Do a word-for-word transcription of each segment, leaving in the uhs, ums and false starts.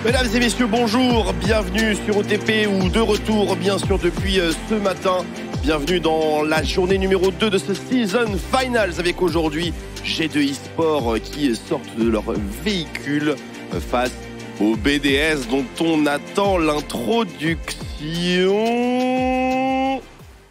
Mesdames et messieurs, bonjour, bienvenue sur O T P ou de retour bien sûr depuis ce matin. Bienvenue dans la journée numéro deux de ce Season Finals avec aujourd'hui G deux eSports qui sortent de leur véhicule face au B D S dont on attend l'introduction.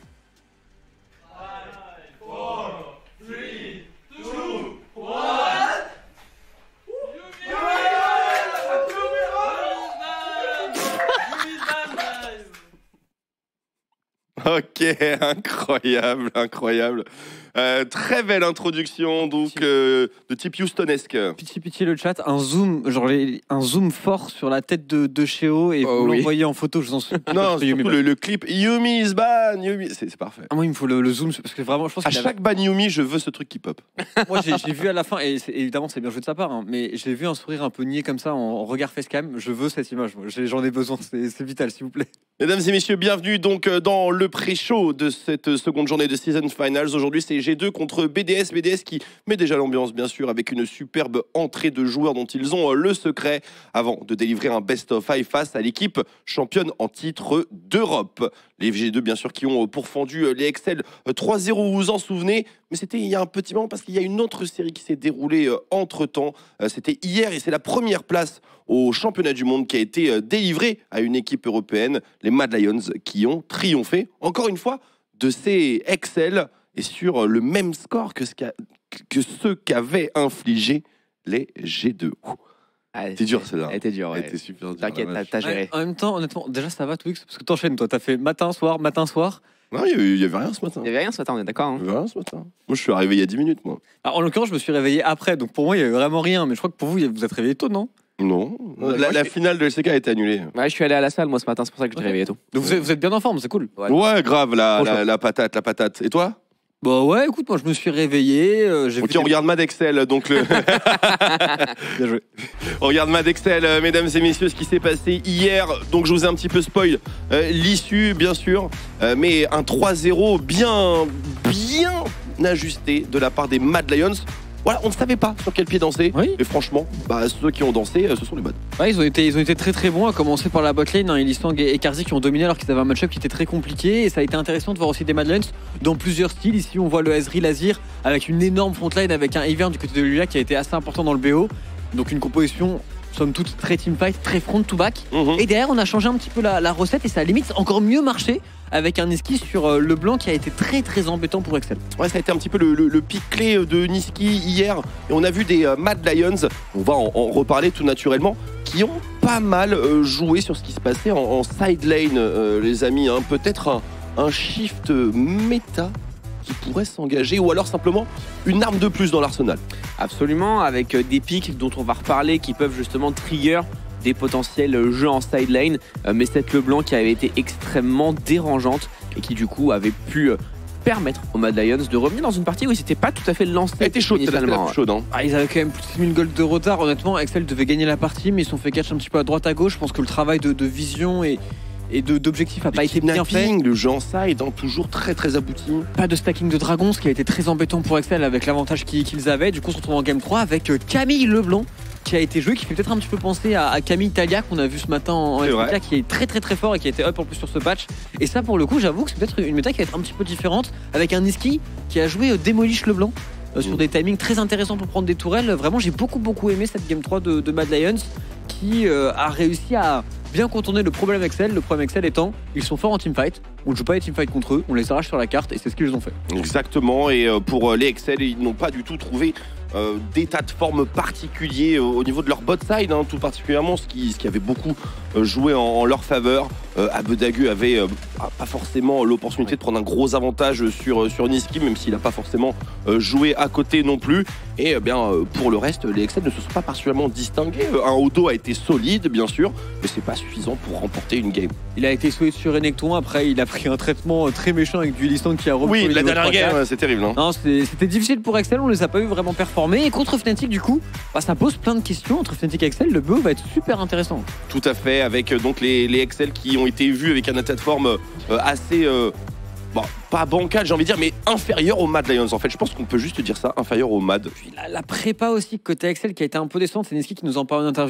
Ok, incroyable, incroyable. Euh, très belle introduction, donc euh, de type Houstonesque. Pitié, pitié le chat, un zoom, genre les, un zoom fort sur la tête de, de Sheo et oh, vous oui. l'envoyez en photo, je vous en suis. Non, surtout le, le clip Yumi is ban, Yumi, c'est parfait. Ah, moi il me faut le, le zoom parce que vraiment, je pense à qu'il chaque avait... ban Yumi, je veux ce truc qui pop. Moi j'ai vu à la fin et évidemment c'est bien joué de sa part, hein, mais j'ai vu un sourire un peu niais comme ça en regard facecam. Je veux cette image, j'en ai besoin, c'est vital, s'il vous plaît. Mesdames et messieurs, bienvenue donc dans le pré-show de cette seconde journée de Season Finals. Aujourd'hui, c'est G deux contre B D S. B D S qui met déjà l'ambiance, bien sûr, avec une superbe entrée de joueurs dont ils ont le secret avant de délivrer un best-of-five face à l'équipe championne en titre d'Europe. Les G deux, bien sûr, qui ont pourfendu les Excel trois zéro, vous vous en souvenez. Mais c'était il y a un petit moment parce qu'il y a une autre série qui s'est déroulée entre-temps. C'était hier et c'est la première place au championnat du monde qui a été délivrée à une équipe européenne, les Mad Lions, qui ont triomphé, encore une fois, de ces Excel et sur le même score que, ce qu que ceux qu'avaient infligé les G deux. Ah, c'est dur celle-là. Elle était dure. Elle ouais. était super dure. T'inquiète, t'as géré. Ouais, en même temps, honnêtement, déjà ça va Twix parce que t'enchaînes toi, t'as fait matin, soir, matin, soir. Non, il n'y avait rien ce matin. Il n'y avait rien ce matin, on est d'accord. Hein. Il n'y avait rien ce matin. Moi, je suis arrivé il y a dix minutes, moi. Alors, en l'occurrence, je me suis réveillé après, donc pour moi, il n'y avait vraiment rien. Mais je crois que pour vous, vous êtes réveillé tôt, non? Non. La, la, la finale de L C K a été annulée. Ouais, je suis allé à la salle, moi, ce matin, c'est pour ça que je t'ai réveillé tôt. Donc, vous êtes, vous êtes bien en forme, c'est cool. Ouais, ouais grave, la, la, la patate, la patate. Et toi? Bah ouais, écoute, moi, je me suis réveillé. Euh, ok, on regarde Mad Excel, donc le... Bien joué. On regarde Mad Excel, euh, mesdames et messieurs, ce qui s'est passé hier. Donc, je vous ai un petit peu spoil euh, l'issue, bien sûr. Euh, mais un trois zéro bien, bien ajusté de la part des Mad Lions. Voilà, on ne savait pas sur quel pied danser. Oui. Et franchement, bah, ceux qui ont dansé, euh, ce sont les Mad. Ouais, ils ont été, ils ont été très très bons, à commencer par la botlane, hein, Elisang et Karzi qui ont dominé alors qu'ils avaient un match-up qui était très compliqué. Et ça a été intéressant de voir aussi des Mad Lions dans plusieurs styles. Ici, on voit le Ezreal Azir avec une énorme frontline avec un Ivern du côté de Lula qui a été assez important dans le B O. Donc une composition, somme toute, très teamfight, très front to back. Mm-hmm. Et derrière, on a changé un petit peu la, la recette et ça a limite encore mieux marché avec un Niski sur euh, le blanc qui a été très très embêtant pour Excel. Ouais, ça a été un petit peu le, le, le pic clé de Niski hier. Et on a vu des euh, Mad Lions, on va en, en reparler tout naturellement, qui ont pas mal euh, joué sur ce qui se passait en, en side lane, euh, les amis. Hein. Peut-être un, un shift méta qui pourrait s'engager ou alors simplement une arme de plus dans l'arsenal. Absolument, avec des pics dont on va reparler qui peuvent justement trigger des potentiels jeux en side lane, euh, mais cette Leblanc qui avait été extrêmement dérangeante et qui du coup avait pu euh, permettre aux Mad Lions de revenir dans une partie où ils n'étaient pas tout à fait lancés. Elle était chaude, c'était la plus chaude. Hein. Ah, ils avaient quand même plus de six mille gold de retard. Honnêtement, Excel devait gagner la partie, mais ils se sont fait catch un petit peu à droite à gauche. Je pense que le travail de, de vision et, et d'objectif n'a pas été bien fait. Le jeu en side, hein, toujours très très abouti. Pas de stacking de dragons, ce qui a été très embêtant pour Excel avec l'avantage qu'ils avaient. Du coup, on se retrouve en game trois avec Camille Leblanc qui a été joué, qui fait peut-être un petit peu penser à, à Camille Talia qu'on a vu ce matin en F K, qui est très très très fort et qui a été up en plus sur ce patch. Et ça, pour le coup, j'avoue que c'est peut-être une méta qui va être un petit peu différente avec un Niski qui a joué euh, Demolish Leblanc euh, sur des timings très intéressants pour prendre des tourelles. Vraiment, j'ai beaucoup beaucoup aimé cette game trois de, de Mad Lions qui euh, a réussi à bien contourner le problème Excel. Le problème Excel étant, ils sont forts en teamfight. On ne joue pas les teamfights contre eux, on les arrache sur la carte et c'est ce qu'ils ont fait. Exactement, et pour les Excel, ils n'ont pas du tout trouvé euh, d'état de forme particulier euh, au niveau de leur bot side, hein, tout particulièrement, ce qui, ce qui avait beaucoup euh, joué en, en leur faveur. Euh, Abedagu avait euh, pas forcément l'opportunité de prendre un gros avantage sur, sur Niski, même s'il n'a pas forcément euh, joué à côté non plus. Et euh, bien euh, pour le reste, les Excel ne se sont pas particulièrement distingués. Un Odo a été solide, bien sûr, mais c'est pas suffisant pour remporter une game. Il a été switch sur Renekton, après il a pris un traitement très méchant avec du Listan qui a repris. Oui, la dernière game, c'est terrible. Hein. Non, c'était difficile pour Excel, on les a pas eu vraiment performer. Et contre Fnatic, du coup, bah, ça pose plein de questions. Entre Fnatic et Excel, le B O va être super intéressant. Tout à fait, avec donc les, les Excel qui ont été vus avec un état de forme euh, assez. Euh, Bon, pas bancal, j'ai envie de dire, mais inférieur aux Mad Lions. En fait, je pense qu'on peut juste dire ça, inférieur aux Mad. Puis la, la prépa aussi côté Excel qui a été un peu décevante. C'est Niski qui nous en parle en interview.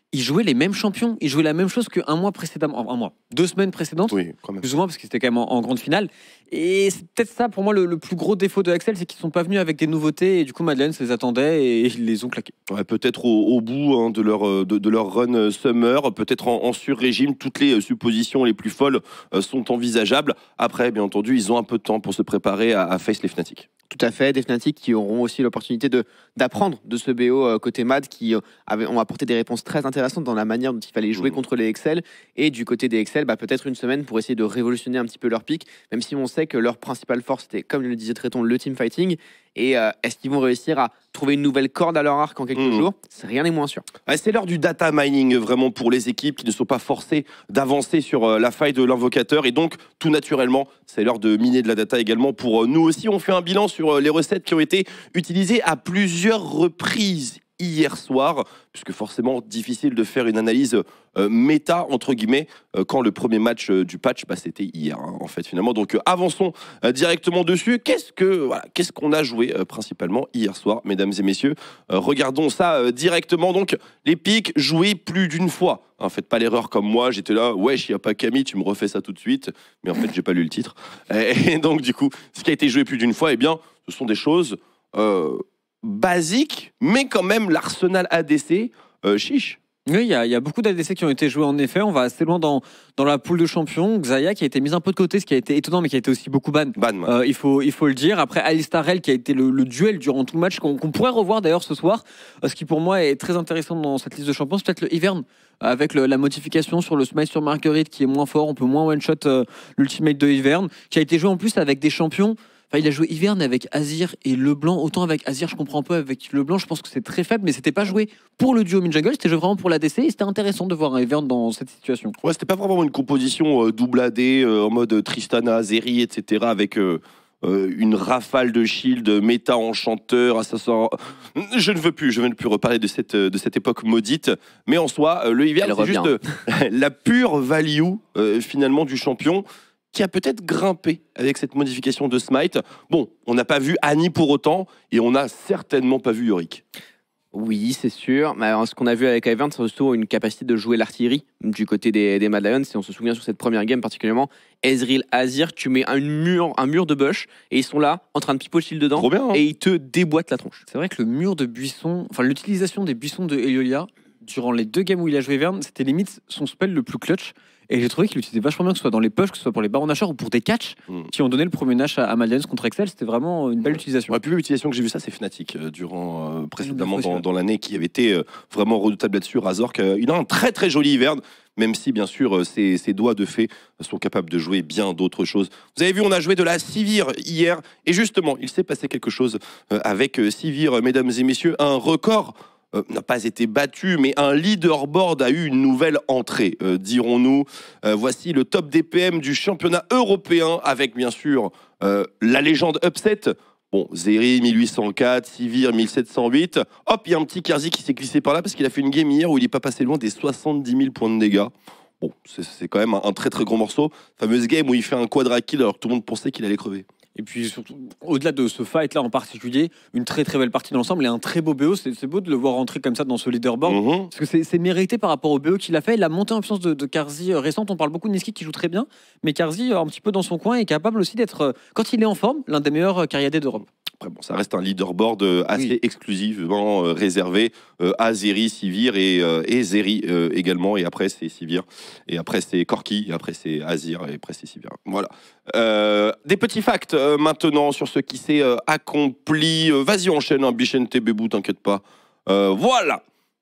ils jouaient les mêmes champions. Ils jouaient la même chose qu'un mois précédemment. Un mois, deux semaines précédentes. Oui, quand même. Plus ou moins, parce qu'ils étaient quand même en, en grande finale. Et c'est peut-être ça, pour moi, le, le plus gros défaut de Axel, c'est qu'ils ne sont pas venus avec des nouveautés. Et du coup, Madeleine se les attendait et ils les ont claqués. Ouais, peut-être au, au bout hein, de, leur, de, de leur run summer, peut-être en, en sur-régime, toutes les suppositions les plus folles euh, sont envisageables. Après, bien entendu, ils ont un peu de temps pour se préparer à, à face les Fnatic. Tout à fait, des Fnatic qui auront aussi l'opportunité de, d'apprendre de ce B O euh, côté Mad, qui euh, avaient, ont apporté des réponses très intéressantes dans la manière dont il fallait jouer mmh. contre les Excel. Et du côté des Excel, bah, peut-être une semaine pour essayer de révolutionner un petit peu leur pick, même si on sait que leur principale force était, comme le disait Tréton, le teamfighting. Et euh, est-ce qu'ils vont réussir à trouver une nouvelle corde à leur arc en quelques mmh. jours? Rien n'est moins sûr. Ouais, c'est l'heure du data mining vraiment pour les équipes qui ne sont pas forcées d'avancer sur euh, la faille de l'invocateur. Et donc, tout naturellement, c'est l'heure de miner de la data également pour euh, nous aussi. On fait un bilan sur euh, les recettes qui ont été utilisées à plusieurs reprises hier soir, puisque forcément difficile de faire une analyse euh, méta entre guillemets euh, quand le premier match euh, du patch bah, c'était hier hein, en fait finalement. Donc euh, avançons euh, directement dessus. Qu'est-ce que voilà, qu'est-ce qu'on a joué euh, principalement hier soir, mesdames et messieurs. Euh, regardons ça euh, directement. Donc les pics joués plus d'une fois. Hein, faites pas l'erreur comme moi, j'étais là, wesh, il n'y a pas Camille, tu me refais ça tout de suite. Mais en fait, j'ai pas lu le titre. Et, et donc du coup, ce qui a été joué plus d'une fois, eh bien, ce sont des choses euh, basique, mais quand même l'arsenal A D C, euh, chiche. Oui, il y, y a beaucoup d'A D C qui ont été joués en effet. On va assez loin dans, dans la poule de champions. Xayah qui a été mise un peu de côté, ce qui a été étonnant, mais qui a été aussi beaucoup ban. ban euh, il, faut, il faut le dire. Après, Alistarel qui a été le, le duel durant tout le match, qu'on qu'on pourrait revoir d'ailleurs ce soir. Euh, ce qui pour moi est très intéressant dans cette liste de champions, c'est peut-être le Ivern, avec le, la modification sur le smite sur Marguerite qui est moins fort. On peut moins one-shot euh, l'ultimate de Ivern, qui a été joué en plus avec des champions. Enfin, il a joué Ivern avec Azir et Leblanc. Autant avec Azir, je comprends un peu. Avec Leblanc, je pense que c'est très faible, mais c'était pas joué pour le duo mid-jungle, c'était joué vraiment pour l'A D C. Et c'était intéressant de voir un Ivern dans cette situation. Ouais, c'était pas vraiment une composition euh, double A D euh, en mode Tristana, Zeri, et cetera. Avec euh, euh, une rafale de shield, méta enchanteur, assassin. Je ne veux plus, je ne veux plus reparler de cette, de cette époque maudite. Mais en soi, euh, le Ivern, c'est juste euh, la pure value euh, finalement du champion, qui a peut-être grimpé avec cette modification de Smite. Bon, on n'a pas vu Annie pour autant, et on n'a certainement pas vu Yorick. Oui, c'est sûr. Mais alors, ce qu'on a vu avec Ivern, c'est surtout une capacité de jouer l'artillerie du côté des, des Mad Lions. Si on se souvient sur cette première game particulièrement, Ezreal, Azir, tu mets un mur, un mur de bush, et ils sont là, en train de pipo shield dedans, trop bien, hein. Et ils te déboîtent la tronche. C'est vrai que le mur de buisson, enfin l'utilisation des buissons de Eolia, durant les deux games où il a joué Ivern, c'était limite son spell le plus clutch. Et j'ai trouvé qu'il utilisait vachement bien, que ce soit dans les pushs, que ce soit pour les barons nashers ou pour des catchs mm. qui ont donné le premier nash à, à Mad Lions contre Excel. C'était vraiment une belle ouais. utilisation. La plus belle utilisation que j'ai vu ça, c'est Fnatic euh, durant euh, précédemment dans, dans l'année, qui avait été euh, vraiment redoutable là-dessus. Razork, euh, il a un très très joli Ivern, même si bien sûr euh, ses, ses doigts de fée sont capables de jouer bien d'autres choses. Vous avez vu, on a joué de la Sivir hier, et justement, il s'est passé quelque chose euh, avec euh, Sivir, euh, mesdames et messieurs, un record. Euh, n'a pas été battu, mais un leaderboard a eu une nouvelle entrée, euh, dirons-nous. Euh, voici le top D P M du championnat européen, avec bien sûr euh, la légende Upset. Bon, Zeri mille huit cent quatre, Sivir mille sept cent huit. Hop, il y a un petit Kerzi qui s'est glissé par là parce qu'il a fait une game hier où il n'est pas passé loin des soixante-dix mille points de dégâts. Bon, c'est quand même un, un très très gros morceau. Fameuse game où il fait un quadra kill alors que tout le monde pensait qu'il allait crever. Et puis surtout, au-delà de ce fight-là en particulier, une très très belle partie dans l'ensemble et un très beau B O. C'est beau de le voir rentrer comme ça dans ce leaderboard. Mm-hmm. Parce que c'est mérité par rapport au B O qu'il a fait. La montée en puissance de, de Carzzy euh, récente, on parle beaucoup de Niski qui joue très bien. Mais Carzzy, euh, un petit peu dans son coin, est capable aussi d'être, euh, quand il est en forme, l'un des meilleurs euh, carriadés d'Europe. Après, bon, ça reste un leaderboard euh, assez oui. exclusivement euh, réservé euh, à Zeri, Sivir et, euh, et Zeri euh, également. Et après, c'est Sivir. Et après, c'est Corki. Et après, c'est Azir. Et après, c'est Sivir. Voilà. Euh, des petits facts euh, maintenant sur ce qui s'est euh, accompli. Euh, Vas-y, enchaîne, un hein, Bichente Bébou, t'inquiète pas. Euh, voilà.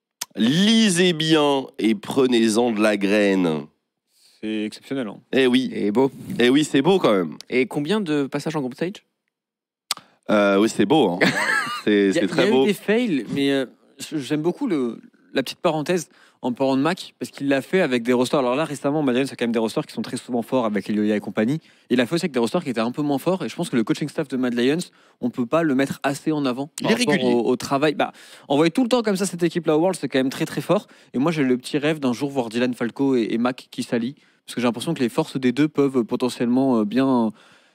Lisez bien et prenez-en de la graine. C'est exceptionnel. Hein. Eh oui. Et beau. Eh oui, c'est beau quand même. Et combien de passages en group stage? Euh, oui, c'est beau. Hein. C'est très beau. Il y a eu des fails, mais euh, j'aime beaucoup le, la petite parenthèse en parlant de Mac, parce qu'il l'a fait avec des rosters. Alors là, récemment, Mad Lions, c'est quand même des rosters qui sont très souvent forts avec Eolia et compagnie. Il a fait aussi avec des rosters qui étaient un peu moins forts. Et je pense que le coaching staff de Mad Lions, on peut pas le mettre assez en avant. Il est régulier. Au, au travail. Bah, envoyer tout le temps comme ça cette équipe-là au World, c'est quand même très très fort. Et moi, j'ai le petit rêve d'un jour voir Dylan Falco et, et Mac qui s'allient. Parce que j'ai l'impression que les forces des deux peuvent potentiellement bien...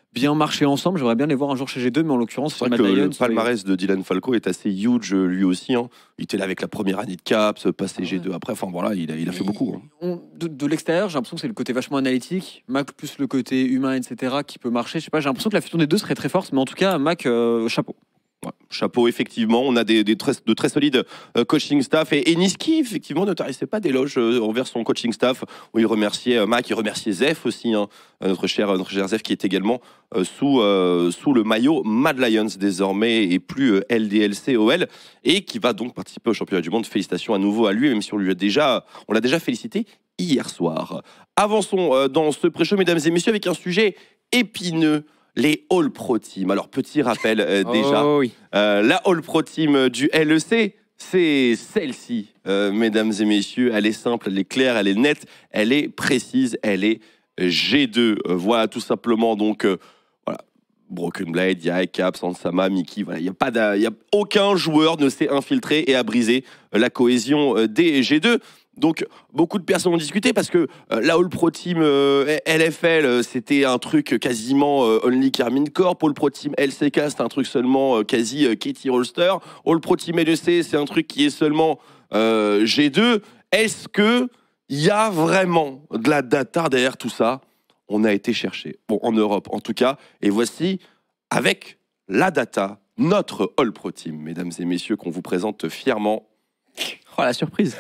bien marché ensemble. J'aimerais bien les voir un jour chez G deux, mais en l'occurrence, c'est vrai que le, le palmarès de Dylan Falco est assez huge lui aussi. Hein. Il était là avec la première année de Caps, passé G deux après. Enfin voilà, il a, il a fait beaucoup. Hein. On, de, de l'extérieur, j'ai l'impression que c'est le côté vachement analytique. Mac plus le côté humain, et cetera, qui peut marcher. Je sais pas, j'ai l'impression que la fusion des deux serait très forte, mais en tout cas, Mac, euh, chapeau. Ouais, chapeau, effectivement. On a des, des très, de très solides euh, coaching staff. Et, et Niski, effectivement, ne tarissait pas d'éloges euh, envers son coaching staff, où il remerciait euh, Mac, il remerciait Zef aussi, hein, notre, cher, notre cher Zef, qui est également euh, sous, euh, sous le maillot Mad Lions désormais, et plus euh, L D L C O L, et qui va donc participer au championnat du monde. Félicitations à nouveau à lui, même si on lui a déjà, on l'a déjà félicité hier soir. Avançons euh, dans ce pré-show, mesdames et messieurs, avec un sujet épineux. Les All Pro Team. Alors, petit rappel euh, déjà. Oh, oui. euh, la All Pro Team du L E C, c'est celle-ci, euh, mesdames et messieurs. Elle est simple, elle est claire, elle est nette, elle est précise, elle est G deux. Euh, voilà, tout simplement. Donc, euh, voilà. Broken Blade, Yai, Cap, Sansama, Mickey. Voilà, il y a pas d'a- y a aucun joueur ne s'est infiltré et a brisé la cohésion euh, des G deux. Donc, beaucoup de personnes ont discuté parce que euh, la All Pro Team euh, L F L, euh, c'était un truc quasiment euh, Only Carmine Corp. All Pro Team L C K, c'est un truc seulement euh, quasi euh, Katie Rolster. All Pro Team L E C, c'est un truc qui est seulement euh, G deux. Est-ce que il y a vraiment de la data derrière tout ça? On a été chercher. Bon, en Europe, en tout cas. Et voici, avec la data, notre All Pro Team, mesdames et messieurs, qu'on vous présente fièrement. Oh la surprise.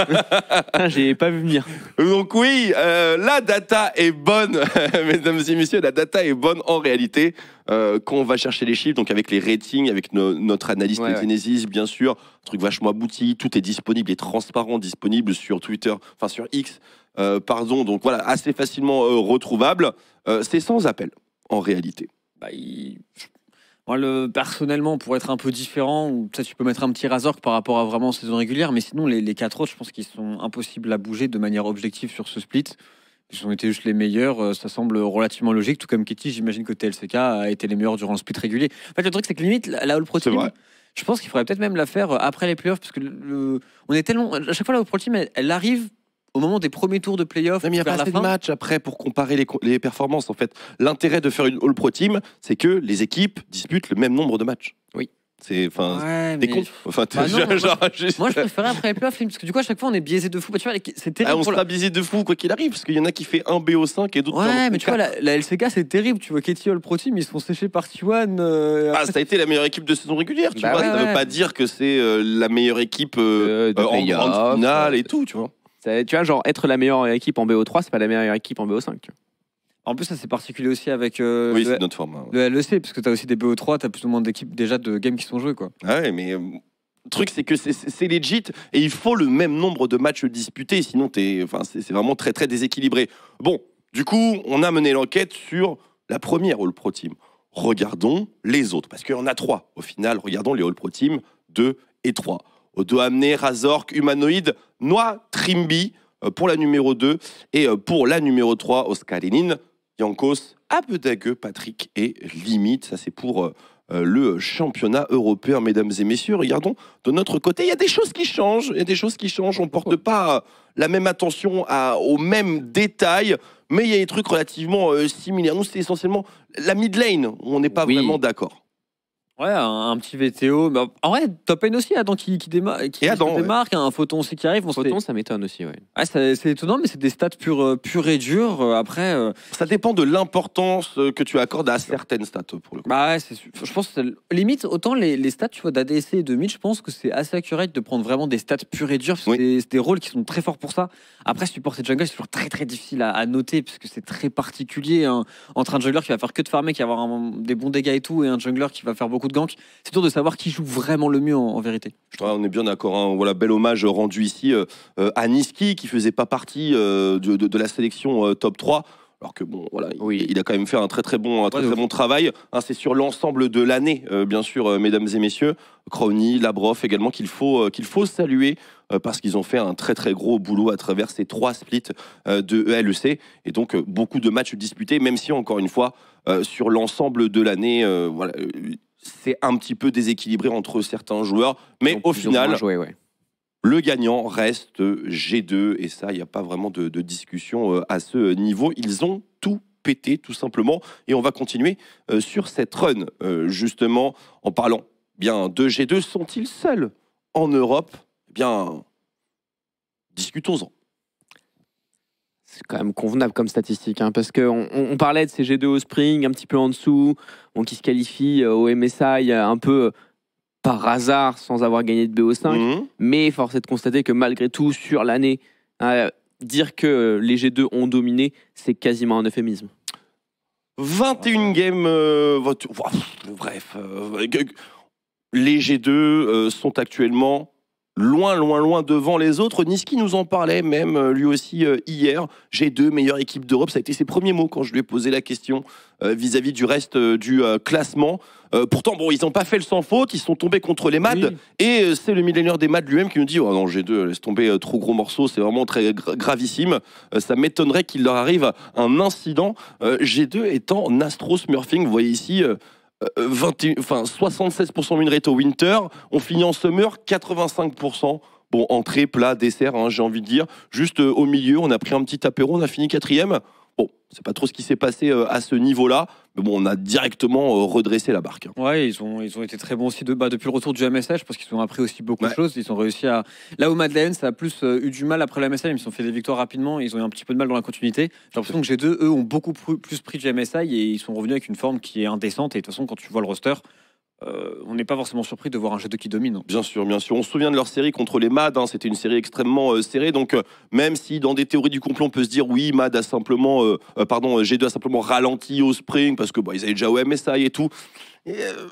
J'ai pas vu venir. Donc oui, euh, la data est bonne, mesdames et messieurs, la data est bonne en réalité. Euh, quand on va chercher les chiffres, donc avec les ratings, avec no- notre analyste Ouais, ouais. Genesis, bien sûr, un truc vachement abouti, tout est disponible et transparent, disponible sur Twitter, enfin sur X, euh, pardon, donc voilà, assez facilement euh, retrouvable. Euh, c'est sans appel, en réalité. Bah, il- Moi, le... personnellement, pour être un peu différent, ou peut-être tu peux mettre un petit Razork par rapport à vraiment saison régulière, mais sinon, les, les quatre autres, je pense qu'ils sont impossibles à bouger de manière objective sur ce split. Ils ont été juste les meilleurs, euh, ça semble relativement logique, tout comme Kitty, j'imagine que T L C K a été les meilleurs durant le split régulier. En fait, le truc, c'est que limite, la, la All Pro C'est Team, vrai. je pense qu'il faudrait peut-être même la faire après les playoffs, parce que le, le- on est tellement. À chaque fois, la All Pro Team, elle, elle arrive au moment des premiers tours de playoffs, Non, mais il n'y a vers pas la assez de fin. matchs après pour comparer les, co- les performances. En fait, l'intérêt de faire une All Pro Team, c'est que les équipes disputent le même nombre de matchs. Oui. C'est, enfin, Ouais, des mais- comptes. Enfin, Bah non, moi- genre, juste- Moi, je préférais après les playoffs, parce que du coup, à chaque fois, on est biaisé de fou. Bah, tu vois, les- c'est Ah, terrible. on pour la- sera biaisé de fou quoi qu'il arrive, parce qu'il y en a qui fait un B O cinq et d'autres. qui en Ouais, font mais tu vois, quatre. la, la L C K, c'est terrible. Tu vois, Katie All Pro Team, ils se font sécher par T un. Euh, Ah, après, ça a été la meilleure équipe de saison régulière, tu Bah vois. ouais, ça ne ouais. veut pas dire que c'est euh, la meilleure équipe euh, Euh, de euh, en playoff, grande finale euh, et tout, tu vois. Ça- Tu vois, genre être la meilleure équipe en B O trois, c'est pas la meilleure équipe en B O cinq. Tu vois. En plus, ça c'est particulier aussi avec euh, Oui, le, c'est notre format. ouais. le L E C, parce que tu as aussi des B O trois, tu as plus ou moins d'équipes déjà de games qui sont jouées. Quoi. Ah ouais, mais euh, le truc, c'est que c'est- c'est c'est legit et il faut le même nombre de matchs disputés, sinon t'es, enfin, c'est c'est vraiment très très déséquilibré. Bon, du coup, on a mené l'enquête sur la première All Pro Team. Regardons les autres, parce qu'il y en a trois. Au final, regardons les All Pro Team deux et trois. Odo Amné, Razork, Humanoid, Noah, Trimby euh, pour la numéro deux et euh, pour la numéro trois, Oscarinin, Yankos, Abedague, Patrick et Limite. Ça, c'est pour euh, euh, le championnat européen, mesdames et messieurs. Regardons de notre côté, il y a des choses qui changent. Il y a des choses qui changent. On ne porte pas la même attention à, aux mêmes détails, mais il y a des trucs relativement euh, similaires. Nous, c'est essentiellement la mid lane où on n'est pas Oui. vraiment d'accord. Ouais, un, un petit V T O. Mais en vrai, Top N aussi, Adam qui, qui, déma- qui Et Adam, se ouais. démarque, un Photon aussi qui arrive. On se fait- Photon, ça m'étonne aussi, ouais. Ouais, c'est c'est étonnant, mais c'est des stats purs, euh, purs et durs. Euh, Après, euh, Ça dépend de l'importance euh, que tu accordes à certaines stats, pour le coup. bah ouais, c'est su- je pense que c'est- limite, autant les, les stats tu vois, d'A D C et de mid, je pense que c'est assez accurate de prendre vraiment des stats purs et durs, parce que Oui. c'est des, c'est des rôles qui sont très forts pour ça. Après, supporter jungle, c'est toujours très très difficile à, à noter, parce que c'est très particulier hein, entre un jungler qui va faire que de farmer, qui va avoir un- des bons dégâts et tout, et un jungler qui va faire beaucoup de gank. C'est dur de savoir qui joue vraiment le mieux en, en vérité. Ouais, on est bien d'accord. Hein. Voilà, bel hommage rendu ici euh, euh, à Niski, qui faisait pas partie euh, de, de- de la sélection euh, top trois. Alors que bon, voilà, il- Oui. il, a quand même fait un très très bon, un très, Ouais, de très bon travail. Hein, c'est sur l'ensemble de l'année, euh, bien sûr, euh, mesdames et messieurs. Crowny, Labrov également, qu'il faut, euh, qu'il faut saluer euh, parce qu'ils ont fait un très très gros boulot à travers ces trois splits euh, de E L E C. Et donc, euh, beaucoup de matchs disputés, même si, encore une fois, euh, sur l'ensemble de l'année, euh, voilà, euh, c'est un petit peu déséquilibré entre certains joueurs. Mais Ils ont au plus ou moins final, joué, ouais. le gagnant reste G deux, et ça, il n'y a pas vraiment de, de discussion euh, à ce niveau. Ils ont tout péter tout simplement. Et on va continuer euh, sur cette run, euh, justement, en parlant bien de G deux. Sont-ils seuls en Europe? Eh bien, discutons-en. C'est quand même convenable comme statistique, hein, parce qu'on on, on parlait de ces G deux au Spring, un petit peu en dessous, bon, qui se qualifient au M S I un peu par hasard, sans avoir gagné de B O cinq, mmh. mais force est de constater que malgré tout, sur l'année, euh, dire que les G deux ont dominé, c'est quasiment un euphémisme. vingt et une games, euh, bref, euh, les G deux euh, sont actuellement loin, loin, loin devant les autres. Niski nous en parlait même, euh, lui aussi, euh, hier. G deux, meilleure équipe d'Europe. Ça a été ses premiers mots quand je lui ai posé la question euh, vis-à-vis du reste euh, du euh, classement. Euh, pourtant, bon, ils n'ont pas fait le sans faute. Ils sont tombés contre les M A D. Oui. Et euh, c'est le millénaire des M A D lui-même qui nous dit « Oh non, G deux, laisse tomber, euh, trop gros morceau. C'est vraiment très gra gravissime. Euh, ça m'étonnerait qu'il leur arrive un incident. Euh, » G deux étant Nastro Smurfing. Vous voyez ici... Euh, vingt et un, enfin, soixante-seize pour cent win rate au winter, on finit en summer quatre-vingt-cinq pour cent. Bon, entrée, plat, dessert, hein, j'ai envie de dire. Juste euh, au milieu, on a pris un petit apéro, on a fini quatrième. Bon, c'est pas trop ce qui s'est passé euh, à ce niveau-là, mais bon, on a directement euh, redressé la barque. Ouais, ils ont, ils ont été très bons aussi de, bah, depuis le retour du M S I. Je pense qu'ils ont appris aussi beaucoup ouais. de choses. Ils ont réussi à. Là où Mad Lions, ça a plus euh, eu du mal après le M S I, ils se sont fait des victoires rapidement. Ils ont eu un petit peu de mal dans la continuité. J'ai l'impression que G deux, eux, ont beaucoup plus pris du M S I et ils sont revenus avec une forme qui est indécente. Et de toute façon, quand tu vois le roster, Euh, on n'est pas forcément surpris de voir un G deux qui domine. Bien sûr, bien sûr. On se souvient de leur série contre les M A D, hein. C'était une série extrêmement euh, serrée. Donc, euh, même si dans des théories du complot, on peut se dire oui, M A D a simplement, euh, euh, pardon, G deux a simplement ralenti au Spring parce que bah, ils avaient déjà au M S I et tout. Et, euh,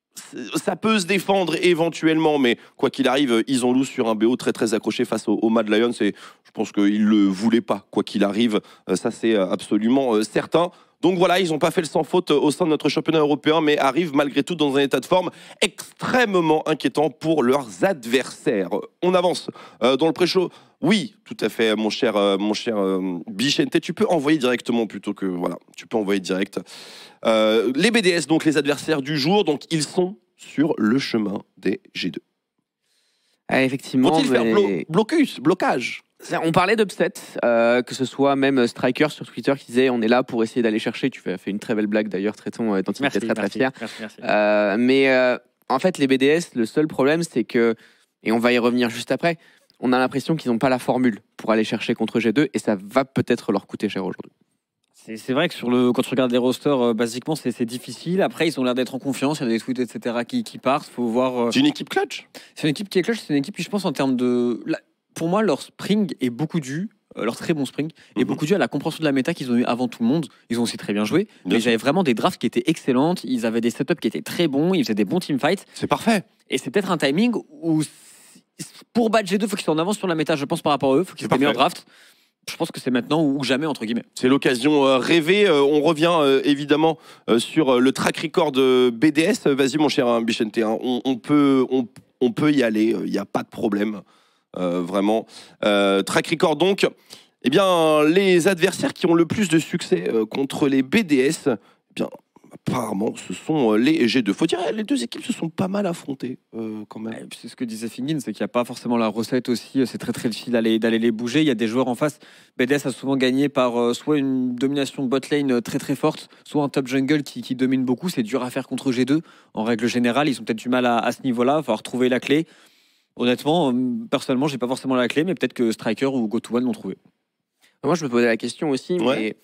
ça peut se défendre éventuellement, mais quoi qu'il arrive, ils ont loose sur un B O très très accroché face au, au Mad Lions et je pense qu'ils le voulaient pas. Quoi qu'il arrive, euh, ça c'est absolument euh, certain. Donc voilà, ils n'ont pas fait le sans faute au sein de notre championnat européen, mais arrivent malgré tout dans un état de forme extrêmement inquiétant pour leurs adversaires. On avance euh, dans le pré-show. Oui, tout à fait, mon cher, euh, mon cher euh, Bichente, tu peux envoyer directement plutôt que... Voilà, tu peux envoyer direct. Euh, les B D S, donc les adversaires du jour, donc ils sont sur le chemin des G deux. Ah, effectivement. Vont-ils mais... faire blo blocus, blocage? On parlait d'upset, euh, que ce soit même Striker sur Twitter qui disait on est là pour essayer d'aller chercher. Tu fais, fait une très belle blague d'ailleurs, Traiton, dont il était très très fier. Merci, merci. Euh, mais euh, en fait, les B D S, le seul problème, c'est que, et on va y revenir juste après, on a l'impression qu'ils n'ont pas la formule pour aller chercher contre G deux et ça va peut-être leur coûter cher aujourd'hui. C'est vrai que sur le, quand tu regardes les rosters, euh, basiquement, c'est difficile. Après, ils ont l'air d'être en confiance. Il y a des tweets, et cetera qui, qui partent. Faut voir. Euh... C'est une équipe clutch. C'est une équipe qui est clutch. C'est une équipe qui, je pense, en termes de. La... Pour moi, leur spring est beaucoup dû. Euh, leur très bon spring est mm-hmm. beaucoup dû à la compréhension de la méta qu'ils ont eu avant tout le monde. Ils ont aussi très bien joué. Bien mais j'avais vraiment des drafts qui étaient excellentes. Ils avaient des setups qui étaient très bons. Ils faisaient des bons teamfights. C'est parfait. Et c'est peut-être un timing où, pour battre G deux, il faut qu'ils soient en avance sur la méta, je pense, par rapport à eux. Il faut qu'ils aient des meilleurs drafts. Je pense que c'est maintenant ou jamais, entre guillemets. C'est l'occasion euh, rêvée. Euh, on revient euh, évidemment euh, sur euh, le track record de B D S. Vas-y, mon cher hein, Bichente, hein. on, on, peut, on, on peut y aller. Il n'y a pas de problème. Euh, vraiment. Euh, track record, donc. Eh bien, les adversaires qui ont le plus de succès euh, contre les B D S, eh bien, apparemment, ce sont les G deux. Faut dire, les deux équipes se sont pas mal affrontées, euh, quand même. C'est ce que disait Fingin, c'est qu'il n'y a pas forcément la recette aussi. C'est très très difficile d'aller d'aller les bouger. Il y a des joueurs en face. B D S a souvent gagné par euh, soit une domination bot lane très très forte, soit un top jungle qui, qui domine beaucoup. C'est dur à faire contre G deux. En règle générale, ils ont peut-être du mal à, à ce niveau-là. Il va falloir trouver la clé. Honnêtement, euh, personnellement, j'ai pas forcément la clé, mais peut-être que Striker ou GoToOne l'ont trouvé. Moi, je me posais la question aussi, ouais. mais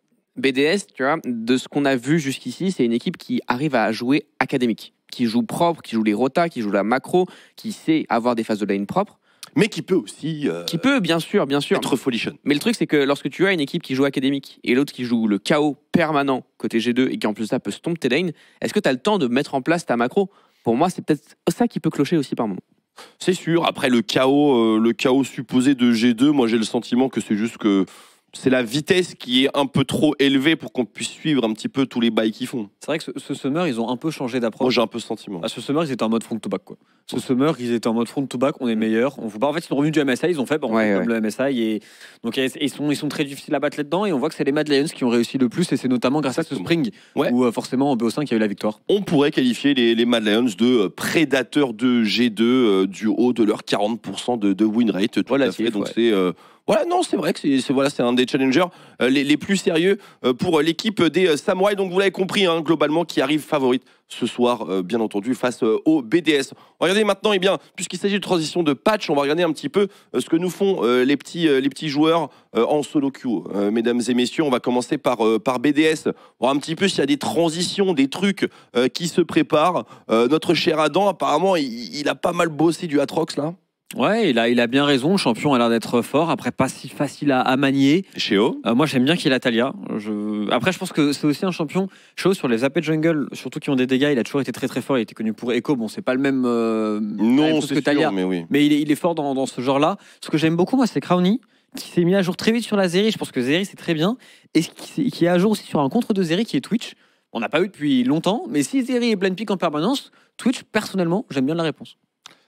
B D S, tu vois, de ce qu'on a vu jusqu'ici, c'est une équipe qui arrive à jouer académique, qui joue propre, qui joue les rotas, qui joue la macro, qui sait avoir des phases de lane propres. Mais qui peut aussi... Euh, qui peut, bien sûr, bien sûr. Être folichon. Mais le truc, c'est que lorsque tu as une équipe qui joue académique et l'autre qui joue le chaos permanent côté G deux et qui en plus de ça peut stomp tes lanes, est-ce que tu as le temps de mettre en place ta macro? Pour moi, c'est peut-être ça qui peut clocher aussi par moment. C'est sûr. Après, le chaos, euh, le chaos supposé de G deux, moi j'ai le sentiment que c'est juste que c'est la vitesse qui est un peu trop élevée pour qu'on puisse suivre un petit peu tous les bails qu'ils font. C'est vrai que ce, ce summer, ils ont un peu changé d'approche. Moi, j'ai un peu ce sentiment. À ce summer, ils étaient en mode front to back, quoi. Ce summer, ils étaient en mode front to back, on est meilleur. On pas. En fait, ils sont revenus du M S I, ils ont fait bon, ouais, comme ouais. le M S I. Et donc, ils sont, ils sont très difficiles à battre là-dedans. Et on voit que c'est les Mad Lions qui ont réussi le plus. Et c'est notamment grâce Exactement. à ce spring, ouais. où euh, forcément, en B O cinq, il y a eu la victoire. On pourrait qualifier les, les Mad Lions de euh, prédateurs de G deux euh, du haut de leur quarante pour cent de, de win rate. Tout voilà, à fait. Donc, ouais. c'est. Euh, Voilà, non, c'est vrai que c'est voilà, c'est un des challengers euh, les, les plus sérieux euh, pour l'équipe des euh, Samouraïs. Donc vous l'avez compris, hein, globalement, qui arrive favorite ce soir, euh, bien entendu, face euh, au B D S. Regardez maintenant, eh bien, puisqu'il s'agit de transition de patch, on va regarder un petit peu euh, ce que nous font euh, les, petits, euh, les petits joueurs euh, en solo queue. Euh, mesdames et messieurs, on va commencer par, euh, par B D S, voir un petit peu s'il y a des transitions, des trucs euh, qui se préparent. Euh, notre cher Adam, apparemment, il, il a pas mal bossé du Atrox, là. Ouais, il a, il a bien raison. Le champion a l'air d'être fort. Après, pas si facile à, à manier. Shéo euh, Moi, j'aime bien qu'il a Talia. Je... Après, je pense que c'est aussi un champion. Shéo, sur les A P jungle, surtout qui ont des dégâts, il a toujours été très très fort. Il était connu pour Echo. Bon, c'est pas le même. Euh, non, c'est que Talia, sûr, mais oui. Mais il est, il est fort dans, dans ce genre-là. Ce que j'aime beaucoup, moi, c'est Crowny, qui s'est mis à jour très vite sur la Zeri. Je pense que Zeri, c'est très bien. Et qui, qui est à jour aussi sur un contre de Zeri qui est Twitch. On n'a pas eu depuis longtemps. Mais si Zeri est blind pick en permanence, Twitch, personnellement, j'aime bien la réponse.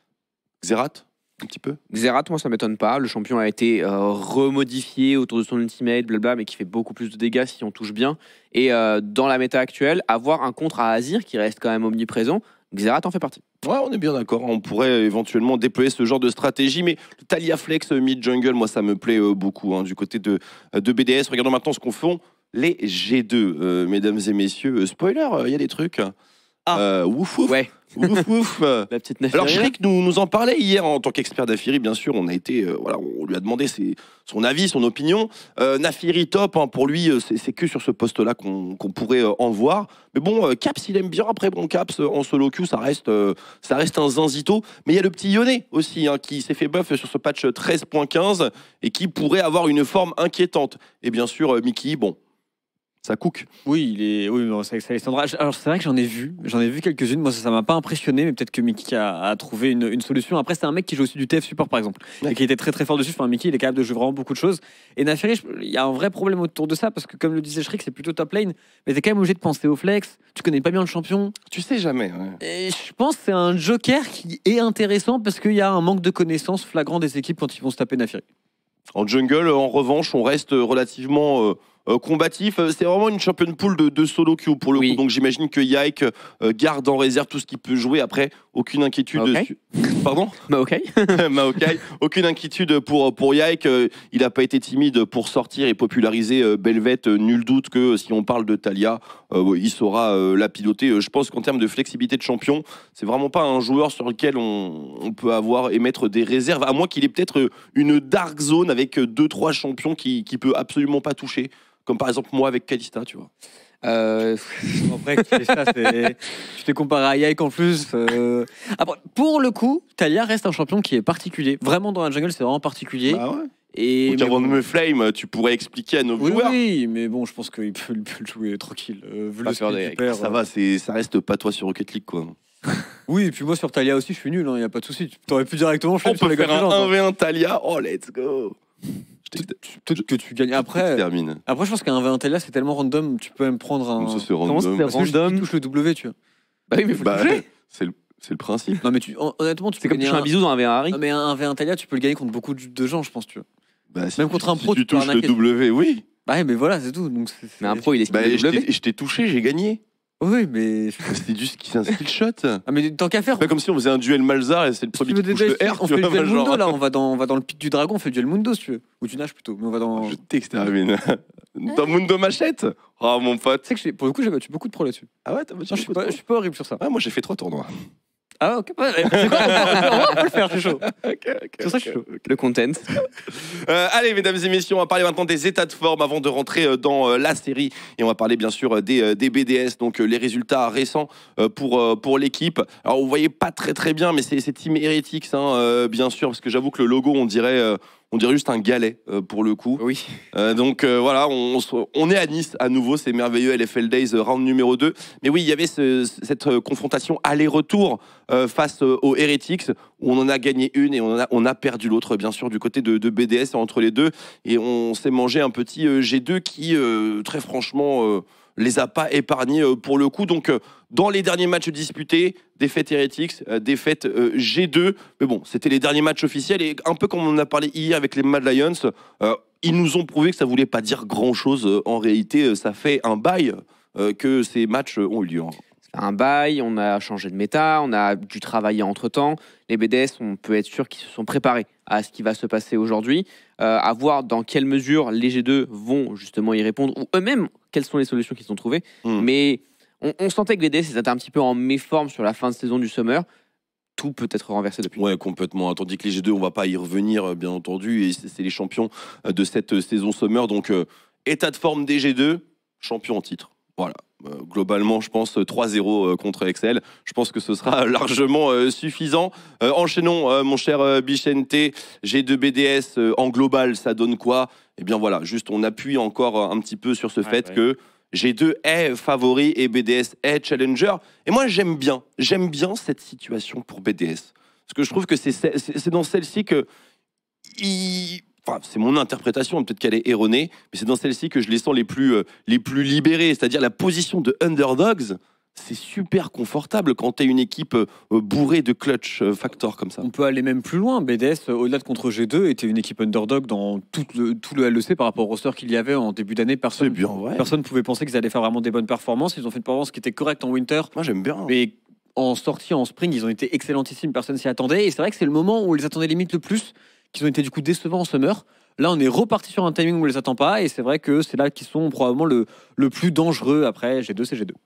Xerath un petit peu. Xerath, moi ça m'étonne pas. Le champion a été euh, remodifié autour de son ultimate, blabla, mais qui fait beaucoup plus de dégâts si on touche bien. Et euh, dans la méta actuelle, avoir un contre à Azir qui reste quand même omniprésent, Xerath en fait partie. Ouais, on est bien d'accord. On pourrait éventuellement déployer ce genre de stratégie, mais le Talia Flex mid-jungle, moi ça me plaît euh, beaucoup hein, du côté de, de B D S. Regardons maintenant ce qu'on fait les G deux, euh, mesdames et messieurs. Spoiler, il euh, y a des trucs. Ah, euh, ouf ouf. Ouais. Ouf, ouf. La petite Naphiri. Alors Shriek nous, nous en parlait hier en tant qu'expert Naphiri, bien sûr. On a été, euh, voilà, on lui a demandé ses, son avis, son opinion. Euh, Naphiri top, hein, pour lui, c'est que sur ce poste-là qu'on qu'on pourrait euh, en voir. Mais bon, euh, Caps, il aime bien. Après, bon, Caps en solo queue, ça reste, euh, ça reste un zinzito. Mais il y a le petit Yone aussi, hein, qui s'est fait buff sur ce patch treize point quinze et qui pourrait avoir une forme inquiétante. Et bien sûr, euh, Mickey, bon. Ça cook. Oui, il est. Oui, non, c'est Alessandra. Alors c'est vrai que j'en ai vu, j'en ai vu quelques-unes. Moi, ça, ça m'a pas impressionné, mais peut-être que Mickey a, a trouvé une, une solution. Après, c'est un mec qui joue aussi du T F support, par exemple, ouais. Et qui était très très fort dessus. Enfin, Mickey, il est capable de jouer vraiment beaucoup de choses. Et Naphiri, il y a un vrai problème autour de ça parce que, comme le disait Shriek, c'est plutôt top lane, mais t'es quand même obligé de penser au flex. Tu connais pas bien le champion. Tu sais jamais. Ouais. Et je pense que c'est un joker qui est intéressant parce qu'il y a un manque de connaissances flagrant des équipes quand ils vont se taper Naphiri. En jungle, en revanche, on reste relativement. Euh... Euh, combatif, c'est vraiment une championne pool de, de solo queue pour le oui. coup, donc j'imagine que Yike euh, garde en réserve tout ce qu'il peut jouer. Après, aucune inquiétude. Okay. Pardon Maokai. Maokai. Aucune inquiétude pour, pour Yike. Euh, il n'a pas été timide pour sortir et populariser euh, Belvet. Euh, nul doute que si on parle de Talia, euh, il saura euh, la piloter. Euh, je pense qu'en termes de flexibilité de champion, c'est vraiment pas un joueur sur lequel on, on peut avoir émettre des réserves, à moins qu'il ait peut-être une dark zone avec deux trois champions qui ne peut absolument pas toucher. Comme par exemple moi avec Kalista, tu vois. Euh... Après, Kalista, je t'ai comparé à Yike en plus. Euh... Après, pour le coup, Talia reste un champion qui est particulier. Vraiment dans la jungle, c'est vraiment particulier. Bah ouais. Et donc avant de me flame, tu pourrais expliquer à nos oui, joueurs. Oui, mais bon, je pense qu'il peut, peut le jouer tranquille. Euh, vu pas le peur des perd, ça euh... va, ça reste pas toi sur Rocket League, quoi. Oui, et puis moi sur Talia aussi, je suis nul, il hein, n'y a pas de souci. Tu t'aurais pu directement flame. On sur peut les faire un un v un Talia, oh let's go. Peut-être que tu gagnes après. Termine. Après, je pense qu'un V un Talia, c'est tellement random, tu peux même prendre un. Ça, c'est random. C'est random. Tu touches le W, tu vois. Bah oui, mais faut bah, le toucher. C'est le, le principe. Non, mais tu, honnêtement, tu c'est comme tu fais un bisou dans un V un Harry. Non, mais un V un Talia, tu peux le gagner contre beaucoup de gens, je pense, tu vois. Bah, si même contre un pro, si tu, tu touches le W, oui. Bah, ouais, mais voilà, c'est tout. Donc c'est, mais un pro, il est. Bah, je t'ai touché, j'ai gagné. Oui, mais. C'est juste qu'il c'est un skill shot. Ah, mais tant qu'à faire. C'est pas comme si on faisait un duel Malzar et c'est le premier qui touche le R. On fait le duel Mundo, là. On va dans, on va dans le pic du dragon, on fait le duel Mundo, si tu veux. Ou tu nages plutôt. Mais on va dans. Je t'extermine. Dans Mundo Machette. Oh, mon pote. Tu sais que pour le coup, j'ai battu beaucoup de pros là-dessus. Ah ouais, t'as battu. Je suis pas, je suis pas horrible sur ça. Ah, moi, j'ai fait trois tournois. Ah, ok. C'est quoi, on peut le faire, je suis chaud. Okay, okay, c'est ça que je suis chaud. Le content. euh, allez, mesdames et messieurs, on va parler maintenant des états de forme avant de rentrer dans euh, la série. Et on va parler bien sûr des, euh, des B D S, donc euh, les résultats récents euh, pour, euh, pour l'équipe. Alors, vous voyez pas très très bien, mais c'est Team Heretics, hein, euh, bien sûr, parce que j'avoue que le logo, on dirait. Euh, On dirait juste un galet euh, pour le coup. Oui. Euh, donc euh, voilà, on, on est à Nice à nouveau, c'est merveilleux, L F L Days, euh, round numéro deux. Mais oui, il y avait ce, cette euh, confrontation aller-retour euh, face euh, aux Heretics, où on en a gagné une et on, en a, on a perdu l'autre, bien sûr, du côté de, de B D S entre les deux. Et on s'est mangé un petit euh, G deux qui, euh, très franchement, euh, les a pas épargnés euh, pour le coup. Donc, euh, dans les derniers matchs disputés, défaite Heretics, euh, défaite euh, G deux. Mais bon, c'était les derniers matchs officiels. Et un peu comme on en a parlé hier avec les Mad Lions, euh, ils nous ont prouvé que ça voulait pas dire grand-chose. Euh, en réalité, euh, ça fait un bail euh, que ces matchs ont eu lieu. fait un bail, on a changé de méta, on a dû travailler entre-temps. Les B D S, on peut être sûr qu'ils se sont préparés à ce qui va se passer aujourd'hui, euh, à voir dans quelle mesure les G deux vont justement y répondre, ou eux-mêmes, quelles sont les solutions qu'ils ont trouvées. Mmh. Mais on, on sentait que B D S était un petit peu en méforme sur la fin de saison du Summer. Tout peut être renversé depuis. Ouais, complètement. Tandis que les G deux, on va pas y revenir, bien entendu. Et c'est les champions de cette saison Summer. Donc, euh, état de forme des G deux, champion en titre. Voilà. Euh, globalement, je pense trois zéro contre Excel. Je pense que ce sera largement euh, suffisant. Euh, enchaînons, euh, mon cher euh, Bichente. G deux B D S, euh, en global, ça donne quoi? Eh bien voilà, juste on appuie encore un petit peu sur ce ouais, fait ouais. que G deux est favori et B D S est challenger. Et moi, j'aime bien, j'aime bien cette situation pour B D S. Parce que je trouve que c'est dans celle-ci que... Il... Enfin, c'est mon interprétation, peut-être qu'elle est erronée, mais c'est dans celle-ci que je les sens les plus, euh, les plus libérés. C'est-à-dire la position de underdogs, c'est super confortable quand tu es une équipe euh, bourrée de clutch euh, factor comme ça. On peut aller même plus loin. B D S, au-delà de contre G deux, était une équipe underdog dans tout le, tout le L E C par rapport au roster qu'il y avait en début d'année. Personne ne pouvait penser qu'ils allaient faire vraiment des bonnes performances. Ils ont fait une performance qui était correcte en winter. Moi, j'aime bien. Mais en sortie, en spring, ils ont été excellentissimes. Personne s'y attendait. Et c'est vrai que c'est le moment où on les attendait limite le plus, qu'ils ont été du coup décevants en summer. Là, on est reparti sur un timing où on ne les attend pas. Et c'est vrai que c'est là qu'ils sont probablement le, le plus dangereux. Après, G deux, c'est G deux.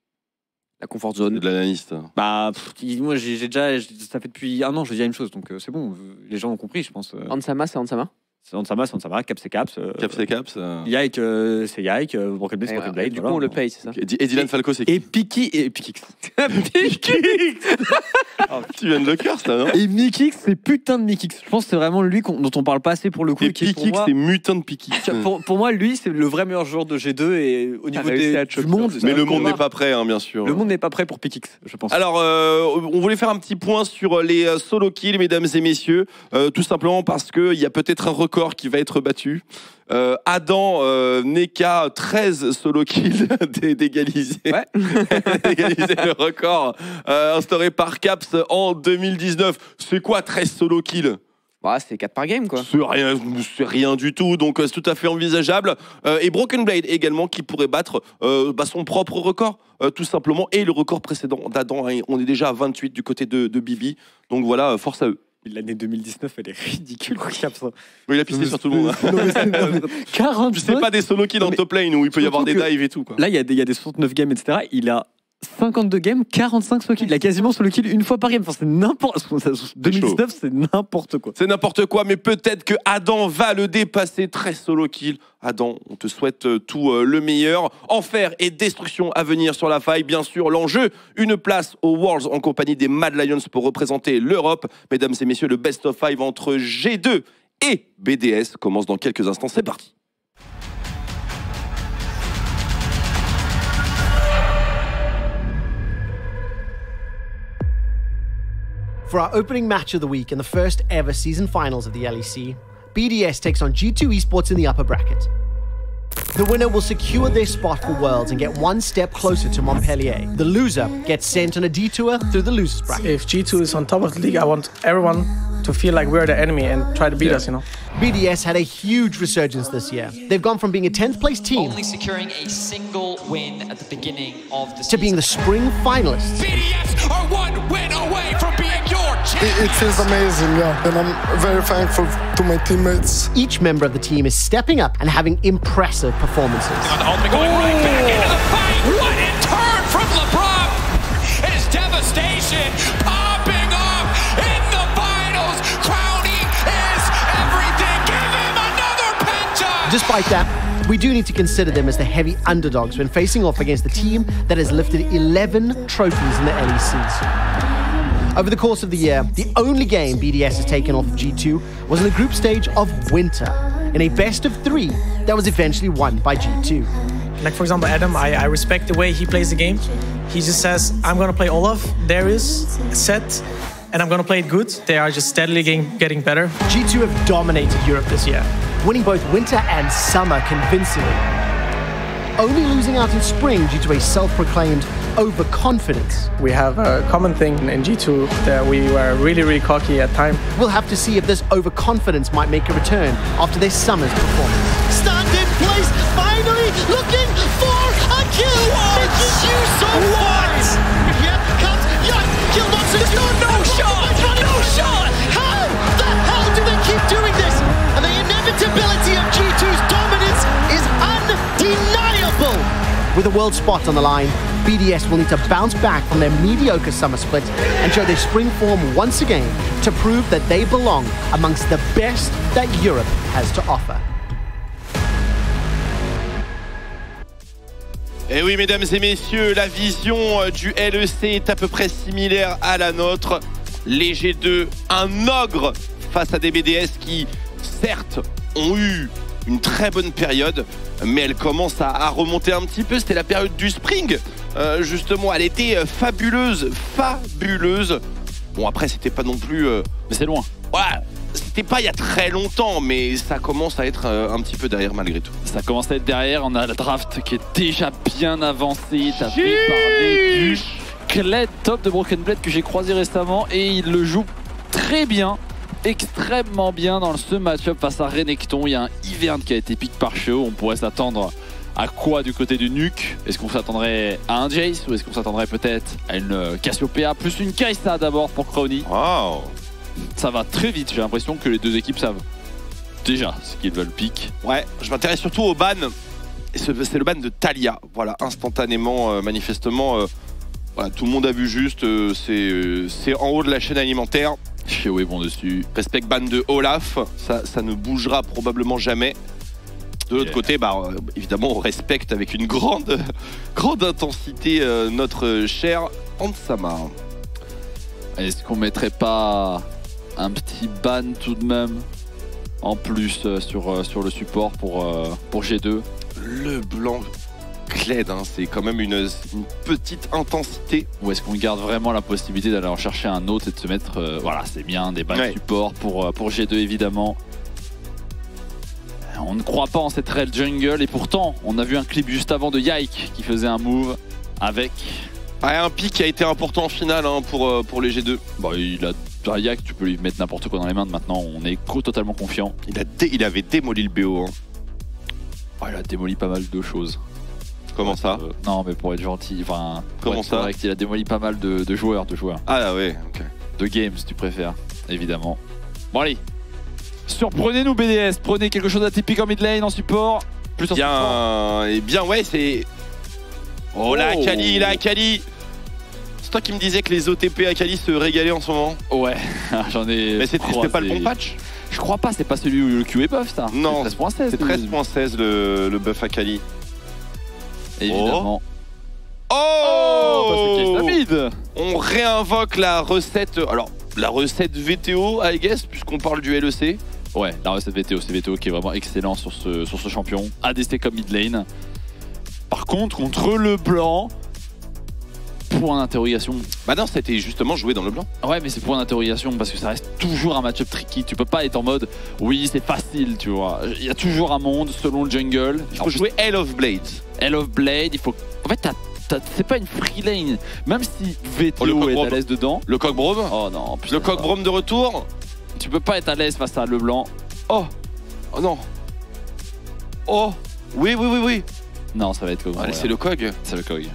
La comfort zone. De l'analyste. Bah, pff, moi, j'ai déjà, ça fait depuis un an, je dis la même chose, donc euh, c'est bon, les gens ont compris, je pense. Euh... Ansama, c'est Ansama. C'est Ansama, c'est Ansama, Caps, c'est Caps. Euh, Caps, c'est Caps. Euh... Yike, euh, c'est Yike, euh, Broken Blade, c'est Broken Blade. Du coup, on le paye, c'est ça. Et, et Dylan Falco, c'est qui? Et Piki et Pikix. Pikix. Oh, tu viens de le cœur, ça, non? Et Mikix, c'est putain de Mikix. Je pense que c'est vraiment lui dont on parle pas assez pour le coup. Et Pikix, c'est mutin de Pikix. Pour, pour moi, lui, c'est le vrai meilleur joueur de G deux et au niveau des, du monde. Mais le monde n'est pas prêt, hein, bien sûr. Le monde n'est pas prêt pour Pikix, je pense. Alors, euh, on voulait faire un petit point sur les solo kills, mesdames et messieurs, euh, tout simplement parce qu'il y a peut-être un record qui va être battu. Euh, Adam euh, n'est qu'à treize solo kills d'égaliser ouais. d'égaliser le record euh, instauré par Caps en deux mille dix-neuf. C'est quoi treize solo kills? Bah, c'est quatre par game, quoi. C'est rien, c'est rien du tout, donc c'est tout à fait envisageable. Euh, et Broken Blade également, qui pourrait battre euh, bah, son propre record, euh, tout simplement, et le record précédent d'Adam. Hein, on est déjà à vingt-huit du côté de, de Bibi, donc voilà, force à eux. L'année deux mille dix-neuf, elle est ridicule. Oui, il a pissé sur tout le monde. Hein. quarante. Je sais pas des solo kills dans le top lane où il peut y avoir des dives et tout. Quoi. Là, il y, y a des soixante-neuf games, et cetera. Il a cinquante-deux games, quarante-cinq solo kills. Il a quasiment solo kill une fois par game. Enfin, c'est n'importe. deux mille dix-neuf, c'est n'importe quoi. C'est n'importe quoi, mais peut-être que Adam va le dépasser. treize solo kills. Adam, on te souhaite tout le meilleur. Enfer et destruction à venir sur la faille. Bien sûr, l'enjeu, une place aux Worlds en compagnie des Mad Lions pour représenter l'Europe. Mesdames et messieurs, le best of five entre G deux et B D S commence dans quelques instants. C'est parti. For our opening match of the week and the first ever season finals of the L E C, B D S takes on G two Esports in the upper bracket. The winner will secure their spot for Worlds and get one step closer to Montpellier. The loser gets sent on a detour through the losers bracket. If G two is on top of the league, I want everyone to feel like we're the enemy and try to beat yeah. us, you know. B D S had a huge resurgence this year. They've gone from being a tenth place team only securing a single win at the beginning of the season to being the spring finalists. B D S are one win away from being your champion. It, it feels amazing, yeah, and I'm very thankful to my teammates. Each member of the team is stepping up and having impressive performances. Going right back into the fight. What a turn from LeBron! It is devastation popping up in the finals. Crownie is everything. Give him another penta. Despite that, we do need to consider them as the heavy underdogs when facing off against the team that has lifted eleven trophies in the L E Cs. Over the course of the year, the only game B D S has taken off of G two was in the group stage of Winter, in a best of three that was eventually won by G two. Like, for example, Adam, I, I respect the way he plays the game. He just says, I'm going to play Olaf, Darius, Set, and I'm going to play it good. They are just steadily getting, getting better. G two have dominated Europe this year, winning both Winter and Summer convincingly. Only losing out in Spring due to a self-proclaimed overconfidence. We have a common thing in G two that we were really, really cocky at times. We'll have to see if this overconfidence might make a return after their Summer's performance. Stand in place, finally looking for a kill! Making use of what? No, no shot! No shot! How the hell do they keep doing this? And the inevitability of G two's dominance is undeniable! With a world spot on the line, B D S will need to bounce back from their mediocre summer split and show their spring form once again to prove that they belong amongst the best that Europe has to offer. Et oui, mesdames et messieurs, la vision du L E C est à peu près similaire à la nôtre. Les G deux, un ogre face à des B D S qui, certes, ont eu une très bonne période, mais elle commence à, à remonter un petit peu. C'était la période du spring, euh, justement. Elle était fabuleuse, fabuleuse. Bon, après, c'était pas non plus... Euh... Mais c'est loin. Ouais, c'était pas il y a très longtemps, mais ça commence à être euh, un petit peu derrière malgré tout. Ça commence à être derrière. On a la draft qui est déjà bien avancée. T'as fait parler du Kled top de Broken Blade que j'ai croisé récemment et il le joue très bien. Extrêmement bien dans ce match-up face à Renekton. Il y a un Ivern qui a été pick par Sheo. On pourrait s'attendre à quoi du côté du Nuke? Est-ce qu'on s'attendrait à un Jace ou est-ce qu'on s'attendrait peut-être à une Cassiopeia plus une Kai'Sa d'abord pour Crowny? Wow. Ça va très vite. J'ai l'impression que les deux équipes savent déjà ce qu'ils veulent pick. Ouais, je m'intéresse surtout au ban. C'est le ban de Taliyah. Voilà, instantanément, euh, manifestement. Euh, voilà, tout le monde a vu juste. Euh, C'est en haut de la chaîne alimentaire. Sheo est bon dessus. Respect ban de Olaf, ça, ça ne bougera probablement jamais. De l'autre yeah. côté, bah, euh, évidemment, on respecte avec une grande, grande intensité euh, notre cher Hansama. Est-ce qu'on mettrait pas un petit ban tout de même en plus euh, sur, euh, sur le support pour, euh, pour G deux? Le blanc Kled, hein, c'est quand même une, une petite intensité. Ou est-ce qu'on garde vraiment la possibilité d'aller en chercher un autre et de se mettre... Euh, voilà, c'est bien, des bans ouais. support pour, pour G deux évidemment. On ne croit pas en cette rail jungle et pourtant, on a vu un clip juste avant de Yike qui faisait un move avec... Ouais, un pic qui a été important en finale hein, pour, pour les G deux. Bon, il a... Yike, tu peux lui mettre n'importe quoi dans les mains maintenant, on est totalement confiant. Il, a dé... il avait démoli le B O. Hein. Oh, il a démoli pas mal de choses. Comment ça euh, Non, mais pour être gentil, enfin... Comment ça correct, il a démoli pas mal de, de joueurs, de joueurs. Ah ouais, ok. De games, si tu préfères, évidemment. Bon, allez. Surprenez-nous, B D S. Prenez quelque chose d'atypique en mid lane, en support. Plus en bien, support. Et bien, ouais, c'est... Oh, oh la Akali, la Akali. C'est toi qui me disais que les O T P Akali se régalaient en ce moment. Ouais, j'en ai... Mais c'était pas le bon patch? Je crois pas, c'est pas celui où le Q est buff, ça. Non, c'est treize point seize. C'est treize point seize le, le buff Akali. Évidemment. Oh, oh bah mid. On réinvoque la recette... Alors, la recette V T O, I guess, puisqu'on parle du L E C. Ouais, la recette V T O, c'est V T O qui est vraiment excellent sur ce, sur ce champion. A D C comme mid lane. Par contre, contre le blanc, point d'interrogation. Bah non, c'était justement joué dans le blanc. Ouais, mais c'est point d'interrogation parce que ça reste toujours un match-up tricky. Tu peux pas être en mode, oui, c'est facile, tu vois. Il y a toujours un monde selon le jungle. Il faut en jouer plus, Hell of Blades. Hell of Blade, il faut... En fait, c'est pas une free lane. Même si V T O oh, est à l'aise dedans. Le Cockbrom. Oh non. Putain, le Cockbrom de retour. Tu peux pas être à l'aise face à le blanc. Oh. Oh non. Oh. Oui, oui, oui, oui. Non, ça va être Cog. Allez, c'est le Cog. C'est le Cog.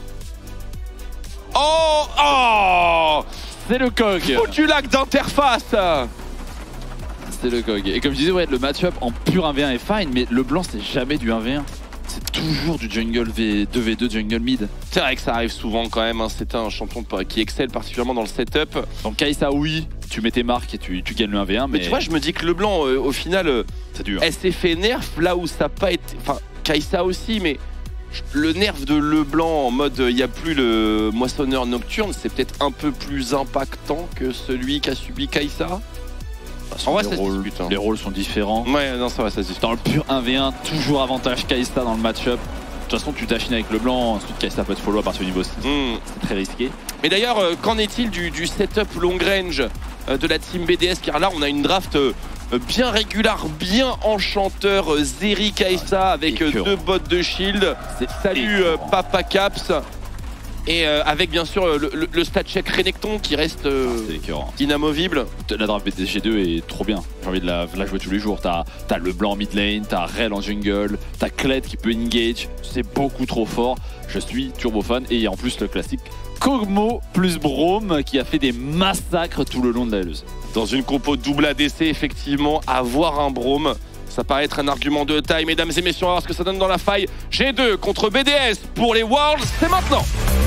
Oh. Oh. C'est le Cog. Foutu lac d'interface. C'est le Cog. Et comme je disais, ouais, le match-up en pur un v un est fine, mais le blanc, c'est jamais du un v un. C'est toujours du jungle v deux v deux, jungle mid. C'est vrai que ça arrive souvent quand même, hein. C'est un champion qui excelle particulièrement dans le setup. Donc Kai'Sa, oui, tu mets tes marques et tu, tu gagnes le un v un. Mais... mais tu vois, je me dis que le blanc, euh, au final, euh, elle s'est fait nerf là où ça n'a pas été... Enfin, Kai'Sa aussi, mais le nerf de le blanc en mode il n'y a plus le moissonneur nocturne, c'est peut-être un peu plus impactant que celui qu'a subi Kai'Sa. En vrai, les, ça rôles, se dispute, hein. Les rôles sont différents. Ouais, non, ça va, ça se dispute. Dans le pur un v un, toujours avantage Kai'Sa dans le match-up. De toute façon, tu t'achines avec le blanc, ensuite Kai'Sa peut te follow à partir du niveau six. Mm. C'est très risqué. Mais d'ailleurs, euh, qu'en est-il du, du setup long range euh, de la team B D S? Car là, on a une draft euh, bien régulière, bien enchanteur. Euh, Zeri Kai'Sa avec euh, deux bots de shield. Salut euh, Papa Caps. Et euh, avec bien sûr le, le, le stat check Renekton qui reste euh, ah, inamovible. La draft B D S G deux est trop bien. J'ai envie de la, la jouer tous les jours. T'as as le blanc en mid lane, t'as Rel en jungle, t'as Kled qui peut engage. C'est beaucoup trop fort. Je suis turbo fan. Et en plus le classique Kog'Maw plus Braum qui a fait des massacres tout le long de la L E C. Dans une compo double A D C, effectivement, avoir un Braum, ça paraît être un argument de taille. Mesdames et messieurs, on va voir ce que ça donne dans la faille. G deux contre B D S pour les Worlds, c'est maintenant.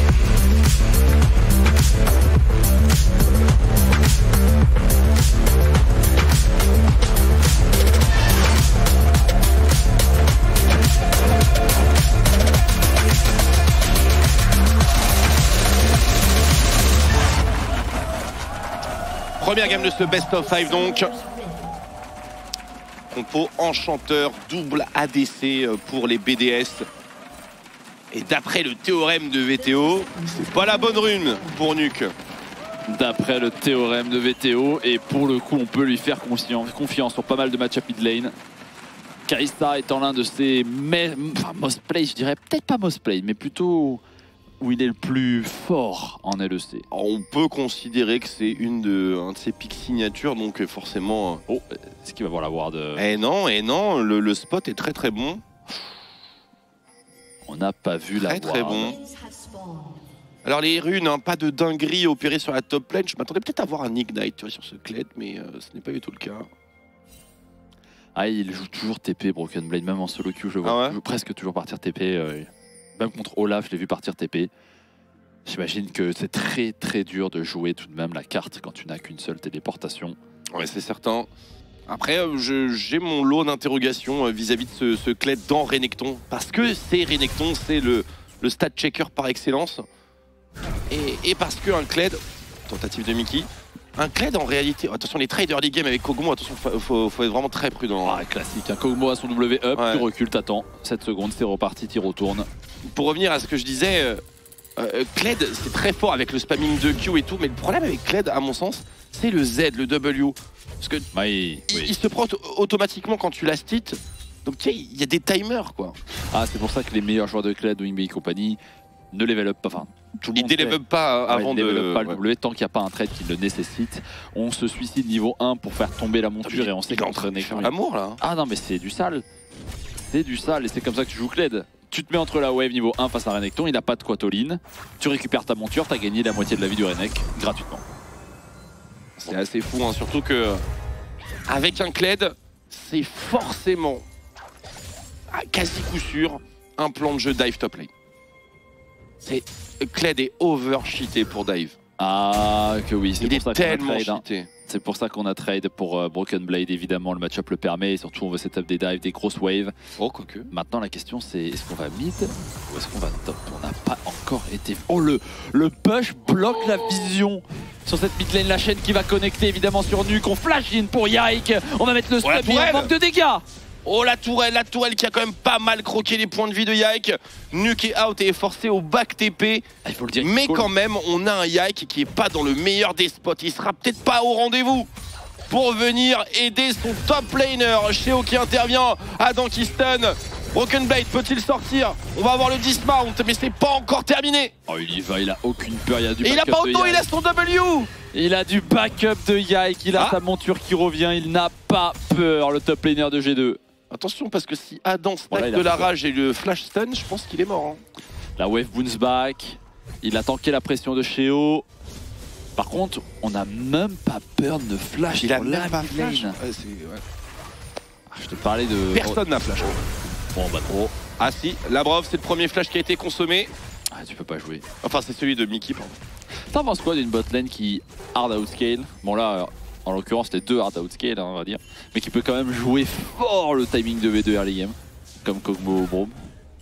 Première game de ce best of five donc. Compo enchanteur, double A D C pour les B D S. Et d'après le théorème de V T O, c'est pas la bonne rune pour Nuke. D'après le théorème de V T O, et pour le coup on peut lui faire confiance sur pas mal de match-up mid lane. Kalista étant l'un de ses enfin, most play, je dirais peut-être pas most play, mais plutôt où il est le plus fort en L E C. On peut considérer que c'est une de, un de ses pics signatures, donc forcément... Oh, est-ce qu'il va voir la ward de... Eh non, eh non, le, le spot est très très bon. On n'a pas vu très, la ward. Très bon. Alors les runes, hein, pas de dinguerie opérée sur la top lane. Je m'attendais peut-être à voir un Ignite tu vois, sur ce Kled, mais euh, ce n'est pas du tout le cas. Ah, il joue toujours T P Broken Blade, même en solo queue, je le vois ah ouais toujours, presque toujours partir T P. Euh, même contre Olaf, je l'ai vu partir T P. J'imagine que c'est très très dur de jouer tout de même la carte quand tu n'as qu'une seule téléportation. Ouais, c'est certain. Après, euh, j'ai mon lot d'interrogations euh, vis-à-vis de ce, ce Kled dans Renekton. Parce que c'est Renekton, c'est le, le stat checker par excellence. Et, et parce qu'un Kled, tentative de Mickey, un Kled en réalité, attention les trades early game avec Kog'Maw, attention faut, faut, faut être vraiment très prudent. Ah, classique, un Kog'Maw à son W up, ouais. Tu recules, t'attends, sept secondes, c'est reparti, tu retournes. Pour revenir à ce que je disais, euh, euh, Kled c'est très fort avec le spamming de Q et tout, mais le problème avec Kled à mon sens, c'est le Z, le W. Parce que oui, il, oui. il se prend automatiquement quand tu last hit, donc tu sais, il y a des timers quoi. Ah c'est pour ça que les meilleurs joueurs de Kled, Wingby et compagnie, ne level up pas, enfin tout le il monde délevel pas avant ouais, de... développe pas le ouais. W, tant qu'il n'y a pas un trade qui le nécessite. On se suicide niveau un pour faire tomber la monture et on sait qu'entre faire l'amour là. Ah non mais c'est du sale. C'est du sale et c'est comme ça que tu joues Kled. Tu te mets entre la wave niveau un face à Renekton, il n'a pas de quoi all-in. Tu récupères ta monture, tu as gagné la moitié de la vie du Renek gratuitement. C'est assez fou, hein, surtout que avec un Kled, c'est forcément, à quasi coup sûr, un plan de jeu dive top lane. C'est Kled est over-cheaté pour dive. Ah que oui, c'est pour ça tellement qu'on a trade. Hein. C'est pour ça qu'on a trade pour euh, Broken Blade, évidemment le match-up le permet et surtout on veut setup des dives, des grosses waves. Oh quoique. Maintenant la question c'est est-ce qu'on va mid ou est-ce qu'on va top? On n'a pas encore été... Oh le, le push bloque oh la vision sur cette mid lane, la chaîne qui va connecter évidemment sur Nuke, on flash in pour Yike, on va mettre le step et on manque de dégâts. Oh la tourelle, la tourelle qui a quand même pas mal croqué les points de vie de Yike. Nuke est out et est forcé au back T P. Ah, il faut le dire, mais cool. Quand même, on a un Yike qui est pas dans le meilleur des spots. Il sera peut-être pas au rendez-vous pour venir aider son top laner. Sheo qui intervient, Adam qui stun. Broken Blade peut-il sortir? On va avoir le dismount, mais c'est pas encore terminé. Oh il y va, il a aucune peur, il a du et il a pas auto, il a son W. Il a du backup de Yike, il a ah. sa monture qui revient, il n'a pas peur, le top laner de G deux. Attention parce que si Adam stack voilà, de la rage et le flash stun, je pense qu'il est mort. Hein. La wave bounce back, il a tanké la pression de Sheo. Par contre, on n'a même pas peur de flash. Il a même pas flash. Ouais, ouais. Ah, je te parlais de... Personne n'a flash. Bon bah trop. Ah si, Labrov, c'est le premier flash qui a été consommé. Ah tu peux pas jouer. Enfin c'est celui de Mickey, pardon. T'en penses quoi d'une botlane qui hard outscale? Bon là... En l'occurrence, les deux hard outscale, hein, on va dire. Mais qui peut quand même jouer fort le timing de V deux early game. Comme Kog'Maw ou Braum.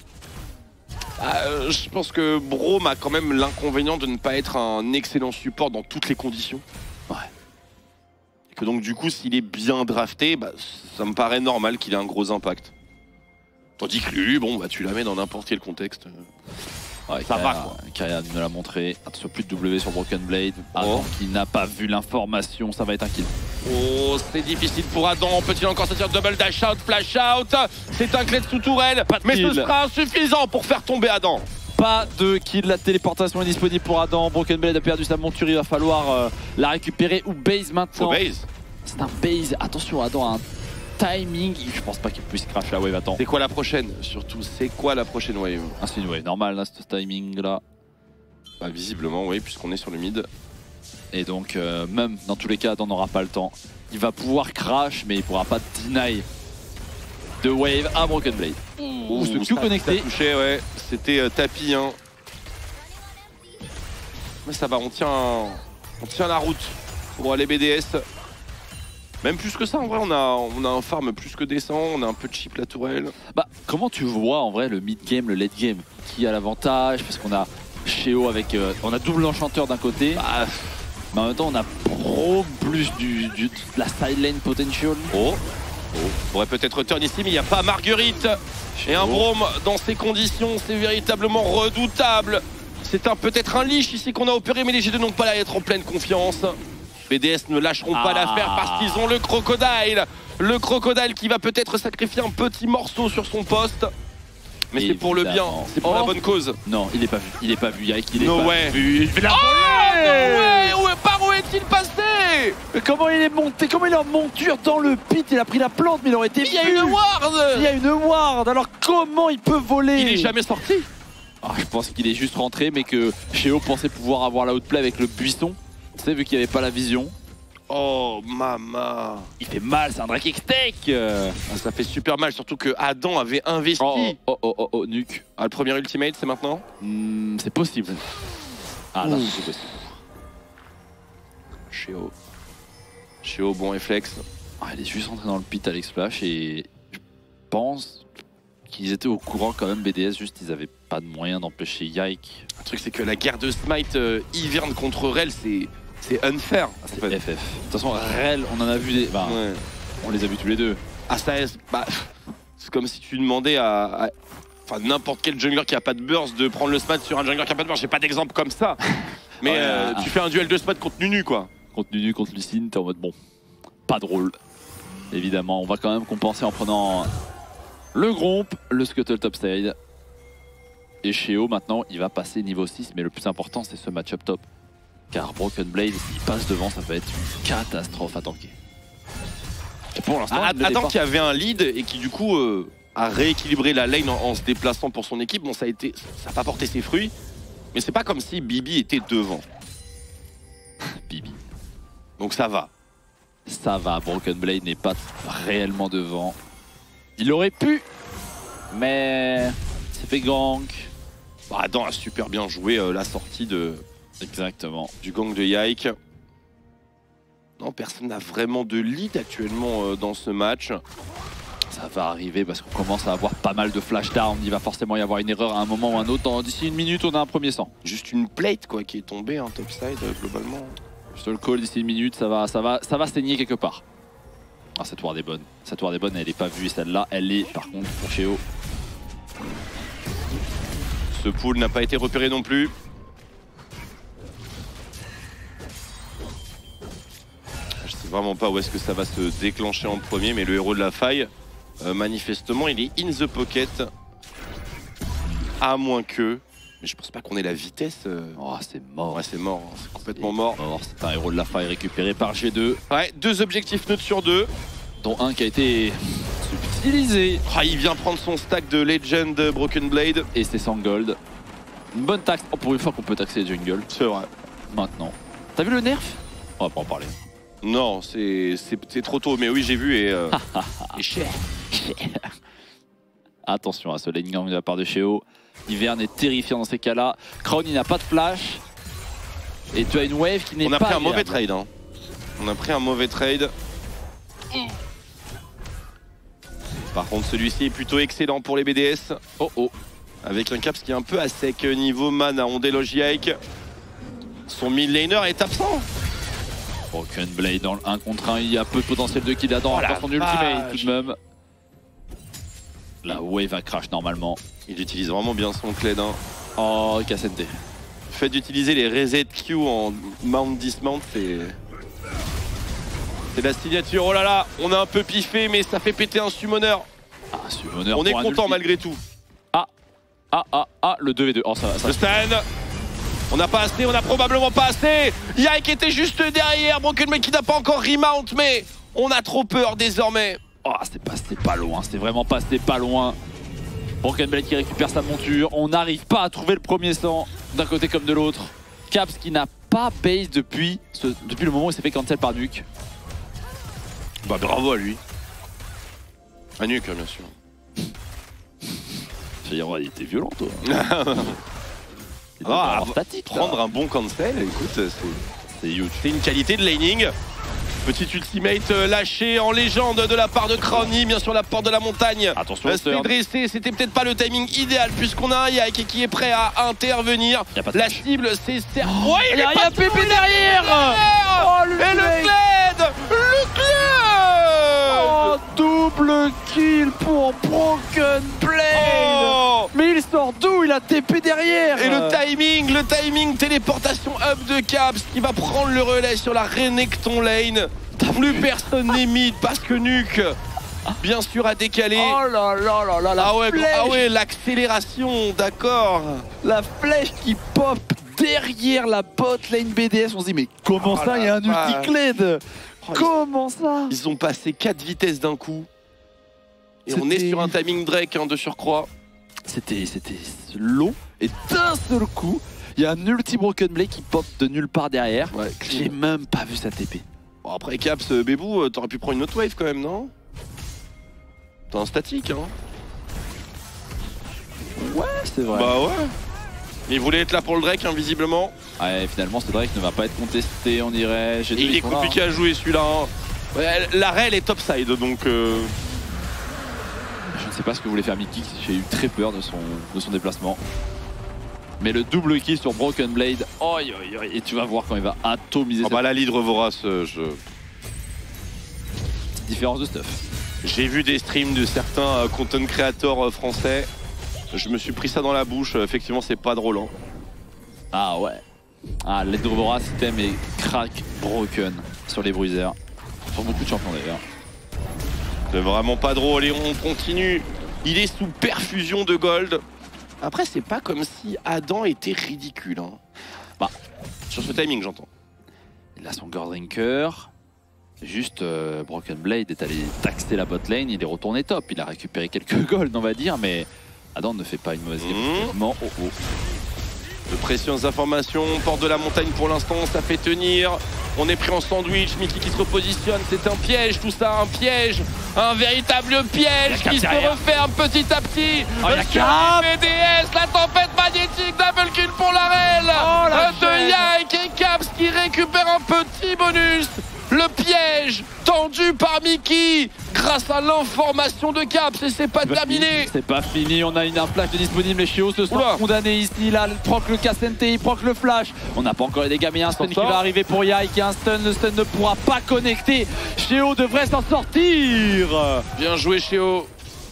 Euh, je pense que Braum a quand même l'inconvénient de ne pas être un excellent support dans toutes les conditions. Ouais. Et que donc du coup, s'il est bien drafté, bah, ça me paraît normal qu'il ait un gros impact. Tandis que lui, bon, bah, tu la mets dans n'importe quel contexte. Ouais, ça va quoi. Kyrian me l'a montré. Attention, plus de W sur Broken Blade. Adam oh. qui n'a pas vu l'information, ça va être un kill. Oh, c'est difficile pour Adam. Peut-il encore sortir double dash out, flash out? C'est un Kled sous tourelle, mais kill. Ce sera insuffisant pour faire tomber Adam. Pas de kill, la téléportation est disponible pour Adam. Broken Blade a perdu sa monture, il va falloir euh, la récupérer ou base maintenant. Base. C'est un base. Attention, Adam a un timing, je pense pas qu'il puisse crash la wave. Attends. C'est quoi la prochaine? Surtout, c'est quoi la prochaine wave? Ah, c'est une wave normale là, ce timing là. Bah, visiblement, oui, puisqu'on est sur le mid. Et donc, euh, même dans tous les cas, on n'aura pas le temps. Il va pouvoir crash, mais il pourra pas deny de wave à Broken Blade. Ouh, ce Q connecté. Ça touché, ouais. C'était euh, tapis, hein. Mais ça va, on tient, on tient la route pour aller B D S. Même plus que ça, en vrai, on a, on a un farm plus que décent, on a un peu de chip la tourelle. Bah, comment tu vois en vrai le mid-game, le late-game? Qui a l'avantage? Parce qu'on a Sheo avec... Euh, on a double enchanteur d'un côté. Bah, mais en même temps, on a pro plus du, du, de la side lane potential. Oh, oh. On pourrait peut-être turn ici, mais il n'y a pas Marguerite. Et un Braum dans ces conditions, c'est véritablement redoutable. C'est un peut-être un leash ici qu'on a opéré, mais les G deux n'ont pas l'air d'être en pleine confiance. B D S ne lâcheront ah. pas l'affaire parce qu'ils ont le crocodile. Le crocodile qui va peut-être sacrifier un petit morceau sur son poste. Mais c'est pour le bien, c'est pour oh. la bonne cause. Non, il est pas vu, il est pas vu, Yike, il est no pas way. vu. Il fait la oh no way. Ouais, par où est-il passé? Mais comment il est monté? Comment il est en monture dans le pit? Il a pris la plante, mais il aurait été Il y a une ward. Il y a une ward, alors comment il peut voler? Il est jamais sorti. Ah, je pense qu'il est juste rentré, mais que Sheo pensait pouvoir avoir la outplay avec le buisson. Tu sais, vu qu'il n'y avait pas la vision. Oh, maman. Il fait mal, c'est un Drake X-Tech. Ça fait super mal, surtout que Adam avait investi. Oh, oh, oh, oh, oh nuke. Ah, le premier ultimate, c'est maintenant mm, c'est possible. Ah, là, c'est possible. Sheo. Sheo, bon réflexe. Ah, il est juste rentré dans le pit à l'ex-flash et je pense qu'ils étaient au courant quand même, B D S, juste ils avaient pas de moyen d'empêcher Yike. Le truc, c'est que la guerre de Smite euh, Ivern contre Rel, c'est... C'est unfair. C'est F F. De toute façon, Rel, on en a vu des. Bah, ouais. On les a vus tous les deux. Ah, ça bah, c'est comme si tu demandais à. à... Enfin, n'importe quel jungler qui a pas de burst de prendre le smite sur un jungler qui a pas de burst. J'ai pas d'exemple comme ça. Mais ouais, euh, ah. tu fais un duel de smite contre Nunu, quoi. Contre Nunu, contre Lucine, t'es en mode bon. Pas drôle. Évidemment, on va quand même compenser en prenant le Gromp, le Scuttle topside. Et Sheo, maintenant, il va passer niveau six. Mais le plus important, c'est ce match-up top. Car Broken Blade, s'il passe devant, ça peut être une catastrophe à tanker. Et pour l'instant, ah, Adam qui avait un lead et qui du coup euh, a rééquilibré la lane en, en se déplaçant pour son équipe, bon ça a été, ça n'a pas porté ses fruits, mais c'est pas comme si Bibi était devant. Bibi. Donc ça va. Ça va, Broken Blade n'est pas réellement devant. Il aurait pu, mais c'est fait gank. Bah, Adam a super bien joué euh, la sortie de... Exactement. Du gang de Yike. Non, personne n'a vraiment de lead actuellement euh, dans ce match. Ça va arriver parce qu'on commence à avoir pas mal de flash down. Il va forcément y avoir une erreur à un moment ou à un autre. D'ici une minute, on a un premier sang. Juste une plate quoi qui est tombée, un topside euh, globalement. Juste le call d'ici une minute, ça va, ça va, ça va saigner quelque part. Ah, cette ward est bonne. Cette ward est bonne, elle est pas vue. Celle-là, elle est par contre pour Sheo. Ce pool n'a pas été repéré non plus. Vraiment pas où est-ce que ça va se déclencher en premier, mais le héros de la faille, euh, manifestement, il est in the pocket. À moins que... Mais je pense pas qu'on ait la vitesse. Euh... Oh, c'est mort. Ouais, c'est mort. C'est complètement mort. mort. C'est un héros de la faille récupéré par G deux. Ouais, deux objectifs neutres sur deux. Dont un qui a été subtilisé. Ah, il vient prendre son stack de Legend Broken Blade. Et c'est cent gold. Une bonne taxe. Oh, pour une fois qu'on peut taxer les jungle. C'est vrai. Maintenant. T'as vu le nerf? On va pas en parler. Non, c'est trop tôt, mais oui, j'ai vu et... Euh... et cher. Attention à ce lane gang de la part de Sheo. Ivern est terrifiant dans ces cas-là. Crown, il n'a pas de flash. Et tu as une wave qui n'est pas... On a pris un mauvais trade. Hein. On a pris un mauvais trade. Par contre, celui-ci est plutôt excellent pour les B D S. Oh oh. Avec un Caps qui est un peu à sec niveau mana. On déloge Yike. Son mid laner est absent. Broken Blade dans le un contre un, il y a peu de potentiel de kill Adam, oh dans son ultimate tout de même. La wave va crash normalement. Il utilise vraiment bien son Kled. Hein. Oh, K S N T. Le fait d'utiliser les reset Q en mount dismount, c'est... C'est la signature. Oh là là, on a un peu piffé, mais ça fait péter un summoner. Ah, summoner. On est content malgré tout. Ah, ah, ah, ah, le deux v deux. Oh, ça, ça... Le stun. On n'a pas assez, on n'a probablement pas assez. Yike était juste derrière. Broken Blade qui n'a pas encore remount, mais on a trop peur désormais. Oh, c'est passé pas loin, c'est vraiment passé pas loin. Broken Blade qui récupère sa monture. On n'arrive pas à trouver le premier sang. d'un côté comme de l'autre. Caps qui n'a pas base depuis, ce, depuis le moment où il s'est fait cancel par Nuke. Bah bravo à lui. À Nuke, bien sûr. Il était violent, toi. Il ah, statique, prendre là. un bon cancel, écoute, c'est huge. C'est une qualité de laning. Petit ultimate lâché en légende de la part de Crowny, bien sûr la porte de la montagne. Attention, c'est dressé, c'était peut-être pas le timing idéal puisqu'on a un Yike qui est prêt à intervenir. La cible, c'est Ser... Oh, ouais, il y a, a P P derrière, derrière oh, le Et le Kled Le Kled Oh, double kill pour Broken Blade oh. Mais il sort d'où? Il a T P derrière. Et le timing, le timing, téléportation up de Caps qui va prendre le relais sur la Renekton lane. Plus personne n'est mid parce que Nuke, bien sûr, a décalé. Oh là là là là, la ah ouais, flèche. Ah ouais, l'accélération, d'accord. La flèche qui pop derrière la bot lane B D S. On se dit, mais comment oh ça, il y a un ulti-Kled oh, Comment ça? Ils ont passé quatre vitesses d'un coup. Et on est sur un timing Drake hein, de surcroît. C'était long. Et d'un seul coup, il y a un ulti Broken Blade qui pop de nulle part derrière. Ouais, j'ai même pas vu sa T P. Bon, après Caps, euh, Bébou, euh, t'aurais pu prendre une autre wave quand même, non? T'es un statique, hein? Ouais, c'est vrai. Bah ouais. Il voulait être là pour le Drake, hein, visiblement. Ouais, finalement, ce Drake ne va pas être contesté, on dirait. Il est compliqué à jouer celui-là. Hein. Ouais, l'arrêt, elle est topside, donc. Euh... Je ne sais pas ce que voulait faire Mickey, j'ai eu très peur de son, de son déplacement. Mais le double kill sur Broken Blade, oh, oh, oh, et tu vas voir quand il va atomiser. Ah bah la lead Vorace, euh, je... Petite différence de stuff. J'ai vu des streams de certains euh, content créateurs euh, français. Je me suis pris ça dans la bouche, euh, effectivement c'est pas drôle. Hein. Ah ouais. Ah, lead Vorace item et crack Broken sur les bruisers. Sur beaucoup de champions d'ailleurs. C'est vraiment pas drôle et on continue. Il est sous perfusion de gold. Après, c'est pas comme si Adam était ridicule. Hein. Bah, sur ce timing, j'entends. Il a son Goldrinker. Juste, euh, Broken Blade est allé taxer la bot lane. Il est retourné top. Il a récupéré quelques golds, on va dire. Mais Adam ne fait pas une mauvaise game. Mmh. Oh, oh. De précieuses informations. Porte de la montagne pour l'instant, ça fait tenir. On est pris en sandwich. Mickey qui se repositionne. C'est un piège, tout ça, un piège. Un véritable piège qui se referme petit à petit. Oh, sur les B D S, la tempête magnétique, double kill pour la Rel. Oh, de Yike et Caps qui récupère un petit bonus. Le piège tendu par Mickey grâce à l'information de Caps et c'est pas terminé. C'est pas fini, on a une, un flash de disponible. Les Chios se sont Oula. condamnés ici. Là, il proc le K S N T, il proc le flash. On n'a pas encore les dégâts, mais il y a un stun qui va arriver pour Yike. Il y a un stun, le stun ne pourra pas connecter. Cheo devrait s'en sortir. Bien joué Cheo.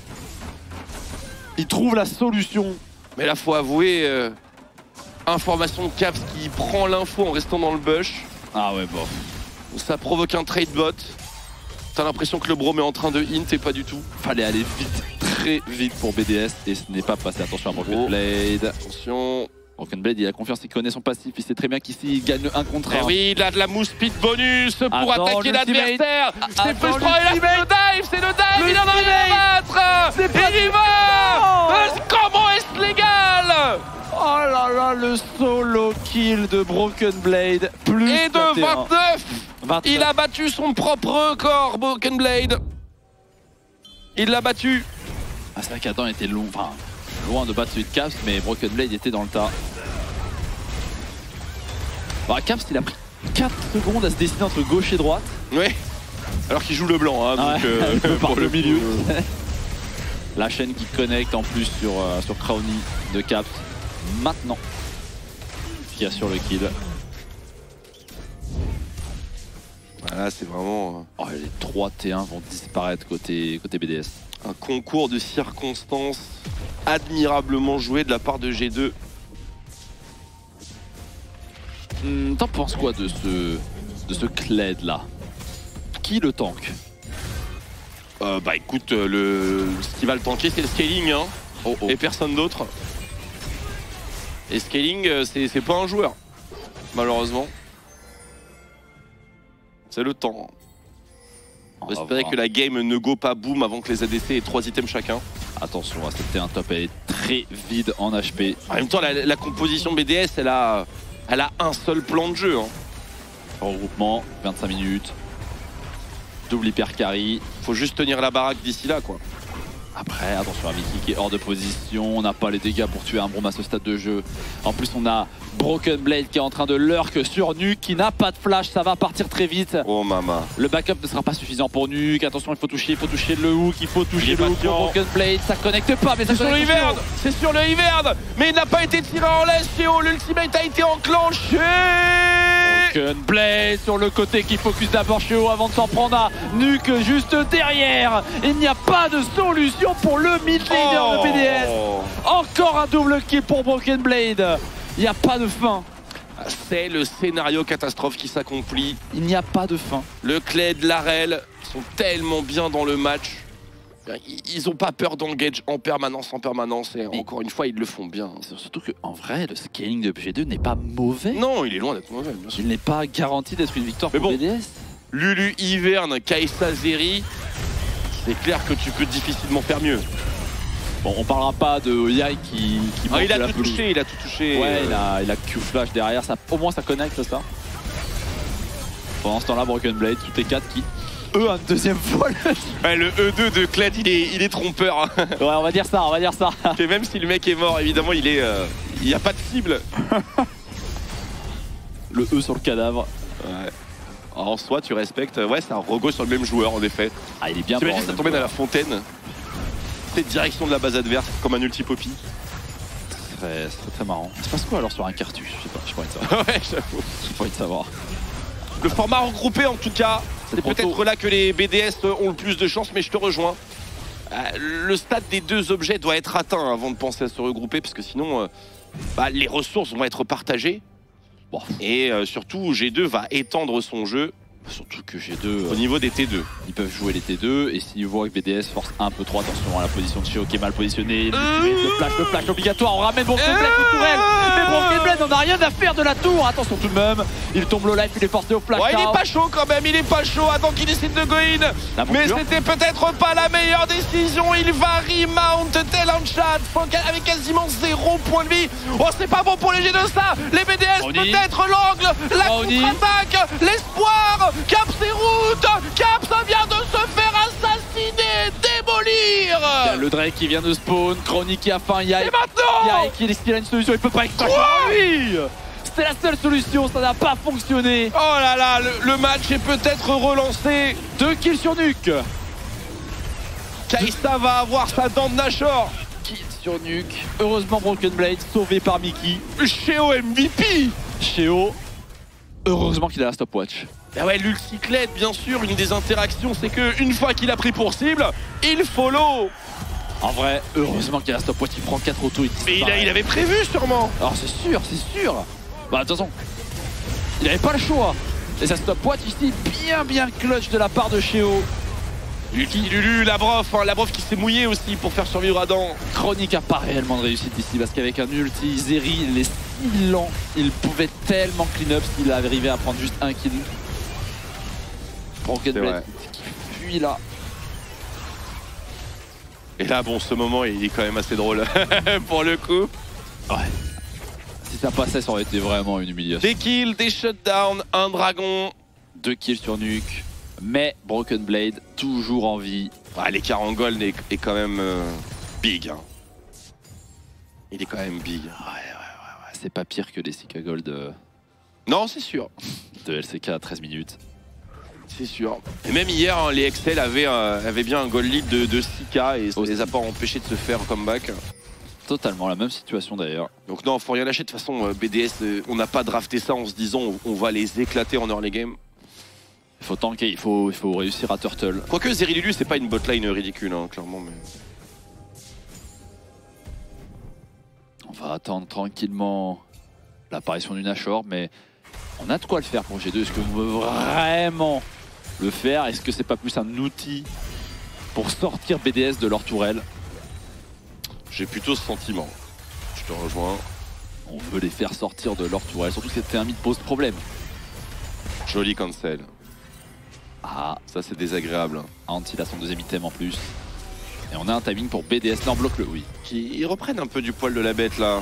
Il trouve la solution. Mais là, faut avouer, euh, information de Caps qui prend l'info en restant dans le bush. Ah ouais, bon. Ça provoque un trade bot. T'as l'impression que le Brom est en train de hint et pas du tout. Fallait aller vite, très vite pour B D S et ce n'est pas passé. Attention à Broken Blade. Attention. Broken Blade, il a confiance, il connaît son passif, il sait très bien qu'ici il gagne un contre un. Eh oui, il a de la mousse speed bonus pour Attends, attaquer l'adversaire. C'est frustrant, il a le dive, c'est le dive, le il en arrive à battre. Et il va. Comment est-ce légal? Oh là là, le solo kill de Broken Blade. Plus et de vingt-neuf. vingt-neuf. Il a battu son propre record, Broken Blade. Il l'a battu. Ah, c'est vrai qu'Adam était long, enfin, loin de battre celui de Caps, mais Broken Blade était dans le tas. Bon, Caps, il a pris quatre secondes à se décider entre gauche et droite. Ouais. Alors qu'il joue le blanc, hein, donc ouais, euh, par le milieu. La chaîne qui connecte en plus sur, euh, sur Crowny de Caps. Maintenant, qui assure le kill. Voilà, c'est vraiment... Oh, les trois T un vont disparaître côté, côté B D S. Un concours de circonstances admirablement joué de la part de G deux. Hum, T'en penses quoi de ce, de ce Kled là? Qui le tank? euh, Bah écoute, le... ce qui va le tanker c'est le scaling, hein. Oh, oh. Et personne d'autre. Et scaling, c'est pas un joueur, malheureusement. C'est le temps. On va espérer que la game ne go pas boom avant que les A D C aient trois items chacun. Attention, c'était un top, elle est très vide en H P. En même temps, la, la composition B D S, elle a, elle a un seul plan de jeu. Hein. Regroupement, vingt-cinq minutes. Double hyper carry. Faut juste tenir la baraque d'ici là, quoi. Après, attention à Mickey qui est hors de position. On n'a pas les dégâts pour tuer un Braum à ce stade de jeu. En plus, on a Broken Blade qui est en train de lurk sur Nuke, qui n'a pas de flash. Ça va partir très vite. Oh maman. Le backup ne sera pas suffisant pour Nuke. Attention, il faut toucher, il faut toucher le hook, il faut toucher le hook pour Broken Blade. Ça connecte pas, mais ça c'est sur le Ivern. C'est sur le Ivern. Mais il n'a pas été tiré en laisse, Théo. L'ultimate a été enclenché. Broken Blade sur le côté qui focus d'abord Cheo avant de s'en prendre à Nuke juste derrière. Il n'y a pas de solution pour le mid laner oh. de B D S. Encore un double kill pour Broken Blade. Il n'y a pas de fin. C'est le scénario catastrophe qui s'accomplit. Il n'y a pas de fin. Le Kled, l'Arel sont tellement bien dans le match. Ils n'ont pas peur d'engage en permanence, en permanence. Et mais encore une fois, ils le font bien. Surtout qu'en vrai, le scaling de G deux n'est pas mauvais. Non, il est loin d'être mauvais, bien sûr. Il n'est pas garanti d'être une victoire mais pour bon, B D S. Lulu, Ivern, Kai'Sa, Zeri, c'est clair que tu peux difficilement faire mieux. Bon, on parlera pas de Yai qui, qui ah, il a tout pelouse. touché, il a tout touché. Ouais, il a, il a Q-Flash derrière, ça, au moins ça connecte ça. Pendant ce temps-là, Broken Blade, tous les quatre qui E un deuxième fois. Ouais, le E deux de Kled, il est, il est trompeur. Hein. Ouais, on va dire ça, on va dire ça. Et même si le mec est mort, évidemment, il est, euh, il n'y a pas de cible. Le E sur le cadavre. Ouais. En soi, tu respectes. Ouais, c'est un rego sur le même joueur, en effet. Ah, il est bien. T'imagines, ça tombait dans la fontaine. Peut-être direction de la base adverse, comme un ulti poppy. C'est très, très marrant. Il se passe quoi alors sur un cartouche? Je sais pas, je pourrais te savoir. Ouais, j'avoue. Je pourrais te savoir. Le format regroupé, en tout cas, c'est peut-être là que les B D S ont le plus de chance, mais je te rejoins. Euh, le stade des deux objets doit être atteint avant de penser à se regrouper, parce que sinon, euh, bah, les ressources vont être partagées. Bon. Et euh, surtout, G deux va étendre son jeu. Surtout que G deux, au niveau des T deux, ils peuvent jouer les T deux et s'ils voient que B D S force un peu trop, attention à la position de Cheo qui est mal positionnée, le flash, le flash obligatoire, on ramène Broken Blade de tourelle, mais Broken Blade on n'a rien à faire de la tour, attention tout de même, il tombe low life, il est forcé au flash. Ouais, il est pas chaud quand même, il est pas chaud avant qu'il décide de go in, mais c'était peut-être pas la meilleure décision, il va remount tel un chat avec quasiment zéro point de vie. Oh, c'est pas bon pour les G deux ça, les B D S peut-être l'angle, la contre-attaque, l'espoir. Cap ses routes, Cap ça vient de se faire assassiner, démolir. Il y a le Drake qui vient de spawn, Chronique qui a faim, Yai. Et maintenant Yai qui est a une solution, il peut pas extraire. Oui, c'était la seule solution, ça n'a pas fonctionné. Oh là là, le, le match est peut-être relancé. Deux kills sur Nuke. Kai'Sa va avoir sa dent de Nashor. Kill sur Nuke. Heureusement Broken Blade sauvé par Mickey. Cheo M V P. Cheo, heureusement qu'il a la stopwatch. Ah ouais, l'ulticlette, bien sûr, une des interactions, c'est que une fois qu'il a pris pour cible, il follow. En vrai, heureusement qu'il a la stopwatch, il prend quatre autos. Il Mais il, a, il avait prévu sûrement. Alors c'est sûr, c'est sûr. Bah attention, il avait pas le choix. Et sa stopwatch ici, bien bien clutch de la part de Cheo. Lulu, Lulu, Labrov, hein, Labrov qui s'est mouillé aussi pour faire survivre Adam. Chronique a pas réellement de réussite ici parce qu'avec un ulti, Zeri, il est si lent, il pouvait tellement clean up s'il arrivait à prendre juste un kill. Broken Blade qui fuit là. Et là, bon, ce moment, il est quand même assez drôle pour le coup. Ouais. Si ça passait, ça aurait été vraiment une humiliation. Des kills, des shutdowns, un dragon. Deux kills sur Nuke. Mais Broken Blade, toujours en vie. Ah, l'écart en gold est, est quand même euh, big. Hein. Il est quand même big. Ouais, ouais, ouais. ouais. C'est pas pire que les six K gold de... Non, c'est sûr. De L C K à treize minutes. C'est sûr. Et même hier, hein, les Excel avaient, euh, avaient bien un gold lead de, de six K et ça les a pas empêchés de se faire comeback. Totalement la même situation d'ailleurs. Donc non, faut rien lâcher. De toute façon, euh, B D S, euh, on n'a pas drafté ça en se disant on, on va les éclater en early game. Il faut tanker, il faut, il faut réussir à turtle. Quoique Zeri Lulu, c'est pas une botline ridicule, hein, clairement. Mais... On va attendre tranquillement l'apparition du Nashor, mais on a de quoi le faire pour G deux. Est-ce qu'on veut vraiment le faire? Est-ce que c'est pas plus un outil pour sortir B D S de leur tourelle? J'ai plutôt ce sentiment. Je te rejoins. On veut les faire sortir de leur tourelle, surtout que c'était un mid pose problème. Joli cancel. Ah, ça c'est désagréable. Antil a son deuxième item en plus. Et on a un timing pour B D S. Non, bloque-le, oui. Ils reprennent un peu du poil de la bête là.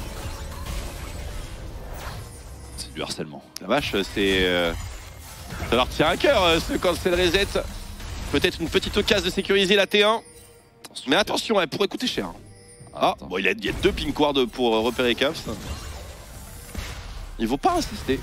C'est du harcèlement. La vache, c'est... Euh... ça leur tient à cœur euh, ce cancel reset. Peut-être une petite occasion de sécuriser la T un. Mais attention, elle pourrait coûter cher. Ah, Attends. bon, il y a, il y a deux pink wards pour euh, repérer Caps. Il faut pas insister.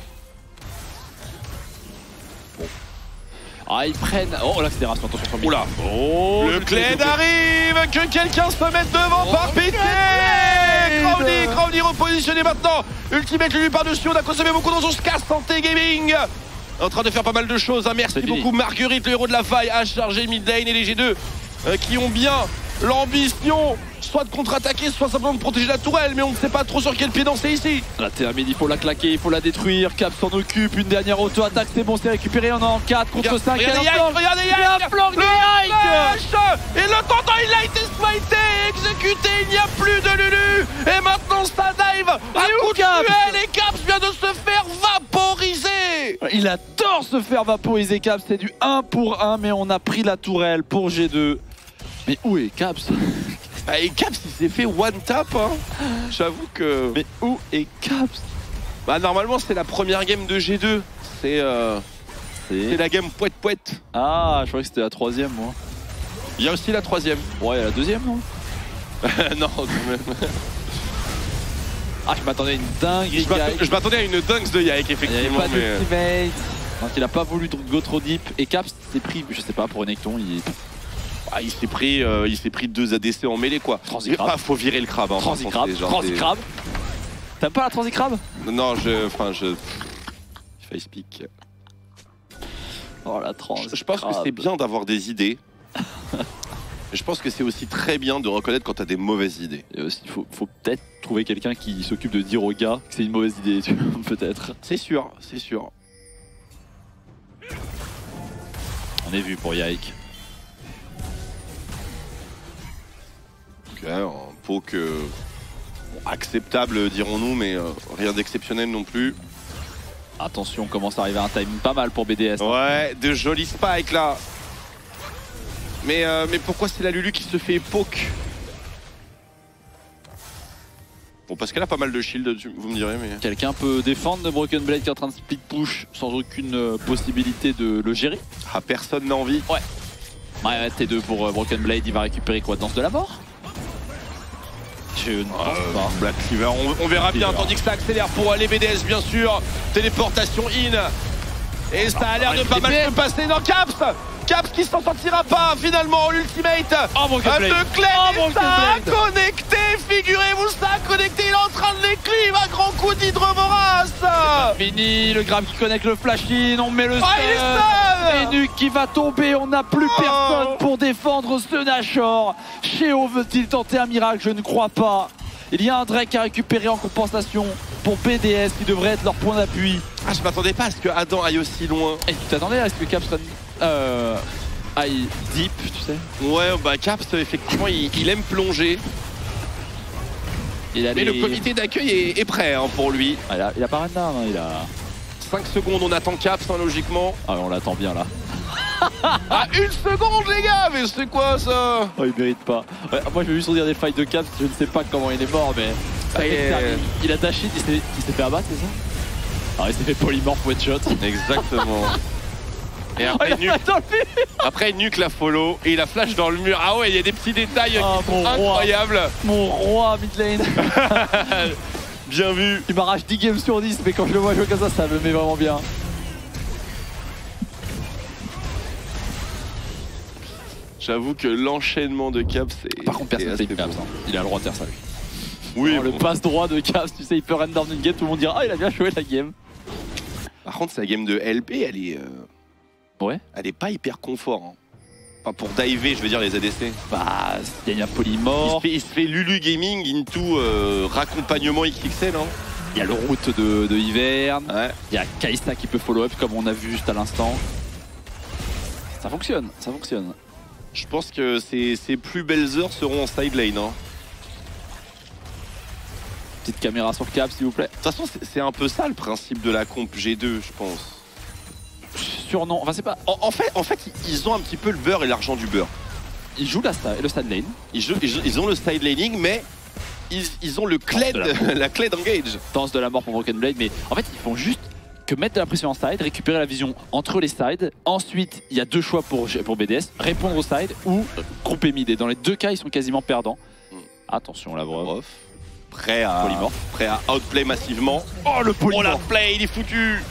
Ah, ils prennent. Oh, l'accélération, attention sur Oula. Oh, le Kled arrive. Que quelqu'un se mette devant Oh, par pitié. Crowley, Crowley repositionné maintenant. Ultimate lui par-dessus. On a consommé beaucoup dans son casse santé gaming. En train de faire pas mal de choses. Hein. Merci beaucoup Marguerite, le héros de la faille, à charger mid lane et les G deux euh, qui ont bien l'ambition soit de contre-attaquer, soit simplement de protéger la tourelle, mais on ne sait pas trop sur quel pied danser ici. La termine, il faut la claquer, il faut la détruire. Cap s'en occupe, une dernière auto-attaque, c'est bon, c'est récupéré. On est en quatre contre cinq. Regardez Yike, regardez Yike, la flanque de Yike. Et le tonton il a été smité, exécuté, il n'y a plus de Lulu. Et maintenant ça dive à coup de duel et Caps vient de se faire vaporiser. Il adore se faire vaporiser Caps, c'est du un pour un, mais on a pris la tourelle pour G deux. Mais où est Caps? Ah, et Caps il s'est fait one tap hein. J'avoue que... Mais où est Caps? Bah normalement c'est la première game de G deux. C'est euh... c'est la game poète poète. Ah, je croyais que c'était la troisième moi. Il y a aussi la troisième. Ouais, il y a la deuxième non? Non quand même. Ah, je m'attendais à une dinguerie. Je m'attendais à une dunks de Yike effectivement. Il n'y avait pas mais... de teammate. Donc il a pas voulu go trop deep. Et Caps s'est pris, je sais pas, pour Necton, il... Ah, il s'est pris, euh, il s'est pris deux A D C en mêlée quoi. Transicrabe. Ah, faut virer le crabe. Hein, Transicrabe. Transicrabe. T'aimes pas la Transicrabe? Non, je, enfin je. Face pick. Oh la trans. Je, je pense que c'est bien d'avoir des idées. Je pense que c'est aussi très bien de reconnaître quand t'as des mauvaises idées. Et aussi, il faut, faut peut-être trouver quelqu'un qui s'occupe de dire aux gars que c'est une mauvaise idée, tu vois, peut-être. C'est sûr, c'est sûr. On est vu pour Yike. Ok, un poke euh, bon, acceptable dirons-nous, mais euh, rien d'exceptionnel non plus. Attention, on commence à arriver à un timing pas mal pour B D S. Ouais, de jolis spikes là. Mais, euh, mais pourquoi c'est la Lulu qui se fait poke? Bon, parce qu'elle a pas mal de shield, vous me direz, mais... Quelqu'un peut défendre le Broken Blade qui est en train de split push sans aucune euh, possibilité de le gérer? Ah, personne n'a envie. Ouais. Ouais, T deux pour euh, Broken Blade, il va récupérer quoi? Danse de la mort? Je ne pense euh, pas. Black Cleaver, on, on verra bien, tandis que ça accélère pour les B D S, bien sûr. Téléportation in. Et ça a l'air de pas mal se passer dans Caps. Caps qui s'en sortira pas finalement, l'ultimate. Oh mon god, le Kled, oh, ça a connecté, figurez-vous, ça a connecté, il est en train de l'éclipse, un grand coup d'hydre vorace. Fini, le grab qui connecte le flash in, on met le oh, stun. Et Nuke qui va tomber, on n'a plus oh. personne pour défendre ce Nashor. Sheo veut-il tenter un miracle? Je ne crois pas. Il y a un Drake à récupérer en compensation pour B D S qui devrait être leur point d'appui. Ah, je m'attendais pas à ce que Adam aille aussi loin. Et tu t'attendais à ce que Caps euh, aille deep, tu sais? Ouais, bah Caps, effectivement, il, il aime plonger. Il a Mais les... le comité d'accueil est, est prêt hein, pour lui. Ah, il, a, il a pas rien là, hein, il a... cinq secondes, on attend Caps, hein, logiquement. Ah, on l'attend bien là. Ah, une seconde, les gars, mais c'est quoi ça? Oh, il mérite pas. Ouais, moi, je vais juste dire des fights de Caps, je ne sais pas comment il est mort, mais. Ça est... Il a dashé, il s'est fait abattre, c'est ça? Ah, il s'est fait polymorph one shot. Exactement. Et après, oh, nuke... après, nuke la follow et il a flash dans le mur. Ah ouais, il y a des petits détails oh, qui sont incroyables. Roi. Mon roi mid lane. Bien vu. Il m'arrache dix games sur dix, mais quand je le vois jouer comme ça, ça me met vraiment bien. J'avoue que l'enchaînement de Caps, c'est. Par contre, personne ne Caps. Hein. Il a le droit de faire ça, lui. Oui. Alors, bon. Le passe droit de Caps, tu sais, il peut run down une game, tout le monde dira ah, il a bien joué la game. Par contre, sa game de L P, elle est. Euh... Ouais. Elle est pas hyper confort. Hein. Enfin, pour diver, je veux dire, les A D C. Bah, il y a un polymorph. Il, il se fait Lulu Gaming into euh, raccompagnement X X L. Hein. Il y a le route de, de Hivern. Ouais. Il y a Kai'Sa qui peut follow up, comme on a vu juste à l'instant. Ça fonctionne, ça fonctionne. Je pense que ses, ses plus belles heures seront en side lane. Hein. Petite caméra sur Cap, s'il vous plaît. De toute façon, c'est un peu ça le principe de la comp G deux, je pense. Surnom, enfin c'est pas... En, en, fait, en fait, ils ont un petit peu le beurre et l'argent du beurre. ils jouent la, le side lane. Ils, jouent, ils, jouent, ils ont le side laning, mais ils, ils ont le clé de, la, la clé d'engage. Danse de la mort pour Broken Blade, mais en fait, ils font juste que mettre de la pression en side, récupérer la vision entre les sides. Ensuite, il y a deux choix pour, pour B D S, répondre au side ou grouper mid. Et dans les deux cas, ils sont quasiment perdants. Attention, la Lavrov. Prêt à, polymorphe. prêt à outplay massivement. Oh, le polymorphe. Oh, l'outplay, il est foutu.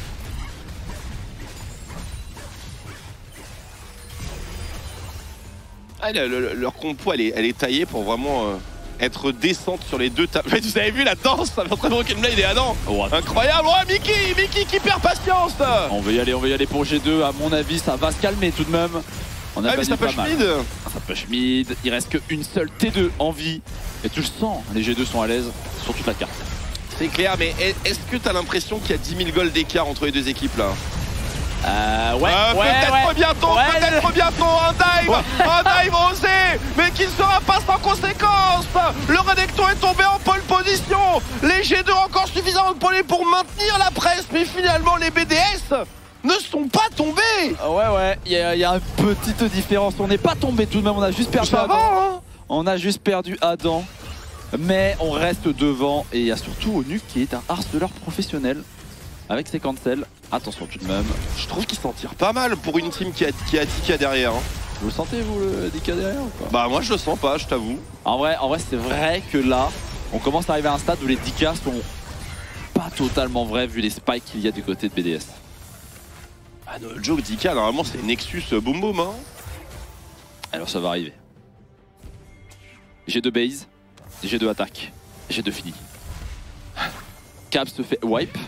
Ah, le, le, leur compo, elle est, elle est taillée pour vraiment euh, être décente sur les deux tables. Vous avez vu la danse entre Broken Blade et Adam. Oh, incroyable. Oh, Mickey, Mickey qui perd patience. On va y aller, on va y aller pour G deux. À mon avis, ça va se calmer tout de même. On a ah, mais ça push mid. Ça push mid. Il reste qu'une seule T deux en vie. Et tu le sens, les G deux sont à l'aise sur toute la carte. C'est clair, mais est-ce que tu as l'impression qu'il y a dix mille gold d'écart entre les deux équipes là? Euh, ouais, euh, ouais, peut-être ouais. bientôt, ouais, peut-être je... bientôt un dive, ouais. un dive osé, mais qui ne sera pas sans conséquence. Le Renekton est tombé en pole position. Les G deux encore suffisamment de polés pour maintenir la presse, mais finalement les B D S ne sont pas tombés. Ouais, ouais, il y, y a une petite différence. On n'est pas tombé tout de même, on a juste perdu Ça Adam. Va, hein on a juste perdu Adam, mais on reste devant. Et il y a surtout Onuk qui est un harceleur professionnel. Avec ses cancels, attention tout de même. Je trouve qu'il s'en tire pas mal pour une team qui a, qui a D K derrière. Hein. Vous le sentez vous le D K derrière ou pas? Bah moi je le sens pas, je t'avoue. En vrai, en vrai c'est vrai que là, on commence à arriver à un stade où les D K sont pas totalement vrais vu les spikes qu'il y a du côté de B D S. Ah no joke, D K normalement c'est Nexus boom boom hein. Alors ça va arriver. G deux base, G deux attaque, G deux fini. Cap se fait wipe.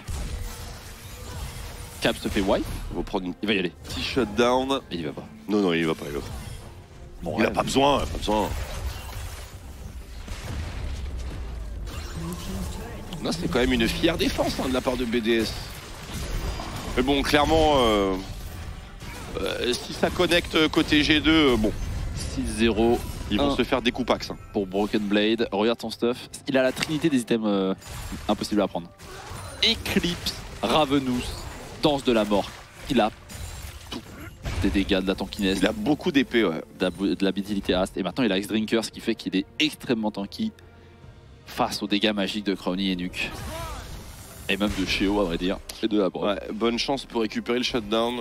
Cap se fait wipe. Il va prendre une il va y aller. Petit shutdown. Et il va pas. Non, non, il va pas. Il, va pas. Bon, il ouais, a pas besoin, il a pas besoin. Non, c'est quand même une fière défense hein, de la part de B D S. Mais bon, clairement, euh, euh, si ça connecte côté G deux, euh, bon. six zéro. Ils vont se faire des coupax. Hein. Pour Broken Blade. Regarde son stuff. Il a la trinité des items euh, impossibles à prendre. Eclipse, Ravenous, Danse de la mort. Il a tout. Des dégâts, de la tankiness. Il a beaucoup d'épée, ouais. De l'habilité Ast. Et maintenant il a X-Drinker, ce qui fait qu'il est extrêmement tanky face aux dégâts magiques de Crowny et Nuke. Et même de Sheo, à vrai dire. Et de Abra. Ouais, bonne chance pour récupérer le shutdown.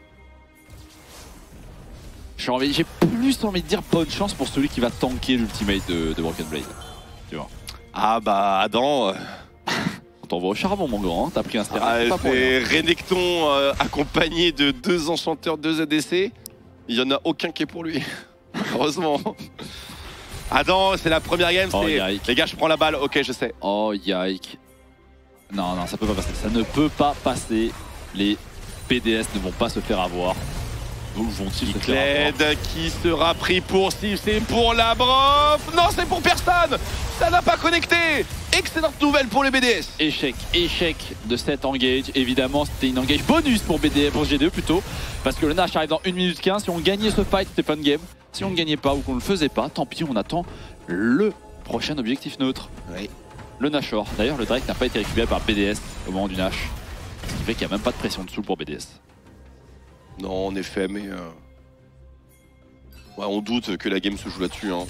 J'ai envie, j'ai plus envie de dire bonne chance pour celui qui va tanker l'ultimate de, de Broken Blade. Tu vois. Ah bah Adam. Euh... On t'envoie au charbon mon grand, hein. T'as pris un stéréo. Ah, c'est Renekton euh, accompagné de deux enchanteurs, deux A D C. Il n'y en a aucun qui est pour lui. Heureusement. Adam, c'est la première game. Oh, les gars, je prends la balle. Ok, je sais. Oh yike. Non, non, ça peut pas passer. Ça ne peut pas passer. Les P D S ne vont pas se faire avoir. Où vont-ils se faire avoir? Qui sera pris pour si c'est pour la brof? Non, c'est pour personne. Ça n'a pas connecté. Excellente nouvelle pour les B D S. Échec, échec de cette engage. Évidemment, c'était une engage bonus pour B D S, pour G deux plutôt. Parce que le Nash arrive dans une minute quinze. Si on gagnait ce fight, c'était fun game. Si on ne gagnait pas ou qu'on ne le faisait pas, tant pis, on attend le prochain objectif neutre. Oui. Le Nashor. D'ailleurs, le Drake n'a pas été récupéré par B D S au moment du Nash. Ce qui fait qu'il n'y a même pas de pression dessous pour B D S. Non, en effet, mais... Euh... Ouais, on doute que la game se joue là-dessus. Hein.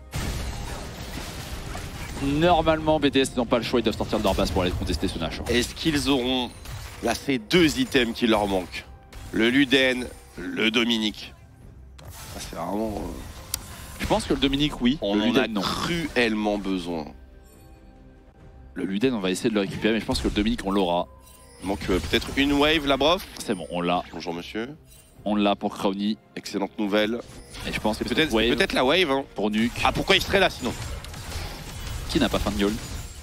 Normalement, B D S n'ont pas le choix, ils doivent sortir de leur base pour aller contester ce Nash. Est-ce qu'ils auront... Là, c'est deux items qui leur manquent. Le Luden, le Dominique. Ah, c'est vraiment... Euh... Je pense que le Dominique, oui. On le en Luden, a non. cruellement besoin. Le Luden, on va essayer de le récupérer, mais je pense que le Dominique, on l'aura. Il manque euh, peut-être une wave, la brof. C'est bon, on l'a. Bonjour monsieur. On l'a pour Crowny. Excellente nouvelle. Et je pense que peut-être peut peut-être la wave hein. Pour Nuke. Ah pourquoi il serait là sinon? Qui n'a pas fin de gold?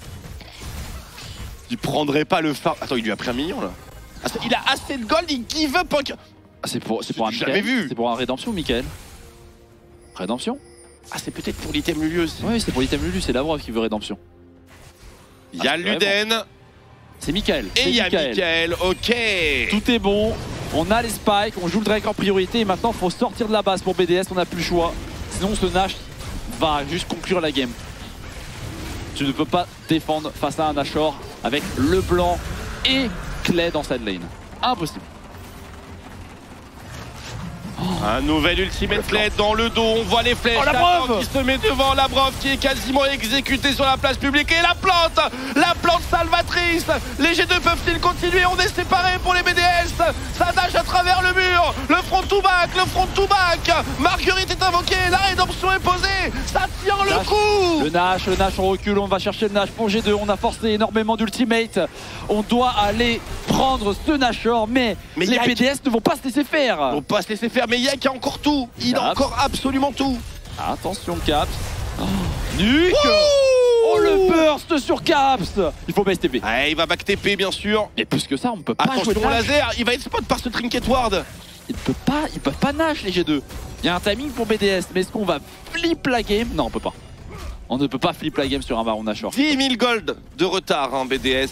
Il prendrait pas le phare. Attends, il lui a pris un million là. Ah, il a assez de gold, il give up. Ah, c'est pour, pour un jamais vu. C'est pour un rédemption, Michael. Rédemption? Ah c'est peut-être pour l'item Lulu. Oui, c'est pour l'item Lulu, c'est Lavrov qui veut rédemption. Il y a ah, Luden. Bon. C'est Michael. Et il y a Michael, ok. Tout est bon, on a les spikes, on joue le Drake en priorité et maintenant il faut sortir de la base pour B D S, on n'a plus le choix. Sinon ce Nash va juste conclure la game. Tu ne peux pas défendre face à un Nashor avec le blanc et Clay dans cette lane. Impossible. Oh, Un nouvel ultimate fled dans le dos, on voit les flèches. Oh, la Labrov qui se met devant, Labrov qui est quasiment exécuté sur la place publique. Et la plante, la plante salvatrice. Les G deux peuvent-ils continuer? On est séparés pour les B D S. Ça nage à travers le mur. Le front to back, le front to back. Marguerite est invoquée, la rédemption est posée. Ça tient le Nash, coup. Le Nash, le Nash, on recule, on va chercher le Nash pour G deux. On a forcé énormément d'ultimate. On doit aller prendre ce Nashor, mais, mais les Yak... B D S ne vont pas se laisser faire. Ils ne vont pas se laisser faire, mais Yak a encore tout. Il Caps. a encore absolument tout. Attention Caps. Oh, Nuke. Ouh. Oh le burst sur Caps. Il faut base T P. Ouais, il va back T P bien sûr. Et plus que ça, on peut pas Attention jouer au Nash. laser, il va être spot par ce Trinket Ward. Ils peuvent pas, ils peuvent pas Nash les G deux. Il y a un timing pour B D S, mais est-ce qu'on va flip la game? Non, on peut pas. On ne peut pas flip la game sur un Baron Nashor. dix mille gold de retard, hein, B D S.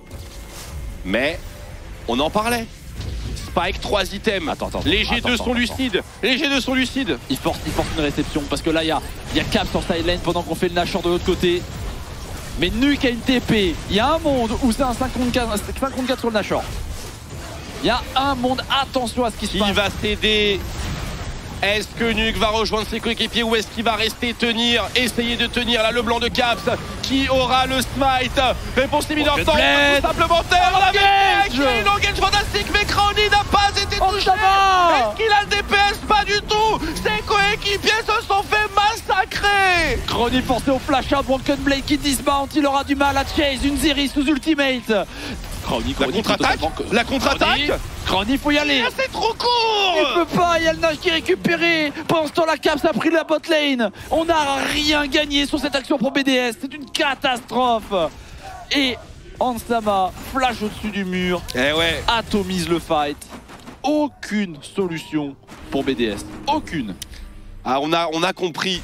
Mais on en parlait. Spike, trois items. Attends, attends, les G deux attends, sont attends, lucides. attends. Les G deux sont lucides. Il force, il force une réception parce que là, il y a, il y a Caps sur side lane pendant qu'on fait le Nashor de l'autre côté. Mais Nuke a une T P. Il y a un monde où c'est un cinq contre quatre sur le Nashor. Il y a un monde, attention à ce qui se Qui passe. va céder? Est-ce que Nuke va rejoindre ses coéquipiers ou est-ce qu'il va rester tenir, essayer de tenir là le blanc de Caps? Qui aura le smite? Réponse limite en temps, tout simplement terre. On avait qui a une engage fantastique, mais Crowny n'a pas été Oh, touché. ça va. Est-ce qu'il a le D P S? Pas du tout. Ses coéquipiers se sont fait massacrer. Crony forcé au flash out, Broken Blade qui dismount, il aura du mal à chase, une série sous ultimate. Crony, La contre-attaque, la contre-attaque. Crony, il faut y aller. Ah, c'est trop court. Il peut pas, il y a le Nash qui est récupéré. Pendant ce temps, la Caps a pris la bot lane. On n'a rien gagné sur cette action pour B D S. C'est une catastrophe. Et Ansama flash au-dessus du mur, Eh ouais. atomise le fight. Aucune solution pour B D S. Aucune. Ah, on a, on a compris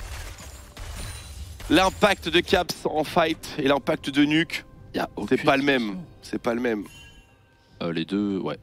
l'impact de Caps en fight et l'impact de Nuke. C'est pas le même. C'est pas le même. Euh, les deux, ouais.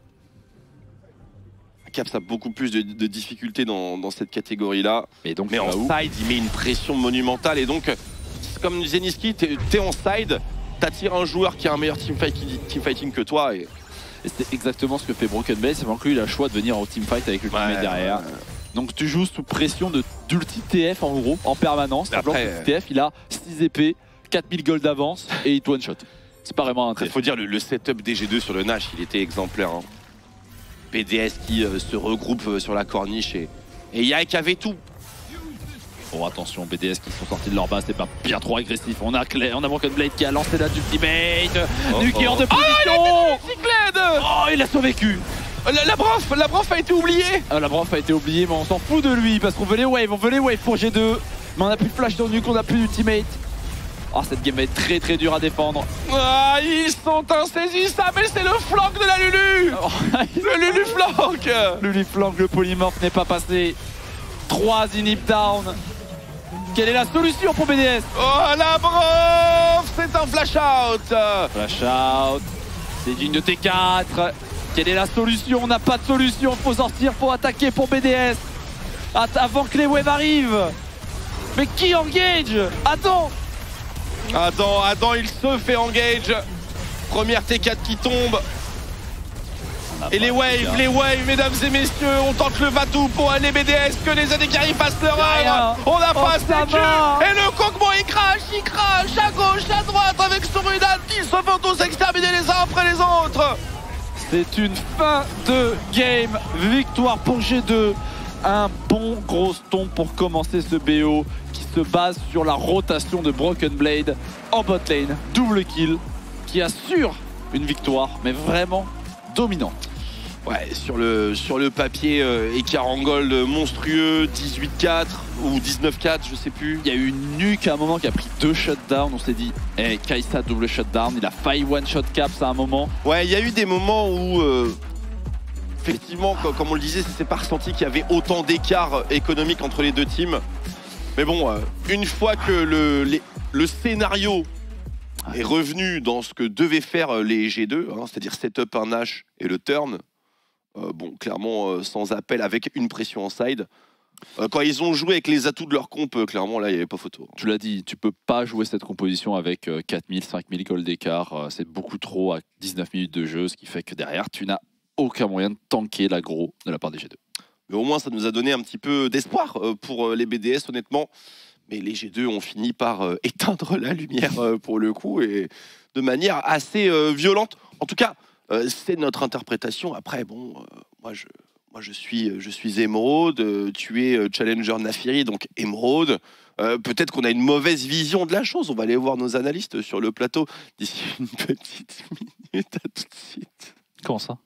Caps a beaucoup plus de, de difficultés dans, dans cette catégorie-là. Et donc, mais en side, il met une pression monumentale. Et donc, comme disait Niski, t'es es en side, t'attires un joueur qui a un meilleur teamfighting team fighting que toi. Et, et c'est exactement ce que fait Broken Blade. C'est que lui, il a le choix de venir au teamfight avec le teammate ouais, derrière. Ouais. Donc tu joues sous pression de d'ulti T F en gros, en permanence. Après, T F, il a six épées, quatre mille gold d'avance et il te one-shot. C'est pas vraiment un T F. Il faut dire, le, le setup des G deux sur le Nash, il était exemplaire. Hein. B D S qui euh, se regroupe euh, sur la corniche et, et Yak avait tout. Bon, attention, B D S qui sont sortis de leur base, c'est pas bien trop agressif. On a Claire, on a Broken Blade qui a lancé la ultimate. Oh, Nuke oh. en deux Oh, positions. il a Oh, il a survécu. La, la brof, la brof a été oubliée. Ah, la brof a été oubliée, mais on s'en fout de lui parce qu'on veut les waves, on veut les waves pour G deux. Mais on a plus de flash dans Nuke, on a plus d'ultimate. Oh, cette game va être très très dure à défendre. Ah, ils sont insaisissables, mais c'est le flank de la Lulu. Oh, le Lulu flank. Lulu flank, le polymorph n'est pas passé. trois inhib down. Quelle est la solution pour B D S? Oh, la brof, c'est un flash out. Flash out. C'est digne de T quatre. Quelle est la solution? On n'a pas de solution. Faut sortir, faut attaquer pour B D S. At avant que les waves arrivent. Mais qui engage? Attends. Attends, attends, il se fait engage. Première T quatre qui tombe. Et les waves, les waves, mesdames et messieurs, on tente le Vatou pour aller B D S, que les A D carry fassent leur œuvre. On n'a pas sécu. Et le Kog'Maw il crache, il crache à gauche, à droite avec son Rudan qui se font tous exterminer les uns après les autres. C'est une fin de game. Victoire pour G deux. Un bon gros stomp pour commencer ce B O qui se base sur la rotation de Broken Blade en bot lane. Double kill qui assure une victoire, mais vraiment dominante. Ouais, sur le, sur le papier, euh, écart en gold monstrueux, dix-huit quatre ou dix-neuf quatre, je sais plus. Il y a eu une Nuke à un moment qui a pris deux shutdowns. On s'est dit, eh, Kai'Sa double shutdown. Il a failli one shot Caps à un moment. Ouais, il y a eu des moments où, euh, effectivement, comme, comme on le disait, c'est pas ressenti qu'il y avait autant d'écart économique entre les deux teams. Mais bon, euh, une fois que le, les, le scénario est revenu dans ce que devaient faire les G deux, hein, c'est-à-dire setup un Nash et le turn, euh, bon, clairement, euh, sans appel, avec une pression en side. Euh, quand ils ont joué avec les atouts de leur comp, euh, clairement, là, il n'y avait pas photo. Tu l'as dit, tu peux pas jouer cette composition avec euh, quatre mille, cinq mille gold d'écart. Euh, c'est beaucoup trop à dix-neuf minutes de jeu, ce qui fait que derrière, tu n'as aucun moyen de tanker l'aggro de la part des G deux. Mais au moins, ça nous a donné un petit peu d'espoir pour les B D S, honnêtement. Mais les G deux ont fini par éteindre la lumière pour le coup, et de manière assez violente. En tout cas, c'est notre interprétation. Après, bon, moi, je... Moi, je suis, je suis Émeraude, euh, tu es euh, Challenger Naafiri, donc Émeraude. Euh, Peut-être qu'on a une mauvaise vision de la chose. On va aller voir nos analystes sur le plateau d'ici une petite minute. À tout de suite. Comment ça?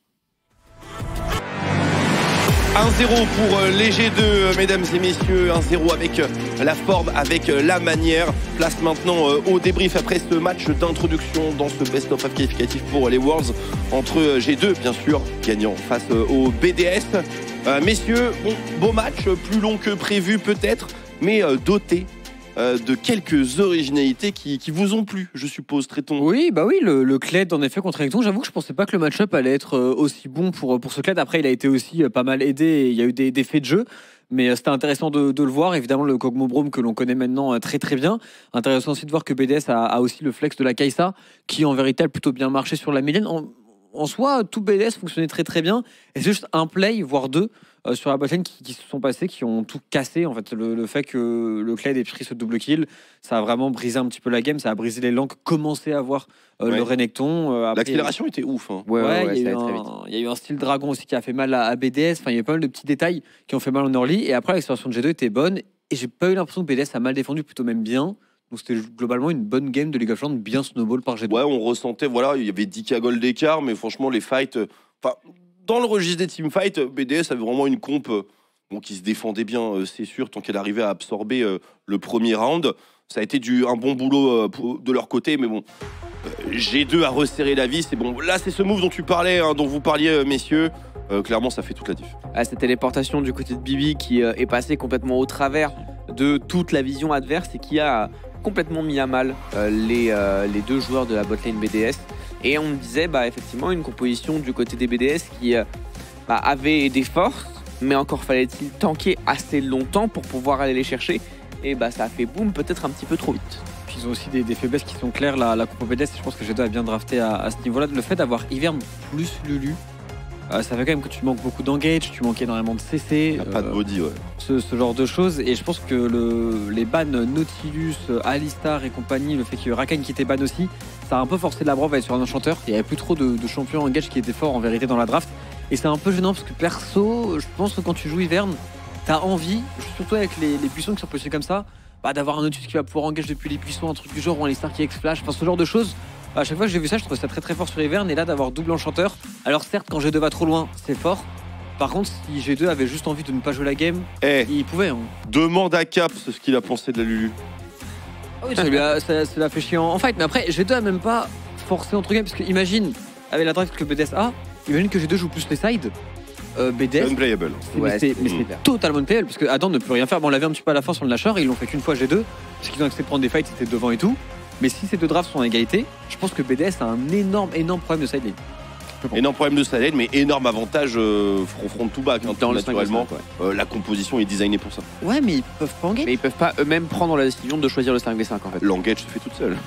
un zéro pour les G deux, mesdames et messieurs. un zéro avec la forme, avec la manière. Place maintenant au débrief après ce match d'introduction dans ce best-of qualificatif pour les Worlds entre G deux, bien sûr, gagnant face au B D S. Euh, messieurs, bon, beau match, plus long que prévu peut-être, mais doté de quelques originalités qui, qui vous ont plu, je suppose, Tréton. Oui, bah oui, le, le Kled en effet contre Renekton. J'avoue que je pensais pas que le match-up allait être aussi bon pour, pour ce Kled. Après, il a été aussi pas mal aidé et il y a eu des, des faits de jeu. Mais c'était intéressant de, de le voir. Évidemment, le Kog'Maw Braum que l'on connaît maintenant très très bien. Intéressant aussi de voir que B D S a, a aussi le flex de la Kai'Sa qui en vérité a plutôt bien marché sur la millienne. En, en soi, tout B D S fonctionnait très très bien. Et c'est juste un play, voire deux, euh, sur la botlane qui, qui se sont passés, qui ont tout cassé. En fait, le, le fait que le Kled ait pris ce double kill, ça a vraiment brisé un petit peu la game. Ça a brisé les langues, commencé à voir euh, ouais. le Renekton. Euh, L'accélération était ouf. Hein. Ouais, ouais, ouais, il, y a eu un, il y a eu un style dragon aussi qui a fait mal à, à B D S. Enfin, il y a eu pas mal de petits détails qui ont fait mal en early. Et après, l'accélération de G deux était bonne. Et j'ai pas eu l'impression que B D S a mal défendu, plutôt même bien. Donc c'était globalement une bonne game de League of Legends, bien snowball par G deux. Ouais, on ressentait, voilà, il y avait dix K gold d'écart, mais franchement, les fights. Enfin, dans le registre des teamfights, B D S avait vraiment une comp bon, qui se défendait bien, c'est sûr, tant qu'elle arrivait à absorber euh, le premier round. Ça a été du, un bon boulot euh, pour, de leur côté, mais bon, euh, G deux a resserré la vis. C'est bon. Là, c'est ce move dont tu parlais, hein, dont vous parliez, euh, messieurs. Euh, clairement, ça fait toute la diff. Ah, cette téléportation du côté de Bibi qui euh, est passée complètement au travers de toute la vision adverse et qui a complètement mis à mal euh, les, euh, les deux joueurs de la botlane B D S. Et on disait bah, effectivement une composition du côté des B D S qui euh, bah, avait des forces, mais encore fallait-il tanker assez longtemps pour pouvoir aller les chercher. Et bah, ça a fait boum, peut-être un petit peu trop vite. Puis ils ont aussi des, des faiblesses qui sont claires. La, la compo B D S, je pense que G deux a bien drafté à, à ce niveau-là. Le fait d'avoir Ivern plus Lulu, Euh, ça fait quand même que tu manques beaucoup d'engage, tu manques énormément de C C. Il n'y a euh, pas de body, ouais. Ce, ce genre de choses. Et je pense que le, les bans Nautilus, Alistar et compagnie, le fait qu'il y ait Rakan qui était ban aussi, ça a un peu forcé la Braum à être sur un enchanteur. Il n'y avait plus trop de, de champions engage qui étaient forts en vérité dans la draft. Et c'est un peu gênant parce que perso, je pense que quand tu joues Ivern, t'as envie, surtout avec les, les buissons qui sont positionnés comme ça, bah, d'avoir un Nautilus qui va pouvoir engage depuis les buissons, un truc du genre, ou un Alistar qui X-Flash, enfin ce genre de choses. À chaque fois que j'ai vu ça, je trouvais ça très très fort sur Ivern, et là d'avoir double enchanteur. Alors certes, quand G deux va trop loin, c'est fort. Par contre, si G deux avait juste envie de ne pas jouer la game, hey, il pouvait. Hein. Demande à Cap ce qu'il a pensé de la Lulu. Ah oui, ça l'a ça, ça fait chier en, en fight. Mais après, G deux a même pas forcé entre game, parce que imagine, avec la drive que B D S a, imagine que G deux joue plus les sides. Euh, B D S, unplayable. Ouais, c'est mmh. totalement unplayable, parce que Adam ne peut rien faire. Bon, on l'avait un petit peu à la fin sur le Nashor, et ils l'ont fait qu'une fois G deux, parce qu'ils ont accepté de prendre des fights, c'était devant et tout. Mais si ces deux drafts sont en égalité, je pense que B D S a un énorme, énorme problème de side lane. Énorme problème de side lane, mais énorme avantage euh, front, front to back. Hein, dans naturellement, le cinq v cinq, ouais. euh, la composition est designée pour ça. Ouais, mais ils peuvent pas engage. Mais ils peuvent pas eux-mêmes prendre la décision de choisir le cinq v cinq en fait. L'engage se fait toute seule.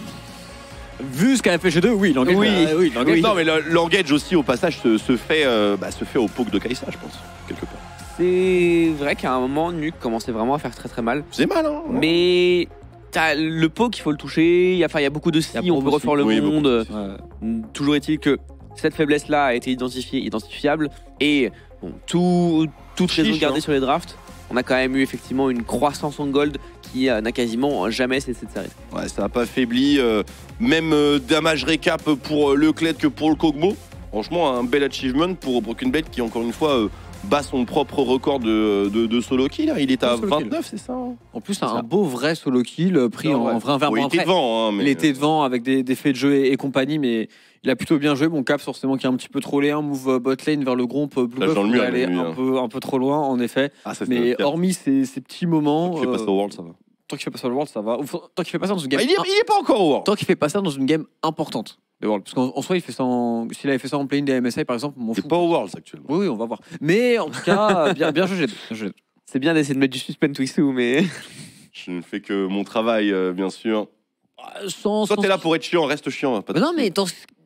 Vu ce qu'a fait G deux, oui, l'engage. Oui, euh, oui, oui. Non, mais l'engage aussi au passage se, se, fait, euh, bah, se fait au poke de Kai'Sa, je pense, quelque part. C'est vrai qu'à un moment, Nuke commençait vraiment à faire très très mal. C'est mal, hein. Mais t'as le poke, il faut le toucher. Il y a, il y a beaucoup de si, on peut refaire le oui, monde. Ouais. Toujours est-il que cette faiblesse-là a été identifiée, identifiable. Et bon, tout, toute raison gardée hein. sur les drafts, on a quand même eu effectivement une croissance en gold qui euh, n'a quasiment jamais cessé de s'arrêter. Ouais, ça n'a pas faibli. Euh, même euh, damage récap pour euh, le Kled que pour le Kog'Maw. Franchement, un bel achievement pour Broken Blade qui, encore une fois, euh, bat son propre record de, de, de solo kill. Il est à vingt-neuf, c'est ça hein. En plus, un beau vrai solo kill pris non, en, ouais. en vrai. Bon, bon, il était devant. Hein, mais... Il était devant avec des, des faits de jeu et, et compagnie, mais il a plutôt bien joué. Bon, Cap, forcément, qui a un petit peu trollé un move bot lane vers le Gromp Blue Buff. Il est allé un, hein. peu, un peu trop loin, en effet. Ah, mais hormis ces, ces petits moments. Tant qu'il fait passer au World, ça va. Tant qu'il fait passer au World, ça va. Tant qu'il fait passer dans une game. Ah, il, est, il est pas encore au World. Tant qu'il fait passer dans une game importante. Parce qu'en soi, il fait ça en... s'il avait fait ça en play-in des M S I, par exemple, on c'est pas au Worlds actuellement. Oui, oui, on va voir. Mais en tout cas, bien, bien joué. C'est bien d'essayer de mettre du suspense Twixou, mais. Je ne fais que mon travail, euh, bien sûr. Sans, Toi, sans... t'es là pour être chiant, reste chiant. Pas mais non, mais dans...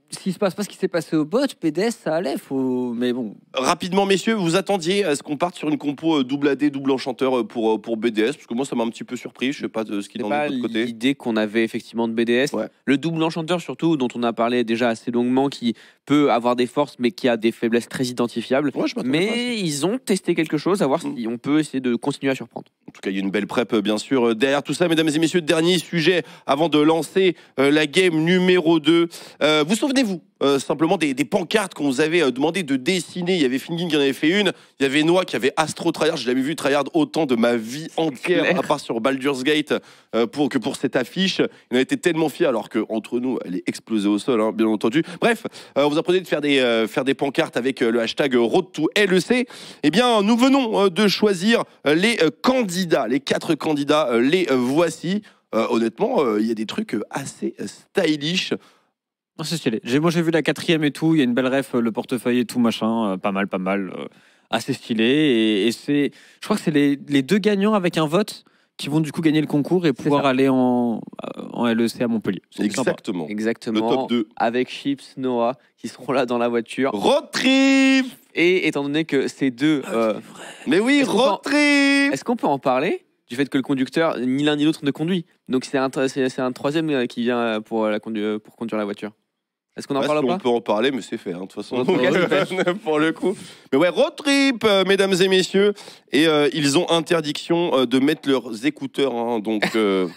s'il se passe pas ce qui s'est passé au bot, B D S ça allait, faut... mais bon. Rapidement, messieurs, vous attendiez à ce qu'on parte sur une compo double A D, double enchanteur pour, pour B D S, parce que moi ça m'a un petit peu surpris, je sais pas de ce qu'il en est de l'autre côté. L'idée qu'on avait effectivement de B D S, ouais. Le double enchanteur surtout, dont on a parlé déjà assez longuement, qui peut avoir des forces mais qui a des faiblesses très identifiables. Ouais, mais ils ont testé quelque chose, à voir mmh. si on peut essayer de continuer à surprendre. En tout cas, il y a une belle prep, bien sûr, derrière tout ça. Mesdames et messieurs, dernier sujet avant de lancer euh, la game numéro deux. Euh, vous souvenez-vous euh, simplement des, des pancartes qu'on vous avait euh, demandé de dessiner? Il y avait Fingin qui en avait fait une, il y avait Noah qui avait Astro Tryhard. Je l'avais vu Tryhard autant de ma vie entière, à part sur Baldur's Gate, euh, pour, que pour cette affiche. Il en a été tellement fier, alors qu'entre nous, elle est explosée au sol, hein, bien entendu. Bref, euh, on vous apprenait de faire des, euh, faire des pancartes avec euh, le hashtag Road to L E C. Eh bien, nous venons euh, de choisir euh, les euh, candidats, les quatre candidats, euh, les euh, voici. Euh, honnêtement, il euh, y a des trucs assez stylish. Oh, c'est stylé. Moi, j'ai vu la quatrième et tout. Il y a une belle ref, le portefeuille et tout, machin. Euh, pas mal, pas mal. Euh, assez stylé. Et, et c'est, je crois que c'est les, les deux gagnants avec un vote qui vont du coup gagner le concours et pouvoir aller en, en L E C à Montpellier. Exactement. Sympa. Exactement. Le top deux. Avec Chips, Noah, qui seront là dans la voiture. Road trip. Et étant donné que ces deux... Euh, Mais oui, road trip. Est-ce qu'on peut en parler du fait que le conducteur, ni l'un ni l'autre ne conduit? Donc c'est un, c'est un troisième qui vient pour, la condu pour conduire la voiture. Est-ce qu'on en ouais, parle ou pas? On peut en parler, mais c'est fait, hein, de toute façon. Okay, pour le coup. Mais ouais, road trip, euh, mesdames et messieurs. Et euh, ils ont interdiction euh, de mettre leurs écouteurs. Hein, donc, euh,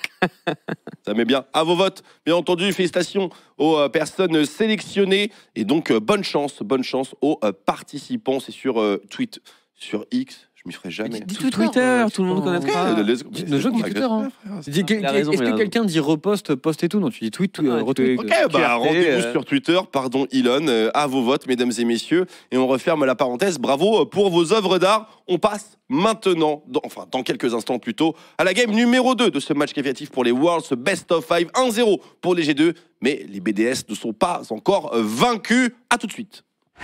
ça met bien à vos votes. Bien entendu, félicitations aux euh, personnes sélectionnées. Et donc, euh, bonne chance, bonne chance aux euh, participants. C'est sur euh, tweet, sur X. Je m'y ferai jamais. Dis Twitter, Twitter tout le monde connaîtra. Le jeu dit Twitter. Hein. Est-ce que quelqu'un dit repost, post et tout? Non, tu dis tweet, ah, retweet. Ok, bah, rendez-vous euh... sur Twitter, pardon Elon, euh, à vos votes, mesdames et messieurs. Et on referme la parenthèse. Bravo pour vos œuvres d'art. On passe maintenant, dans, enfin dans quelques instants plutôt, à la game numéro deux de ce match qualificatif pour les Worlds Best of cinq, un zéro pour les G deux. Mais les B D S ne sont pas encore vaincus. À tout de suite.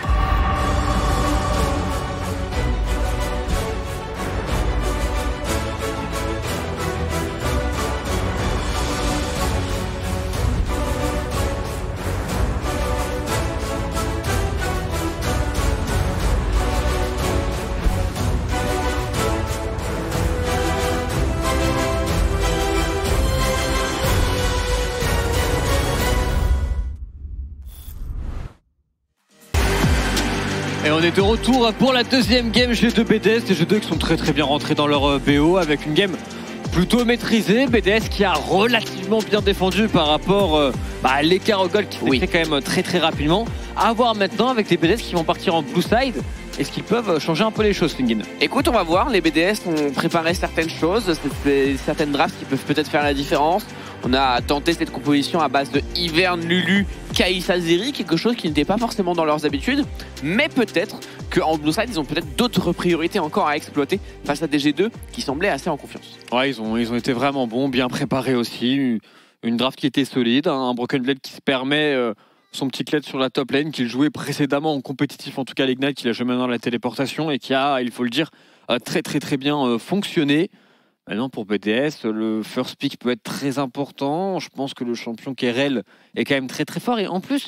Et on est de retour pour la deuxième game G deux B D S. Les G deux qui sont très très bien rentrés dans leur B O avec une game plutôt maîtrisée. B D S qui a relativement bien défendu par rapport euh, bah, à l'écart au goal qui s'est oui. fait quand même très très rapidement. À voir maintenant avec des B D S qui vont partir en blue side. Est-ce qu'ils peuvent changer un peu les choses, Fingin? Écoute, on va voir. Les B D S ont préparé certaines choses, c'est certaines drafts qui peuvent peut-être faire la différence. On a tenté cette composition à base de Ivern, Lulu, Kai'Sa, Zeri, quelque chose qui n'était pas forcément dans leurs habitudes. Mais peut-être qu'en blue side, ils ont peut-être d'autres priorités encore à exploiter face à des G deux qui semblaient assez en confiance. Ouais, ils ont, ils ont été vraiment bons, bien préparés aussi. Une draft qui était solide, un Broken Blade qui se permet... Euh, son petit clé sur la top lane qu'il jouait précédemment en compétitif, en tout cas l'Ignite, qu'il a joué maintenant dans la téléportation et qui a, il faut le dire, très très très bien fonctionné. Maintenant pour B D S, le first pick peut être très important. Je pense que le champion Kerel est quand même très très fort et en plus,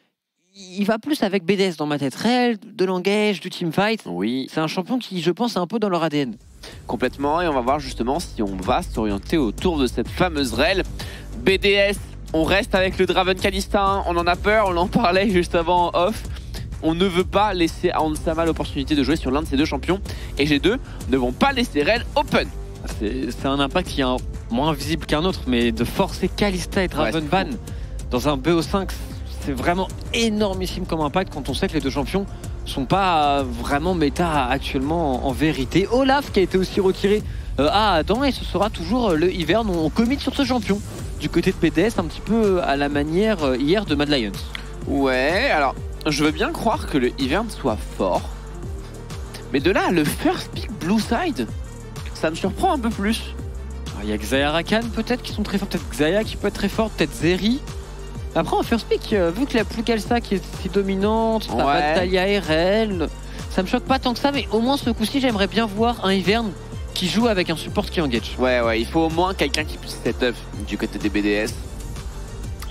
il va plus avec B D S dans ma tête. Rel, de l'engage, du teamfight. Oui. C'est un champion qui, je pense, est un peu dans leur A D N. Complètement, et on va voir justement si on va s'orienter autour de cette fameuse Rel. B D S, on reste avec le Draven Kalista, on en a peur, on en parlait juste avant en off. On ne veut pas laisser à Ansama l'opportunité de jouer sur l'un de ces deux champions. Et G deux ne vont pas laisser Rel open. C'est un impact qui est un, moins visible qu'un autre, mais de forcer Kalista et Draven ban dans un B O cinq, c'est vraiment énormissime comme impact quand on sait que les deux champions sont pas vraiment méta actuellement en, en vérité. Olaf qui a été aussi retiré euh, à Adam et ce sera toujours le Ivern. On commit sur ce champion du côté de B D S, un petit peu à la manière euh, hier de Mad Lions. Ouais, alors je veux bien croire que le Ivern soit fort, mais de là le first pick blue side, ça me surprend un peu plus. Il y a Xayah Rakan peut-être qui sont très forts, peut-être Xayah qui peut être très fort, peut-être Zeri. Après en first pick, euh, vu que la plus Kalista qui est si dominante, t'as ouais. Talia R L, ça me choque pas tant que ça, mais au moins ce coup-ci j'aimerais bien voir un Ivern qui joue avec un support qui engage. Ouais, ouais, il faut au moins quelqu'un qui puisse set up du côté des B D S.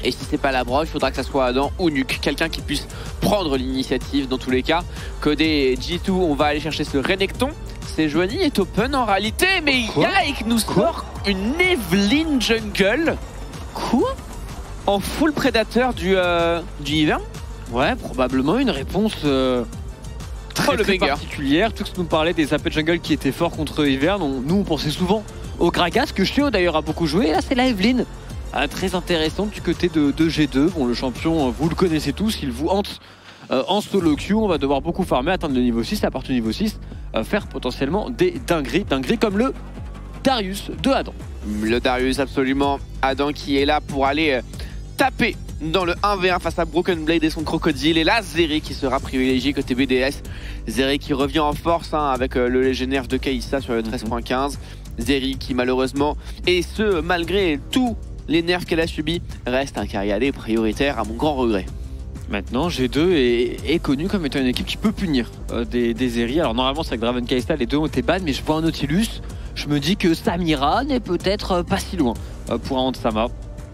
Et si c'est pas la broche, il faudra que ça soit Adam ou Nuke, quelqu'un qui puisse prendre l'initiative dans tous les cas. Côté G deux, on va aller chercher ce Renekton. C'est Joanie est open en réalité, mais Yike nous sort une Evelyn Jungle. Quoi? En full prédateur du, euh, du Ivern. Ouais, probablement une réponse euh, très, oh, le très banger. particulière. Tout ce que nous parlait des A P Jungle qui étaient forts contre Ivern. On, nous, on pensait souvent au Gragas, que Shio d'ailleurs a beaucoup joué. Et là, c'est la Evelyn. Ah, très intéressante du côté de, de G deux. Bon, le champion, vous le connaissez tous, il vous hante euh, en solo queue. On va devoir beaucoup farmer, atteindre le niveau six, à partir du niveau six, euh, faire potentiellement des dingueries. Dingueries comme le Darius de Adam. Le Darius, absolument. Adam qui est là pour aller euh, taper dans le un v un face à Broken Blade et son crocodile. Et là, Zeri qui sera privilégié côté B D S. Zeri qui revient en force hein, avec euh, le léger nerf de Kai'Sa sur le treize point quinze. Zeri qui malheureusement, et ce malgré tout les nerfs qu'elle a subis, reste un Cariadé prioritaire à mon grand regret. Maintenant, G deux est, est connu comme étant une équipe qui peut punir euh, des, des Zeri. Alors normalement, c'est avec Draven Kai'Sa, les deux ont été ban, mais je vois un Nautilus. Je me dis que Samira n'est peut-être euh, pas si loin euh, pour un Hantsama.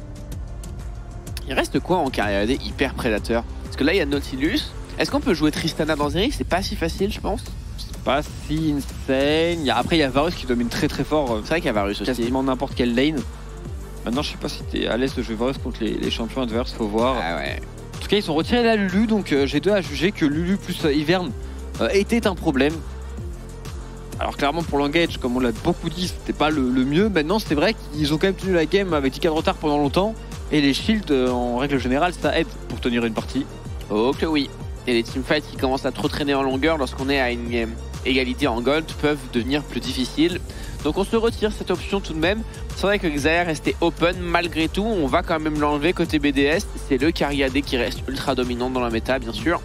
Il reste quoi en Cariadé hyper prédateur? Parce que là, il y a Nautilus. Est-ce qu'on peut jouer Tristana dans Zeri? C'est pas si facile, je pense. C'est pas si insane. Après, il y a Varus qui domine très très fort. Euh, c'est vrai qu'il y a Varus aussi. Quasiment n'importe quelle lane. Maintenant, je sais pas si t'es à l'aise de jouer Varus contre les, les champions adverses, faut voir. Ah ouais. En tout cas, ils sont retirés la Lulu, donc euh, G deux a jugé que Lulu plus euh, Ivern euh, était un problème. Alors clairement pour l'engage, comme on l'a beaucoup dit, c'était pas le, le mieux. Maintenant, c'est vrai qu'ils ont quand même tenu la game avec dix K de retard pendant longtemps. Et les shields, euh, en règle générale, ça aide pour tenir une partie. Oh que oui. Et les teamfights qui commencent à trop traîner en longueur lorsqu'on est à une game égalité en gold peuvent devenir plus difficiles. Donc on se retire cette option tout de même. C'est vrai que Xayah restait open malgré tout. On va quand même l'enlever côté B D S. C'est le Cariadé qui reste ultra dominant dans la méta bien sûr.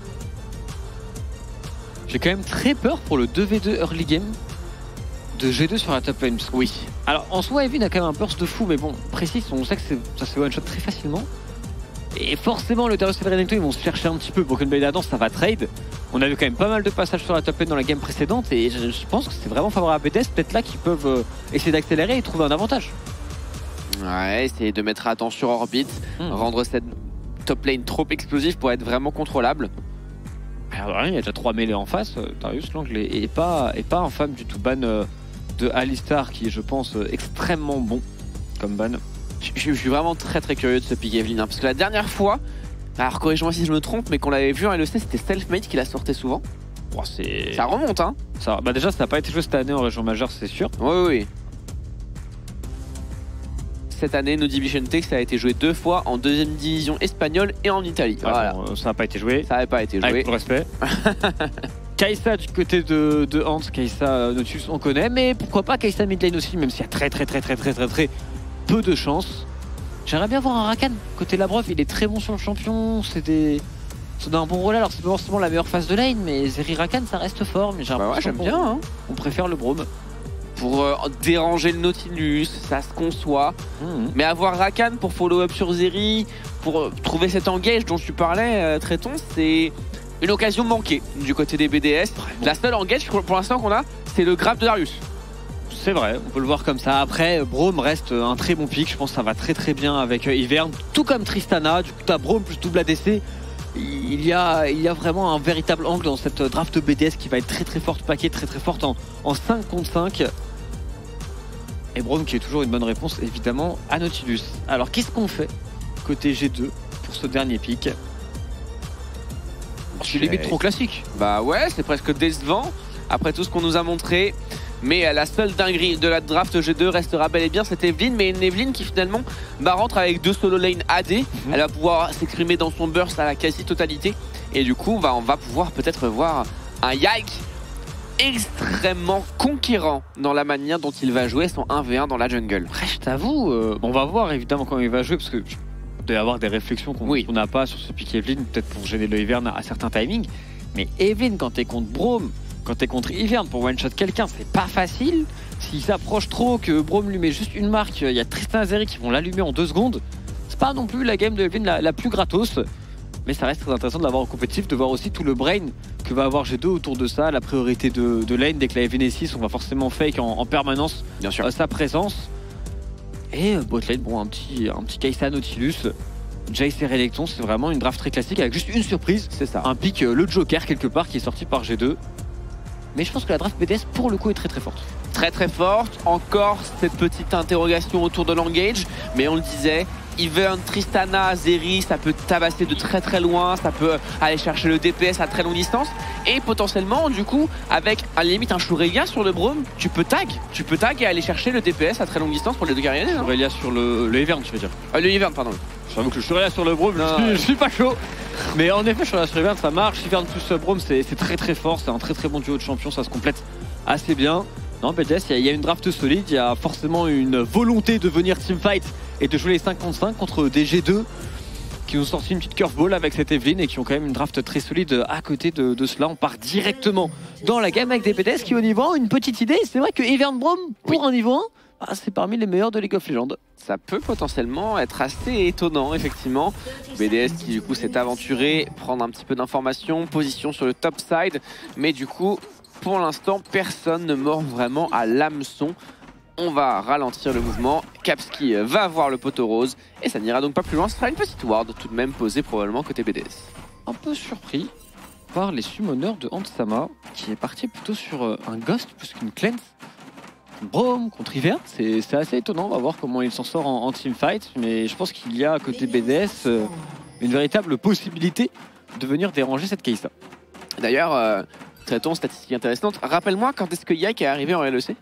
J'ai quand même très peur pour le deux v deux early game de G deux sur la top lane. Oui. Alors en soi, Evin a quand même un burst de fou, mais bon, précis, on sait que ça se fait one shot très facilement. Et forcément, le Darius et le Renekton, ils vont se chercher un petit peu. Broken Blade Adam, ça va trade. On a vu quand même pas mal de passages sur la top lane dans la game précédente, et je, je pense que c'est vraiment favorable à B D S. Peut-être là qu'ils peuvent euh, essayer d'accélérer et trouver un avantage. Ouais, essayer de mettre Adam sur orbite, hmm. rendre cette top lane trop explosive pour être vraiment contrôlable. Alors, il y a déjà trois mêlées en face. Darius, l'angle est pas, est pas infâme du tout. Ban euh, de Alistar qui est, je pense, euh, extrêmement bon comme ban. Je, je suis vraiment très très curieux de ce pick Evelyn, hein, parce que la dernière fois, alors corrige-moi si je me trompe, mais qu'on l'avait vu en L E C, c'était Selfmade qui la sortait souvent. Oh, ça remonte, hein. Ça, bah déjà, ça n'a pas été joué cette année en région majeure, c'est sûr. Oui, oui. Cette année, Nodi Vicente, ça a été joué deux fois en deuxième division espagnole et en Italie. Ah, voilà. bon, ça n'a pas été joué. Ça n'a pas été joué. Avec tout le respect. Kai'Sa du côté de, de Hans, Kai'Sa Nautilus, on connaît, mais pourquoi pas Kai'Sa mid lane aussi, même s'il y a très très très très très très très peu de chance. J'aimerais bien voir un Rakan côté Labrov, il est très bon sur le champion, c'est des... un bon rôle, alors c'est pas forcément la meilleure phase de lane, mais Zeri Rakan ça reste fort, mais j'ai bah ouais, j'aime bien. Hein. On préfère le Braum. Pour euh, déranger le Nautilus, ça se conçoit. Mmh. Mais avoir Rakan pour follow-up sur Zeri, pour euh, trouver cet engage dont tu parlais, euh, Tréton, c'est une occasion manquée du côté des B D S. Vraiment. La seule engage pour, pour l'instant qu'on a, c'est le grab de Darius. C'est vrai, on peut le voir comme ça. Après, Braum reste un très bon pick. Je pense que ça va très très bien avec Ivern, tout comme Tristana. Du coup, tu as Braum plus double A D C. Il y, a, il y a vraiment un véritable angle dans cette draft B D S qui va être très très forte, paquet très très forte en, en cinq contre cinq. Et Braum qui est toujours une bonne réponse évidemment à Nautilus. Alors qu'est-ce qu'on fait côté G deux pour ce dernier pick? C'est limite trop classique. Bah ouais, c'est presque décevant après tout ce qu'on nous a montré. Mais la seule dinguerie de la draft G deux restera bel et bien cette Evelyn, mais une Evelyn qui finalement bah, rentre avec deux solo lane A D. Mmh. Elle va pouvoir s'exprimer dans son burst à la quasi-totalité. Et du coup, bah, on va pouvoir peut-être voir un Yike extrêmement conquérant dans la manière dont il va jouer son un v un dans la jungle. Après, je t'avoue, euh, on va voir évidemment comment il va jouer, parce que il doit y avoir des réflexions qu'on oui. n'a pas sur ce pick Evelyn, peut-être pour gêner le Ivern à certains timings. Mais Evelyn, quand t'es contre Braum, quand t'es contre Ivern pour one-shot quelqu'un, c'est pas facile. S'il s'approche trop, que Braum lui met juste une marque, il y a Tristan et Zeri qui vont l'allumer en deux secondes. C'est pas non plus la game de Evelyn la, la plus gratos. Mais ça reste très intéressant de l'avoir en compétitif, de voir aussi tout le brain que va avoir G deux autour de ça. La priorité de, de lane, dès que la Evelyn est six, on va forcément fake en, en permanence Bien sûr. Euh, sa présence. Et euh, bot lane, bon, un petit, un petit Kai'Sa Nautilus. Jace et Renekton, c'est vraiment une draft très classique avec juste une surprise. C'est ça. Un pick, euh, le Joker quelque part qui est sorti par G deux. Mais je pense que la draft B D S pour le coup est très très forte. Très très forte. Encore cette petite interrogation autour de l'engage. Mais on le disait, Ivern, Tristana, Zeri, ça peut tabasser de très très loin. Ça peut aller chercher le D P S à très longue distance. Et potentiellement, du coup, avec à la limite un Shurelia sur le Braum, tu peux tag. Tu peux tag et aller chercher le D P S à très longue distance pour les deux guerriers. Shurelia sur le, le Ivern, tu veux dire euh, Le Ivern, pardon. J'avoue que le Shurelia sur le Braum, je, je suis pas chaud. Mais en effet, sur la sur Ivern, ça marche. Ivern plus Braum, c'est très très fort. C'est un très très bon duo de champions. Ça se complète assez bien. Non, B D S, il y, y a une draft solide. Il y a forcément une volonté de venir teamfight et de jouer les cinq contre cinq contre des G deux qui nous ont sorti une petite curveball avec cette Evelyn et qui ont quand même une draft très solide à côté de, de cela. On part directement dans la gamme avec des B D S qui, au niveau un, une petite idée. C'est vrai que Ivern Braum, pour oui. un niveau un, ah, c'est parmi les meilleurs de League of Legends. Ça peut potentiellement être assez étonnant, effectivement. B D S qui, du coup, s'est aventuré, prendre un petit peu d'informations, position sur le top side. Mais du coup, pour l'instant, personne ne mord vraiment à l'hameçon. On va ralentir le mouvement. Kapski va voir le poteau rose. Et ça n'ira donc pas plus loin. Ce sera une petite ward tout de même posée probablement côté B D S. Un peu surpris par les summoners de Handsama qui est parti plutôt sur un Ghost plus qu'une Cleanse. Braum contre Ivern, c'est assez étonnant. On va voir comment il s'en sort en, en teamfight. Mais je pense qu'il y a à côté B D S euh, une véritable possibilité de venir déranger cette Kai'Sa. D'ailleurs, euh, traitons statistique intéressante. Rappelle-moi quand est-ce que Yike est arrivé en L E C?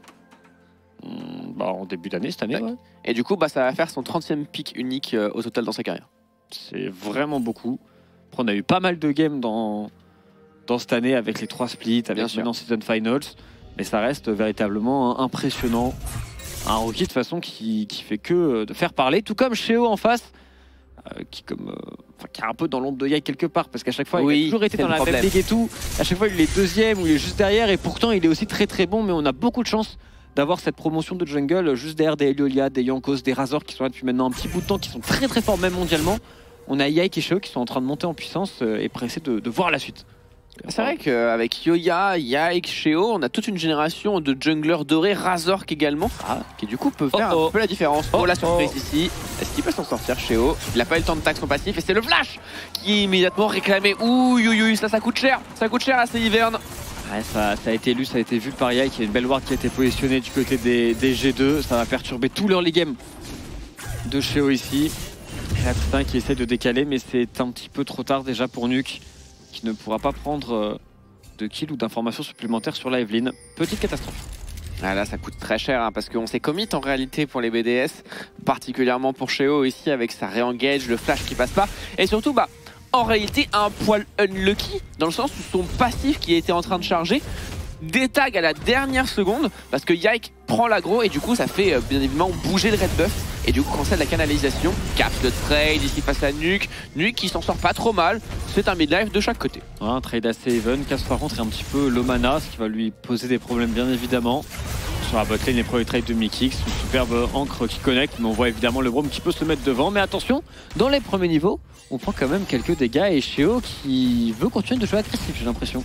Mmh, bah, en début d'année, cette année. Ouais. Et du coup, bah, ça va faire son trentième pick unique euh, au total dans sa carrière. C'est vraiment beaucoup. Après, on a eu pas mal de games dans, dans cette année avec les trois splits, avec maintenant Season Finals. Mais ça reste véritablement impressionnant. Un rookie de toute façon qui, qui fait que de faire parler, tout comme Sheo en face, euh, qui, comme, euh, qui est un peu dans l'ombre de Yike quelque part, parce qu'à chaque fois oui, il a toujours été dans la problème. même ligue et tout. À chaque fois il est deuxième ou il est juste derrière, et pourtant il est aussi très très bon. Mais on a beaucoup de chance d'avoir cette promotion de jungle juste derrière des Elolia, des Yankos, des Razor qui sont là depuis maintenant un petit bout de temps, qui sont très très forts même mondialement. On a Yike et Sheo qui sont en train de monter en puissance euh, et pressés de, de voir la suite. C'est vrai qu'avec Yoya, Yike, Sheo, on a toute une génération de junglers dorés, Razork également, ah, qui du coup peut faire oh, oh. un peu la différence. Oh, oh la surprise oh. ici, est-ce qu'il peut s'en sortir Sheo? Il n'a pas eu le temps de tag son passif et c'est le flash qui est immédiatement réclamé. Ouh, ouh, ouh, ça, ça coûte cher, ça coûte cher à ces Ivern. Ouais, ça, ça a été lu, ça a été vu par Yike, il y a une belle ward qui a été positionnée du côté des, des G deux, ça va perturber tout leur league game de Sheo ici. Et la Tristan qui essaie de décaler, mais c'est un petit peu trop tard déjà pour Nuke, qui ne pourra pas prendre de kill ou d'informations supplémentaires sur la Evelyn. Petite catastrophe. Ah là, ça coûte très cher hein, parce qu'on s'est commit en réalité pour les B D S, particulièrement pour Sheo ici avec sa re-engage, le flash qui passe pas. Et surtout, bah, en réalité, un poil unlucky dans le sens où son passif qui était en train de charger détag à la dernière seconde parce que Yike prend l'aggro et du coup ça fait euh, bien évidemment bouger le red buff et du coup cancel la canalisation. Cap de trade ici face à Nuke. Nuke qui s'en sort pas trop mal. C'est un mid-life de chaque côté. Ouais, un trade assez even. Casse par contre est un petit peu low mana, ce qui va lui poser des problèmes bien évidemment. Sur la botlane, les premiers trades de Mikix, une superbe encre qui connecte, mais on voit évidemment le Braum qui peut se mettre devant. Mais attention, dans les premiers niveaux, on prend quand même quelques dégâts et Sheo qui veut continuer de jouer agressif, j'ai l'impression.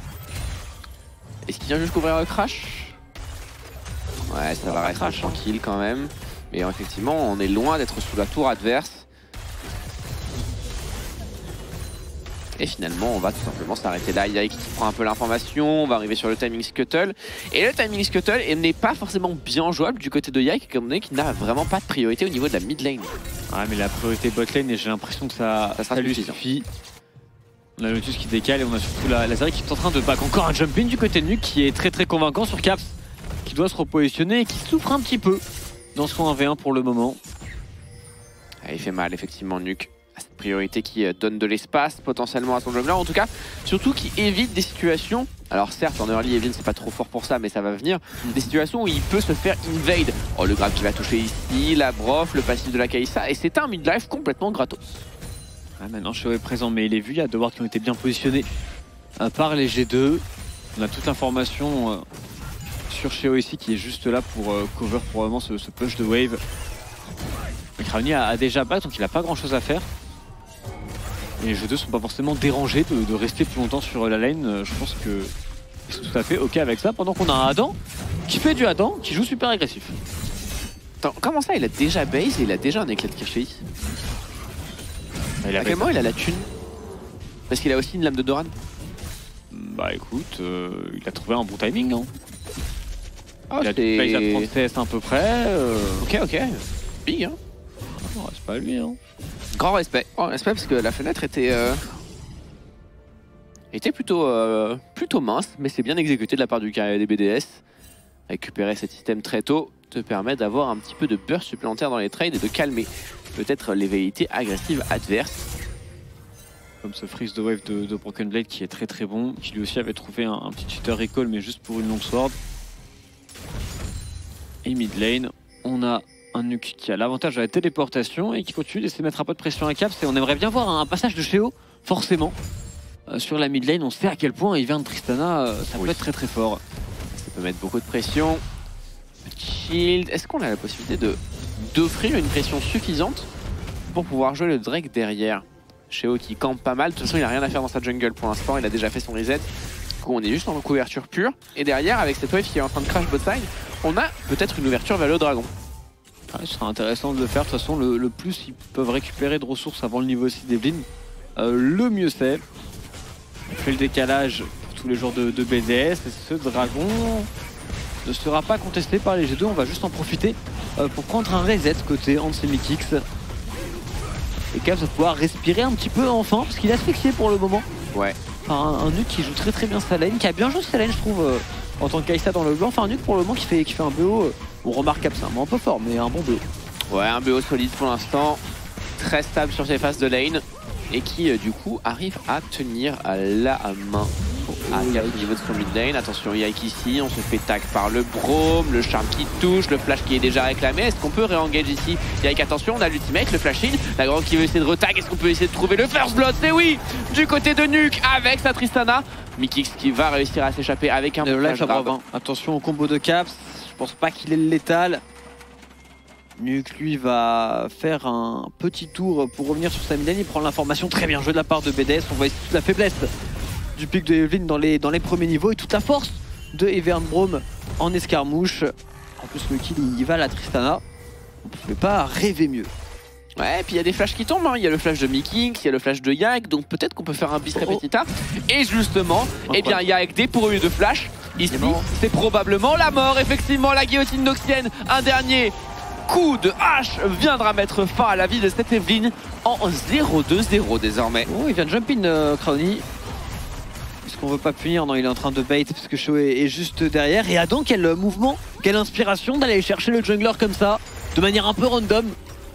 Est-ce qu'il vient juste couvrir le crash? Ouais, ça va rester crash tranquille quand même. Mais effectivement, on est loin d'être sous la tour adverse. Et finalement, on va tout simplement s'arrêter là. Yike qui prend un peu l'information. On va arriver sur le timing scuttle. Et le timing scuttle n'est pas forcément bien jouable du côté de Yike, étant donné qu'il n'a vraiment pas de priorité au niveau de la mid lane. Ouais, mais la priorité bot lane, et j'ai l'impression que ça, ça, ça lui suffit. On a Lotus qui décale et on a surtout la, la série qui est en train de back encore un jump in du côté de Nuke qui est très très convaincant sur Caps, qui doit se repositionner et qui souffre un petit peu dans son un v un pour le moment. Ah, il fait mal effectivement Nuke, à cette priorité qui donne de l'espace potentiellement à son jungler, en tout cas surtout qui évite des situations, alors certes en early Evelyn c'est pas trop fort pour ça mais ça va venir, des situations où il peut se faire invade. Oh le grab qui va toucher ici, la brof, le passif de la Kai'Sa et c'est un midlife complètement gratos. Ah, maintenant Sheo est présent mais il est vu, il y a deux wards qui ont été bien positionnés à part les G deux. On a toute l'information euh, sur Sheo ici qui est juste là pour euh, cover probablement ce, ce push de wave. Krauni a, a déjà back donc il n'a pas grand chose à faire. Et les G deux sont pas forcément dérangés de, de rester plus longtemps sur la lane. Euh, je pense que ils sont tout à fait ok avec ça pendant qu'on a un Adam qui fait du Adam, qui joue super agressif. Attends, comment ça il a déjà base et il a déjà un éclat de Kirchhoff? À quel moment il a la thune? Parce qu'il a aussi une lame de Doran. Bah écoute, euh, il a trouvé un bon timing, non? Oh, il a du trente C S à peu près. Euh... Ok, ok. Big, hein. Non, c'est pas lui, hein. Grand respect. Grand respect parce que la fenêtre était... Euh... était plutôt, euh, plutôt mince, mais c'est bien exécuté de la part du carré des B D S. Récupérer cet système très tôt te permet d'avoir un petit peu de burst supplémentaire dans les trades et de calmer peut-être les velléités agressives adverses. Comme ce freeze de wave de, de Broken Blade qui est très très bon, qui lui aussi avait trouvé un, un petit cheater recall mais juste pour une longsword. Et mid lane, on a un Nuke qui a l'avantage de la téléportation et qui continue d'essayer de mettre un peu de pression à Caps. Et on aimerait bien voir un, un passage de Sheo, forcément. Euh, sur la mid lane, on sait à quel point il vient de Tristana, euh, ça oui. peut être très très fort. Ça peut mettre beaucoup de pression. Shield, est-ce qu'on a la possibilité de d'offrir une pression suffisante pour pouvoir jouer le Drake derrière? Sheo qui campe pas mal, de toute façon il a rien à faire dans sa jungle pour l'instant, il a déjà fait son reset. Du coup on est juste en couverture pure. Et derrière, avec cette wave qui est en train de crash bot side, on a peut-être une ouverture vers le dragon. Ouais, ce sera intéressant de le faire, de toute façon le, le plus ils peuvent récupérer de ressources avant le niveau six d'Evelynn, euh, le mieux c'est. On fait le décalage pour tous les joueurs de, de B D S et ce dragon ne sera pas contesté par les G deux, on va juste en profiter euh, pour prendre un reset côté Hans et Mikix. Et Caps va pouvoir respirer un petit peu enfin parce qu'il est asphyxié pour le moment. Ouais. Enfin, un, un Nuke qui joue très très bien sa lane, qui a bien joué sa lane je trouve euh, en tant qu'Aïssa dans le blanc. Enfin un Nuke pour le moment qui fait, qui fait un B O, euh, on remarque Caps un, un peu fort mais un bon B O. Ouais, un B O solide pour l'instant, très stable sur ses phases de lane et qui euh, du coup arrive à tenir euh, la main à Caps au niveau de son mid lane. Attention Yike ici, on se fait tag par le Braum, le charme qui touche, le flash qui est déjà réclamé. Est-ce qu'on peut re-engage ici Yike? Attention, on a l'ultimate, le flash in, la grande qui veut essayer de retag. Est-ce qu'on peut essayer de trouver le first blood? C'est oui, du côté de Nuke avec sa Tristana. Mikix qui va réussir à s'échapper avec un bon flash grave. Hein. Attention au combo de Caps, je pense pas qu'il est létal. Nuke lui va faire un petit tour pour revenir sur sa mid lane, il prend l'information très bien joué de la part de B D S. On voit ici toute la faiblesse du pic de Evelynn dans les, dans les premiers niveaux et toute la force de Evern Braum en escarmouche. En plus le kill il va à la Tristana, on ne pouvait pas rêver mieux. Ouais, et puis il y a des flashs qui tombent, hein. Il y a le flash de Mikix, il y a le flash de Yike, donc peut-être qu'on peut faire un bis oh. repetita. Et justement, eh bien Yike dépourvu de flash, ici c'est probablement la mort, effectivement la guillotine noxienne, un dernier coup de hache viendra mettre fin à la vie de cette Evelynn en zéro deux zéro désormais. Oh, il vient de jump in euh, Crowny. Est-ce qu'on veut pas punir? Non, il est en train de bait parce que Sheo est, est juste derrière. Et Adam, quel mouvement, quelle inspiration d'aller chercher le jungler comme ça, de manière un peu random.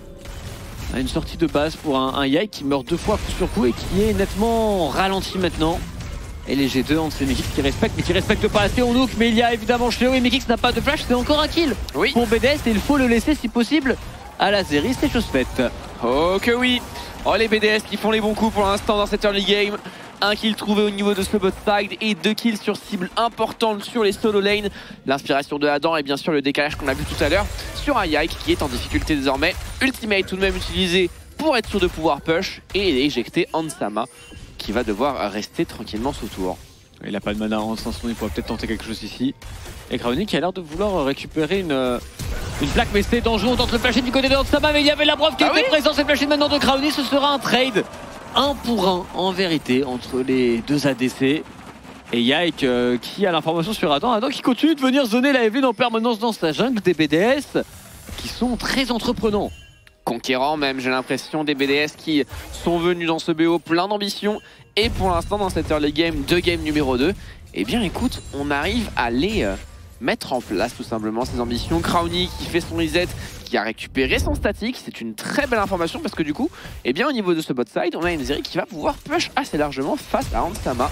Une sortie de base pour un, un Yike qui meurt deux fois coup sur coup et qui est nettement ralenti maintenant. Et les G deux, on sait Mikix qui respecte, mais qui respecte pas assez on look. Mais il y a évidemment Sheo et Mikix n'a pas de flash, c'est encore un kill oui. pour B D S et il faut le laisser si possible à la Zeri, c'est chose faite. Oh que oui. Oh les B D S qui font les bons coups pour l'instant dans cette early game. Un kill trouvé au niveau de ce bot side et deux kills sur cible importante sur les solo lane. L'inspiration de Adam et bien sûr le décalage qu'on a vu tout à l'heure sur un Yike qui est en difficulté désormais. Ultimate tout de même utilisé pour être sûr de pouvoir push et éjecter Hansama qui va devoir rester tranquillement sous tour. Il n'a pas de mana en ce moment, il pourrait peut-être tenter quelque chose ici. Et Crowny qui a l'air de vouloir récupérer une, une plaque, mais c'est dangereux. On tente le flash du côté de Hansama, mais il y avait la preuve qui ah était oui présent. C'est flashé maintenant de Crowny, ce sera un trade un pour un en vérité entre les deux A D C. Et Yike euh, qui a l'information sur Adam. Adam qui continue de venir zoner la Evelynn en permanence dans sa jungle. Des B D S qui sont très entreprenants. Conquérants même, j'ai l'impression, des B D S qui sont venus dans ce B O plein d'ambition. Et pour l'instant dans cette early game, de game numéro deux, eh bien écoute, on arrive à les euh, mettre en place tout simplement ces ambitions. Crowny qui fait son reset, qui a récupéré son statique, c'est une très belle information parce que du coup, eh bien au niveau de ce bot side, on a une Zeri qui va pouvoir push assez largement face à Hansama.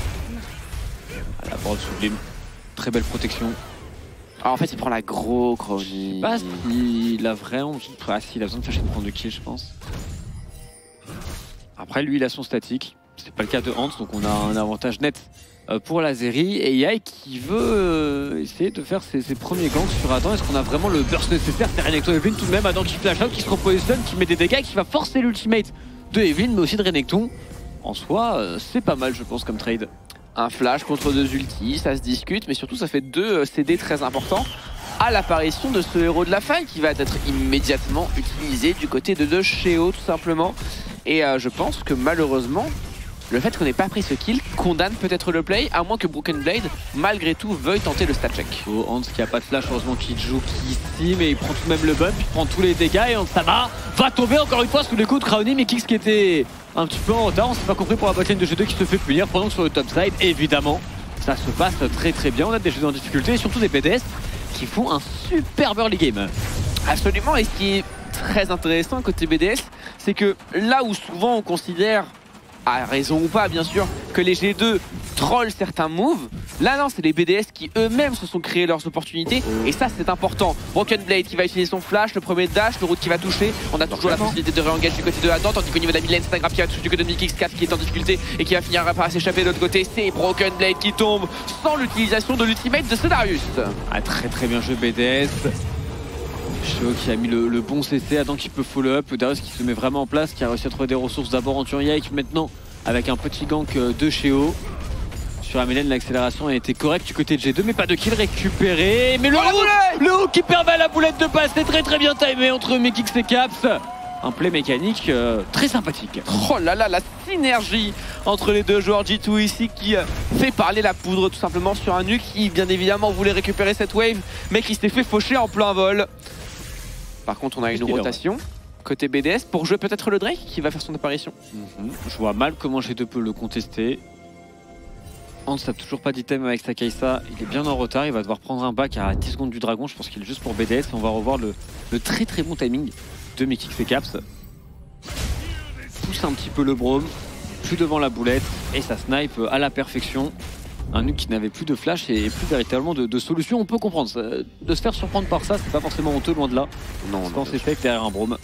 La board sublime, très belle protection. Ah, en fait il prend la gros Crowny. Je sais pas s'il a vraiment... Ah si, il a besoin de flasher pour prendre deux kills je pense. Après lui il a son statique, c'est pas le cas de Hans donc on a un avantage net pour la Zeri. Et Yike qui veut essayer de faire ses, ses premiers ganks sur Adam. Est-ce qu'on a vraiment le burst nécessaire? C'est Renekton Evelynn tout de même, Adam qui flash out, qui se repositionne, qui met des dégâts, qui va forcer l'ultimate de Evelynn mais aussi de Renekton. En soi c'est pas mal je pense comme trade. Un flash contre deux ultis, ça se discute, mais surtout ça fait deux C D très importants à l'apparition de ce héros de la faille qui va être immédiatement utilisé du côté de, de Sheo tout simplement. Et euh, je pense que malheureusement, le fait qu'on n'ait pas pris ce kill condamne peut-être le play, à moins que Broken Blade, malgré tout, veuille tenter le stat check. Oh, Hans qui a pas de flash, heureusement qu'il joue ici, mais il prend tout de même le bump, il prend tous les dégâts et Hansama va tomber encore une fois sous les coups de Crowny, mais Kix qui était un petit peu en retard, on s'est pas compris pour la botlane de G deux qui se fait punir pendant que sur le top side, évidemment, ça se passe très très bien, on a des G deux en difficulté et surtout des B D S qui font un super early game. Absolument, et ce qui est très intéressant côté B D S, c'est que là où souvent on considère, à raison ou pas bien sûr, que les G deux trollent certains moves, là non, c'est les B D S qui eux-mêmes se sont créés leurs opportunités, et ça c'est important. Broken Blade qui va utiliser son flash, le premier dash, le route qui va toucher, on a toujours la possibilité de réengage du côté de Adam, tandis qu'au niveau de la mid-lane, c'est un grab qui va toucher du côté de Mikix quatre qui est en difficulté et qui va finir par s'échapper de l'autre côté, c'est Broken Blade qui tombe sans l'utilisation de l'ultimate de Cedarius. Ah, très très bien joué B D S. Sheo qui a mis le, le bon C C, Adam qui peut follow up, Darius qui se met vraiment en place, qui a réussi à trouver des ressources d'abord en Turiaik, maintenant avec un petit gank de Sheo. Sur la Mélène, l'accélération a été correcte du côté de G deux, mais pas de kill récupéré. Mais le oh, hook, le hook qui permet à la boulette de passer, très très bien timé entre Mekix et Caps. Un play mécanique euh, très sympathique. Oh là là, la synergie entre les deux joueurs G deux ici qui euh, fait parler la poudre tout simplement sur un nuke qui bien évidemment voulait récupérer cette wave, mais qui s'est fait faucher en plein vol. Par contre, on a une rotation côté B D S pour jouer peut-être le Drake qui va faire son apparition. Mm-hmm. Je vois mal comment G deux peut le contester. Hans n'a toujours pas d'item avec sa Kai'Sa, il est bien en retard, il va devoir prendre un back à dix secondes du dragon, je pense qu'il est juste pour B D S et on va revoir le, le très très bon timing de Mekix et Caps. Pousse un petit peu le Braum, plus devant la boulette et ça snipe à la perfection. Un nuke qui n'avait plus de flash et plus véritablement de, de solution, on peut comprendre. Ça, de se faire surprendre par ça, c'est pas forcément honteux, loin de là. Non, je pense que c'est safe derrière un Braum.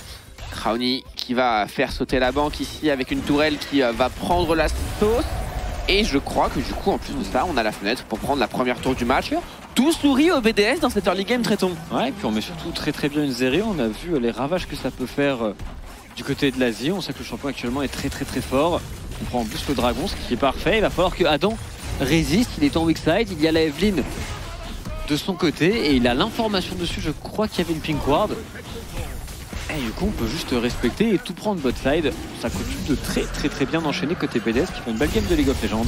Crowny qui va faire sauter la banque ici avec une tourelle qui euh, va prendre la sauce. Et je crois que du coup, en plus de ça, on a la fenêtre pour prendre la première tour du match. Tout sourit au B D S dans cette early game Tréton. Ouais, et puis on met surtout très très bien une Zeri. On a vu les ravages que ça peut faire euh, du côté de l'Asie. On sait que le champion actuellement est très très très fort. On prend en plus le dragon, ce qui est parfait. Il va falloir que Adam résiste. Il est en weak side. Il y a la Evelyn de son côté et il a l'information dessus. Je crois qu'il y avait une pink ward. Et du coup, on peut juste respecter et tout prendre bot side. Ça continue de très très très bien enchaîner côté B D S qui fait une belle game de League of Legends.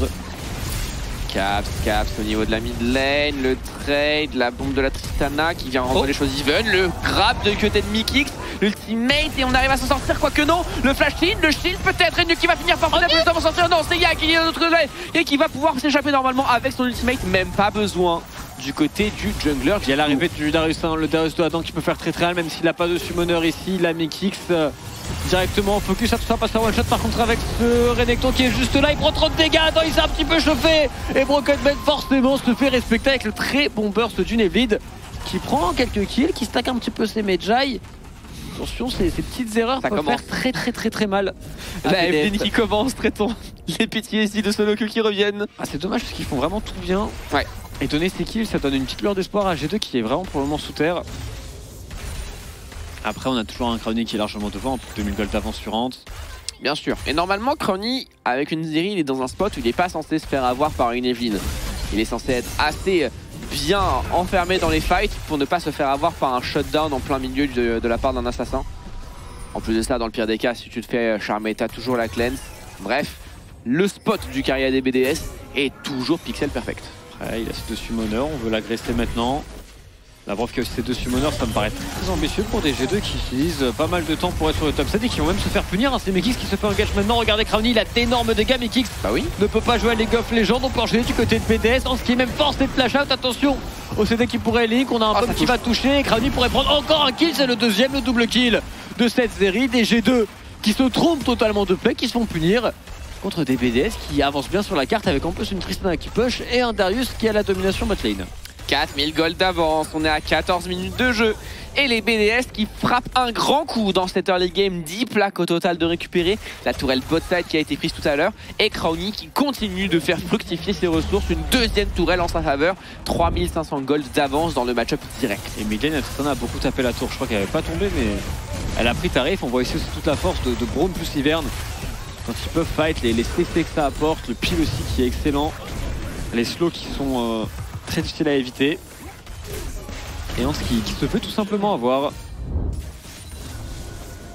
Caps, Caps au niveau de la mid lane, le trade, la bombe de la Tristana qui vient rendre oh. les choses even, le grab de côté de Mikix, l'ultimate et on arrive à s'en sortir, quoique non, le flash shield, le shield peut-être, et qui va finir par prendre plus de temps pour sortir, non c'est Yak qui est de l'autre côté et qui va pouvoir s'échapper normalement avec son ultimate, même pas besoin du côté du jungler. Il y a l'arrivée du Darius, hein, le Darius de Adam qui peut faire très très mal, même s'il n'a pas de summoner ici, la Mikix euh, directement focus à tout ça, passe à one shot par contre avec ce Renekton qui est juste là, il prend trop de dégâts, Adam il s'est un petit peu chauffé et Broken Blade forcément se fait respecter avec le très bon burst du Nevlid qui prend quelques kills, qui stack un petit peu ses Medjay. Attention, ces, ces petites erreurs ça peuvent commence. faire très très très très mal. La Evelyn qui commence, traitons les pitiés ici de Soloku qui reviennent. Ah, c'est dommage parce qu'ils font vraiment tout bien. Ouais. Et donner ces kills, ça donne une petite lueur d'espoir à G deux qui est vraiment pour le moment sous terre. Après, on a toujours un Crowny qui est largement devant, plus de deux mille gold d'avance sur Hans. Bien sûr. Et normalement, Crowny, avec une Zeri, il est dans un spot où il n'est pas censé se faire avoir par une Evelyn. Il est censé être assez bien enfermé dans les fights pour ne pas se faire avoir par un shutdown en plein milieu de, de la part d'un assassin. En plus de ça, dans le pire des cas, si tu te fais charmer, t'as toujours la cleanse. Bref, le spot du carrière des B D S est toujours pixel perfect. Ouais, il a ses deux summoners, on veut l'agresser maintenant. La preuve que ces deux summoners, ça me paraît très ambitieux pour des G deux qui utilisent pas mal de temps pour être sur le top sept et qui vont même se faire punir. Hein. C'est Mekix qui se fait engage maintenant. Regardez Crowny, il a d'énormes dégâts. Mekix bah oui. ne peut pas jouer à League of Legends, donc enchaîner du côté de B D S. En ce qui est même forcé de flash out. Attention au C D qui pourrait link. On a un oh, pop qui va toucher. Et Crowny pourrait prendre encore un kill. C'est le deuxième, le double kill de cette série. Des G deux qui se trompent totalement de play, qui se font punir contre des B D S qui avancent bien sur la carte avec en plus une Tristana qui push et un Darius qui a la domination bot lane. quatre mille gold d'avance, on est à quatorze minutes de jeu et les B D S qui frappent un grand coup dans cette early game, dix plaques au total de récupérer, la tourelle bot side qui a été prise tout à l'heure et Crowny qui continue de faire fructifier ses ressources, une deuxième tourelle en sa faveur, trois mille cinq cents gold d'avance dans le match-up direct. Et Miglen a beaucoup tapé la tour, je crois qu'elle n'avait pas tombé mais elle a pris tarif, on voit ici aussi toute la force de, de Braum plus Ivern. Quand ils peuvent fight, les, les C C que ça apporte, le pile aussi qui est excellent, les slows qui sont euh, très difficiles à éviter. Et Hans qui, qui se fait tout simplement avoir.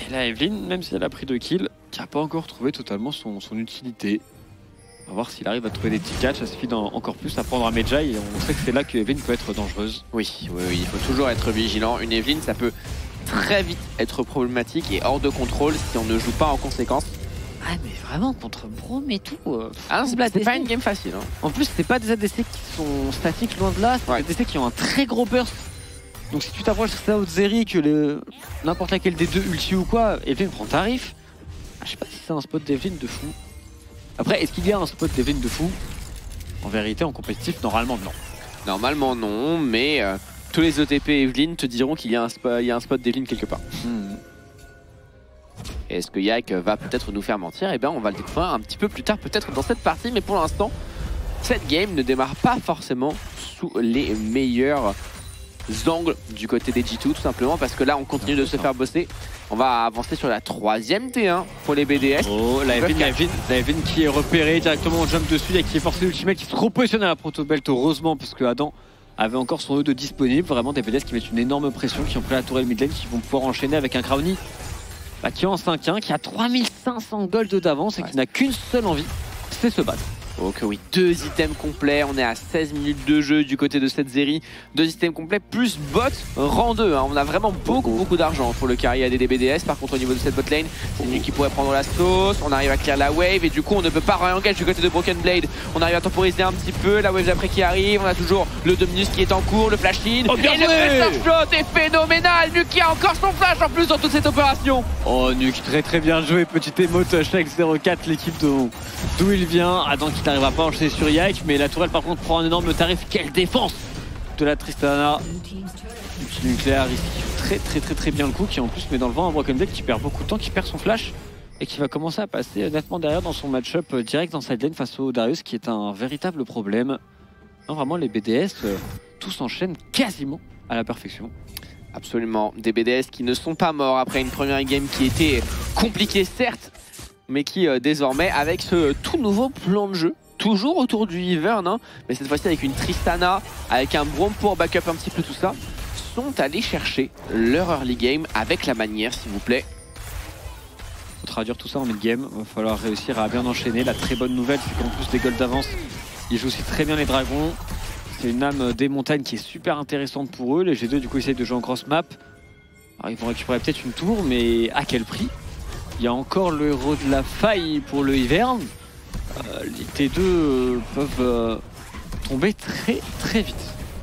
Et là, Evelyn, même si elle a pris deux kills, qui n'a pas encore trouvé totalement son, son utilité. On va voir s'il arrive à trouver des petits catchs, ça suffit encore plus à prendre un Medjay et on sait que c'est là que Evelyn peut être dangereuse. Oui, oui, oui, il faut toujours être vigilant. Une Evelyn, ça peut très vite être problématique et hors de contrôle si on ne joue pas en conséquence. Ah mais vraiment contre Braum et tout. Euh, ah c'est pas une game facile. Hein. En plus c'est pas des A D C qui sont statiques loin de là, c'est ouais. des A D C qui ont un très gros burst. Donc si tu t'approches de ça au Zeri que n'importe laquelle des deux ulti ou quoi, Evelyn prend tarif. Ah, je sais pas si c'est un spot d'Evelyn de fou. Après est-ce qu'il y a un spot d'Evelyn de fou? En vérité en compétitif normalement non. Normalement non, mais euh, tous les O T P Evelyn te diront qu'il y a un spot, il y a un spot d'Evelyn quelque part. Hmm. Est-ce que Yike va peut-être nous faire mentir? Eh bien, on va le découvrir un petit peu plus tard, peut-être dans cette partie. Mais pour l'instant, cette game ne démarre pas forcément sous les meilleurs angles du côté des G deux, tout simplement parce que là, on continue de se faire bosser. On va avancer sur la troisième T un pour les B D S. Oh, la Evelyn, la Evelyn, la Evelyn qui est repérée directement, on jump dessus et qui est forcé l'ultimate, qui se repositionne à la proto-belt, heureusement, parce que Adam avait encore son E de disponible. Vraiment, des B D S qui mettent une énorme pression, qui ont pris la tourelle mid lane, qui vont pouvoir enchaîner avec un Crowny. Bah, qui est en cinq un, qui a trois mille cinq cents gold d'avance et ouais. qui n'a qu'une seule envie, c'est se battre. Ok oui, deux items complets, on est à seize minutes de jeu du côté de cette série. Deux items complets plus bot rang deux, hein. On a vraiment beaucoup beaucoup d'argent pour le carry A D des B D S. Par contre au niveau de cette bot lane, c'est une qui pourrait prendre la sauce. On arrive à clear la wave et du coup on ne peut pas re-engage du côté de Broken Blade. On arrive à temporiser un petit peu, la wave d'après qui arrive. On a toujours le Dominus qui est en cours, le flash in. Oh, bien et joué. Le shot est phénoménal. Nuke qui a encore son flash en plus dans toute cette opération. Oh Nuke très très bien joué, petite émote hashtag zéro quatre, l'équipe d'où il vient. Adam qui n'arrivera pas à enchaîner sur Yike, mais la tourelle par contre prend un énorme tarif. Quelle défense de la Tristana. Le nucléaire ici qui fait très très très très bien le coup, qui en plus met dans le vent un Broken Blade qui perd beaucoup de temps, qui perd son flash et qui va commencer à passer nettement derrière dans son match-up direct dans side lane face au Darius, qui est un véritable problème. Non, vraiment les B D S euh, tous s'enchaînent quasiment à la perfection. Absolument, des B D S qui ne sont pas morts après une première game qui était compliquée certes, mais qui euh, désormais avec ce tout nouveau plan de jeu, toujours autour du Ivern, hein, mais cette fois-ci avec une Tristana, avec un Braum pour backup un petit peu tout ça, sont allés chercher leur early game avec la manière, s'il vous plaît. Faut traduire tout ça en mid-game, il va falloir réussir à bien enchaîner. La très bonne nouvelle, c'est qu'en plus des golds d'avance, ils jouent aussi très bien les dragons. C'est une âme des montagnes qui est super intéressante pour eux. Les G deux, du coup, essayent de jouer en grosse map. Alors, ils vont récupérer peut-être une tour, mais à quel prix? Il y a encore le héros de la faille pour le Ivern. Euh, les T deux euh, peuvent euh, tomber très très vite.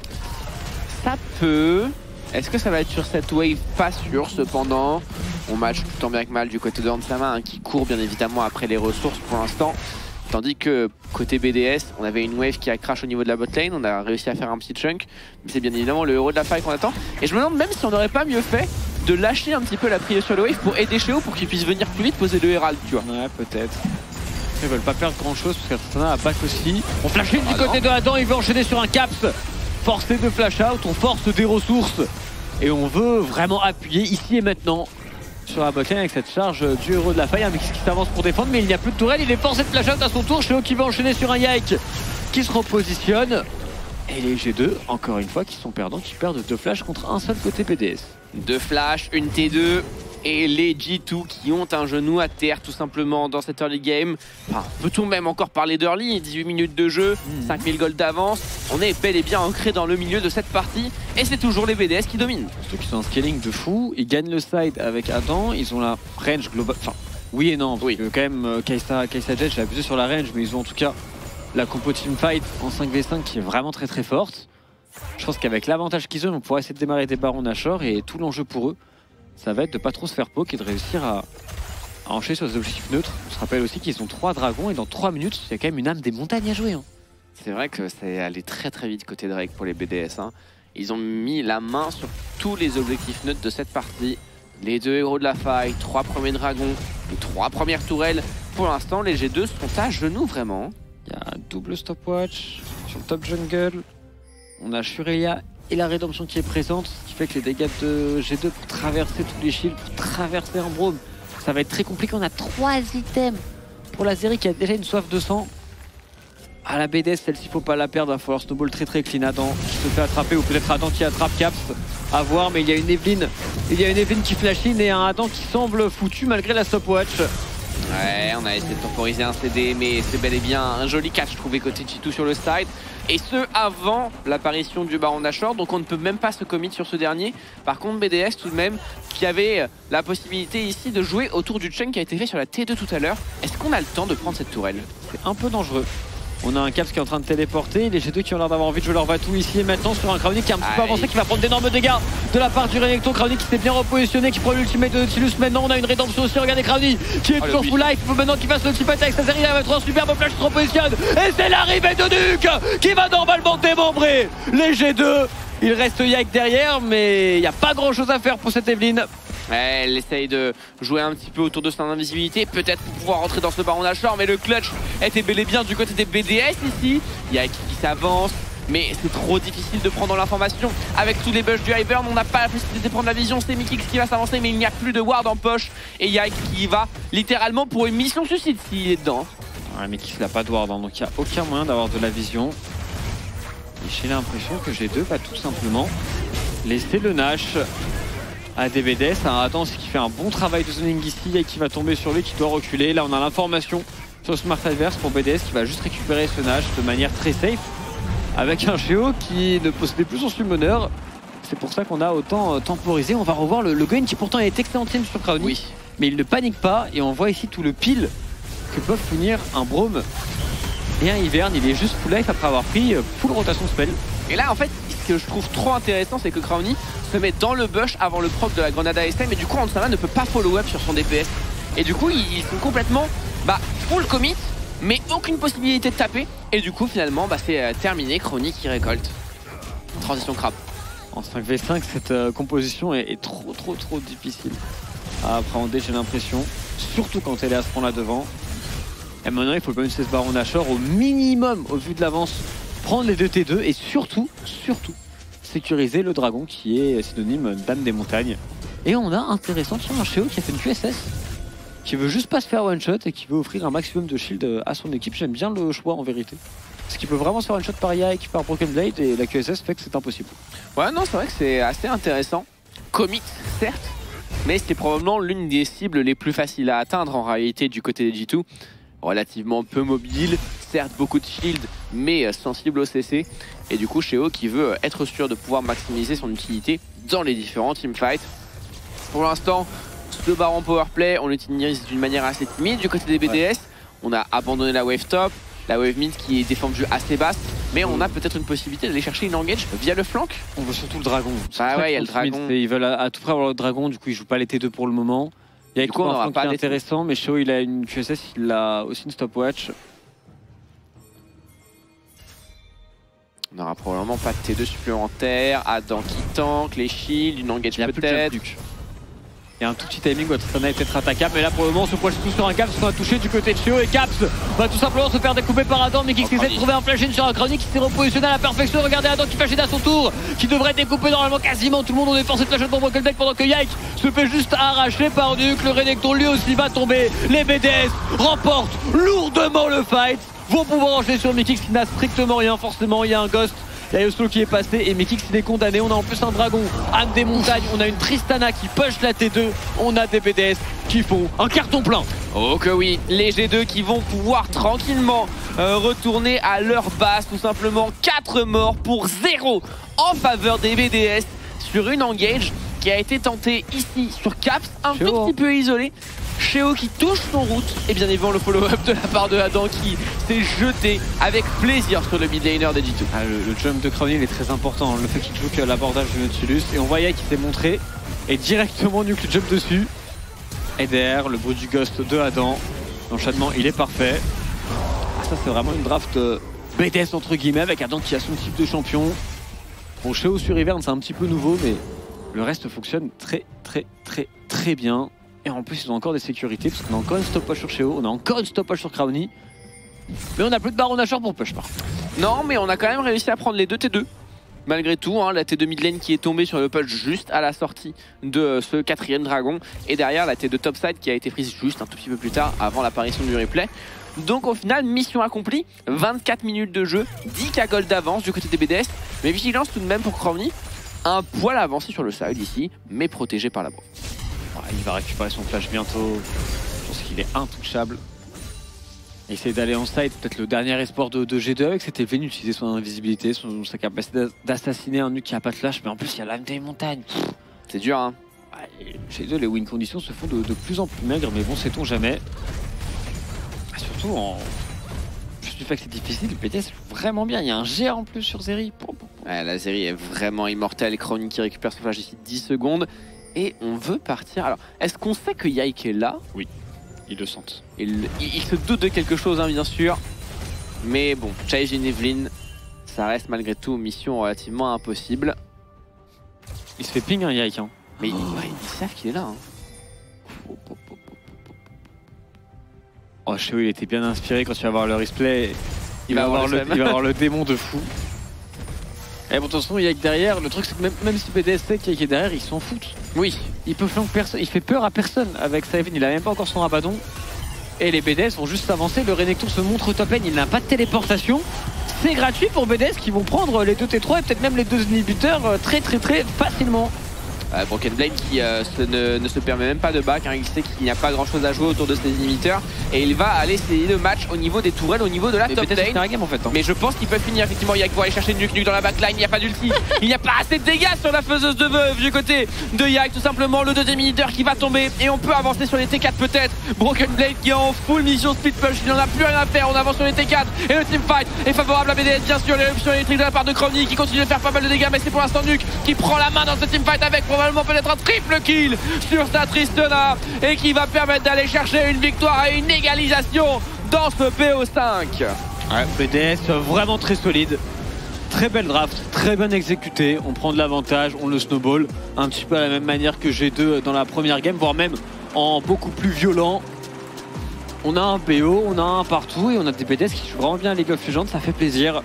Ça peut. Est-ce que ça va être sur cette wave? Pas sûr cependant. On match tout en bien que mal du côté de Hansama, hein, qui court bien évidemment après les ressources pour l'instant. Tandis que côté B D S, on avait une wave qui a crash au niveau de la bot lane. On a réussi à faire un petit chunk. Mais c'est bien évidemment le héros de la faille qu'on attend. Et je me demande même si on n'aurait pas mieux fait de lâcher un petit peu la prio sur le wave pour aider Sheo pour qu'il puisse venir plus vite poser le Herald, tu vois. Ouais, peut-être. Ils veulent pas perdre grand chose parce qu'Atristana a back aussi. On flash in ah du côté de Adam, il veut enchaîner sur un caps. Forcé de flash out, on force des ressources. Et on veut vraiment appuyer ici et maintenant sur la botlane avec cette charge du héros de la faille. Un mix qui s'avance pour défendre, mais il n'y a plus de tourelle. Il est forcé de flash out à son tour. Sheo qui va enchaîner sur un Yike qui se repositionne. Et les G deux, encore une fois, qui sont perdants, qui perdent deux flashs contre un seul côté B D S. Deux flashs, une T deux. Et les G deux qui ont un genou à terre tout simplement dans cette early game. Enfin, peut-on même encore parler d'early? dix-huit minutes de jeu, mmh. cinq mille gold d'avance. On est bel et bien ancré dans le milieu de cette partie. Et c'est toujours les B D S qui dominent. Surtout qu'ils ont un scaling de fou. Ils gagnent le side avec Adam. Ils ont la range globale. Enfin, oui et non. Parce oui. que quand même, euh, Kai'Sa, Kai'Sa Jet, j'ai abusé sur la range. Mais ils ont en tout cas la compo teamfight en cinq v cinq qui est vraiment très très forte. Je pense qu'avec l'avantage qu'ils ont, on pourra essayer de démarrer des barons Nashor. Et tout l'enjeu pour eux, ça va être de pas trop se faire poke et de réussir à, à enchaîner sur des objectifs neutres. On se rappelle aussi qu'ils ont trois dragons et dans trois minutes, il y a quand même une âme des montagnes à jouer. Hein. C'est vrai que c'est allé très très vite côté Drake pour les B D S. Hein. Ils ont mis la main sur tous les objectifs neutres de cette partie. Les deux héros de la faille, trois premiers dragons, les trois premières tourelles. Pour l'instant, les G deux sont à genoux vraiment. Il y a un double stopwatch sur le top jungle. On a Shureya et la rédemption qui est présente, ce qui fait que les dégâts de G deux pour traverser tous les shields, pour traverser un Braum, ça va être très compliqué. On a trois items pour la Zeri qui a déjà une soif de sang. À la B D S, celle-ci, faut pas la perdre, il va falloir snowball très très clean. Adam qui se fait attraper, ou peut-être Adam qui attrape Caps. à voir, mais il y a une Evelyn, il y a une Evelyn qui flash in et un Adam qui semble foutu malgré la stopwatch. Ouais, on a essayé de temporiser un C D, mais c'est bel et bien un joli catch trouvé côté G deux sur le side. Et ce, avant l'apparition du Baron Nashor, donc on ne peut même pas se commit sur ce dernier. Par contre, B D S tout de même, qui avait la possibilité ici de jouer autour du chunk qui a été fait sur la T deux tout à l'heure. Est-ce qu'on a le temps de prendre cette tourelle? C'est un peu dangereux. On a un Caps qui est en train de téléporter, les G deux qui ont l'air d'avoir envie de jouer leur va-tout ici et maintenant sur un Crowny qui est un petit peu avancé, qui va prendre d'énormes dégâts de la part du Renekton. Crowny qui s'est bien repositionné, qui prend l'ultimate de Nautilus. Maintenant on a une rédemption aussi, regardez Crowny qui est oh, toujours full life, il faut maintenant qu'il fasse l'ultimate avec sa série, il va mettre un superbe flash, se repositionne et c'est l'arrivée de Nuke qui va normalement démembrer les G deux. Il reste Yike derrière, mais il n'y a pas grand chose à faire pour cette Evelyn. Ouais, elle essaye de jouer un petit peu autour de son invisibilité, peut-être pour pouvoir rentrer dans ce Baron Nashor, mais le clutch était bel et bien du côté des B D S ici. Il y a qui s'avance, mais c'est trop difficile de prendre l'information. Avec tous les bugs du Ivern, on n'a pas la possibilité de prendre la vision. C'est Mikix qui va s'avancer, mais il n'y a plus de ward en poche. Et Yike qui va littéralement pour une mission suicide s'il est dedans. Ouais, Mikix n'a pas de ward, hein, donc il n'y a aucun moyen d'avoir de la vision. Et j'ai l'impression que G deux va tout simplement laisser le Nash à des B D S, un Adam qui fait un bon travail de zoning ici et qui va tomber sur lui, qui doit reculer. Là on a l'information sur Smart Adverse pour B D S qui va juste récupérer ce Nash de manière très safe avec un Géo qui ne possédait plus son summoner. C'est pour ça qu'on a autant temporisé. On va revoir le, le Gwen qui pourtant est excellent team sur Crowny, oui. Mais il ne panique pas et on voit ici tout le pile que peuvent finir un Braum et un Ivern. Il est juste full life après avoir pris full rotation spell. Et là en fait ce que je trouve trop intéressant, c'est que Crowny se met dans le bush avant le proc de la grenade A S M, et du coup Ansama ne peut pas follow up sur son D P S. Et du coup ils sont complètement bah, full commit, mais aucune possibilité de taper. Et du coup finalement bah, c'est euh, terminé, Crowny qui récolte. Transition crabe. En cinq v cinq cette euh, composition est, est trop trop trop difficile à appréhender, j'ai l'impression. Surtout quand elle est à ce point là devant. Et maintenant il faut quand même se Baron Nashor au minimum au vu de l'avance. Prendre les deux T deux et surtout, surtout, sécuriser le dragon qui est synonyme d'âme des montagnes. Et on a intéressant sur un Chéo qui a fait une Q S S, qui veut juste pas se faire one shot et qui veut offrir un maximum de shield à son équipe. J'aime bien le choix en vérité. Parce qu'il peut vraiment se faire one shot par Yike, par Broken Blade, et la Q S S fait que c'est impossible. Ouais non c'est vrai que c'est assez intéressant. Commit certes, mais c'est probablement l'une des cibles les plus faciles à atteindre en réalité du côté des G deux. Relativement peu mobile, certes beaucoup de shield, mais sensible au C C. Et du coup Chéo qui veut être sûr de pouvoir maximiser son utilité dans les différents teamfights. Pour l'instant, ce Baron Powerplay, on l'utilise d'une manière assez timide du côté des B D S. Ouais. On a abandonné la wave top, la wave mid qui est défendue assez basse, mais on a peut-être une possibilité d'aller chercher une engage via le flank. On veut surtout le dragon. Ah ouais, il y a le dragon. Ils veulent à, à tout près avoir le dragon, du coup ils jouent pas les T deux pour le moment. Il y a quoi un flank qui est intéressant, mais Chéo il a une Q S S, il a aussi une stopwatch. On n'aura probablement pas de T deux supplémentaire, Adam qui tank, les shields, une engage peut-être. Il y a un tout petit timing où Tristana est peut-être attaquable, mais là pour le moment on se projette tout sur un Caps qu'on a touché du côté de Chéo, et Caps va tout simplement se faire découper par Adam, mais qui oh, essaie de trouver un flash in sur un Crowny qui s'est repositionné à la perfection. Regardez Adam qui flash in à son tour, qui devrait découper normalement quasiment tout le monde. On défend cette flash in pour Broken Blade pendant que Yike se fait juste arracher par Nuke. Le Renekton lui aussi va tomber. Les B D S remportent lourdement le fight, vont pouvoir enchaîner sur Mikix qui n'a strictement rien. Forcément il y a un Ghost, il y a Yoslo qui est passé et Mikix il est condamné. On a en plus un dragon, âme des montagnes, on a une Tristana qui push la T deux, on a des B D S qui font un carton plein. Oh que oui, les G deux qui vont pouvoir tranquillement euh, retourner à leur base. Tout simplement quatre morts pour zéro en faveur des B D S sur une engage qui a été tentée ici sur Caps, un Chéo. tout petit peu isolé. Chéo qui touche son route et bien évidemment le follow-up de la part de Adam qui s'est jeté avec plaisir sur le mid laner des G deux. Ah, le, le jump de Crowny est très important, le fait qu'il joue qu'à l'abordage de Nautilus, et on voyait qu'il s'est montré et directement Nuke le jump dessus. Et derrière le bruit du ghost de Adam, l'enchaînement il est parfait. Ah, ça c'est vraiment une draft B D S entre guillemets avec Adam qui a son type de champion. Bon, Chéo sur Ivern c'est un petit peu nouveau, mais le reste fonctionne très très très très bien. Et en plus ils ont encore des sécurités parce qu'on a encore une stopwatch sur Chéo, on a encore une stopwatch sur Crowny. Mais on n'a plus de Baron Nashor pour push par. Non mais on a quand même réussi à prendre les deux T deux. Malgré tout, hein, la T deux mid lane qui est tombée sur le push juste à la sortie de euh, ce quatrième dragon. Et derrière la T deux topside qui a été prise juste un tout petit peu plus tard avant l'apparition du replay. Donc au final, mission accomplie, vingt-quatre minutes de jeu, dix K gold d'avance du côté des B D S. Mais vigilance tout de même pour Crowny. un poil avancé sur le side ici, mais protégé par la bombe. Ouais, il va récupérer son flash bientôt. Je pense qu'il est intouchable. Essayer d'aller en side, peut-être le dernier espoir de, de G deux avec c'était Evelyn utiliser son invisibilité, son, sa capacité d'assassiner un nuke qui n'a pas de flash, mais en plus il y a l'âme des montagnes. C'est dur hein. Ouais, G deux, les win conditions se font de, de plus en plus maigres, mais bon, sait-on jamais. Surtout en... Juste du fait que c'est difficile, le P D S joue vraiment bien. Il y a un G en plus sur Zeri. Ouais, la Zeri est vraiment immortelle. Chronic qui récupère son flash d'ici dix secondes. Et on veut partir. Alors, est-ce qu'on sait que Yike est là? Oui, ils le sentent. Il, il, il se doute de quelque chose, hein, bien sûr. Mais bon, Chase et Evelyn, ça reste malgré tout mission relativement impossible. Il se fait ping, un hein, Yike. Hein. Mais oh. ouais, ils savent qu'il est là. Hein. Oh, Sheo, il était bien inspiré quand tu vas voir le replay. Il, il, va, va avoir le, le, il va avoir le démon de fou. Et bon, attention, Yike derrière. Le truc, c'est que même, même si P D S sait qu'il est derrière, ils s'en foutent. Oui, il peut flanquer personne. Il fait peur à personne avec Saven. Il a même pas encore son rabadon. Et les B D S vont juste avancer. Le Renekton se montre top lane. Il n'a pas de téléportation. C'est gratuit pour B D S qui vont prendre les deux T trois et peut-être même les deux inhibiteurs très, très, très facilement. Euh, Broken Blade qui euh, se, ne, ne se permet même pas de back, hein. Il sait qu'il n'y a pas grand chose à jouer autour de ses inhibiteurs et il va aller essayer le match au niveau des tourelles, au niveau de la mais top lane. La game, en fait, hein. Mais je pense qu'il peut finir effectivement Yike pour aller chercher Nuke, Nuke dans la backline, il n'y a pas d'ulti, il n'y a pas assez de dégâts sur la faiseuse de veuve du côté de Yike, tout simplement le deuxième inhibiteur qui va tomber et on peut avancer sur les T quatre peut-être. Broken Blade qui est en full mission speed push, il n'en a plus rien à faire, on avance sur les T quatre et le teamfight est favorable à B D S bien sûr, l'éruption électrique de la part de Chronic qui continue de faire pas mal de dégâts mais c'est pour l'instant Nuke qui prend la main dans ce teamfight avec probablement peut-être un triple kill sur sa Tristana et qui va permettre d'aller chercher une victoire et une égalisation dans ce P O cinq. Ouais, B D S vraiment très solide, très belle draft, très bien exécutée, on prend de l'avantage, on le snowball un petit peu à la même manière que G deux dans la première game, voire même en beaucoup plus violent. On a un P O, on a un partout et on a des B D S qui jouent vraiment bien à League of Legends, ça fait plaisir.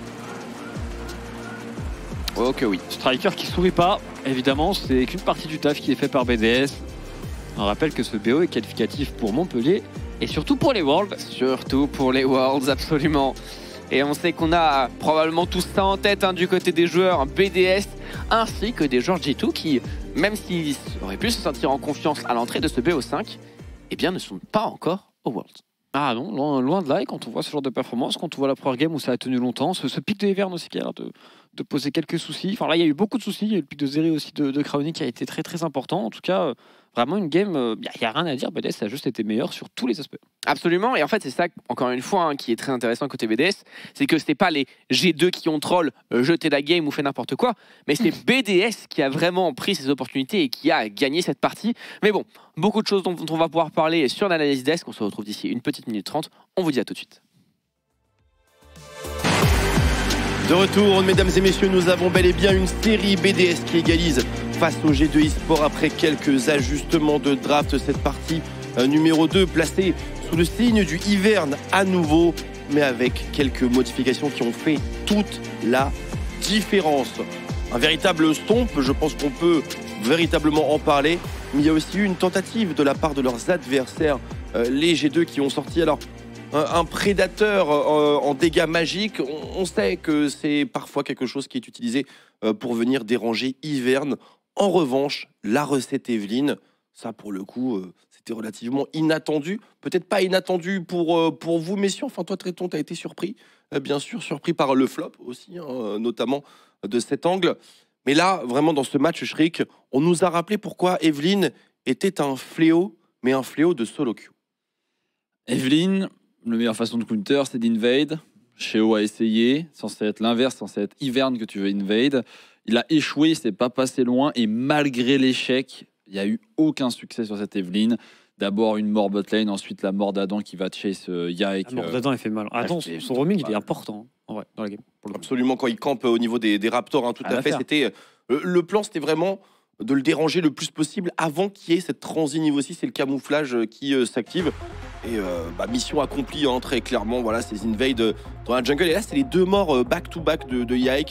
Ok oui. Striker qui sourit pas, évidemment, c'est qu'une partie du taf qui est fait par B D S. On rappelle que ce B O est qualificatif pour Montpellier et surtout pour les Worlds. Surtout pour les Worlds, absolument. Et on sait qu'on a probablement tout ça en tête hein, du côté des joueurs B D S ainsi que des joueurs G deux qui, même s'ils auraient pu se sentir en confiance à l'entrée de ce B O cinq, eh bien ne sont pas encore aux Worlds. Ah non, loin, loin de là, et quand on voit ce genre de performance, quand on voit la première game où ça a tenu longtemps, ce, ce pic de Ivern aussi qui a l'air de, de poser quelques soucis. Enfin là, il y a eu beaucoup de soucis, il y a eu le pic de Zeri aussi de, de Chronic qui a été très très important. En tout cas, euh, vraiment une game, il euh, n'y a, a rien à dire, B D S a juste été meilleur sur tous les aspects. Absolument, et en fait c'est ça, encore une fois, hein, qui est très intéressant côté B D S, c'est que c'est pas les G deux qui ont troll, euh, jeté la game ou fait n'importe quoi, mais c'est B D S qui a vraiment pris ses opportunités et qui a gagné cette partie. Mais bon, beaucoup de choses dont, dont on va pouvoir parler sur l'analyse desk, on se retrouve d'ici une petite minute trente, on vous dit à tout de suite. De retour, mesdames et messieurs, nous avons bel et bien une série B D S qui égalise face au G deux eSport après quelques ajustements de draft. Cette partie euh, numéro deux placée sous le signe du hiverne à nouveau, mais avec quelques modifications qui ont fait toute la différence. Un véritable stomp, je pense qu'on peut véritablement en parler, mais il y a aussi eu une tentative de la part de leurs adversaires, euh, les G deux qui ont sorti alors un prédateur en dégâts magiques. On sait que c'est parfois quelque chose qui est utilisé pour venir déranger Ivern. En revanche, la recette Evelyn, ça pour le coup, c'était relativement inattendu. Peut-être pas inattendu pour, pour vous, messieurs. Enfin, toi, Tréton, tu as été surpris. Bien sûr, surpris par le flop aussi, hein, notamment de cet angle. Mais là, vraiment, dans ce match, Shriek, on nous a rappelé pourquoi Evelyn était un fléau, mais un fléau de solo queue. Evelyn, la meilleure façon de counter, c'est d'invade. Sheo a essayé, censé être l'inverse, censé être Ivern que tu veux invade. Il a échoué, il s'est pas passé loin, et malgré l'échec, il n'y a eu aucun succès sur cette Evelyn. D'abord une mort botlane, ensuite la mort d'Adam qui va chase euh, Yike. La mort d'Adam, il fait mal. Attends, son, son roaming, il est important en vrai, dans la game. Absolument, quand il campe au niveau des, des Raptors, hein, tout à, à fait. C'était euh, le plan, c'était vraiment de le déranger le plus possible avant qu'il y ait cette transi niveau six, c'est le camouflage qui euh, s'active. Et euh, bah, mission accomplie, hein, très clairement, voilà, ces invades dans la jungle. Et là, c'est les deux morts back-to-back -back de, de Yike.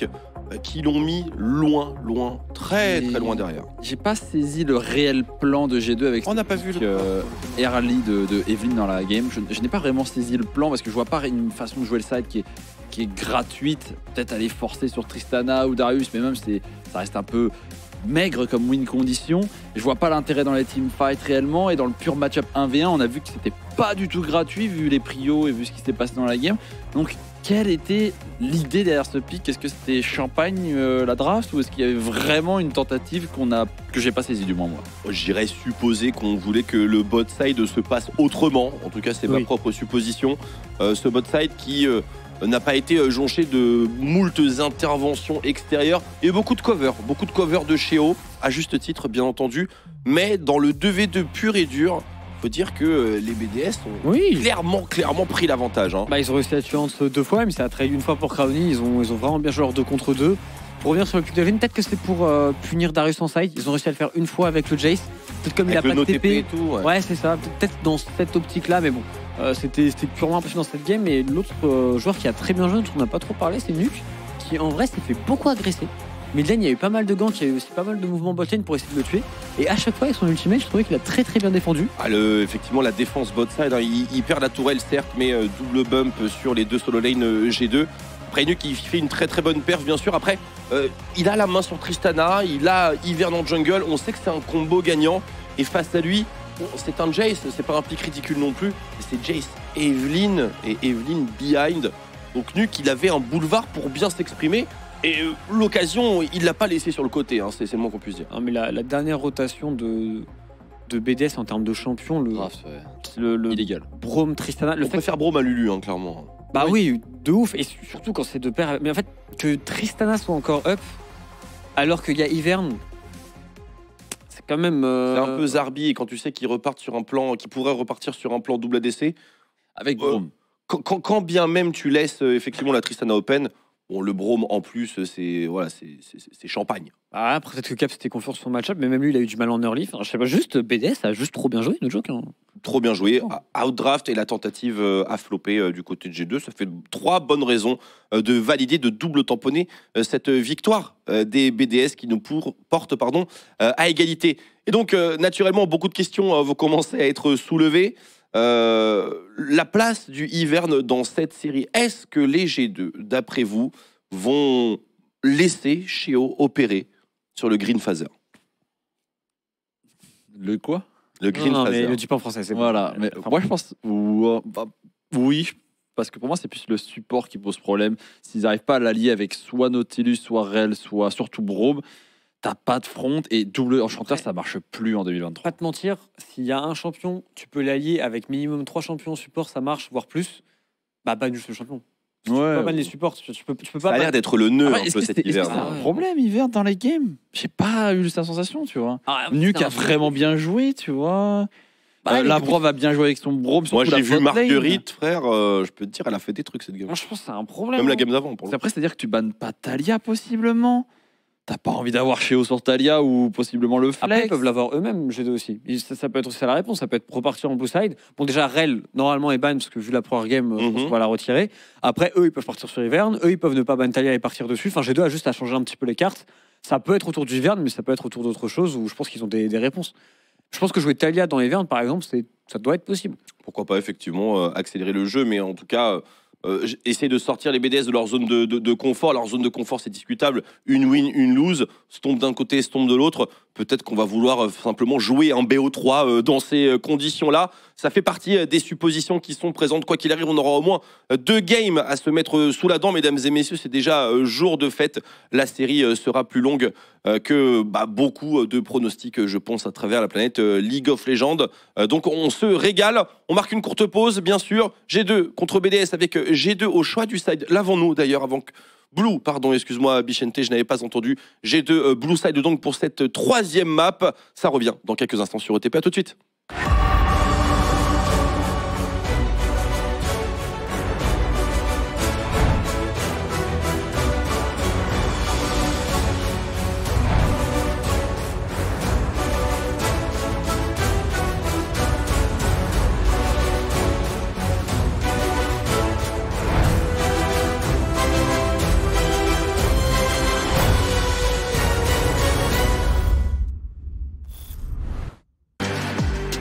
qui l'ont mis loin, loin, très très loin derrière. J'ai pas saisi le réel plan de G deux avec On n'a pas vu le euh, early de, de Evelyn dans la game. Je, je n'ai pas vraiment saisi le plan parce que je vois pas une façon de jouer le side qui est, qui est gratuite. Peut-être aller forcer sur Tristana ou Darius, mais même c'est, ça reste un peu maigre comme win condition. Je vois pas l'intérêt dans les teamfights réellement, et dans le pur match-up un v un, on a vu que c'était pas du tout gratuit vu les prios et vu ce qui s'est passé dans la game. Donc quelle était l'idée derrière ce pick? Est-ce que c'était champagne euh, la draft, ou est-ce qu'il y avait vraiment une tentative qu'on a, que j'ai pas saisie du moins moi? J'irais supposer qu'on voulait que le bot side se passe autrement. En tout cas, c'est oui. ma propre supposition. Euh, ce bot side qui euh, n'a pas été jonché de moultes interventions extérieures et beaucoup de covers, beaucoup de covers de Sheo, à juste titre bien entendu. Mais dans le deux v deux pur et dur, faut dire que les B D S ont oui. clairement, clairement pris l'avantage. Hein. Bah, ils ont réussi à tuer entre deux fois, mais ça a trahi une fois pour Crowny. Ils ont, ils ont vraiment bien joué leur deux contre deux. Pour revenir sur le pick de Evelyn, peut-être que c'est pour euh, punir Darius en side. Ils ont réussi à le faire une fois avec le Jace. Peut-être comme avec il a pas de T P. Et tout, ouais, ouais c'est ça. Peut-être dans cette optique-là, mais bon. Euh, c'était purement impressionnant dans cette game. Et l'autre euh, joueur qui a très bien joué, dont on n'a pas trop parlé, c'est Nuke, qui en vrai s'est fait beaucoup agresser. Midlane, il y a eu pas mal de ganks, il y a eu aussi pas mal de mouvements botlane pour essayer de le tuer. Et à chaque fois, avec son ultimate, je trouvais qu'il a très très bien défendu. Ah, le, effectivement, la défense bot side, hein, il, il perd la tourelle certes, mais euh, double bump sur les deux solo lane euh, G deux. Après, Nuke qui fait une très très bonne perf, bien sûr. Après, euh, il a la main sur Tristana, il a Ivern en jungle. On sait que c'est un combo gagnant. Et face à lui, bon, c'est un Jace, c'est pas un pic ridicule non plus. C'est Jace, Evelyn et Evelyn behind. Donc Nuke, il avait un boulevard pour bien s'exprimer. Et euh, l'occasion, il l'a pas laissé sur le côté, hein, c'est le moins qu'on puisse dire. Non, mais la, la dernière rotation de, de B D S en termes de champion, le, Draft, ouais. le, le illégal. Braum, Tristana. Le On préfère Braum à Lulu, hein, clairement. Bah oui. oui, de ouf. Et surtout quand c'est deux paires. Mais en fait, que Tristana soit encore up, alors qu'il y a Ivern, c'est quand même. Euh... C'est un peu Zarbi, et quand tu sais qu'il repart sur un plan, qu'il pourrait repartir sur un plan double A D C. Avec Braum. Euh, quand, quand, quand bien même tu laisses euh, effectivement la Tristana open. Bon, le Braum en plus, c'est voilà, c'est champagne. Ah, peut-être que Cap c'était confiant sur son match-up, mais même lui, il a eu du mal en early. Enfin, je sais pas, juste B D S a juste trop bien joué, no joke. Hein. Trop bien joué. Outdraft et la tentative à flopper du côté de G deux, ça fait trois bonnes raisons de valider, de double tamponner cette victoire des B D S qui nous pour, portent pardon, à égalité. Et donc, naturellement, beaucoup de questions vont commencer à être soulevées. Euh, la place du Ivern dans cette série, est-ce que les G deux, d'après vous, vont laisser Sheo opérer sur le Green Phaser? Le quoi? Le Green non, non, Phaser. Mais le dis pas en français, c'est voilà. Bon. Mais moi, je pense ou, bah, oui, parce que pour moi, c'est plus le support qui pose problème. S'ils n'arrivent pas à l'allier avec soit Nautilus, soit Rel, soit surtout Braum, t'as pas de front, et double enchanteur, ça marche plus en deux mille vingt-trois. Pas te mentir, s'il y a un champion, tu peux l'allier avec minimum trois champions support, ça marche, voire plus. Bah, ban juste le champion. Tu ouais, peux pas ban les supports, tu peux, tu peux pas. Ça a l'air d'être le nœud ah, un peu cet hiver. C'est un problème hiver dans les games. J'ai pas eu cette sensation, tu vois. Ah, Nuke a vraiment bien joué, tu vois. Bah, euh, Labrov a bien joué avec son Braum. Moi, j'ai vu Marguerite, frère. Euh, je peux te dire, elle a fait des trucs cette game. Moi, je pense que c'est un problème. Même la game d'avant. Après, c'est-à-dire que tu bannes pas Talia possiblement. T'as pas envie d'avoir Sheo sur Talia ou possiblement le flex. Après, ils peuvent l'avoir eux-mêmes, G deux aussi. Ça, ça peut être aussi la réponse, ça peut être repartir en blue side. Bon, déjà, Rel, normalement, est ban, parce que vu la première game, mm-hmm. on va la retirer. Après, eux, ils peuvent partir sur Ivern. Eux, ils peuvent ne pas ban Talia et partir dessus. Enfin, G deux a juste à changer un petit peu les cartes. Ça peut être autour du Ivern, mais ça peut être autour d'autres choses où je pense qu'ils ont des, des réponses. Je pense que jouer Talia dans Ivern, par exemple, ça doit être possible. Pourquoi pas, effectivement, euh, accélérer le jeu, mais en tout cas... Euh... Euh, essayer de sortir les B D S de leur zone de, de, de confort. Leur zone de confort, c'est discutable. Une win, une lose. Stomp d'un côté, stomp de l'autre. Peut-être qu'on va vouloir euh, simplement jouer un B O trois euh, dans ces euh, conditions-là. Ça fait partie euh, des suppositions qui sont présentes. Quoi qu'il arrive, on aura au moins euh, deux games à se mettre euh, sous la dent, mesdames et messieurs. C'est déjà euh, jour de fête. La série euh, sera plus longue euh, que bah, beaucoup de pronostics, je pense, à travers la planète euh, League of Legends. Euh, donc, on se régale. On marque une courte pause, bien sûr. G deux contre B D S avec euh, G deux au choix du side. L'avons-nous d'ailleurs avant que... Blue, pardon, excuse-moi Bichente, je n'avais pas entendu. G deux euh, Blue side donc pour cette troisième map. Ça revient dans quelques instants sur E T P. À tout de suite.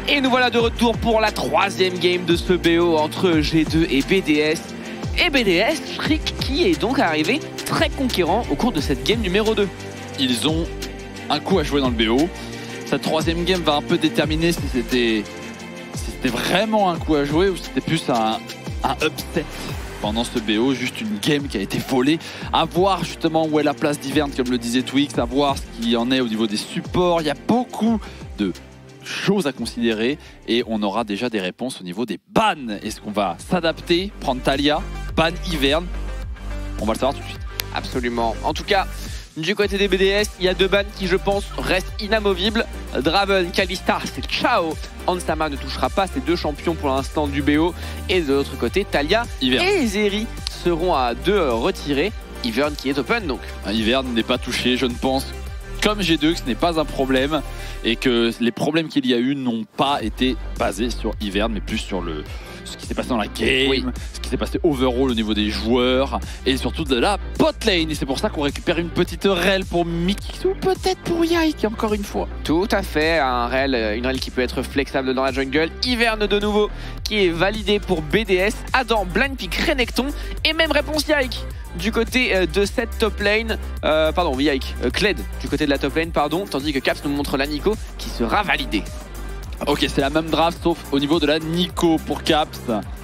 Et nous voilà de retour pour la troisième game de ce B O entre G deux et B D S. Et B D S, Shriek qui est donc arrivé très conquérant au cours de cette game numéro deux. Ils ont un coup à jouer dans le B O. Cette troisième game va un peu déterminer si c'était si c'était vraiment un coup à jouer ou si c'était plus un, un upset pendant ce B O, juste une game qui a été volée. À voir justement où est la place d'Ivern, comme le disait Twix, à voir ce qu'il y en est au niveau des supports. Il y a beaucoup de choses à considérer et on aura déjà des réponses au niveau des bans. Est-ce qu'on va s'adapter, prendre Taliyah, ban Ivern? On va le savoir tout de suite. Absolument. En tout cas, du côté des B D S, il y a deux bans qui, je pense, restent inamovibles. Draven, Kalista, c'est ciao. Ansama ne touchera pas ces deux champions pour l'instant du B O. Et de l'autre côté, Taliyah Ivern et Zeri seront à deux retirés. Ivern qui est open donc. Ivern n'est pas touché, je ne pense, comme G deux, que ce n'est pas un problème et que les problèmes qu'il y a eu n'ont pas été basés sur Ivern, mais plus sur le ce qui s'est passé dans la game, oui. ce qui s'est passé overall au niveau des joueurs et surtout de la bot lane. Et c'est pour ça qu'on récupère une petite rel pour Mikix ou peut-être pour Yike encore une fois. Tout à fait, un rel, une rel qui peut être flexible dans la jungle. Ivern de nouveau qui est validé pour B D S. Adam, blind pick, Renekton et même réponse Yike du côté de cette top lane, euh, pardon, Yike, euh, Kled du côté de la top lane, pardon, tandis que Caps nous montre la Nico qui sera validée. Ok, c'est la même draft sauf au niveau de la Nico pour Caps.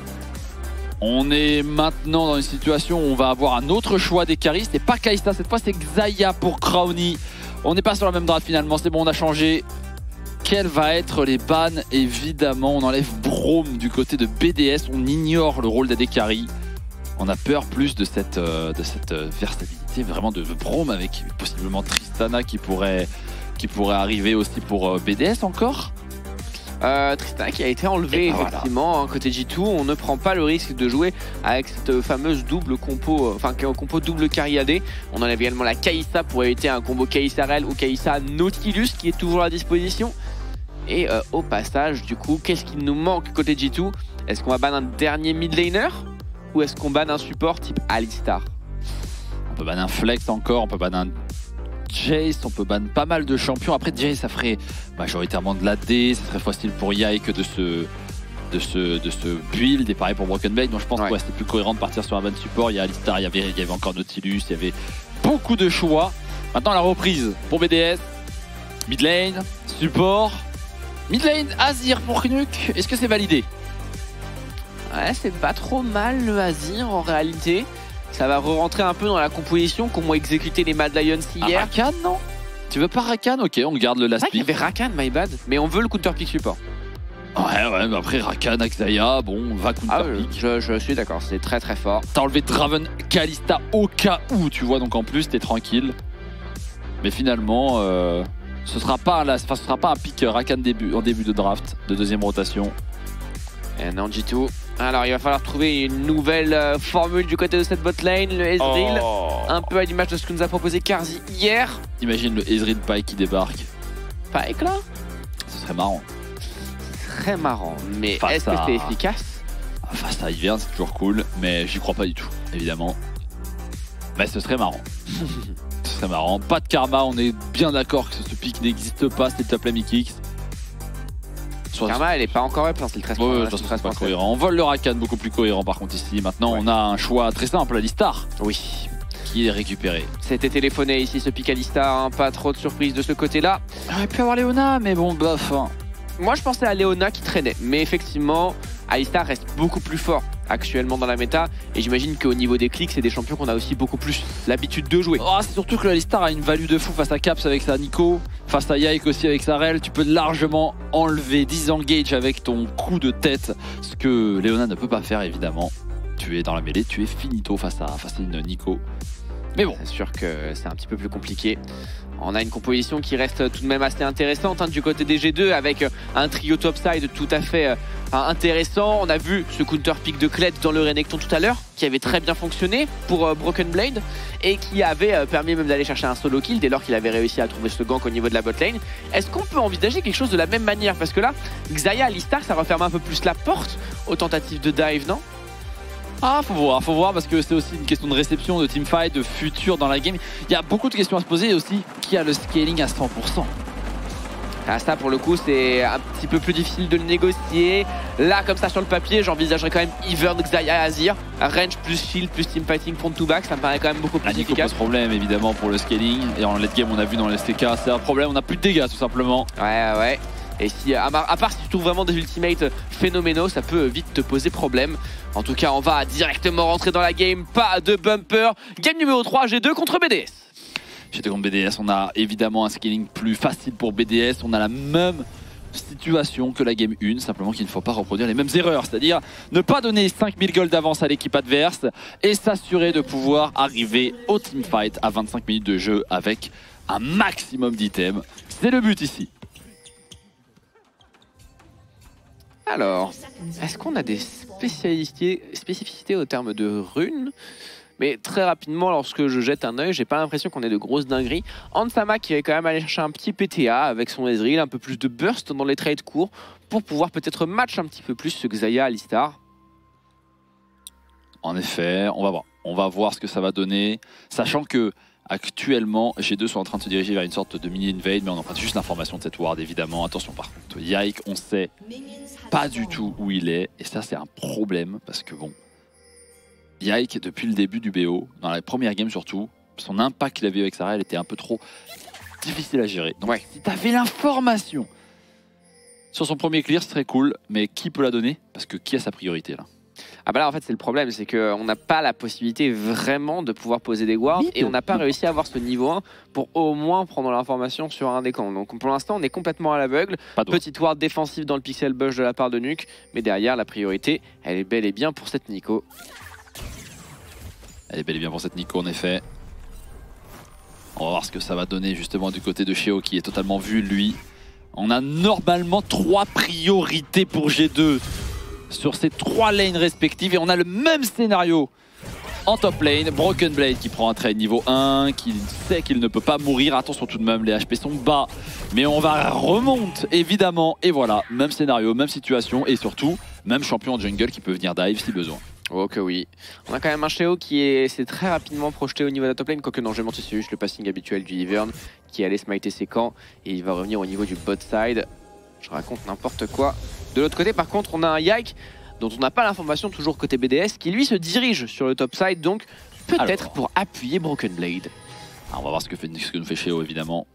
On est maintenant dans une situation où on va avoir un autre choix des carries. C'est pas Kalista, cette fois c'est Xayah pour Crowny. On n'est pas sur la même draft finalement, c'est bon, on a changé. Quels vont être les bans? Évidemment, on enlève Braum du côté de B D S. On ignore le rôle d'A D carry. On a peur plus de cette, euh, de cette euh, versatilité vraiment de, de Braum avec possiblement Tristana qui pourrait, qui pourrait arriver aussi pour euh, B D S encore. Euh, Tristana qui a été enlevé effectivement voilà. Côté G deux, on ne prend pas le risque de jouer avec cette fameuse double compo, enfin euh, compo double carry A D. On enlève également la Kai'Sa pour éviter un combo Kai'Sa Rel ou Kai'Sa Nautilus qui est toujours à disposition. Et euh, au passage du coup, qu'est-ce qui nous manque côté G deux? Est-ce qu'on va ban un dernier mid laner ou est-ce qu'on ban un support type Alistar? On peut ban un Flex encore, on peut ban un Jace, on peut ban pas mal de champions. Après Jace ça ferait majoritairement de l'A D, ça serait facile pour Yike de se, de ce, de ce build et pareil pour Broken Blade. Donc je pense ouais. que ouais, c'était plus cohérent de partir sur un ban support. Il y a Alistar, il y avait, il y avait encore Nautilus, il y avait beaucoup de choix. Maintenant la reprise pour B D S, mid lane, support, mid lane, Azir pour Knuk. Est-ce que c'est validé? Ouais, c'est pas trop mal le Azir en réalité. Ça va re-rentrer un peu dans la composition qu'ont exécuté les Mad Lions hier. Ah, Rakan, non? Tu veux pas Rakan? Ok, on garde le last pick. Il y avait Rakan, my bad. Mais on veut le counter pick support. Ouais, ouais, mais après Rakan, Xayah, bon, on va counter ah, pick. Je, je suis d'accord, c'est très très fort. T'as enlevé Draven, Kalista au cas où, tu vois, donc en plus, t'es tranquille. Mais finalement, euh, ce sera pas, enfin, ce sera pas un pick Rakan début, en début de draft, de deuxième rotation. Et non, G deux. Alors il va falloir trouver une nouvelle euh, formule du côté de cette botlane, le Ezreal, oh. un peu à l'image de ce que nous a proposé Carzzy hier. Imagine le Ezreal Pyke qui débarque. Pyke là? Ce serait marrant. Très marrant, mais est-ce à... que c'est efficace? Face à Ivern c'est toujours cool, mais j'y crois pas du tout, évidemment. Mais ce serait marrant. Ce serait marrant. Pas de karma, on est bien d'accord que ce pick n'existe pas, c'était top lane Mikix. Karma elle est pas encore up, c'est le treize. Ouais, c'est pas cohérent. On vole le Rakan, beaucoup plus cohérent par contre ici. Maintenant ouais. on a un choix très simple, Alistar. Oui. Qui est récupéré. C'était téléphoné ici ce pick Alistar, hein. Pas trop de surprise de ce côté-là. Il aurait pu avoir Léona, mais bon, bof. Hein. Moi je pensais à Léona qui traînait, mais effectivement Alistar reste beaucoup plus fort actuellement dans la méta et j'imagine qu'au niveau des clics c'est des champions qu'on a aussi beaucoup plus l'habitude de jouer. Oh, c'est surtout que Alistar a une value de fou face à Caps avec sa Nico, face à Yike aussi avec sa Rel. Tu peux largement enlever disengage avec ton coup de tête, ce que Léona ne peut pas faire évidemment. Tu es dans la mêlée, tu es finito face à, face à une Nico. Mais bon, c'est sûr que c'est un petit peu plus compliqué. On a une composition qui reste tout de même assez intéressante hein, du côté des G deux avec un trio topside tout à fait euh, intéressant. On a vu ce counter pick de Kled dans le Renekton tout à l'heure qui avait très bien fonctionné pour euh, Broken Blade et qui avait euh, permis même d'aller chercher un solo kill dès lors qu'il avait réussi à trouver ce gank au niveau de la botlane. Est-ce qu'on peut envisager quelque chose de la même manière? Parce que là, Xayah, Alistar, ça referme un peu plus la porte aux tentatives de dive, non? Ah, faut voir, faut voir parce que c'est aussi une question de réception, de teamfight, de futur dans la game. Il y a beaucoup de questions à se poser et aussi qui a le scaling à cent pour cent. Ah, ça pour le coup c'est un petit peu plus difficile de le négocier. Là comme ça sur le papier j'envisagerais quand même Ivern, Xayah, Azir. Range plus shield plus teamfighting front to back, ça me paraît quand même beaucoup plus Nico efficace. pose problème évidemment pour le scaling. Et en late game on a vu dans les S T K c'est un problème, on n'a plus de dégâts tout simplement. Ouais ouais. Et si, à, à part si tu trouves vraiment des ultimates phénoménaux, ça peut vite te poser problème. En tout cas on va directement rentrer dans la game, pas de bumper. Game numéro trois, G deux contre B D S. G deux contre B D S, on a évidemment un scaling plus facile pour B D S, on a la même situation que la game un, simplement qu'il ne faut pas reproduire les mêmes erreurs, c'est-à-dire ne pas donner cinq mille gold d'avance à l'équipe adverse et s'assurer de pouvoir arriver au teamfight à vingt-cinq minutes de jeu avec un maximum d'items. C'est le but ici. Alors, est-ce qu'on a des spécificités, spécificités au terme de runes? Mais très rapidement, lorsque je jette un œil, j'ai pas l'impression qu'on ait de grosses dingueries. Ansama qui va quand même aller chercher un petit P T A avec son Ezreal, un peu plus de burst dans les trades courts pour pouvoir peut-être match un petit peu plus ce Xayah Alistar. En effet, on va voir. On va voir ce que ça va donner, sachant que actuellement, G deux sont en train de se diriger vers une sorte de mini-invade, mais on emprunte juste l'information de cette ward, évidemment. Attention par contre, Yike, on sait pas du tout où il est, et ça c'est un problème, parce que bon, Yike, depuis le début du B O, dans la première game surtout, son impact qu'il avait eu avec Sarah, elle était un peu trop difficile à gérer. Donc ouais. Si t'avais l'information sur son premier clear, ce serait cool, mais qui peut la donner? Parce que qui a sa priorité là? Ah bah là en fait c'est le problème, c'est qu'on n'a pas la possibilité vraiment de pouvoir poser des wards et on n'a pas réussi à avoir ce niveau un pour au moins prendre l'information sur un des camps. Donc pour l'instant on est complètement à l'aveugle. Petite ward défensive dans le pixel bush de la part de Nuke, mais derrière la priorité elle est bel et bien pour cette Nico. Elle est bel et bien pour cette Nico en effet. On va voir ce que ça va donner justement du côté de Sheo qui est totalement vu lui. On a normalement trois priorités pour G deux sur ces trois lanes respectives et on a le même scénario en top lane. Broken Blade qui prend un trade niveau un, qui sait qu'il ne peut pas mourir. Attention tout de même, les H P sont bas, mais on va remonte évidemment. Et voilà, même scénario, même situation et surtout même champion en jungle qui peut venir dive si besoin. Oh que oui. On a quand même un Sheo qui s'est très rapidement projeté au niveau de la top lane, quoique non, j'ai menti, c'est juste le passing habituel du Ivern qui allait smiter ses camps et il va revenir au niveau du bot side. Je raconte n'importe quoi. De l'autre côté par contre on a un Yike dont on n'a pas l'information toujours côté B D S qui lui se dirige sur le top side, donc peut-être pour appuyer Broken Blade. Alors, on va voir ce que, fait, ce que nous fait Sheo évidemment.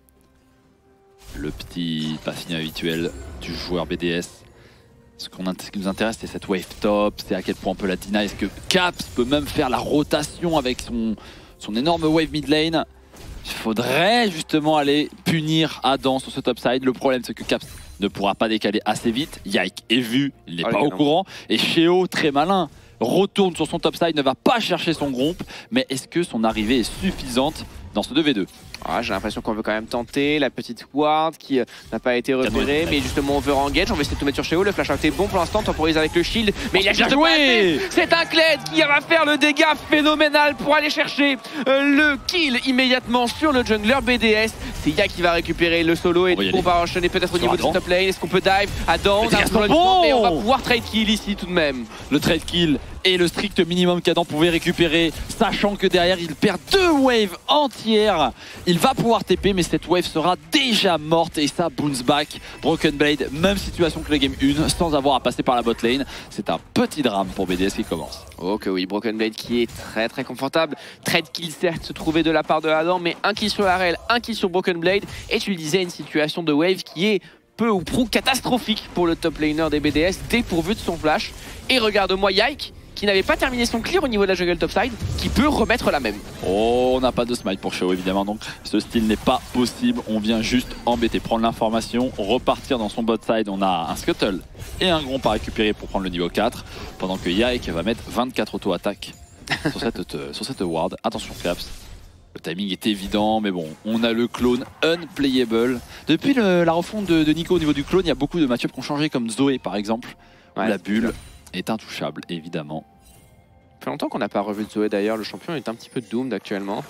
Le petit passing habituel du joueur B D S. Ce, qu'on, ce qui nous intéresse c'est cette wave top, c'est à quel point on peut la deny. Est-ce que Caps peut même faire la rotation avec son, son énorme wave mid lane? Il faudrait justement aller punir Adam sur ce top side. Le problème c'est que Caps ne pourra pas décaler assez vite. Yike est vu, il n'est oh, pas au courant. Et Sheo, très malin, retourne sur son top side, ne va pas chercher son gromp. Mais est-ce que son arrivée est suffisante dans ce deux v deux? Ah, j'ai l'impression qu'on veut quand même tenter la petite ward qui euh, n'a pas été repérée, mais justement on veut engage, on va essayer de tout mettre sur Sheo. Le flash out est bon pour l'instant, temporise avec le shield, mais il a juste joué. C'est un Kled qui va faire le dégât phénoménal pour aller chercher euh, le kill immédiatement sur le jungler B D S. C'est Ya qui va récupérer le solo et on, on va enchaîner peut-être au niveau du top lane. Est-ce qu'on peut dive Adam, on bon mais on va pouvoir trade kill ici tout de même. Le trade kill et le strict minimum qu'Adam pouvait récupérer, sachant que derrière il perd deux waves entières. Il va pouvoir T P mais cette wave sera déjà morte et ça bounce back. Broken Blade, même situation que la game un sans avoir à passer par la bot lane. C'est un petit drame pour B D S qui commence. Oh que oui, Broken Blade qui est très très confortable. Trade kill certes se trouvait de la part de Adam, mais un kill sur la Rel, un kill sur Broken Blade. Et tu le disais, une situation de wave qui est peu ou prou catastrophique pour le top laner des B D S, dépourvu de son flash. Et regarde-moi Yike qui n'avait pas terminé son clear au niveau de la jungle topside, qui peut remettre la même. Oh, on n'a pas de smite pour Sheo évidemment, donc ce style n'est pas possible. On vient juste embêter, prendre l'information, repartir dans son bot side. On a un scuttle et un gromp à récupérer pour prendre le niveau quatre, pendant que Yike va mettre vingt-quatre auto-attaques sur, cette, euh, sur cette ward. Attention Claps, le timing est évident, mais bon, on a le clone unplayable. Depuis le, la refonte de, de Nico au niveau du clone, il y a beaucoup de match-ups qui ont changé, comme Zoé par exemple, où ouais, la bulle est intouchable, évidemment. Ça fait longtemps qu'on n'a pas revu de Zoé d'ailleurs, le champion est un petit peu doomed actuellement.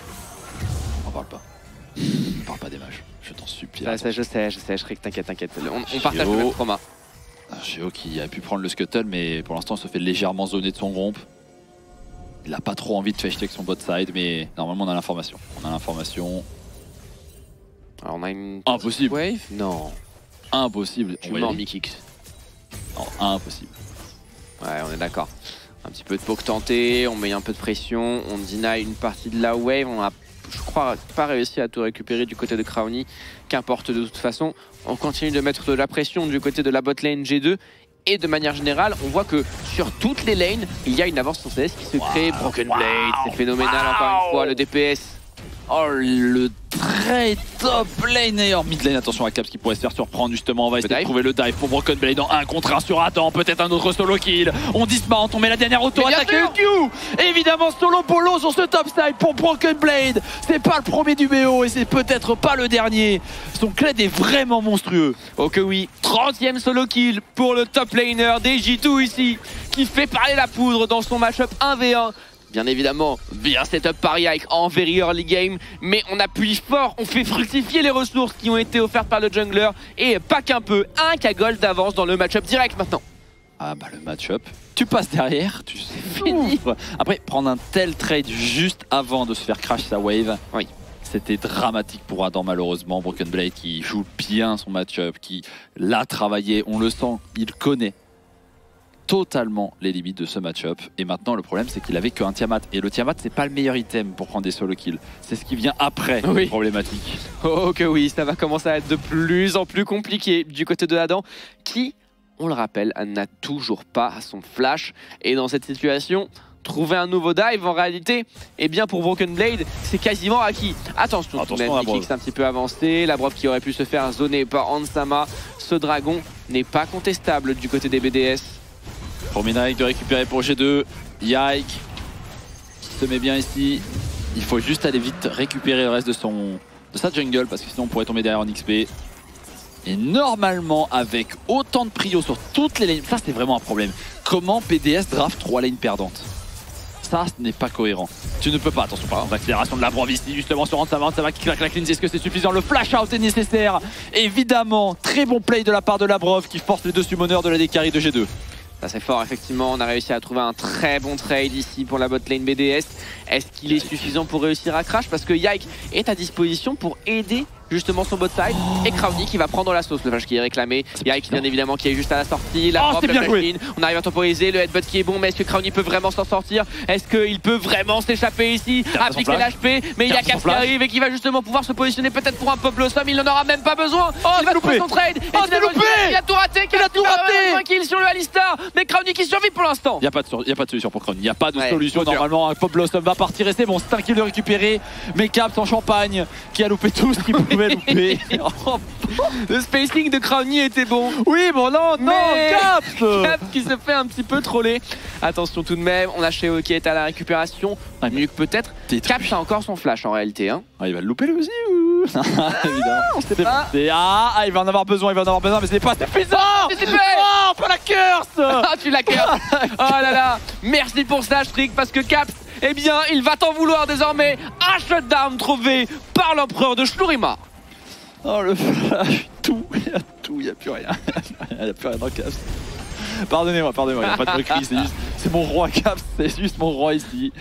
On parle pas. On parle pas des mages, je t'en supplie. Ça, ça, je sais, je sais, je t'inquiète, t'inquiète. On, on partage le même trauma. Sheo qui a pu prendre le scuttle, mais pour l'instant il se fait légèrement zoner de son gromp. Il n'a pas trop envie de fetch avec son bot side, mais normalement on a l'information. On a l'information. Alors on a une... Impossible. Wave? Non. impossible. Tu mens, Mikix. Non, impossible. Ouais, on est d'accord. Un petit peu de poke tenté, on met un peu de pression, on deny une partie de la wave, on a, je crois, pas réussi à tout récupérer du côté de Crowny. Qu'importe de toute façon, on continue de mettre de la pression du côté de la bot lane G deux. Et de manière générale, on voit que sur toutes les lanes, il y a une avance sans cesse qui se crée. Wow, Broken Blade, wow, c'est phénoménal wow. Encore une fois, le D P S. Oh, le très top laner. Mid lane, attention à Caps qui pourrait se faire surprendre justement. On va essayer de trouver le dive pour Broken Blade dans un contre un sur Adam. Peut-être un autre solo kill. On dismount, on met la dernière auto-attaque. Évidemment, solo polo sur ce top side pour Broken Blade. C'est pas le premier du B O et c'est peut-être pas le dernier. Son Kled est vraiment monstrueux. Oh que oui, trentième solo kill pour le top laner des G deux ici, qui fait parler la poudre dans son match-up un v un. Bien évidemment, bien setup par Yike en very early game, mais on appuie fort, on fait fructifier les ressources qui ont été offertes par le jungler, et pas qu'un peu, un K gold d'avance dans le match-up direct maintenant. Ah bah le match-up, tu passes derrière, tu sais fini. Après, prendre un tel trade juste avant de se faire crash sa wave, oui. C'était dramatique pour Adam malheureusement. Broken Blade qui joue bien son match-up, qui l'a travaillé, on le sent, il connaît totalement les limites de ce match-up. Et maintenant le problème c'est qu'il avait qu'un Tiamat. Et le Tiamat c'est pas le meilleur item pour prendre des solo kills. C'est ce qui vient après, oui. Problématique. Oh que oui, ça va commencer à être de plus en plus compliqué du côté de Adam, qui, on le rappelle, n'a toujours pas son flash. Et dans cette situation, trouver un nouveau dive en réalité, eh bien pour Broken Blade, c'est quasiment acquis. Attention, Attention même, Mikix un petit peu avancé, la Brov qui aurait pu se faire zoner par Ansama. Ce dragon n'est pas contestable du côté des B D S. Pour Minarik de récupérer pour G deux, Yike se met bien ici. Il faut juste aller vite récupérer le reste de, son, de sa jungle parce que sinon on pourrait tomber derrière en X P. Et normalement avec autant de prio sur toutes les lanes, ça c'est vraiment un problème. Comment P D S draft trois lanes perdantes? Ça, ce n'est pas cohérent. Tu ne peux pas, attention par exemple, l'accélération de la Brov ici justement sur Ansama, ça va qui claque la cleanse, est-ce que c'est suffisant? Le flash out est nécessaire. Évidemment, très bon play de la part de la Brov qui force les deux summoners de la D carry de G deux. Ça c'est fort effectivement, on a réussi à trouver un très bon trade ici pour la bot lane B D S. Est-ce qu'il est suffisant pour réussir à crash? Parce que Yike est à disposition pour aider justement son bot side. Et Crowny qui va prendre la sauce, le flash qui est réclamé. Yike bien évidemment qui est juste à la sortie. La oh, drop, bien joué. On arrive à temporiser, le headbutt qui est bon, mais est-ce que Crowny peut vraiment s'en sortir? Est-ce qu'il peut vraiment s'échapper ici? Appliquer l'H P, mais il y a Caps qui arrive et qui va justement pouvoir se positionner peut-être pour un pop blossom, il n'en aura même pas besoin. Oh, il va trouver son trade. Oh, c'est loupé. Il a tout raté, il a tout raté. Un kill sur le Alistar, mais Crowny qui survit pour l'instant. Il n'y a, a pas de solution pour Crowny, il n'y a pas de ouais, solution. Normalement, un pop blossom va partir et c'est bon, c'est un kill de récupérer. Mais Caps en champagne qui a loupé tout ce qu'il pouvait louper. Le spacing de Crowny était bon. Oui, bon, non, non, Caps Caps qui se fait un petit peu troller. Attention tout de même, on a Sheo qui est à la récupération. Ah, mieux que peut-être. Caps a encore son flash en réalité. Hein. Ah, il va le louper lui aussi ou... Évidemment. On sait pas. Ah, ah, il va en avoir besoin, il va en avoir besoin, mais ce n'est pas suffisant. Oh, pas la curse. Ah, tu la curse. Oh là là. Merci pour ça, Strick, parce que Caps, eh bien, il va t'en vouloir désormais. Un shutdown trouvé par l'empereur de Shlourima. Oh le flash, tout, il y a tout, il n'y a plus rien. Il n'y a plus rien dans Caps. Pardonnez-moi, pardonnez-moi, il n'y a pas de cri, c'est juste, c'est mon roi Caps, c'est juste mon roi ici.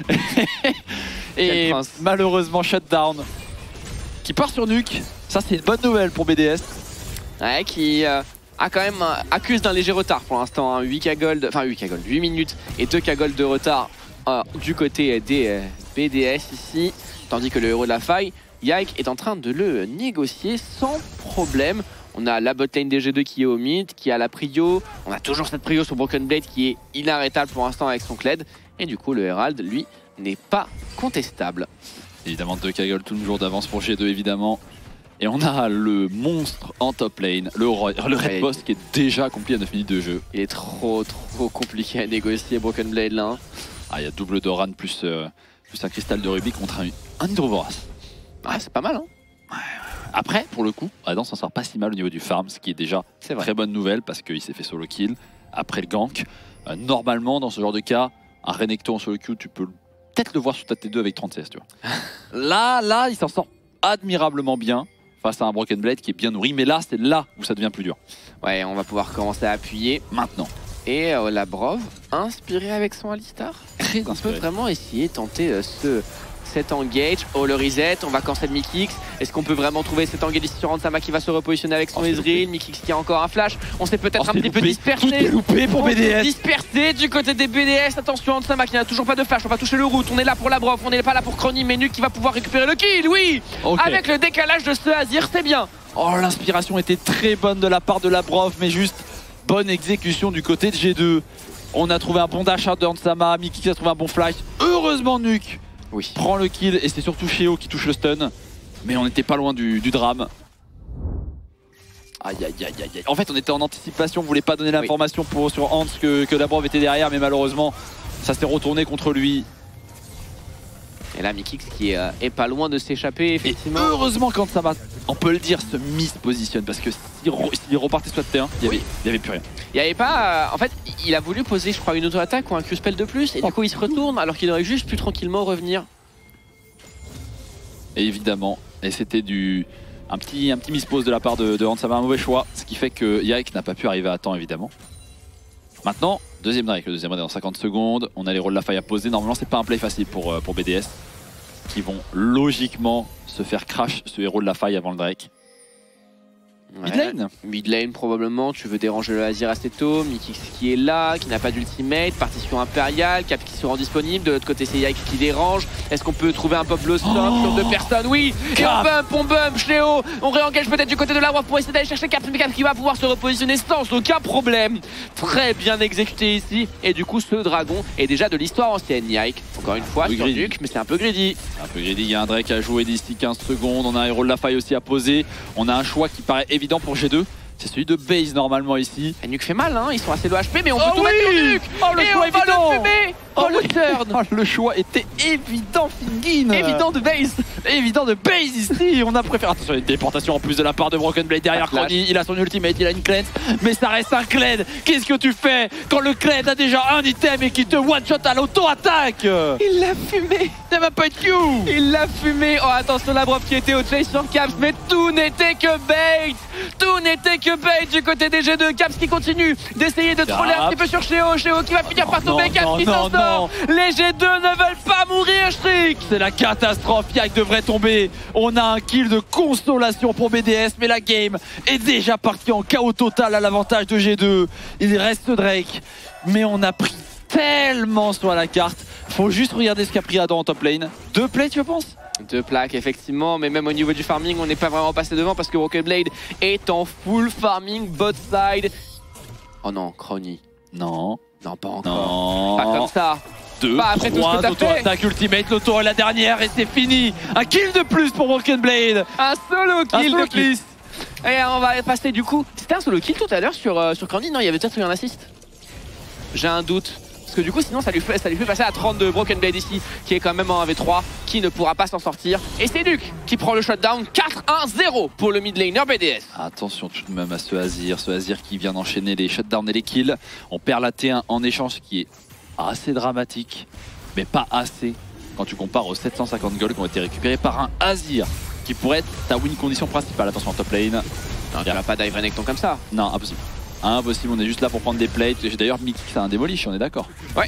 Et malheureusement, shutdown qui part sur Nuke. Ça, c'est une bonne nouvelle pour B D S. Ouais, qui euh, a quand même euh, accuse d'un léger retard pour l'instant. Hein. huit K gold, enfin huit K gold, huit minutes et deux K gold de retard euh, du côté des euh, B D S ici. Tandis que le héros de la faille, Yike, est en train de le négocier sans problème. On a la botlane des G deux qui est au mid, qui a la prio. On a toujours cette prio sur Broken Blade qui est inarrêtable pour l'instant avec son Kled. Et du coup, le Herald, lui, n'est pas contestable. Évidemment, deux K gold tout le jour d'avance pour G deux, évidemment. Et on a le monstre en top lane, le, le Red Boss qui est déjà accompli à neuf minutes de jeu. Il est trop, trop compliqué à négocier Broken Blade là. Ah, il y a double Doran plus, euh, plus un cristal de rubis contre un, un Hydrovorace. Ah, c'est pas mal, hein. Ouais. Après, pour le coup, Adam s'en sort pas si mal au niveau du farm, ce qui est déjà est très bonne nouvelle parce qu'il s'est fait solo kill après le gank. Euh, normalement, dans ce genre de cas, un Renekton en solo kill, tu peux peut-être le voir sous ta T deux avec trente C S, tu vois. là, là, il s'en sort admirablement bien face à un Broken Blade qui est bien nourri, mais là, c'est là où ça devient plus dur. Ouais, on va pouvoir commencer à appuyer maintenant. Et euh, la Brov, inspirée avec son Alistar, on peut vraiment essayer, tenter euh, ce cet engage. Oh, le reset, on va cancel Mikix. Est-ce qu'on peut vraiment trouver cet engage ici sur Handsama qui va se repositionner avec son oh, Ezreal? Mikix qui a encore un flash. On s'est peut-être oh, un petit loupé. peu dispersé. Tout est loupé pour B D S. Dispersé du côté des B D S. Attention, Handsama qui n'a toujours pas de flash. On va toucher le route. On est là pour la brof. On n'est pas là pour Crony. Mais Nuke qui va pouvoir récupérer le kill. Oui, okay. Avec le décalage de ce Azir, c'est bien. Oh, l'inspiration était très bonne de la part de la brof, mais juste bonne exécution du côté de G deux. On a trouvé un bon dash de Handsama. Mikix a trouvé un bon flash. Heureusement, Nuke oui. prend le kill et c'est surtout Sheo qui touche le stun. Mais on n'était pas loin du, du drame. Aïe aïe aïe aïe. En fait, on était en anticipation, on voulait pas donner l'information oui. sur Hans que, que la Brave était derrière, mais malheureusement, ça s'est retourné contre lui. Et là, Mikix qui est, euh, est pas loin de s'échapper, effectivement. Et heureusement, quand ça va, on peut le dire, se mise-positionne. Parce que s'il re, s'il repartait sur le T un, il n'y avait, oui. avait plus rien. Il n'y avait pas. Euh, en fait, il a voulu poser, je crois, une auto-attaque ou un Q-spell de plus. Et oh. du coup, il se retourne alors qu'il aurait juste pu tranquillement revenir. Et évidemment, et c'était du. Un petit, un petit mispose de la part de, de Handsama, un mauvais choix. Ce qui fait que Yike n'a pas pu arriver à temps, évidemment. Maintenant, deuxième Drake, le deuxième Drake dans cinquante secondes. On a les rôles de la faille à poser. Normalement, c'est pas un play facile pour, pour B D S. Qui vont logiquement se faire crash ce héros de la faille avant le Drake. Ouais. Midlane Midlane probablement, tu veux déranger le Azir assez tôt, Mikix qui est là, qui n'a pas d'ultimate, partition impériale, Cap qui se rend disponible, de l'autre côté c'est Yike qui dérange, est-ce qu'on peut trouver un pop low stop oh sur deux personnes? Oui, et on bump, on bump, Sheo, on réengage peut-être du côté de la Wave pour essayer d'aller chercher Cap, mais Cap qui va pouvoir se repositionner sans aucun problème. Très bien exécuté ici, et du coup ce dragon est déjà de l'histoire ancienne, Yike, encore une fois, sur Nuke, mais c'est un peu greedy. Un peu greedy, il y a un Drake à jouer d'ici quinze secondes, on a un héros de la faille aussi à poser, on a un choix qui paraît évident pour G deux, c'est celui de base normalement ici. Et Nuke fait mal, hein, ils sont assez low H P, mais on peut oh tout oui mettre sur Nuke. Oh, le et choix on évident. va le fumer. Oh, le turn. Oh, le choix était évident, Fingin. Évident de base. Évident de base ici. On a préféré. Attention, une déportation en plus de la part de Broken Blade derrière Crony. Il a son ultimate, il a une cleanse, mais ça reste un Kled. Qu'est-ce que tu fais quand le Kled a déjà un item et qui te one-shot à l'auto-attaque? Il l'a fumé. Ça va pas être Q. Il l'a fumé. Oh, attention, la Brof qui était au chase sur Caps, mais tout n'était que bait. Tout n'était que bait du côté des G deux. Caps qui continue d'essayer de troller un petit peu sur Sheo. Sheo qui va finir par tomber. Caps qui s'en sort. Les G deux ne veulent pas mourir, Shriek. C'est la catastrophe. Yike devrait tomber. On a un kill de consolation pour B D S, mais la game est déjà partie en chaos total à l'avantage de G deux. Il reste Drake, mais on a pris tellement sur la carte. Faut juste regarder ce qu'a pris Adam en top lane. Deux plays, tu penses? Deux plaques, effectivement, mais même au niveau du farming, on n'est pas vraiment passé devant parce que Broken Blade est en full farming bot side. Oh non, Crony. Non. Non, pas encore. Non. Pas comme ça. Deux, bah, après trois, auto-attaque ultimate, l'auto est la dernière et c'est fini. Un kill de plus pour Broken Blade. Un solo kill un solo de plus. Kill. Et on va passer du coup. C'était un solo kill tout à l'heure sur, euh, sur Crony. Non, il y avait peut-être eu un assist. J'ai un doute. Parce que du coup, sinon, ça lui fait, ça lui fait passer à trente-deux. Broken Blade ici, qui est quand même en un v trois, qui ne pourra pas s'en sortir. Et c'est Nuke qui prend le shutdown. Quatre un zéro pour le mid laner B D S. Attention tout de même à ce Azir. Ce Azir qui vient d'enchaîner les shutdowns et les kills. On perd la T un en échange, ce qui est assez dramatique, mais pas assez quand tu compares aux sept cent cinquante gold qui ont été récupérés par un Azir, qui pourrait être ta win condition principale. Attention en top lane. Non, tu vas pas dive Renekton comme ça. Non, impossible. Impossible, on est juste là pour prendre des plates. J'ai d'ailleurs Mikix a un démolish, on est d'accord. Ouais.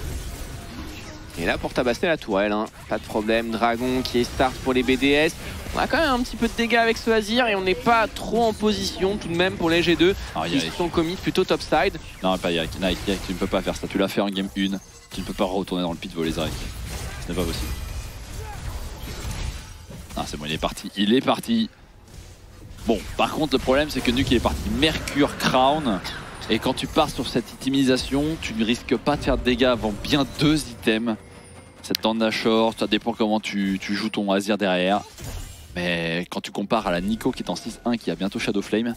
Et là pour tabasser la tourelle, hein. Pas de problème. Dragon qui est start pour les B D S. On a quand même un petit peu de dégâts avec ce Azir et on n'est pas trop en position tout de même pour les G deux. Alors, qui sont commis plutôt topside. Non, pas Yike, Yike, Yike, tu ne peux pas faire ça. Tu l'as fait en game un. Tu ne peux pas retourner dans le pit voler Drake. Ce n'est pas possible. Ah, c'est bon, il est parti. Il est parti. Bon, par contre, le problème, c'est que Nuke il est parti Mercure Crown. Et quand tu pars sur cette itemisation, tu ne risques pas de faire de dégâts avant bien deux items. Cette Tanda Short, ça dépend comment tu, tu joues ton Azir derrière. Mais quand tu compares à la Nico qui est en six un, qui a bientôt Shadow Flame,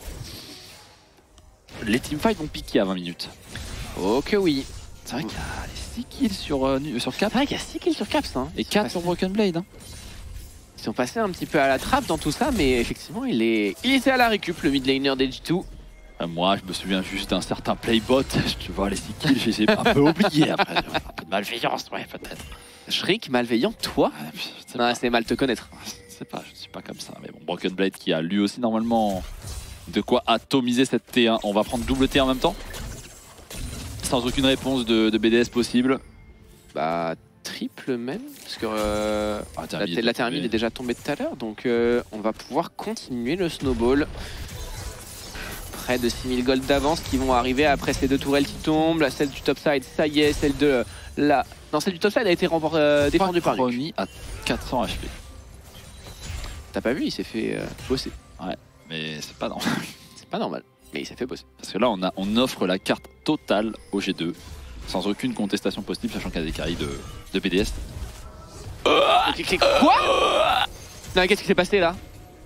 les teamfights vont piquer à vingt minutes. Oh que oui. C'est vrai qu'il y a six kills sur, euh, sur Caps. C'est vrai qu'il y a six kills sur Caps. Hein. Et quatre sur Broken Blade. Hein. Ils sont passés un petit peu à la trappe dans tout ça, mais effectivement, il, est... il était à la récup, le mid laner des G deux. Euh, moi, je me souviens juste d'un certain playbot. Tu vois, les six kills, j'ai un peu oublié après. Un peu de malveillance, ouais, peut-être. Shriek, malveillant, toi ah, c'est mal te connaître. Je sais pas, je ne suis pas comme ça. Mais bon, Broken Blade qui a lui aussi normalement de quoi atomiser cette T un. On va prendre double T en même temps. Sans aucune réponse de, de B D S possible. Bah, triple même, parce que euh, Ah, la, la thermite est déjà tombée tout à l'heure, donc euh, on va pouvoir continuer le snowball. Près de six mille gold d'avance qui vont arriver après ces deux tourelles qui tombent. La celle du topside, ça y est, celle de la... Non, celle du topside a été euh, défendue par Nuke. à quatre cents H P. T'as pas vu, il s'est fait euh, bosser. Ouais, mais c'est pas normal. C'est pas normal, mais il s'est fait bosser. Parce que là, on, a, on offre la carte totale au G deux, sans aucune contestation possible, sachant qu'il y a des carries de, de B D S. Quoi? Non, qu'est-ce qui s'est passé là?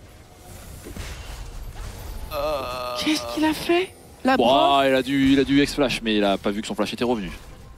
Qu'est-ce qu'il a fait? La wow, il a dû, il a dû X-Flash, mais il a pas vu que son flash était revenu.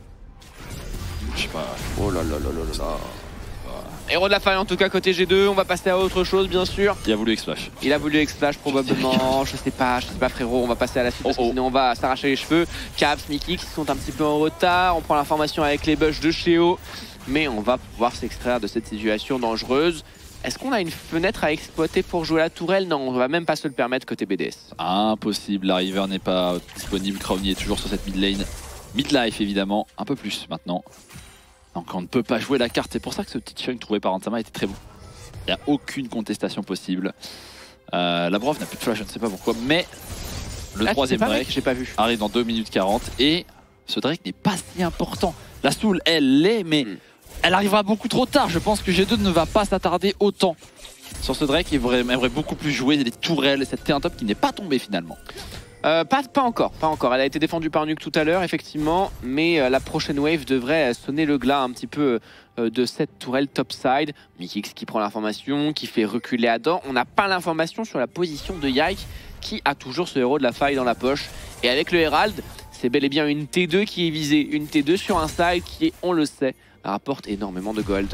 Je sais pas. Oh là là là là là. Héros de la faille en tout cas côté G deux, on va passer à autre chose bien sûr. Il a voulu X-Flash. Il a voulu X-Flash probablement, je sais pas, je sais pas frérot, on va passer à la suite oh parce que oh. sinon on va s'arracher les cheveux. Caps, Mickey qui sont un petit peu en retard, on prend l'information avec les bush de Sheo, mais on va pouvoir s'extraire de cette situation dangereuse. Est-ce qu'on a une fenêtre à exploiter pour jouer la tourelle? Non, on va même pas se le permettre côté B D S. Impossible, la river n'est pas disponible, Crowny est toujours sur cette mid lane. Midlife évidemment, un peu plus maintenant. Donc on ne peut pas jouer la carte, c'est pour ça que ce petit chunk trouvé par Antama était très bon. Il n'y a aucune contestation possible. Euh, la Brov n'a plus de flash, je ne sais pas pourquoi, mais le ah, troisième break j'ai pas vu. arrive dans deux minutes quarante et ce Drake n'est pas si important. La Soul, elle l'est, mais mm. elle arrivera beaucoup trop tard. Je pense que G deux ne va pas s'attarder autant sur ce Drake. Il aimerait beaucoup plus jouer les tourelles et cette T un top qui n'est pas tombée finalement. Euh, pas, pas encore, pas encore. Elle a été défendue par Nuke tout à l'heure, effectivement, mais euh, la prochaine wave devrait sonner le glas un petit peu euh, de cette tourelle topside. Mikix qui prend l'information, qui fait reculer Adam. On n'a pas l'information sur la position de Yike, qui a toujours ce héros de la faille dans la poche. Et avec le Herald, c'est bel et bien une T deux qui est visée. Une T deux sur un side qui, on le sait, rapporte énormément de gold.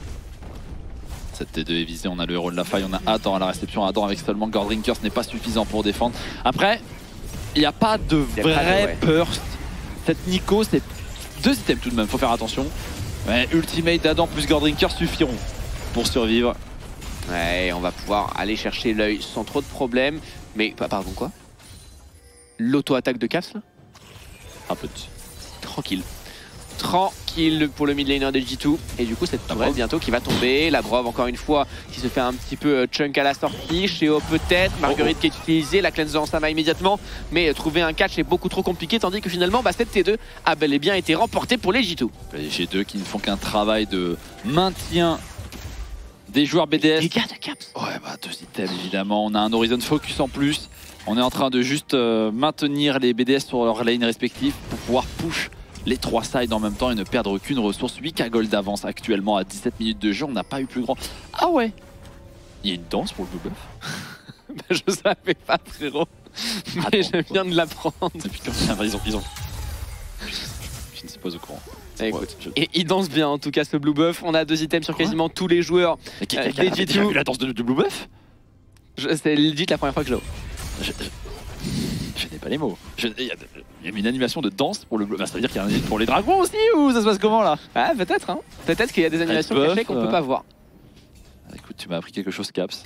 Cette T deux est visée, on a le héros de la faille, on a Adam à la réception. Adam avec seulement Gordrinker, ce n'est pas suffisant pour défendre. Après... il n'y a pas de vrai burst. Cette Nico, c'est deux items tout de même, faut faire attention. Mais Ultimate d'Adam plus Gordrinker suffiront pour survivre. Ouais, on va pouvoir aller chercher l'œil sans trop de problèmes. Mais, pardon quoi? L'auto-attaque de Caps là? Un peu de... Tranquille. Tranquille pour le mid laner de G deux. Et du coup cette tourelle bientôt qui va tomber. La Brove encore une fois qui se fait un petit peu chunk à la sortie. Sheo peut-être, Marguerite oh oh. qui est utilisée, la cleanse en Sama immédiatement. Mais trouver un catch est beaucoup trop compliqué. Tandis que finalement bah, cette T deux a bel et bien été remportée pour les G deux. Les G deux qui ne font qu'un travail de maintien des joueurs B D S. Les gars de Caps. Ouais bah deux items évidemment. On a un Horizon Focus en plus. On est en train de juste euh, maintenir les B D S sur leur lane respectif pour pouvoir push les trois sides en même temps et ne perdre aucune ressource. huit K gold d'avance actuellement à dix-sept minutes de jeu, on n'a pas eu plus grand. Ah ouais, il y a une danse pour le blue buff. Je savais pas frérot, mais je viens de l'apprendre. Depuis quand ils ont, ils ont... Je ne sais pas au courant. Écoute, je... Et il danse bien en tout cas ce blue buff. On a deux items sur quasiment Quoi tous les joueurs. Mais qui, euh, qui, qui, qui a vu la danse de, de blue buff? C'est legit la première fois que je l'ai. Je, je... Je n'ai pas les mots. Il y, y a une animation de danse pour le bleu. Bah, ça veut dire qu'il y a un edit pour les dragons aussi ou ça se passe comment là? Ah peut-être hein. Peut-être qu'il y a des animations cachées qu'on euh... peut pas voir. Écoute, tu m'as appris quelque chose Caps.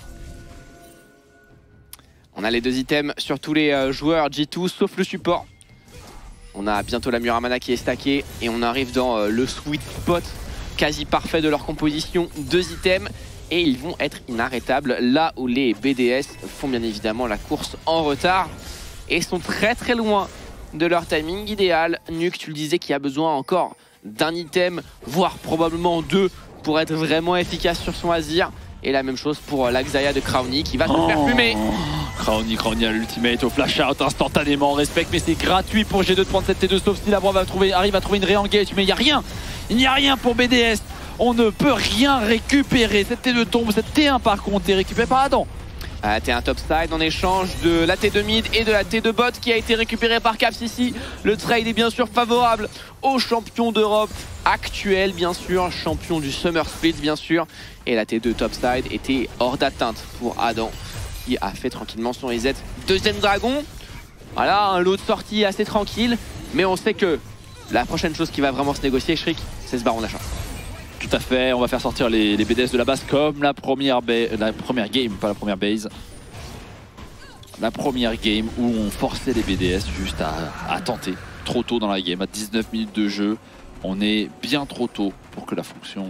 On a les deux items sur tous les euh, joueurs G deux sauf le support. On a bientôt la Muramana qui est stackée et on arrive dans euh, le sweet spot quasi parfait de leur composition. Deux items. Et ils vont être inarrêtables là où les B D S font bien évidemment la course en retard et sont très très loin de leur timing idéal. Nuke, tu le disais, qui a besoin encore d'un item, voire probablement deux pour être vraiment efficace sur son Azir. Et la même chose pour l'Axaya de Crowny qui va se oh. faire fumer. Crowny, Crowny à l'ultimate, au flash out instantanément, on respecte, mais c'est gratuit pour G deux de prendre cette T deux, sauf si la Brave arrive à trouver une re-engage, mais il n'y a rien, il n'y a rien pour B D S. On ne peut rien récupérer. Cette T deux tombe, cette T un par contre est récupérée par Adam. Ah, T un topside en échange de la T deux mid et de la T deux bot qui a été récupérée par Caps ici. Le trade est bien sûr favorable au champion d'Europe actuel, bien sûr, champion du Summer Split, bien sûr. Et la T deux topside était hors d'atteinte pour Adam qui a fait tranquillement son reset. Deuxième dragon. Voilà, un lot de sortie assez tranquille. Mais on sait que la prochaine chose qui va vraiment se négocier, Shriek, c'est ce baron d'achat. Tout à fait, on va faire sortir les, les B D S de la base comme la première, la première game, pas la première base. La première game où on forçait les B D S juste à, à tenter trop tôt dans la game, à dix-neuf minutes de jeu. on est bien trop tôt pour que la fonction,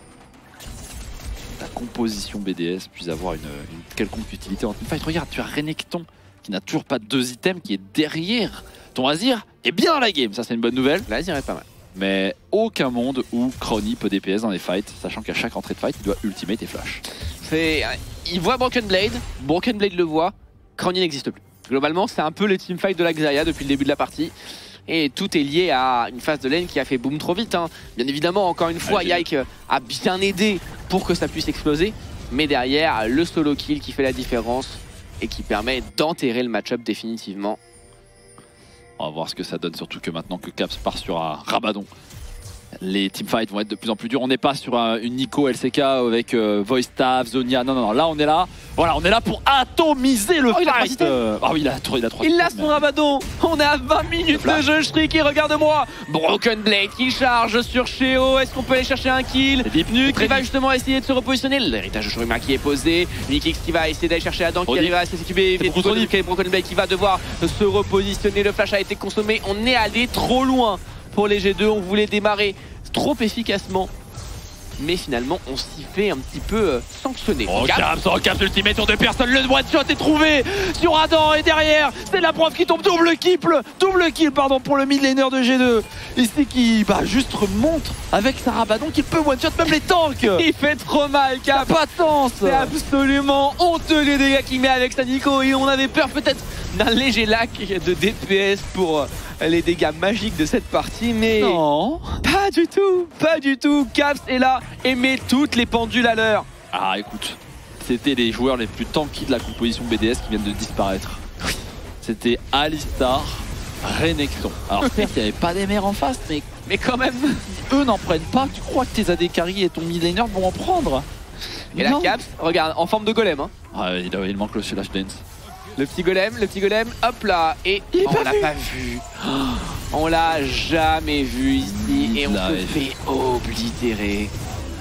la composition B D S puisse avoir une, une quelconque utilité en teamfight. Regarde, tu as Renekton qui n'a toujours pas de deux items, qui est derrière ton Azir et bien dans la game. Ça, c'est une bonne nouvelle. L'Azir est pas mal. Mais aucun monde où Crowny peut D P S dans les fights, sachant qu'à chaque entrée de fight, il doit ultimate et flash. Il voit Broken Blade, Broken Blade le voit, Crowny n'existe plus. Globalement, c'est un peu le teamfight de la Xayah depuis le début de la partie. Et tout est lié à une phase de lane qui a fait boom trop vite. Hein. Bien évidemment, encore une fois, Yike a bien aidé pour que ça puisse exploser. Mais derrière, le solo kill qui fait la différence et qui permet d'enterrer le match-up définitivement. On va voir ce que ça donne, surtout que maintenant que Caps part sur un Rabadon, les teamfights vont être de plus en plus durs. On n'est pas sur un, une Nico L C K avec euh, Voice Staff, Zonia. Non, non, non. Là, on est là. Voilà, on est là pour atomiser le oh, fight. Euh... Ah oui, il a trois. Il a, trois il a son mais... Rabadon. On est à vingt minutes de jeu. Shriki, regarde-moi. Broken Blade qui charge sur Sheo. Est-ce qu'on peut aller chercher un kill? Deepnuke qui va justement essayer de se repositionner. L'héritage de Shurima qui est posé. Nikix qui va essayer d'aller chercher Adam qui Rodi. arrive à s'esquiver. Broken Blade qui va devoir se repositionner. Le flash a été consommé. On est allé trop loin. Pour les G deux, on voulait démarrer trop efficacement, mais finalement on s'y fait un petit peu euh, sanctionner. Oh Caps, oh Caps ultimate sur deux personnes, le one shot est trouvé sur Adam et derrière c'est la prof qui tombe, double kill, double kill pardon pour le mid laner de G deux. Ici qui bah, juste montre avec sa Rabadon qu'il peut one shot même les tanks. Il fait trop mal Caps, pas de sens. C'est absolument honteux les dégâts qu'il met avec sa Nico et on avait peur peut-être d'un léger lac de D P S pour les dégâts magiques de cette partie, mais non, pas du tout, pas du tout. Caps est là et met toutes les pendules à l'heure. Ah écoute, c'était les joueurs les plus tanky de la composition B D S qui viennent de disparaître. C'était Alistar, Renekton. Alors certes, il n'y avait pas des mères en face, mais, mais quand même, eux n'en prennent pas. Tu crois que tes A D carry et ton mid laner vont en prendre? Et la Caps, regarde, en forme de golem. Hein. Ah, il, il manque le slash dance. Le petit golem, le petit golem, hop là, et il on l'a pas vu. Oh, on l'a jamais vu ici et on se fait oblitérer.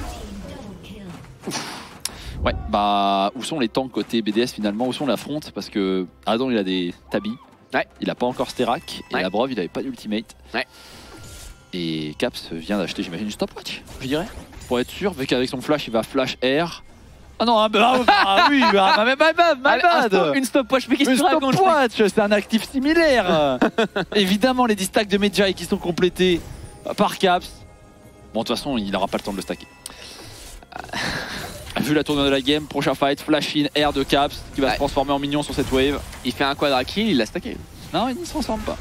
Ouais, bah où sont les tanks côté B D S finalement? Où sont la front? Parce que Adam il a des tabis, ouais. Il a pas encore Sterak et ouais. La Brov il avait pas d'ultimate. Ouais. Et Caps vient d'acheter j'imagine une stopwatch, je dirais, pour être sûr, vu qu'avec son flash il va flash air. Ah non, ah bah, bah oui, bah, bah, bah, bah, bah, bah, bah. Une stopwatch, mais qu'est-ce que tu racontes? Une stopwatch, c'est un actif similaire. Évidemment, les dix stacks de Medjay qui sont complétés par Caps. Bon, de toute façon, il n'aura pas le temps de le stacker. Vu la tournure de la game, prochain fight, flash in air de Caps qui va ouais. se transformer en mignon sur cette wave. Il fait un quadra kill, il l'a stacké. Non, il ne se transforme pas.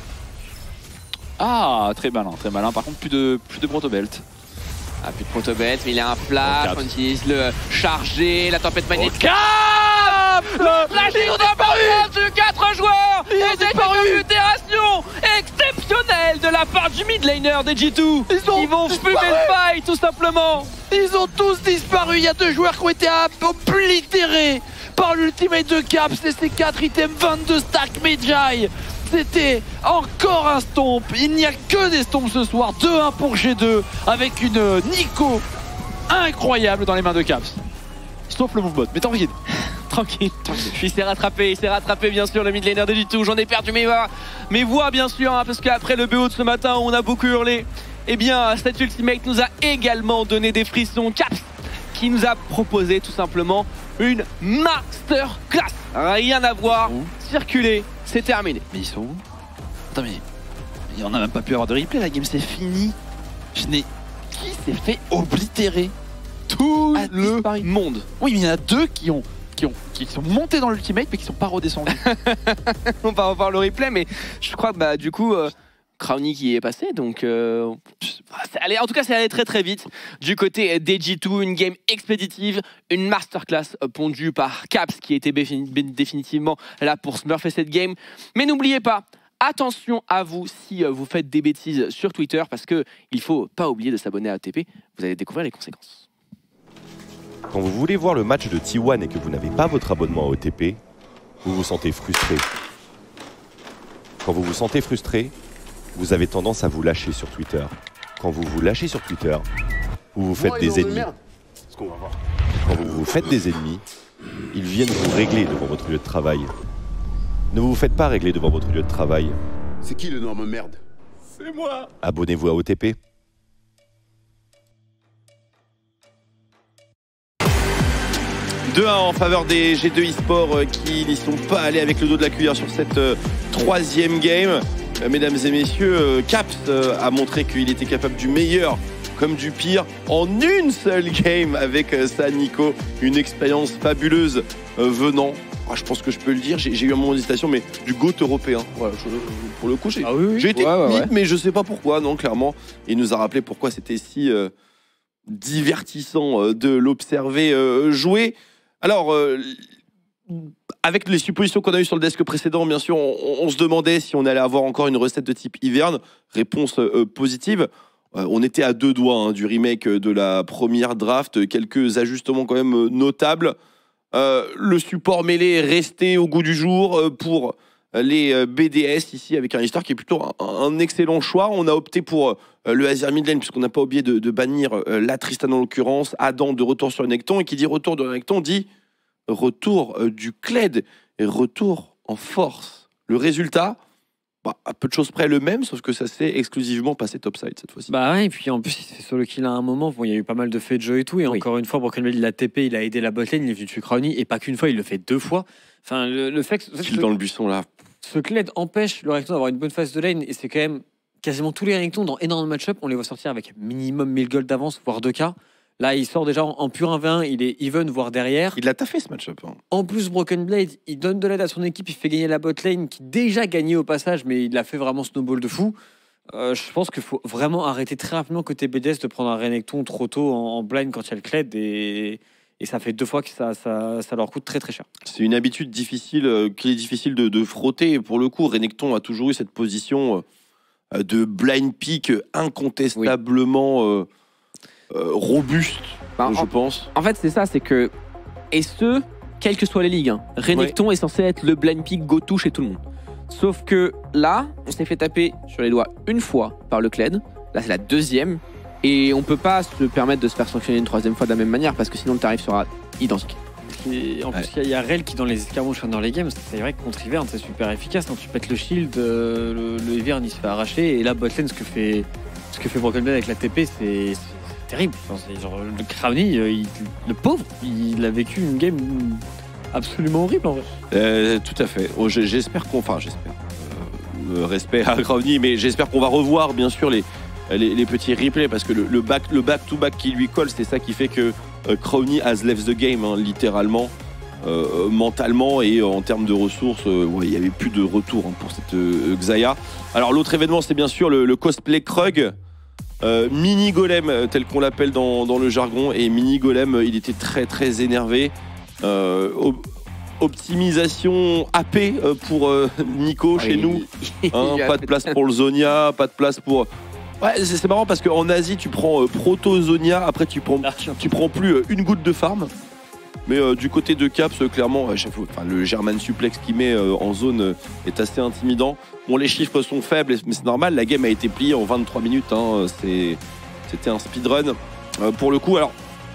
Ah, très malin, très malin. Par contre, plus de, plus de protobelt. Ah, plus de protobelt, mais il a un flash, on utilise le chargé, la tempête magnétique. Cap Le flash est disparu de quatre joueurs. Il et c'est une mutation exceptionnelle de la part du mid laner des G deux. Ils, ont Ils vont fumer le fight tout simplement. Ils ont tous disparu. Il y a deux joueurs qui ont été oblitérés par l'ultimate de Caps et ses quatre items, vingt-deux stacks Medjay. C'était encore un stomp. Il n'y a que des stomps ce soir. deux un pour G deux avec une Nico incroyable dans les mains de Caps. Sauf le movebot, mais tranquille. Tranquille. Il s'est rattrapé, il s'est rattrapé bien sûr le mid laner de G deux. J'en ai perdu mes voix, mes voix bien sûr, hein, parce qu'après le B O de ce matin où on a beaucoup hurlé, eh bien cet ultimate nous a également donné des frissons. Caps qui nous a proposé tout simplement une masterclass. Rien à voir, circuler, c'est terminé. Mais ils sont où? Attends mais, il en a même pas pu avoir de replay, la game c'est fini. Je n'ai... Qui s'est fait oblitérer? Tout ah, le disparu. monde. Oui mais il y en a deux qui ont... Qui, ont, qui sont montés dans l'ultimate mais qui sont pas redescendus. On va revoir le replay mais je crois que bah, du coup euh, Crowny qui est passé donc euh, allez, en tout cas c'est allé très très vite du côté des G deux, une game expéditive, une masterclass pondue par Caps qui était définitivement là pour smurfer cette game. Mais n'oubliez pas, attention à vous si vous faites des bêtises sur Twitter parce que il faut pas oublier de s'abonner à A T P, vous allez découvrir les conséquences. Quand vous voulez voir le match de T un et que vous n'avez pas votre abonnement à O T P, vous vous sentez frustré. Quand vous vous sentez frustré, vous avez tendance à vous lâcher sur Twitter. Quand vous vous lâchez sur Twitter, vous vous faites oh, des ennemis. Quand vous vous faites des ennemis, ils viennent vous régler devant votre lieu de travail. Ne vous faites pas régler devant votre lieu de travail. C'est qui le norme merde? C'est moi. Abonnez-vous à O T P. deux un en faveur des G deux eSports qui n'y sont pas allés avec le dos de la cuillère sur cette euh, troisième game. Euh, mesdames et messieurs, euh, Caps euh, a montré qu'il était capable du meilleur comme du pire en une seule game avec euh, ça, Nico. Une expérience fabuleuse euh, venant. Ah, je pense que je peux le dire, j'ai eu un moment d'hésitation, mais du GOAT européen. Voilà, je, pour le coup, j'ai ah oui, oui. été ouais, ouais, ouais. mais je sais pas pourquoi, non, clairement. Il nous a rappelé pourquoi c'était si euh, divertissant euh, de l'observer euh, jouer. Alors, euh, avec les suppositions qu'on a eues sur le desk précédent, bien sûr, on, on se demandait si on allait avoir encore une recette de type hiverne. Réponse euh, positive. Euh, on était à deux doigts hein, du remake de la première draft. Quelques ajustements quand même notables. Euh, le support mêlé est resté au goût du jour euh, pour les euh, B D S ici avec un histoire qui est plutôt un, un excellent choix. On a opté pour euh, le Azir Midlane puisqu'on n'a pas oublié de, de bannir euh, la Tristan en l'occurrence. Adam de retour sur Necton et qui dit retour de Necton dit retour euh, du Kled et retour en force. Le résultat, bah, à peu de choses près le même, sauf que ça s'est exclusivement passé topside cette fois-ci. Bah ouais, et puis en plus, il s'est solo kill à un moment. Bon, il y a eu pas mal de faits de jeu et tout. Et oui. Encore une fois, Broken Blade, il a T P, il a aidé la botlane, il est venu dessus Crowny. Et pas qu'une fois, il le fait deux fois. Enfin, le, le fait que. Kill dans le buisson là. Ce Kled empêche le Renekton d'avoir une bonne phase de lane. Et c'est quand même quasiment tous les Renekton dans énormément de match-up. On les voit sortir avec minimum mille gold d'avance, voire deux K. Là, il sort déjà en, en pur un v un, il est even, voire derrière. Il l'a taffé ce match-up. Hein. En plus, Broken Blade, il donne de l'aide à son équipe, il fait gagner la botlane, qui déjà gagnait au passage, mais il l'a fait vraiment snowball de fou. Euh, je pense qu'il faut vraiment arrêter très rapidement côté B D S de prendre un Renekton trop tôt en, en blind quand il y a le Kled, et, et ça fait deux fois que ça, ça, ça leur coûte très très cher. C'est une habitude difficile, euh, qu'il est difficile de, de frotter. Et pour le coup, Renekton a toujours eu cette position euh, de blind pick incontestablement oui. euh, euh, robuste. Bah, je en, pense. En fait, c'est ça, c'est que. Et ce, quelles que soient les ligues, hein, Renekton ouais. est censé être le blind pick go-to chez tout le monde. Sauf que là, on s'est fait taper sur les doigts une fois par le Kled. Là, c'est la deuxième. Et on peut pas se permettre de se faire sanctionner une troisième fois de la même manière parce que sinon le tarif sera identique. Et en plus, il ouais. y, y a Rel qui, dans les escarmouches, dans les games, c'est vrai que contre Ivern, c'est super efficace. Quand tu pètes le shield, euh, le, le Ivern, il se fait arracher. Et là, botlane, ce que fait, ce que fait Broken Blade avec la T P, c'est. terrible. Enfin, genre, le Crowny, il, le pauvre, il a vécu une game absolument horrible en vrai. Euh, tout à fait. Oh, j'espère qu'on. Enfin, j'espère. Euh, respect à Crowny, mais j'espère qu'on va revoir bien sûr les, les, les petits replays parce que le, le back le back to back qui lui colle, c'est ça qui fait que euh, Crowny has left the game, hein, littéralement, euh, mentalement et en termes de ressources. Euh, ouais, il n'y avait plus de retour hein, pour cette euh, Xayah. Alors, l'autre événement, c'est bien sûr le, le cosplay Krug. Euh, mini golem tel qu'on l'appelle dans, dans le jargon, et mini golem il était très très énervé. euh, op optimisation A P pour euh, Nico chez nous hein, pas de place pour le Zonia, pas de place pour ouais, c'est marrant parce qu'en Asie tu prends euh, proto Zonia, après tu prends, tu prends plus euh, une goutte de farm. Mais euh, du côté de Caps, euh, clairement, euh, enfin, le German suplex qu'il met euh, en zone euh, est assez intimidant. Bon, les chiffres sont faibles, mais c'est normal. La game a été pliée en vingt-trois minutes. Hein, c'était un speedrun. Euh, pour le coup, alors...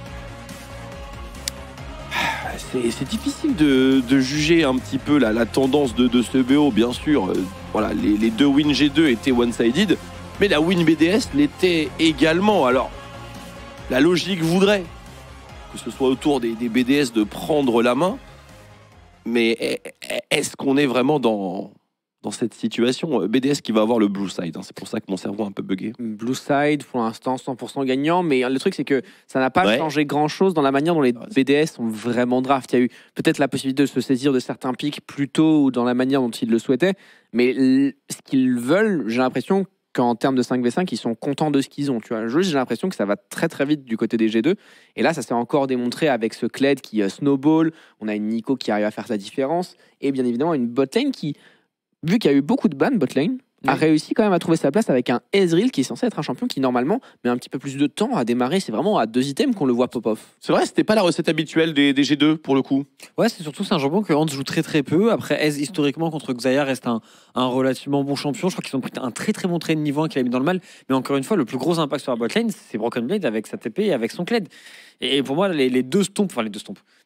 C'est difficile de, de juger un petit peu la, la tendance de, de ce B O, bien sûr. Euh, voilà, les, les deux wins G deux étaient one-sided, mais la win B D S l'était également. Alors, la logique voudrait que ce soit autour des, des B D S de prendre la main, mais est-ce qu'on est vraiment dans, dans cette situation? B D S qui va avoir le blue side, hein, c'est pour ça que mon cerveau est un peu bugué. Blue side, pour l'instant, cent pour cent gagnant, mais le truc c'est que ça n'a pas ouais. changé grand-chose dans la manière dont les B D S sont vraiment draft. Il y a eu peut-être la possibilité de se saisir de certains pics plus tôt ou dans la manière dont ils le souhaitaient, mais ce qu'ils veulent, j'ai l'impression qu'en termes de cinq v cinq, ils sont contents de ce qu'ils ont. Tu vois. Juste, j'ai l'impression que ça va très très vite du côté des G deux. Et là, ça s'est encore démontré avec ce Kled qui uh, snowball. On a une Nico qui arrive à faire sa différence. Et bien évidemment, une botlane qui, vu qu'il y a eu beaucoup de bans botlane, oui. a réussi quand même à trouver sa place avec un Ezreal qui est censé être un champion qui, normalement, met un petit peu plus de temps à démarrer. C'est vraiment à deux items qu'on le voit pop-off. C'est vrai, c'était pas la recette habituelle des, des G deux, pour le coup. Ouais, c'est surtout c'est un champion que Hans joue très très peu. Après, Ez, historiquement, contre Xayah, reste un, un relativement bon champion. Je crois qu'ils ont pris un très très bon trait de niveau un qu'il a mis dans le mal. Mais encore une fois, le plus gros impact sur la botlane, c'est Broken Blade avec sa T P et avec son Kled. Et pour moi, les, les deux stompes, enfin les deux stompes,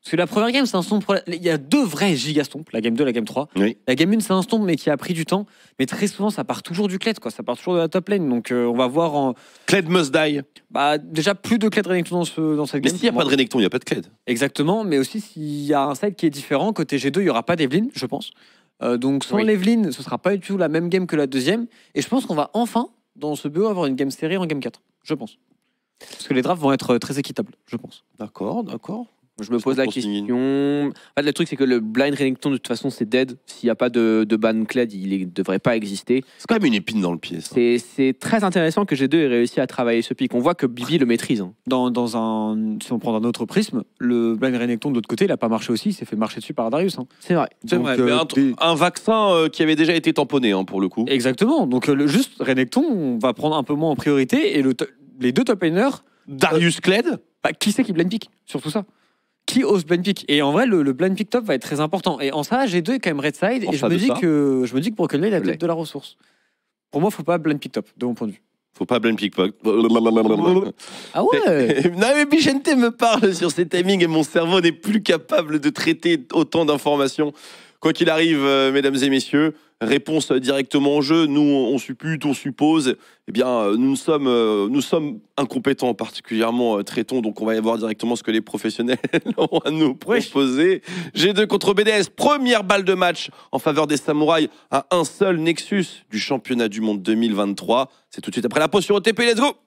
Parce que la première game, c'est un stomp. Pour la... Il y a deux vrais gigastomps, la game deux, la game trois. Oui. La game un, c'est un stomp, mais qui a pris du temps. Mais très souvent, ça part toujours du Kled, quoi. Ça part toujours de la top lane. Donc, euh, on va voir en. Kled must die. Bah, déjà, plus de Kled Renekton dans, ce, dans cette Mais game. s'il n'y a pas de Renekton, il n'y a pas de Kled. Exactement. Mais aussi, s'il y a un side qui est différent, côté G deux, il n'y aura pas d'Evelyn, je pense. Euh, donc, sans Oui. l'Evelyn, ce sera pas du tout la même game que la deuxième. Et je pense qu'on va enfin, dans ce B O, avoir une game série en game quatre. Je pense. Parce que les drafts vont être très équitables, je pense. D'accord, d'accord. Je me pose la question. En fait, le truc, c'est que le blind Renekton, de toute façon, c'est dead. S'il n'y a pas de, de ban Kled, il ne devrait pas exister. C'est quand même une épine dans le pied. ça. C'est c'est très intéressant que G deux ait réussi à travailler ce pic. On voit que Bibi le maîtrise. hein. Dans, dans un, si on prend un autre prisme, le blind Renekton de l'autre côté, il n'a pas marché aussi, il s'est fait marcher dessus par Darius. Hein. C'est vrai. C'est Donc, vrai, euh, mais un, des- un vaccin euh, qui avait déjà été tamponné, hein, pour le coup. Exactement. Donc, euh, le, juste Renekton, on va prendre un peu moins en priorité. Et le to- les deux top laners, Darius Kled. bah, qui c'est qui blind pick sur tout ça? Qui ose blind pick? Et en vrai, le, le blind pick top va être très important. Et en ça, G deux est quand même red side. En Et je face me, de dis ça. que, je me dis que Broken Blade a Je l'ai. peut-être de la ressource. Pour moi, il ne faut pas blind pick top, de mon point de vue. Faut pas blind pickpocket. Ah ouais. Non mais Bichente me parle sur ses timings et mon cerveau n'est plus capable de traiter autant d'informations. Quoi qu'il arrive, euh, mesdames et messieurs, réponse directement au jeu. Nous, on suppute, on suppose. Eh bien, euh, nous sommes, euh, nous sommes incompétents, particulièrement euh, traitons. Donc, on va y voir directement ce que les professionnels ont à nous proposer. G deux contre B D S, première balle de match en faveur des samouraïs à un seul Nexus du championnat du monde deux mille vingt-trois. C'est tout de suite après la pause sur O T P. Let's go!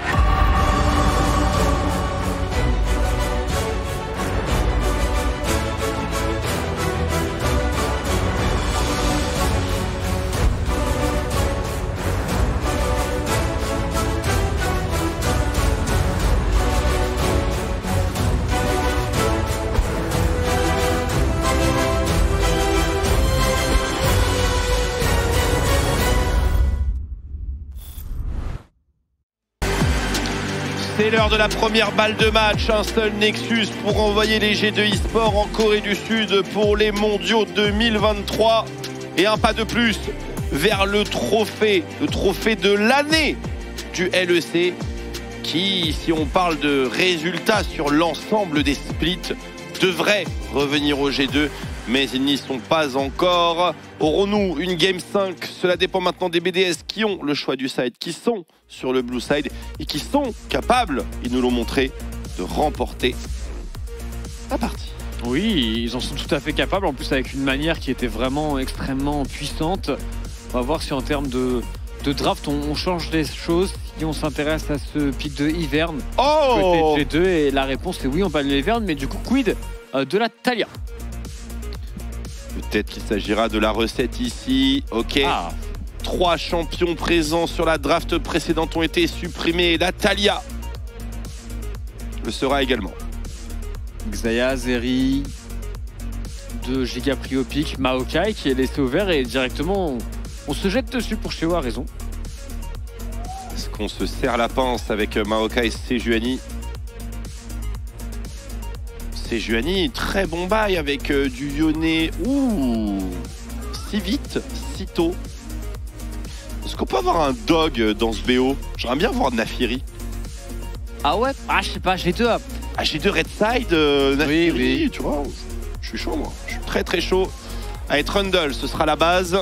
C'est l'heure de la première balle de match. Un seul Nexus pour envoyer les G deux e-sport en Corée du Sud pour les mondiaux deux mille vingt-trois. Et un pas de plus vers le trophée, le trophée de l'année du L E C. Qui, si on parle de résultats sur l'ensemble des splits, devrait revenir au G deux. Mais ils n'y sont pas encore. Aurons-nous une Game cinq? Cela dépend maintenant des B D S qui ont le choix du side, qui sont sur le blue side et qui sont capables, ils nous l'ont montré, de remporter la partie. Oui, ils en sont tout à fait capables, en plus avec une manière qui était vraiment extrêmement puissante. On va voir si en termes de, de draft, on, on change les choses, si on s'intéresse à ce pic de Ivern Oh côté G deux. Et la réponse est oui, on parle de Ivern, mais du coup, quid euh, de la Talia? Peut-être qu'il s'agira de la recette ici. Ok. Ah, Trois champions présents sur la draft précédente ont été supprimés. La Talia le sera également. Xayah, Zeri, de Giga Priopic, Maokai qui est laissé ouvert et directement on, on se jette dessus pour Sheo a raison. Est-ce qu'on se serre la pince avec Maokai et Sejuani? Sejuani, très bon bail avec euh, du Yone. Ouh, si vite, si tôt. Est-ce qu'on peut avoir un dog dans ce B O? J'aimerais bien voir Naafiri. Ah ouais? Ah, je sais pas, G deux. Ah, j'ai deux Red Side, euh, Naafiri, Oui, oui. tu vois. Je suis chaud, moi. Je suis très très chaud. Allez, Trundle, ce sera la base.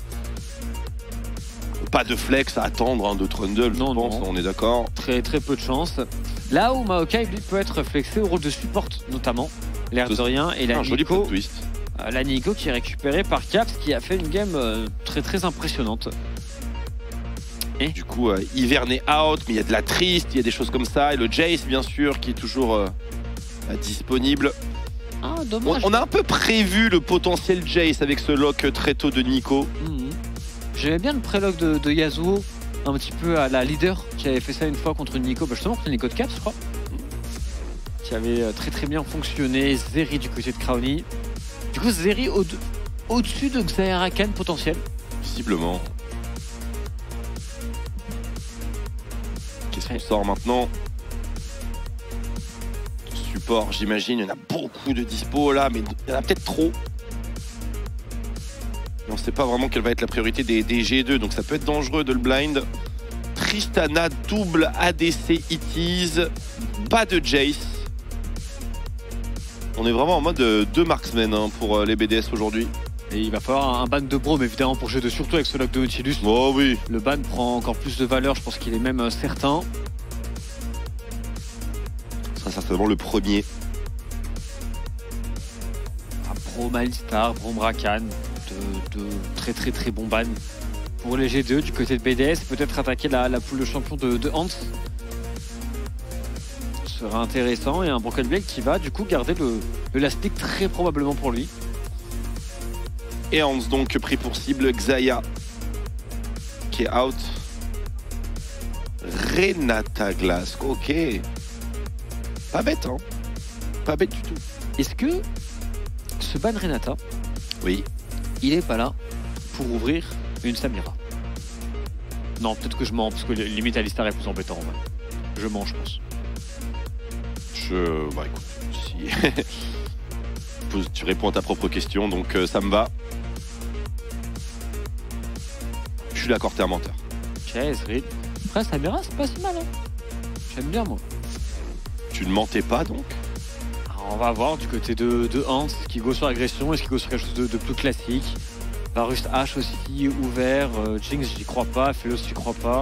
Pas de flex à attendre hein, de Trundle, je Non, pense, non. on est d'accord. Très très peu de chance. Là où Maokai lui peut être flexé au rôle de support notamment, l'air de rien, et la Un joli Nico, plot twist. euh, la Nico qui est récupérée par Caps qui a fait une game euh, très très impressionnante. Du coup, euh, Ivern est out, mais il y a de la triste, il y a des choses comme ça. Et le Jace, bien sûr, qui est toujours euh, euh, disponible. Ah On, dommage. on a un peu prévu le potentiel Jace avec ce lock très tôt de Nico. Mhm. J'aimais bien le prélog de, de Yasuo, un petit peu à la leader qui avait fait ça une fois contre une Nico, bah justement contre une Nico de Caps je crois. Qui avait euh, très très bien fonctionné. Zeri du côté de Crowny. Du coup Zeri au- au-dessus de Xayah Rakan potentiel. Visiblement. Qu'est-ce qu'on sort maintenant? Support, j'imagine. Il y en a beaucoup de dispo là, mais il y en a peut-être trop. Et on ne sait pas vraiment quelle va être la priorité des, des G deux, donc ça peut être dangereux de le blind. Tristana, double A D C It is. Pas de Jace. On est vraiment en mode euh, deux marksmen hein, pour euh, les B D S aujourd'hui. Et il va falloir un ban de Braum évidemment pour G deux, surtout avec ce lock de Nautilus. Oh oui. Le ban prend encore plus de valeur, je pense qu'il est même euh, certain. Ce sera certainement le premier. Braum Alistar, Braum Rakan, de, de très très très bons bans. Pour les G deux du côté de B D S, peut-être attaquer la, la poule de champion de, de Hans. Ce sera intéressant et un Broken Blade qui va du coup garder le, le last pick très probablement pour lui. Et Hans donc pris pour cible, Xayah qui est out. Renata Glass, ok. Pas bête hein. Pas bête du tout. Est-ce que ce ban Renata, oui, il est pas là pour ouvrir une Samira? Non, peut-être que je mens parce que limite Alistar est plus embêtant en vrai. Je mens je pense. Je... Bah écoute, si... tu réponds à ta propre question, donc euh, ça me va. Je suis d'accord, t'es un menteur. Ok, Zrid. Après, Samira, c'est pas si mal. Hein. J'aime bien, moi. Tu ne mentais pas, donc? Alors, on va voir du côté de, de Hans, qui go sur agression, est-ce qu'il go sur quelque chose de, de plus classique? Varus H aussi ouvert. Euh, Jinx, j'y crois pas. Phelos, j'y crois pas.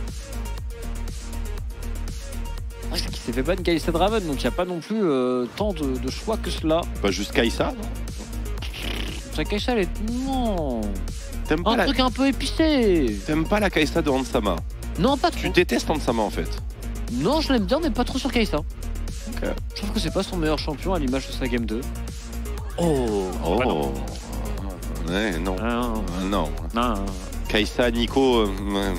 C'est qu'il s'est fait ban Kai'Sa Draven, donc il n'y a pas non plus euh, tant de, de choix que cela. Bah, juste Kai'Sa, non? Sa Kai'Sa, elle est. Non. T'aimes pas un la... truc un peu épicé. T'aimes pas la Kai'Sa de Hansama? Non, pas trop. Tu détestes Hansama en fait? Non, je l'aime bien, mais pas trop sur Kai'Sa. Okay. Je trouve que c'est pas son meilleur champion à l'image de sa game deux. Oh, oh. Bah non. Ouais, non. Ah, non. Euh, non. non. Kai'Sa, Nico. Euh, euh,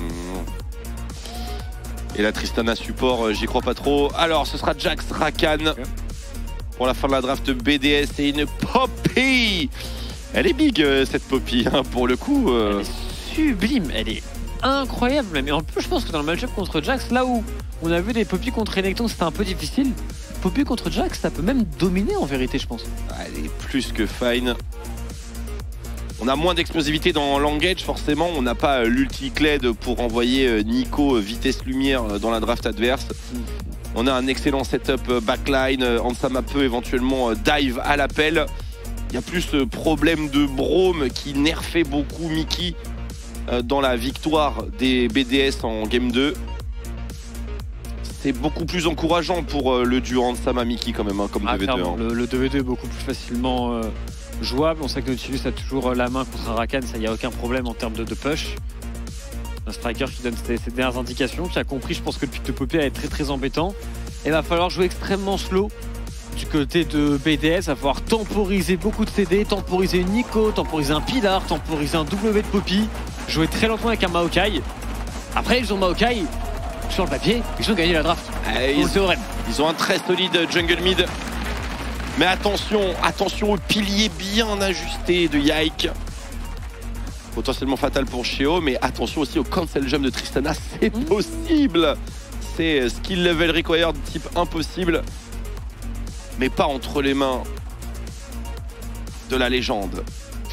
et la Tristana support, euh, j'y crois pas trop. Alors, ce sera Jax Rakan okay. pour la fin de la draft B D S et une Poppy. Elle est big euh, cette Poppy, hein, pour le coup. Euh... Elle est sublime, elle est incroyable. Mais en plus, je pense que dans le match-up contre Jax, là où on a vu des Poppy contre Renekton, c'était un peu difficile. Poppy contre Jax, ça peut même dominer en vérité, je pense. Elle est plus que fine. On a moins d'explosivité dans l'engage, forcément. On n'a pas l'ulti-cled pour envoyer Nico vitesse lumière dans la draft adverse. On a un excellent setup backline. Hansama peut éventuellement dive à l'appel. Il y a plus ce problème de Braum qui nerfait beaucoup Mickey dans la victoire des B D S en game deux. C'est beaucoup plus encourageant pour le duo Hansama-Mickey quand même, hein, comme ah, deux v deux. Hein. Le, le deux v deux est beaucoup plus facilement euh, jouable. On sait que Nautilus a toujours la main contre un Rakan, ça y a aucun problème en termes de, de push. Un striker qui donne ses, ses dernières indications, qui a compris, je pense que le pick de Poppy va être très très embêtant. Et il va falloir jouer extrêmement slow du côté de B D S, à falloir temporiser beaucoup de C D, temporiser une Nico, temporiser un Pilar, temporiser un W de Poppy, jouer très lentement avec un Maokai. Après, ils ont Maokai. Sur le papier, ils ont gagné la draft. Euh, ils, ont, ils ont un très solide jungle mid. Mais attention, attention au pilier bien ajusté de Yike. Potentiellement fatal pour Sheo, mais attention aussi au cancel jump de Tristana, c'est mmh. possible. C'est skill level required type impossible. Mais pas entre les mains de la légende.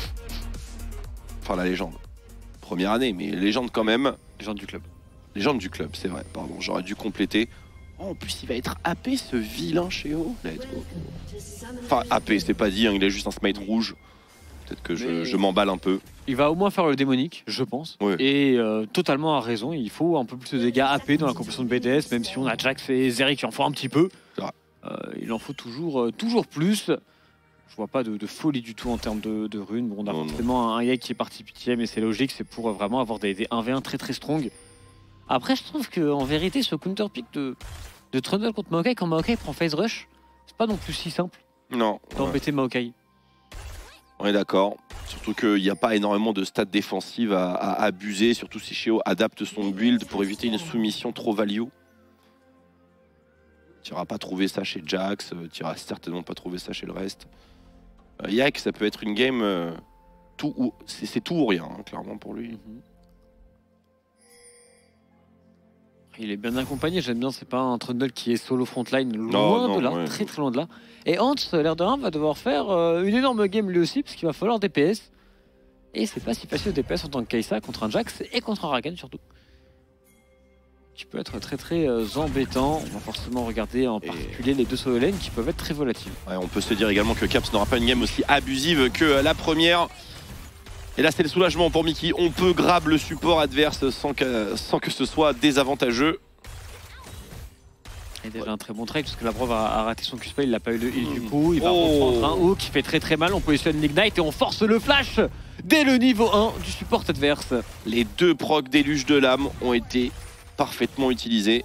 Enfin la légende. Première année, mais légende quand même. Légende du club. Légende du club, c'est vrai, pardon, j'aurais dû compléter. Oh, en plus, il va être A P ce vilain Sheo. Let's go. Enfin, A P, c'est pas dit, hein, il a juste un smite rouge. Peut-être que je, je m'emballe un peu. Il va au moins faire le démonique, je pense. Ouais. Et euh, totalement à raison, il faut un peu plus de dégâts A P dans la composition de B D S, même si on a Jax et Zeri qui en font un petit peu. Euh, il en faut toujours, euh, toujours plus. Je vois pas de, de folie du tout en termes de, de runes. Bon, on a non, forcément non. un Yike qui est parti pitié, mais c'est logique, c'est pour vraiment avoir des, des un v un très très strong. Après, je trouve qu'en vérité, ce counter pick de, de Trundle contre Maokai, quand Maokai prend phase rush, c'est pas non plus si simple non, d'embêter ouais. Maokai. On est d'accord. Surtout qu'il n'y a pas énormément de stats défensives à, à abuser, surtout si Sheo adapte son build pour éviter une soumission trop value. Tu n'iras pas trouver ça chez Jax, tu n'iras certainement pas trouver ça chez le reste. Euh, Yak, ça peut être une game euh, tout ou c'est tout ou rien, hein, clairement pour lui. Mm-hmm. Il est bien accompagné, j'aime bien, c'est pas un Trundle qui est solo frontline, loin non, non, de là, ouais. très très loin de là. Et Hans, l'air de rien, va devoir faire euh, une énorme game lui aussi, parce qu'il va falloir D P S. Et c'est pas si facile de D P S en tant que Kai'Sa contre un Jax et contre un Rakan surtout. qui peut être très très euh, embêtant. On va forcément regarder en particulier et... les deux solo lanes qui peuvent être très volatiles. Ouais, on peut se dire également que Caps n'aura pas une game aussi abusive que la première. Et là c'est le soulagement pour Mickey. On peut grab le support adverse sans que, sans que ce soit désavantageux. Et déjà ouais. un très bon trade parce que la Brove a, a raté son Q-spell, il n'a pas eu le heal mmh. du coup. Il va oh. reprendre un hook qui fait très très mal. On positionne l'Ignite et on force le flash dès le niveau un du support adverse. Les deux procs déluge de l'âme ont été parfaitement utilisés.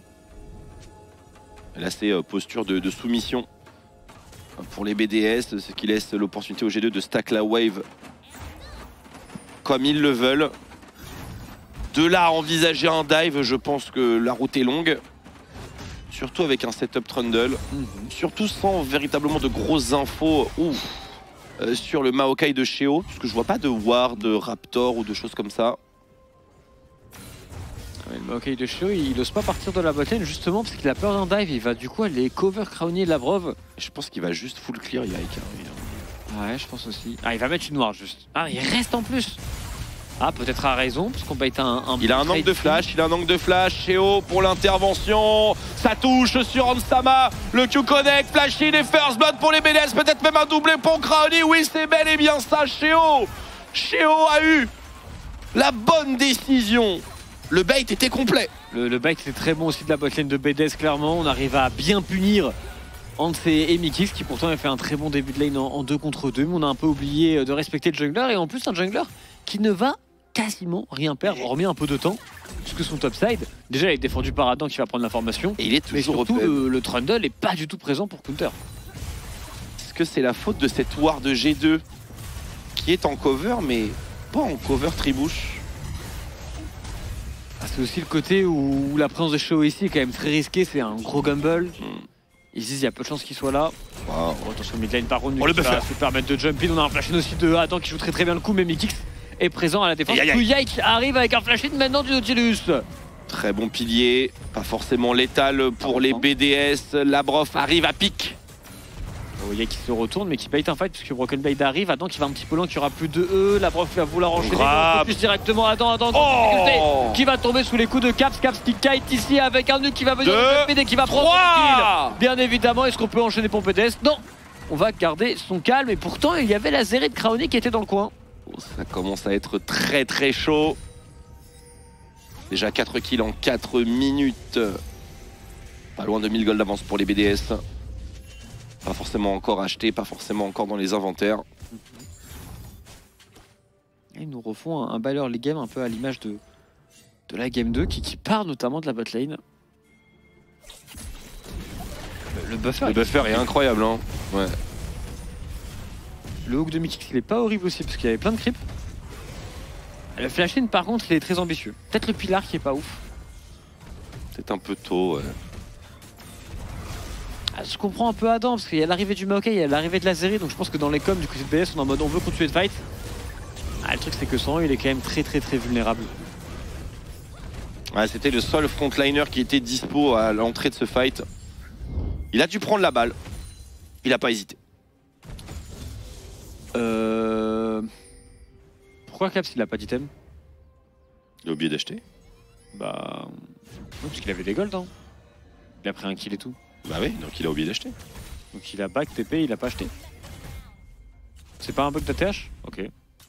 Là c'est euh, posture de, de soumission pour les B D S, ce qui laisse l'opportunité au G deux de stack la wave comme ils le veulent. De là à envisager un dive, je pense que la route est longue. Surtout avec un setup Trundle. Mm-hmm. Surtout sans véritablement de grosses infos ouf, euh, sur le Maokai de Sheo. Parce que je vois pas de Ward, de Raptor ou de choses comme ça. Ouais, le Maokai de Sheo, il n'ose pas partir de la botlane justement parce qu'il a peur d'un dive. Il va du coup aller cover Crowny la Brove. Je pense qu'il va juste full clear Yike. Hein, ouais, je pense aussi. Ah, il va mettre une noire juste. Ah, il reste en plus. Ah, peut-être à raison, parce qu'on va être un, un... Il a un angle de flash, il a un angle de flash. Sheo pour l'intervention. Ça touche sur Ansama. Le Q connect, flash in et first blood pour les B D S. Peut-être même un doublé pour Crowny. Oui, c'est bel et bien ça, Sheo. Sheo a eu la bonne décision. Le bait était complet. Le, le bait était très bon aussi de la botlane de B D S, clairement. On arrive à bien punir Ance et Mikix, qui pourtant a fait un très bon début de lane en, en deux contre deux. Mais on a un peu oublié de respecter le jungler. Et en plus, un jungler qui ne va quasiment rien perdre, hormis un peu de temps, puisque son topside, déjà il est défendu par Adam qui va prendre l'information, et il est toujours mais surtout le, le Trundle n'est pas du tout présent pour counter. Est-ce que c'est la faute de cette ward de G deux qui est en cover, mais pas en cover tribouche? Ah, c'est aussi le côté où la présence de Sheo ici est quand même très risquée, c'est un gros gamble. Mm. Ils disent il y a peu de chances qu'il soit là. Wow. Oh, attention, midlane par contre, oh, qui va se permettre de jump in. On a un flash in aussi de Adam qui joue très très bien le coup, mais Mikix est présent à la défense. Yike arrive avec un flash in maintenant du Nautilus. Très bon pilier, pas forcément létal pour les B D S. La Brove arrive à pic. Oh, Yike qui se retourne mais qui paye un fight puisque Broken Blade arrive. Adam qui va un petit peu loin, qui aura plus de E. La Brove va vouloir enchaîner. Plus directement Adam, Adam oh qui va tomber sous les coups de Caps. Caps qui kite ici avec un nœud qui va venir de P D qui va prendre le kill. Bien évidemment, est-ce qu'on peut enchaîner pour P D S? Non, on va garder son calme et pourtant il y avait la Zeri de Crowny qui était dans le coin. Ça commence à être très très chaud. Déjà quatre kills en quatre minutes. Pas loin de mille gold d'avance pour les B D S. Pas forcément encore acheté, pas forcément encore dans les inventaires. Et ils nous refont un, un baller les games un peu à l'image de, de la game deux qui, qui part notamment de la botlane. Le, le buffer, le buffer est incroyable. Hein. Ouais. Le hook de Mikix il est pas horrible aussi parce qu'il y avait plein de creeps. Le flash in par contre il est très ambitieux. Peut-être le pilar qui est pas ouf. C'est un peu tôt. Ouais. Ah, je comprends un peu Adam parce qu'il y a l'arrivée du Maokai, il y a l'arrivée de la Zeri, donc je pense que dans les coms du côté de B S on est en mode on veut continuer de fight. Ah, le truc c'est que son il est quand même très très très vulnérable. Ouais, c'était le seul frontliner qui était dispo à l'entrée de ce fight. Il a dû prendre la balle. Il a pas hésité. Euh... Pourquoi Caps il a pas d'item? Il a oublié d'acheter. Bah... Oui, parce qu'il avait des golds hein. Il a pris un kill et tout. Bah oui, donc il a oublié d'acheter. Donc il a back T P, il a pas acheté. C'est pas un bug d'A T H? Ok.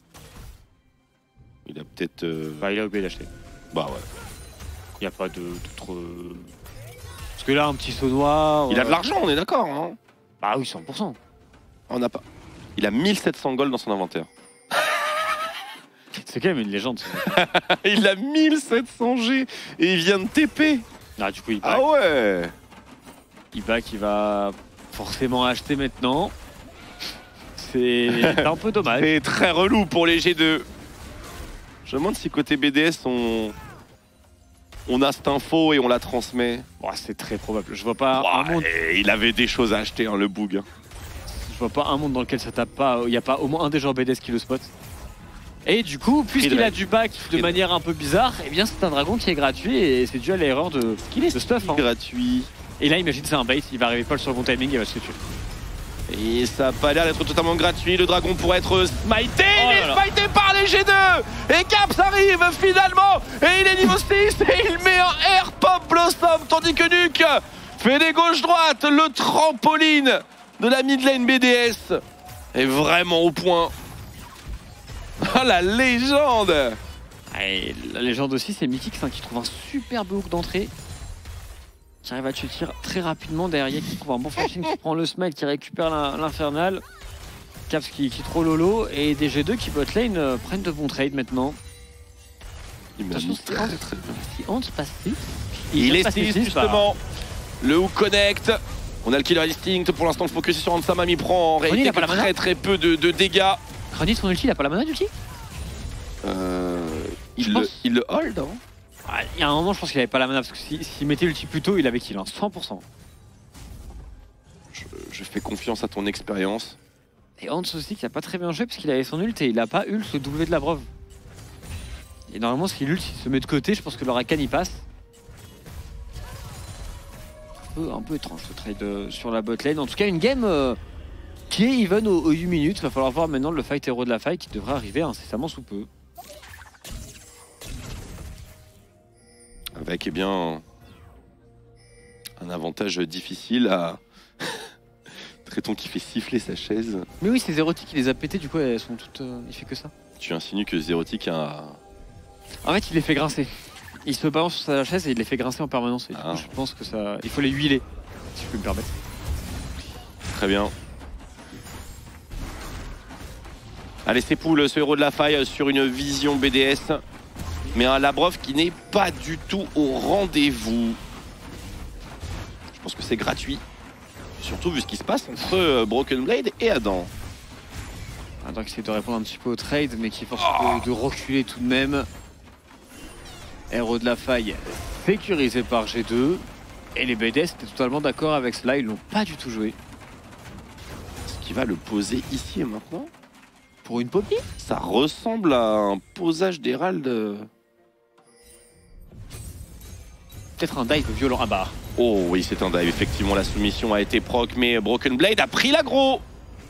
Il a peut-être... Euh... Bah il a oublié d'acheter. Bah ouais. Il y a pas de... trop... Parce que là un petit saut noir... Il euh... a de l'argent, on est d'accord hein. Bah oui, cent pour cent. On n'a pas... Il a mille sept cents gold dans son inventaire. C'est quand même une légende. Il a mille sept cents G et il vient de T P. Ah du coup il back. Ah ouais. Il back, il va forcément acheter maintenant. C'est un peu dommage. C'est très relou pour les G deux. Je me demande si côté B D S on... on a cette info et on la transmet. Oh, c'est très probable. Je vois pas oh, un monde... Il avait des choses à acheter hein, le boug. Je vois pas un monde dans lequel ça tape pas. Il n'y a pas au moins un des joueurs B D S qui le spot. Et du coup, puisqu'il a du back de manière un peu bizarre, eh bien c'est un dragon qui est gratuit et c'est dû à l'erreur de, qu'il est de stuff. Hein. Gratuit. Et là, imagine c'est un bait, il va arriver pas sur le bon timing, il va se tuer. Et ça a pas l'air d'être totalement gratuit. Le dragon pourrait être smité. Oh il est smité par les G deux. Et Caps arrive finalement. Et il est niveau six et il met un R tandis que Nuke fait des gauches-droites. Le trampoline de la mid lane B D S est vraiment au point. Ah, la légende. Et la légende aussi, c'est Mythix hein, qui trouve un superbe hook d'entrée. Qui arrive à tuer très rapidement derrière, qui trouve un bon flashing, qui prend le smite, qui récupère l'infernal. Caps qui, qui trop lolo et des G deux qui bot lane euh, prennent de bons trades maintenant. Il m'a mis très, très bien. Si Hans passe six, il est six justement. Le hook connect. On a le killer instinct. Pour l'instant, le focus sur Ansama. Il prend en réalité que très très peu de, de dégâts. Chronix, son ulti, il a pas la mana d'ulti euh, il, le, il le hold hein. Ah, il y a un moment, je pense qu'il avait pas la mana parce que s'il si, si mettait l'ulti plus tôt, il avait kill, hein, cent pour cent. Je, je fais confiance à ton expérience. Et Hans aussi qui a pas très bien joué parce qu'il avait son ult et il a pas ult le W de la brove. Et normalement, si l'ult se met de côté, je pense que le Rakan y passe. Un peu, un peu étrange ce trade euh, sur la bot lane. En tout cas, une game euh, qui est even aux, aux huit minutes. Il va falloir voir maintenant le fight héros de la faille qui devrait arriver incessamment sous peu. Avec eh bien un avantage difficile à Tréton qui fait siffler sa chaise. Mais oui, c'est Zerotic qui les a pétés, du coup elles sont toutes. Euh, il fait que ça. Tu insinues que Zerotic a. En fait, il les fait grincer. Il se balance sur sa chaise et il les fait grincer en permanence. Et ah. du coup, je pense que ça. Il faut les huiler, si je peux me permettre. Très bien. Allez, c'est Poul, ce héros de la faille sur une vision B D S. Mais un Labrov qui n'est pas du tout au rendez-vous. Je pense que c'est gratuit. Surtout vu ce qui se passe entre Broken Blade et Adam. Adam qui essaie de répondre un petit peu au trade, mais qui force oh. de, de reculer tout de même. Héros de la faille sécurisé par G deux. Et les B D S étaient totalement d'accord avec cela, ils l'ont pas du tout joué. Ce qui va le poser ici et maintenant. Pour une Poppy, ça ressemble à un posage d'Herald. Peut-être un dive violent à barre. Oh oui, c'est un dive. Effectivement, la soumission a été proc, mais Broken Blade a pris l'aggro.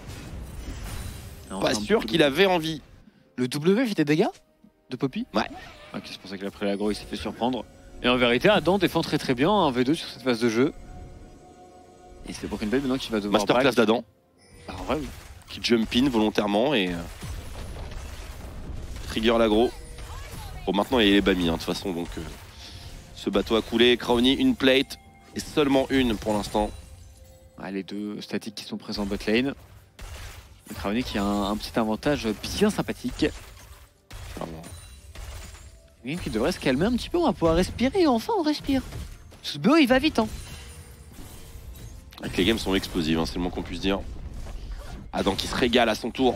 Pas sûr qu'il avait envie. Le W fait des dégâts de Poppy? Ouais. Ok, c'est pour ça qu'il a pris l'aggro, il s'est fait surprendre. Et en vérité, Adam défend très très bien un V deux sur cette phase de jeu. Et c'est Broken Blade maintenant qui va devoir. Masterclass d'Adam. Ah, en vrai, oui. Qui jump in volontairement et. Trigger l'aggro. Bon, maintenant il est banni hein, de toute façon, donc. Euh... Ce bateau a coulé, Crowny une plate et seulement une pour l'instant. Ah, les deux statiques qui sont présents bot lane. Et Crowny qui a un, un petit avantage bien sympathique. Clairement. Et qui devrait se calmer un petit peu, on va pouvoir respirer, enfin on respire. Ce B O il va vite hein. Avec les games sont explosives, hein, c'est le moins qu'on puisse dire. Adam qui se régale à son tour.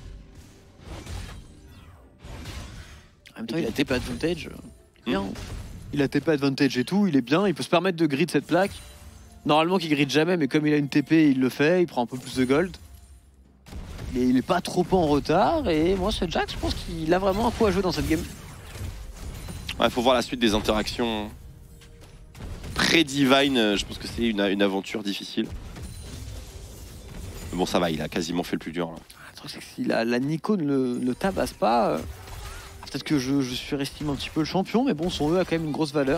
En même temps il a T P advantage. Bien. Mmh. Il a T P advantage et tout, il est bien, il peut se permettre de grid cette plaque. Normalement qu'il grid jamais, mais comme il a une T P, il le fait, il prend un peu plus de gold. Et il est pas trop en retard, et moi ce Jack, je pense qu'il a vraiment un coup à jouer dans cette game. Ouais, faut voir la suite des interactions. Pré-Divine, je pense que c'est une, une aventure difficile. Mais bon, ça va, il a quasiment fait le plus dur. Là. Le truc, c'est que si la, la Nico ne le ne tabasse pas... Euh... Peut-être que je, je surestime un petit peu le champion, mais bon, son E a quand même une grosse valeur.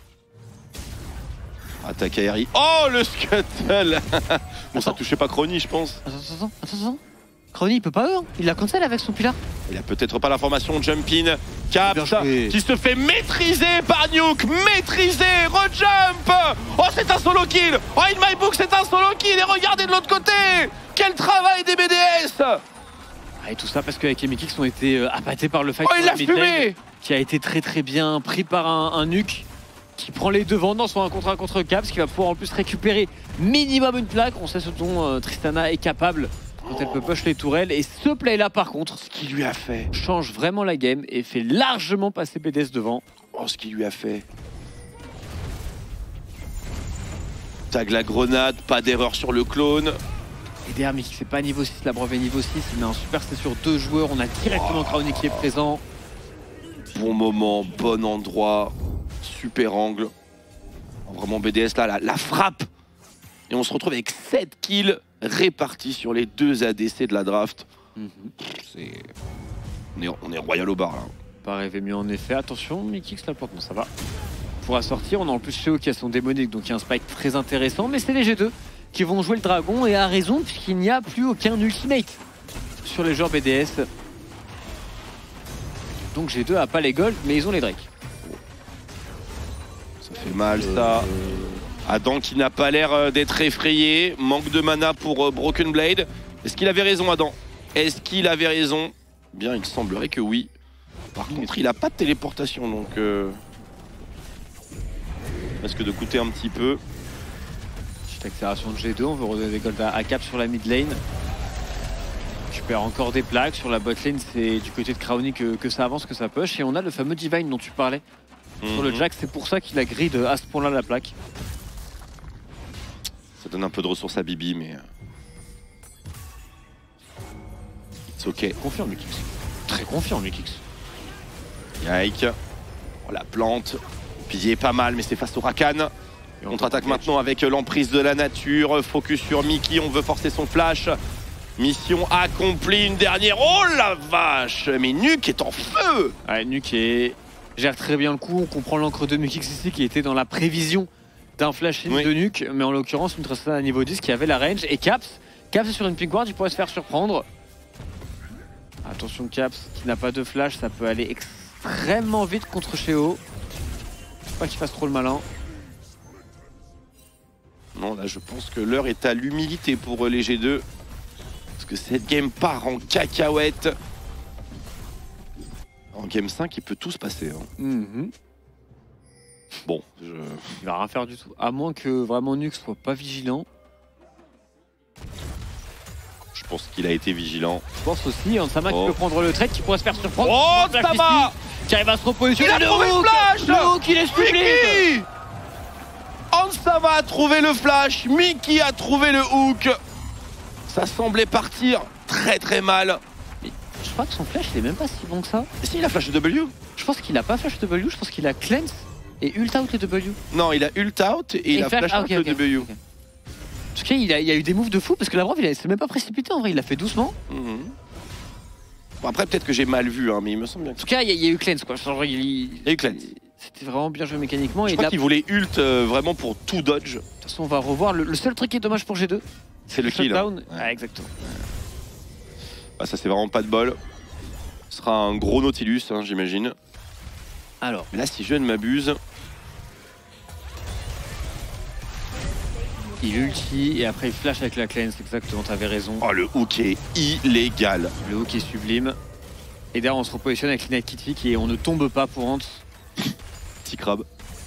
Attaque aérienne. Oh, le scuttle. Bon, ça touchait pas Crowny, je pense. Attends, attends, attends, attends. Crowny, il peut pas E, hein. Il la cancel avec son pilar. Il a peut-être pas l'information. Jump in. Cap qui se fait maîtriser par Nuke. Maîtriser. Rejump. Oh, c'est un solo kill. Oh, in my book, c'est un solo kill. Et regardez de l'autre côté. Quel travail des B D S. Et tout ça parce qu'avec les Mythics ont été euh, appâtés par le fight. Oh, il l'a fumé qui a été très très bien pris par un, un Nuke qui prend les devants dans son un contre un contre Caps, qui va pouvoir en plus récupérer minimum une plaque. On sait ce dont euh, Tristana est capable quand oh. elle peut push les tourelles. Et ce play là par contre, ce qu'il lui a fait, change vraiment la game et fait largement passer B D S devant. Oh, ce qu'il lui a fait. Tag la grenade, pas d'erreur sur le clone. Et derrière, mais c'est pas niveau six, la Brave est niveau six, il met un super c'est sur deux joueurs, on a directement Crowny qui est présent. Bon moment, bon endroit, super angle. Vraiment B D S là, la, la frappe. Et on se retrouve avec sept kills répartis sur les deux A D C de la draft. Mm-hmm. C'est... On est, on est royal au bar là. Pas rêver mieux en effet, attention, Mikix la porte, bon ça va. pourra sortir. On a en plus Sheo qui a son démonique, donc il y a un spike très intéressant. Mais c'est les G deux qui vont jouer le dragon, et à raison, puisqu'il n'y a plus aucun ultimate sur les joueurs B D S. Donc G deux a pas les gold, mais ils ont les Drake. Ça fait mal ça. Adam qui n'a pas l'air d'être effrayé. Manque de mana pour Broken Blade. Est-ce qu'il avait raison, Adam? Est-ce qu'il avait raison? Bien, il semblerait que oui. Par contre, il n'a pas de téléportation, donc... Euh... risque de coûter un petit peu. Petite accélération de G deux, on veut redonner des gold à Cap sur la mid lane. Je perds encore des plaques. Sur la bot lane, c'est du côté de Crowny que, que ça avance, que ça push. Et on a le fameux Divine dont tu parlais. Mm-hmm. Sur le Jack, c'est pour ça qu'il a grid à ce point-là la plaque. Ça donne un peu de ressources à Bibi, mais... c'est ok. Confiant, Mukix. Très confiant, Mukix. Yike. Oh, la plante. Pillé pas mal, mais c'est face au Rakan. Contre-attaque maintenant avec l'emprise de la nature. Focus sur Mickey, on veut forcer son flash. Mission accomplie, une dernière. Oh la vache! Mais Nuke est en feu! Ouais, Nuke est... gère très bien le coup. On comprend l'encre de Mukix ici qui était dans la prévision d'un flash-in oui. de Nuke. Mais en l'occurrence, une Tristana à niveau dix qui avait la range. Et Caps, Caps sur une pink ward, il pourrait se faire surprendre. Attention, Caps qui n'a pas de flash, ça peut aller extrêmement vite contre Sheo. Faut pas qu'il fasse trop le malin. Non, là je pense que l'heure est à l'humilité pour les G deux. Parce que cette game part en cacahuète. En game cinq, il peut tout se passer. Hein. Mm-hmm. Bon, je... il va rien faire du tout. À moins que vraiment Nuke soit pas vigilant. Je pense qu'il a été vigilant. Je pense aussi, Ansama oh. qui peut prendre le trade, qui pourrait se faire surprendre. Oh, Ansama qui arrive à se repositionner. Il a trouvé le flash. Le hook, il est stupide. Ansama a trouvé le flash, Mickey a trouvé le hook. Ça semblait partir très très mal. Mais je crois que son flash il est même pas si bon que ça. Si, il a flash W. Je pense qu'il a pas flash W, je pense qu'il a cleanse et ult out le W. Non, il a ult out et, et il a flash, flash ah, okay, out okay, le W. Okay. En tout cas, il a, il a eu des moves de fou parce que la Brave, il s'est même pas précipité en vrai, il l'a fait doucement. Mm-hmm. Bon, après, peut-être que j'ai mal vu, hein, mais il me semble bien que... En tout cas, il y, y a eu cleanse quoi. Genre, il, il y a eu cleanse. C'était vraiment bien joué mécaniquement. Je et crois là... qu'il voulait ult euh, vraiment pour tout dodge. De toute façon, on va revoir. Le, le seul truc qui est dommage pour G deux, c'est le kill. Hein. Ouais. Ah, exactement. Bah, ça, c'est vraiment pas de bol. Ce sera un gros Nautilus, hein, j'imagine. Alors. Mais là, si je ne m'abuse... il ulti et après il flash avec la cleanse, exactement, t'avais raison. Oh, le hook est illégal. Le hook est sublime. Et derrière on se repositionne avec l'Ignite Kitty et on ne tombe pas pour Ant. Petit crabe.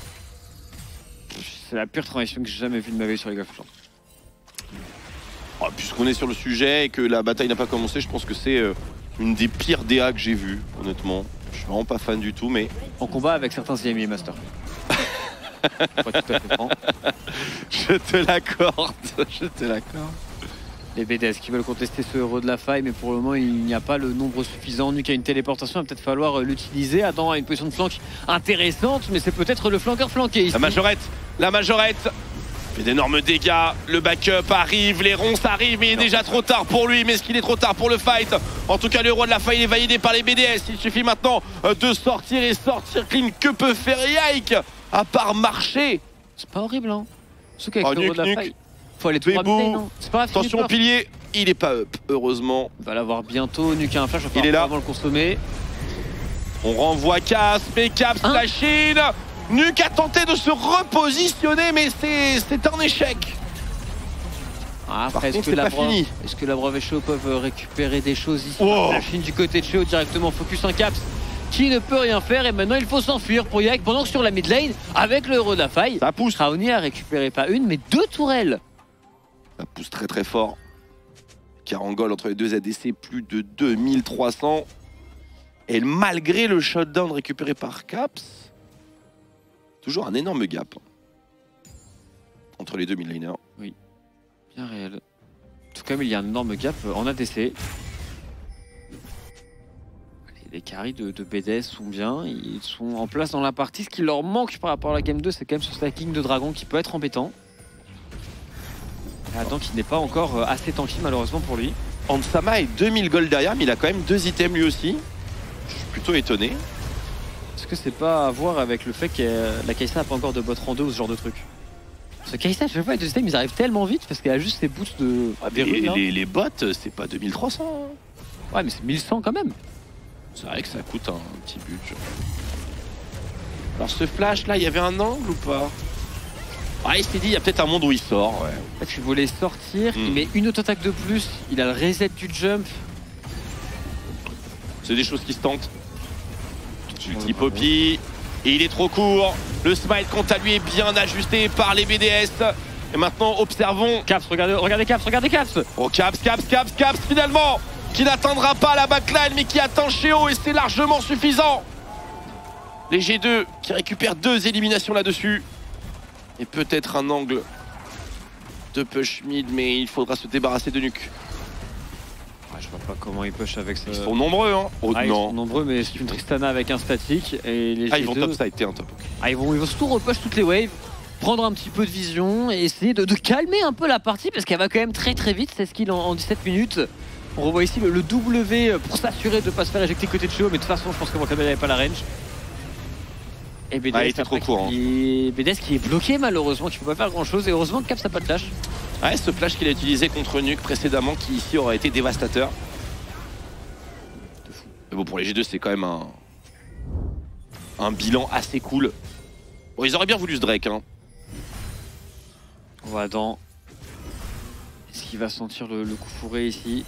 C'est la pire transition que j'ai jamais vue de ma vie sur les Golf. Oh, puisqu'on est sur le sujet et que la bataille n'a pas commencé, je pense que c'est euh, une des pires D A que j'ai vues, honnêtement. Je suis vraiment pas fan du tout, mais... En combat avec certains I M I Master. Pas tout à fait franc. Je te l'accorde, je te l'accorde. Les B D S qui veulent contester ce héros de la faille, mais pour le moment il n'y a pas le nombre suffisant. Nuke a une téléportation, il va peut-être falloir l'utiliser. Adam a une position de flank intéressante, mais c'est peut-être le flanqueur flanqué ici. La majorette, la majorette fait d'énormes dégâts, le backup arrive, les ronces arrivent, mais il est déjà trop tard pour lui. Mais est-ce qu'il est trop tard pour le fight? En tout cas, le roi de la faille est validé par les B D S. Il suffit maintenant de sortir et sortir clean. Que peut faire Yike à part marcher? C'est pas horrible, hein. Ce qu'avec oh, le nuke, roi de la nuke. faille, faut aller tout droit, non. C'est pas grave. Attention au pilier, il est pas up, heureusement. On va l'avoir bientôt. Nuke a un flash, il est là. Avant le consommer. On renvoie Caps, mais Caps hein? Slash in. Nuke a tenté de se repositionner, mais c'est un échec. Ah, après, est-ce que, la Brave, est-ce que la Brave et Sheo peuvent récupérer des choses ici? Oh. La Chine du côté de Sheo directement, focus un Caps qui ne peut rien faire et maintenant il faut s'enfuir pour Yike pendant que sur la mid lane, avec le héros de la faille, ça pousse. Crowny a récupéré pas une mais deux tourelles. Ça pousse très très fort. Carangol entre les deux A D C, plus de deux mille trois cents. Et malgré le shutdown récupéré par Caps, toujours un énorme gap entre les deux mid laners. Oui, bien réel. En tout cas, il y a un énorme gap en A D C. Les carries de, de B D S sont bien, ils sont en place dans la partie. Ce qui leur manque par rapport à la game deux, c'est quand même ce stacking de dragon qui peut être embêtant. Adam qui n'est pas encore assez tanky malheureusement pour lui. Ansama est deux mille gold derrière, mais il a quand même deux items lui aussi. Je suis plutôt étonné. Est-ce que c'est pas à voir avec le fait que la Kai'Sa n'a pas encore de bot rando ou ce genre de truc? Parce que Kai'Sa, à chaque fois, les deux systèmes, ils arrivent tellement vite parce qu'elle a juste ses boosts de. Ah, mais les, les, les bots, c'est pas deux mille trois cents. Hein. Ouais, mais c'est mille cent quand même. C'est vrai que ça coûte un, un petit budget. Alors, ce flash là, il y avait un angle ou pas? Ah, il s'est dit, il y a peut-être un monde où il sort. Ouais. Là, tu voulais sortir, mm. il met une auto-attaque de plus, il a le reset du jump. C'est des choses qui se tentent. Ulti Poppy. Et il est trop court. Le smite quant à lui est bien ajusté par les B D S. Et maintenant, observons. Caps, regardez, regardez Caps, regardez Caps. Oh, Caps, Caps, Caps, Caps, finalement. Qui n'atteindra pas la backline, mais qui atteint Sheo. Et c'est largement suffisant. Les G deux qui récupèrent deux éliminations là-dessus. Et peut-être un angle de push mid, mais il faudra se débarrasser de Nuke. Ouais, je vois pas comment ils push avec ça. Ils sont nombreux, hein. Oh, ah, non. Ils sont nombreux, mais c'est une Tristana avec un statique. Et les ah, G deux... ils vont top side, un top. Ah, ils vont, ils vont surtout repush toutes les waves, prendre un petit peu de vision et essayer de, de calmer un peu la partie parce qu'elle va quand même très très vite. C'est ce qu'il en, en dix-sept minutes. On revoit ici le, le W pour s'assurer de ne pas se faire éjecter côté de Sheo, mais de toute façon, je pense que Broken n'avait pas la range. Et B D S, ah, il était trop court. Hein. Qui... B D S qui est bloqué malheureusement, qui peut pas faire grand chose. Et heureusement que Caps n'a pas de flash. Ouais, ce flash qu'il a utilisé contre Nuke précédemment, qui ici aurait été dévastateur. Mais bon, pour les G deux, c'est quand même un... un bilan assez cool. Bon, ils auraient bien voulu ce Drake. Hein. On va dans. Est-ce qu'il va sentir le, le coup fourré ici?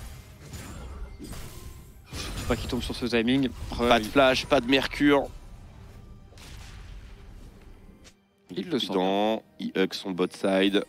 Surtout pas qu'il tombe sur ce timing. Ouais, pas de flash, pas de mercure. Il le sent. Dans, il hug son bot side.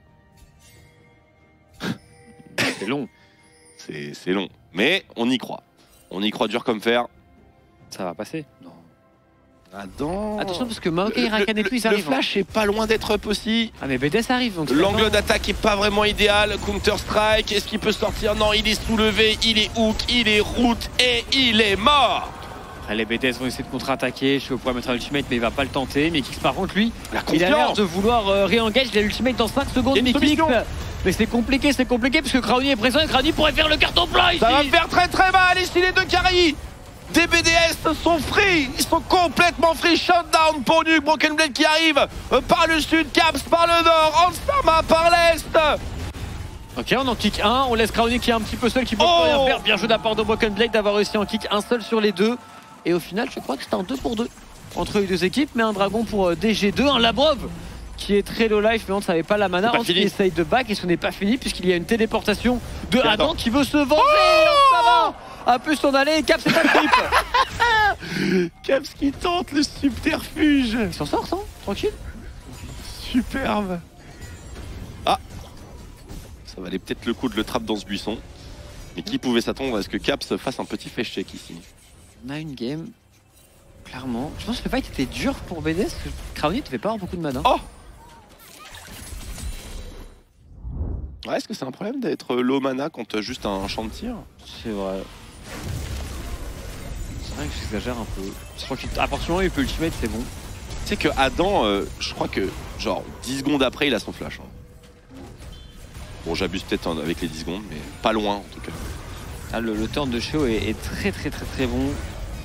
C'est long. C'est long. Mais on y croit. On y croit dur comme fer. Ça va passer. Non. Attends. Attention parce que Maokai, Rakan et tout, ils arrivent. Le flash est pas loin d'être up aussi. Ah mais B D S arrive donc. L'angle d'attaque est pas vraiment idéal. Counter Strike, est-ce qu'il peut sortir? Non, il est soulevé, il est hook, il est route et il est mort. Après, les B D S vont essayer de contre-attaquer. Je pourrais mettre un ultimate mais il va pas le tenter. Mais Kix par contre lui, il a l'air de vouloir euh, réengage. Il a l'ultimate dans cinq secondes. Mais Kix, mais c'est compliqué, c'est compliqué parce que Crowny est présent et Crowny pourrait faire le carton plein ici. Ça va faire très très mal ici les deux carries. Des B D S sont free, ils sont complètement free. Shutdown pour Nuke, Broken Blade qui arrive euh, par le sud, Caps par le nord, Ansama par l'est. Ok, on en kick un, on laisse Crowny qui est un petit peu seul, qui peut oh rien faire. Bien joué de la part de Broken Blade d'avoir réussi en kick un seul sur les deux. Et au final, je crois que c'est un deux pour deux entre les deux équipes, mais un dragon pour euh, D G deux, un Labrov qui est très low life, mais on ne savait pas la mana. On essaye de back et ce n'est pas fini puisqu'il y a une téléportation de Adam qui veut se venger. Oh ça va a pu s'en aller et Caps c'est pas le clip. Caps qui tente le subterfuge. Il s'en sort, ça, tranquille. Superbe. Ah, ça valait peut-être le coup de le trap dans ce buisson. Mais qui pouvait s'attendre à ce que Caps fasse un petit face check ici? On a une game, clairement. Je pense que le fight était dur pour B D S. Crowny ne devait pas avoir beaucoup de mana. Oh. Ouais, est-ce que c'est un problème d'être low mana quand t'as juste un champ de tir? C'est vrai. C'est vrai que j'exagère un peu. Je crois qu'à partir du moment où il peut ultimate, c'est bon. Tu sais que Adam, euh, je crois que genre dix secondes après, il a son flash. Hein. Bon, j'abuse peut-être avec les dix secondes, mais pas loin en tout cas. Ah, le, le turn de Sheo est, est très très très très bon.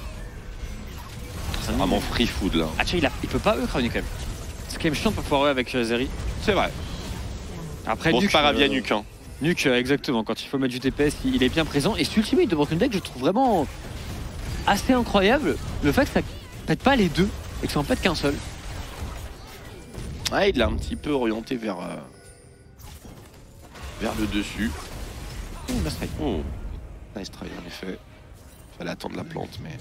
C'est vraiment free food là. Ah tiens, il, a, il peut pas eux Crowny quand même. C'est quand même chiant de pouvoir eux avec euh, Zeri. C'est vrai. Après bon, Nuke, pas euh, Nuke. Hein. Nuke, euh, exactement. Quand il faut mettre du T P S, il, il est bien présent. Et ce ultimate de Broken Deck, je trouve vraiment assez incroyable. Le fait que ça pète pas les deux et que ça en pète qu'un seul. Ouais, il l'a un petit peu orienté vers euh, vers le dessus. Oh, nice try. Oh, nice try en effet. Fallait attendre la plante, mais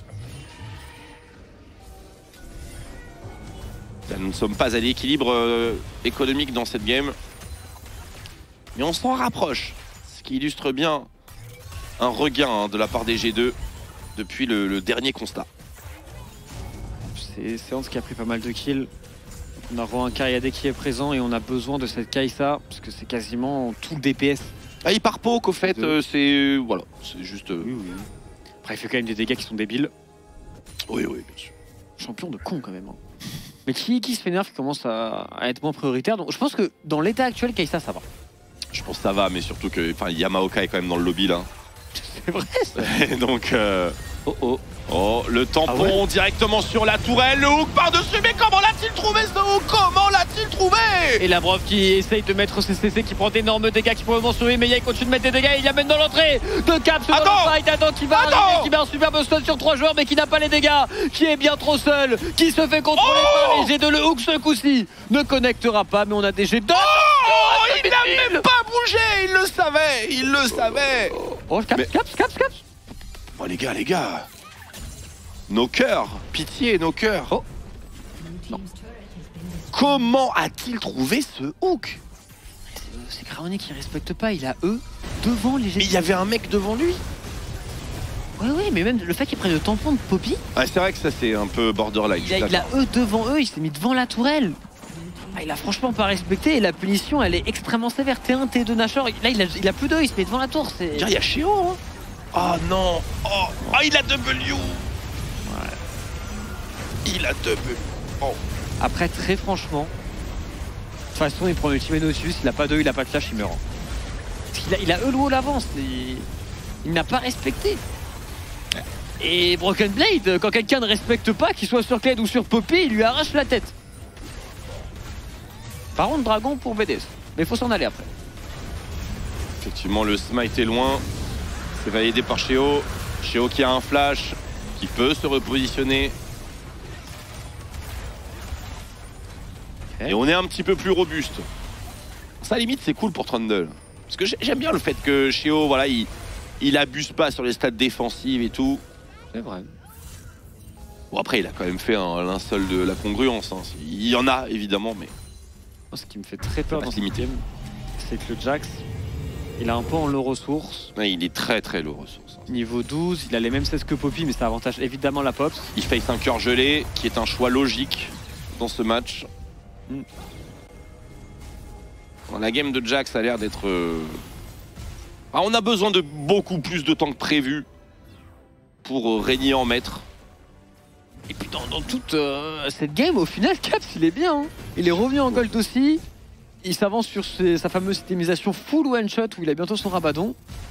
là, nous ne sommes pas à l'équilibre euh, économique dans cette game. Mais on s'en rapproche, ce qui illustre bien un regain hein, de la part des G deux depuis le, le dernier constat. C'est Hans qui a pris pas mal de kills. On a un Cariadé qui est présent et on a besoin de cette Kai'Sa parce que c'est quasiment tout le D P S. Ah, il part poke au fait, euh, c'est voilà, c'est juste. Euh... Oui, oui. Après, il fait quand même des dégâts qui sont débiles. Oui, oui, bien sûr. Champion de con quand même. Hein. Mais qui, qui se fait nerf, qui commence à, à être moins prioritaire. Donc je pense que dans l'état actuel, Kai'Sa ça va. Je pense que ça va, mais surtout que Yamaoka est quand même dans le lobby là. C'est vrai ça. Donc euh, Oh oh. Oh, le tampon ah ouais directement sur la tourelle, le hook par-dessus, mais comment l'a-t-il trouvé ce hook? Comment l'a-t-il trouvé? Et Labrov qui essaye de mettre ses C C, qui prend d'énormes dégâts, qui pourrait mentionner, mais il continue de mettre des dégâts, il y amène dans l'entrée de Caps dans le fight, Adam qui va Attends arriver, qui met un superbe stun sur trois joueurs, mais qui n'a pas les dégâts, qui est bien trop seul, qui se fait contrôler oh par les G deux, le hook ce coup-ci ne connectera pas, mais on a des G deux. Oh, il n'a même pas bougé, il le savait, il le savait. Oh, Caps, mais... Caps, Caps, Caps. Oh les gars, les gars. Nos cœurs, pitié, nos cœurs. Oh. Non. Comment a-t-il trouvé ce hook? C'est Kraoni qui respecte pas, il a eux devant les G deux. Mais il y avait un mec devant lui. Ouais, ouais, mais même le fait qu'il prenne le tampon de Poppy. Ah, c'est vrai que ça, c'est un peu borderline. Il a, il a eux devant eux, il s'est mis devant la tourelle. Ah, il a franchement pas respecté et la punition, elle est extrêmement sévère. T un, T deux, Nashor. Là, il a, il a plus d'eux, il se met devant la tour. Il y a Sheo. Hein. Oh non. Oh, oh il a W. Il a deux buts. Oh. Après, très franchement, de toute façon, il prend l'ultimate Nautilus, il a pas d'eux, il a pas de flash, il meurt. Parce qu'il a, il a Eulwo l'avance, il, il n'a pas respecté. Et Broken Blade, quand quelqu'un ne respecte pas, qu'il soit sur Kled ou sur Poppy, il lui arrache la tête. Par contre, Dragon pour B D S, mais il faut s'en aller après. Effectivement, le smite est loin, c'est validé par Sheo. Sheo qui a un flash, qui peut se repositionner. Et on est un petit peu plus robuste. Ça, limite, c'est cool pour Trundle. Parce que j'aime bien le fait que Sheo, voilà, il, il abuse pas sur les stats défensives et tout. C'est vrai. Bon, après, il a quand même fait un linceul de la congruence. Hein. Il y en a, évidemment, mais... Ce qui me fait très peur dans ce limité, c'est que le Jax, il a un peu en low ressources. Ouais, il est très très low ressources. Hein. Niveau douze, il a les mêmes seize que Poppy, mais ça avantage évidemment la Pops. Il face un cœur gelé, qui est un choix logique dans ce match. Mm. Bon, la game de Jax a l'air d'être... Euh... Ah, on a besoin de beaucoup plus de temps que prévu pour euh, régner en maître. Et puis dans, dans toute euh, cette game, au final, Caps, il est bien. Hein. Il est revenu en gold aussi. Il s'avance sur ses, sa fameuse systémisation full one-shot où il a bientôt son rabadon.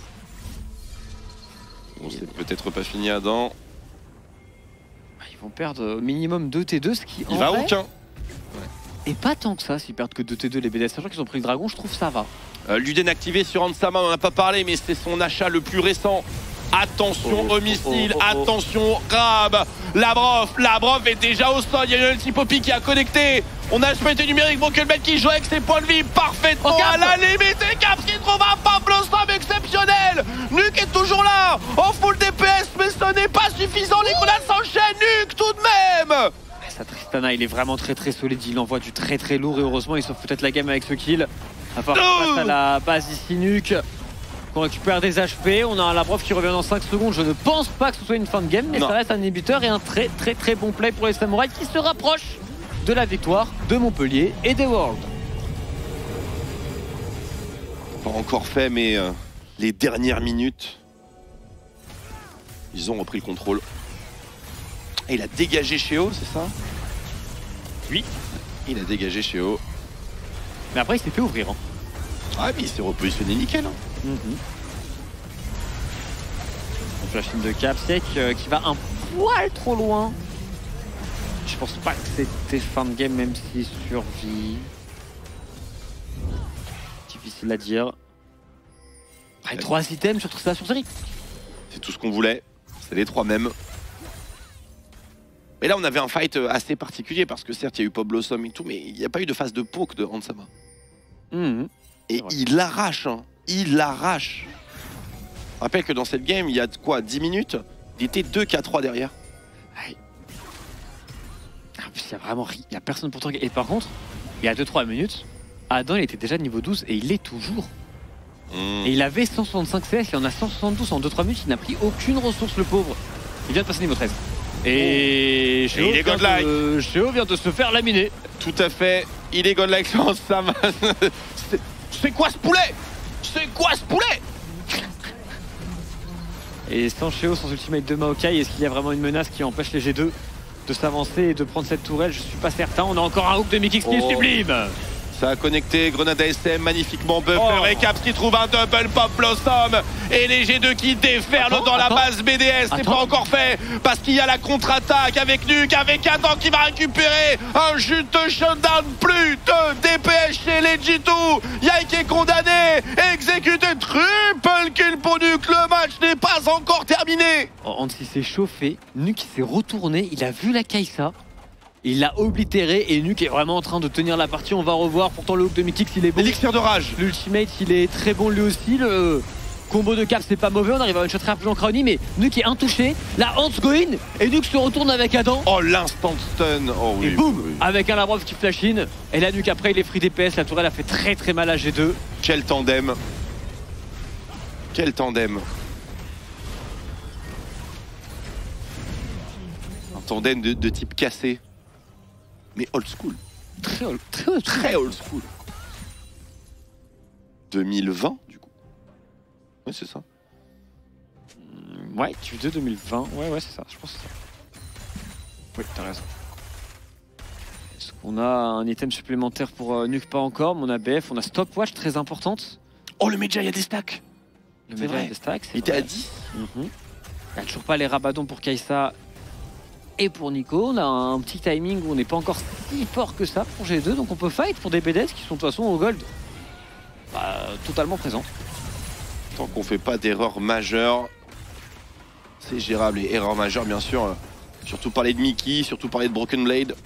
Bon, c'est peut-être pas fini Adam. Ils vont perdre au minimum deux T deux, ce qui il en va vrai... aucun. Et pas tant que ça, s'ils perdent que deux T deux les B D S. Sachant qu'ils ont pris le dragon, je trouve ça va. Euh, Luden activé sur Ansama, on n'en a pas parlé, mais c'est son achat le plus récent. Attention oh, au missile, oh, oh, oh. attention Rab, Labrov, Labrov est déjà au sol, il y a eu un petit Poppy qui a connecté. On a le spectre numérique, Brokenblade qui joue avec ses points de vie parfaitement oh, à la limite. Et Caps qui trouve un Pablo Slam exceptionnel. Nuke est toujours là, en full D P S, mais ce n'est pas suffisant. Les grenades s'enchaînent, Nuke tout de même. Sa Tristana, il est vraiment très très solide, il envoie du très très lourd et heureusement il sauve peut-être la game avec ce kill. À part face à la base ici Nuke. On récupère des H P, on a un Labrov qui revient dans cinq secondes. Je ne pense pas que ce soit une fin de game, mais non. Ça reste un inhibiteur et un très très très bon play pour les Samouraïs qui se rapprochent de la victoire de Montpellier et des Worlds. Pas encore fait, mais euh, les dernières minutes, ils ont repris le contrôle. Et il a dégagé Sheo, c'est ça? Oui. Il a dégagé Sheo. Mais après, il s'est fait ouvrir. Hein. Ah, mais il s'est repositionné nickel. Hein. Mm-hmm. Donc la chaîne de Capsec euh, qui va un poil trop loin. Je pense pas que c'était fin de game, même si survie. Difficile à dire. Après, trois items sur ça sur série. C'est tout ce qu'on voulait. C'est les trois mêmes. Mais là, on avait un fight assez particulier parce que certes, il y a eu Pop Blossom et tout, mais il n'y a pas eu de phase de poke de Ansama. Mm-hmm. Et il l'arrache, hein. Il l'arrache. Rappelle que dans cette game, il y a quoi, dix minutes, il était deux K trois derrière. Ouais. En plus, il y a vraiment il y a personne pour tanker. Et par contre, il y a deux trois minutes, Adam il était déjà niveau douze et il l'est toujours. Mmh. Et il avait cent soixante-cinq C S, il en a cent soixante-douze en deux trois minutes, il n'a pris aucune ressource le pauvre. Il vient de passer niveau treize. Et Sheo il est godlike. De... Sheo vient de se faire laminer. Tout à fait, il est godlike sur Sam. C'est quoi ce poulet? C'est quoi ce poulet? Et sans Sheo, sans ultimate de Maokai, est-ce qu'il y a vraiment une menace qui empêche les G deux de s'avancer et de prendre cette tourelle? Je suis pas certain. On a encore un hook de Mickey qui est sublime. Ça a connecté, Grenade A S M magnifiquement buffer oh. et Caps qui trouve un double pop blossom et les G deux qui déferlent attends, dans attends. la base B D S. C'est pas encore fait parce qu'il y a la contre-attaque avec Nuke, avec Adam qui va récupérer un juste shutdown, plus de D P S chez les G deux. Yike est condamné, exécuté, triple kill pour Nuke. Le match n'est pas encore terminé. Anti s'est chauffé, Nuke s'est retourné, il a vu la Kai'Sa. Il l'a oblitéré et Nuke est vraiment en train de tenir la partie. On va revoir. Pourtant, le hook de Mythix, il est bon. L'élixir de rage. L'ultimate, il est très bon lui aussi. Le combo de Cap, c'est pas mauvais. On arrive à une shot très rapide en Crowny, mais Nuke est intouché. La Hans go in et Nuke se retourne avec Adam. Oh, l'instant stun. Oh, oui, et boum, oui. avec un Labrov qui flash in. Et là, Nuke après, il est free D P S. La tourelle a fait très très mal à G deux. Quel tandem. Quel tandem. Un tandem de, de type cassé. Mais old school. Très old, très old, très old school. deux mille vingt, du coup. Ouais, c'est ça. Ouais, Q deux deux mille vingt. Ouais, ouais, c'est ça. Je pense que c'est ça. Oui, t'as raison. Est-ce qu'on a un item supplémentaire pour euh, Nuke? Pas encore, mais on a B F, on a Stopwatch très importante. Oh, le Medjay, il y a des stacks. Le C'est Medjay vrai. a des stacks. Il était à dix. Mm-hmm. Il n'y a toujours pas les rabadons pour Kai'Sa et pour Nico. On a un petit timing où on n'est pas encore si fort que ça pour G deux, donc on peut fight pour des B D S qui sont de toute façon au gold bah, totalement présents. Tant qu'on fait pas d'erreur majeure, c'est gérable. Et erreur majeure, bien sûr, euh, surtout parler de Mickey, surtout parler de Broken Blade.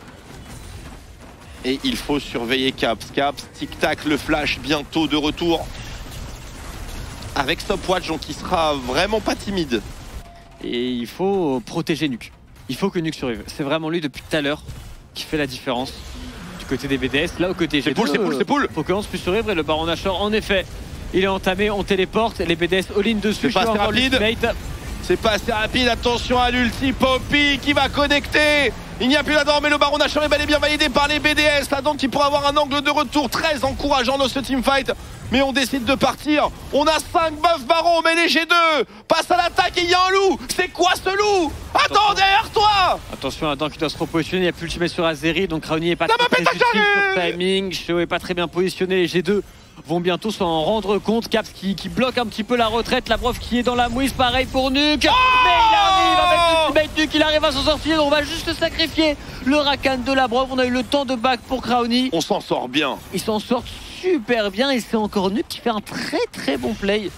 Et il faut surveiller Caps. Caps, tic-tac, le flash bientôt de retour. Avec Stopwatch, donc il sera vraiment pas timide. Et il faut protéger Nuke. Il faut que Nuke survive. C'est vraiment lui depuis tout à l'heure qui fait la différence du côté des B D S. Là, au côté G deux, c'est poule, c'est poule, c'est poule. Faut que Hans puisse survivre et le Baron Nashor, en effet, il est entamé. On téléporte. Les B D S all-in dessus. C'est pas assez rapide. C'est pas assez rapide. Attention à l'ulti. Poppy qui va connecter. Il n'y a plus Adam, mais le Baron Nashor est bel et bien validé par les B D S. Adam qui pourra avoir un angle de retour très encourageant dans ce teamfight. Mais on décide de partir. On a cinq buffs Baron, mais les G deux passent à l'attaque et il y a un loup. C'est quoi ce loup? Attends, derrière toi. Attention, Adam qui doit se repositionner. Il n'y a plus ultimate sur Azeri, donc Crowny est pas La très, très utile sur sur timing. Sho est pas très bien positionné. Les G deux vont bientôt s'en rendre compte. Caps qui, qui bloque un petit peu la retraite. Labrov qui est dans la mouise, pareil pour Nuke. Oh, mais il arrive avec l'ultimate Nuke, il arrive à s'en sortir. On va juste sacrifier le Rakan de Labrov. On a eu le temps de back pour Crowny. On s'en sort bien. Ils s'en sortent super bien et c'est encore Nuke qui fait un très très bon play.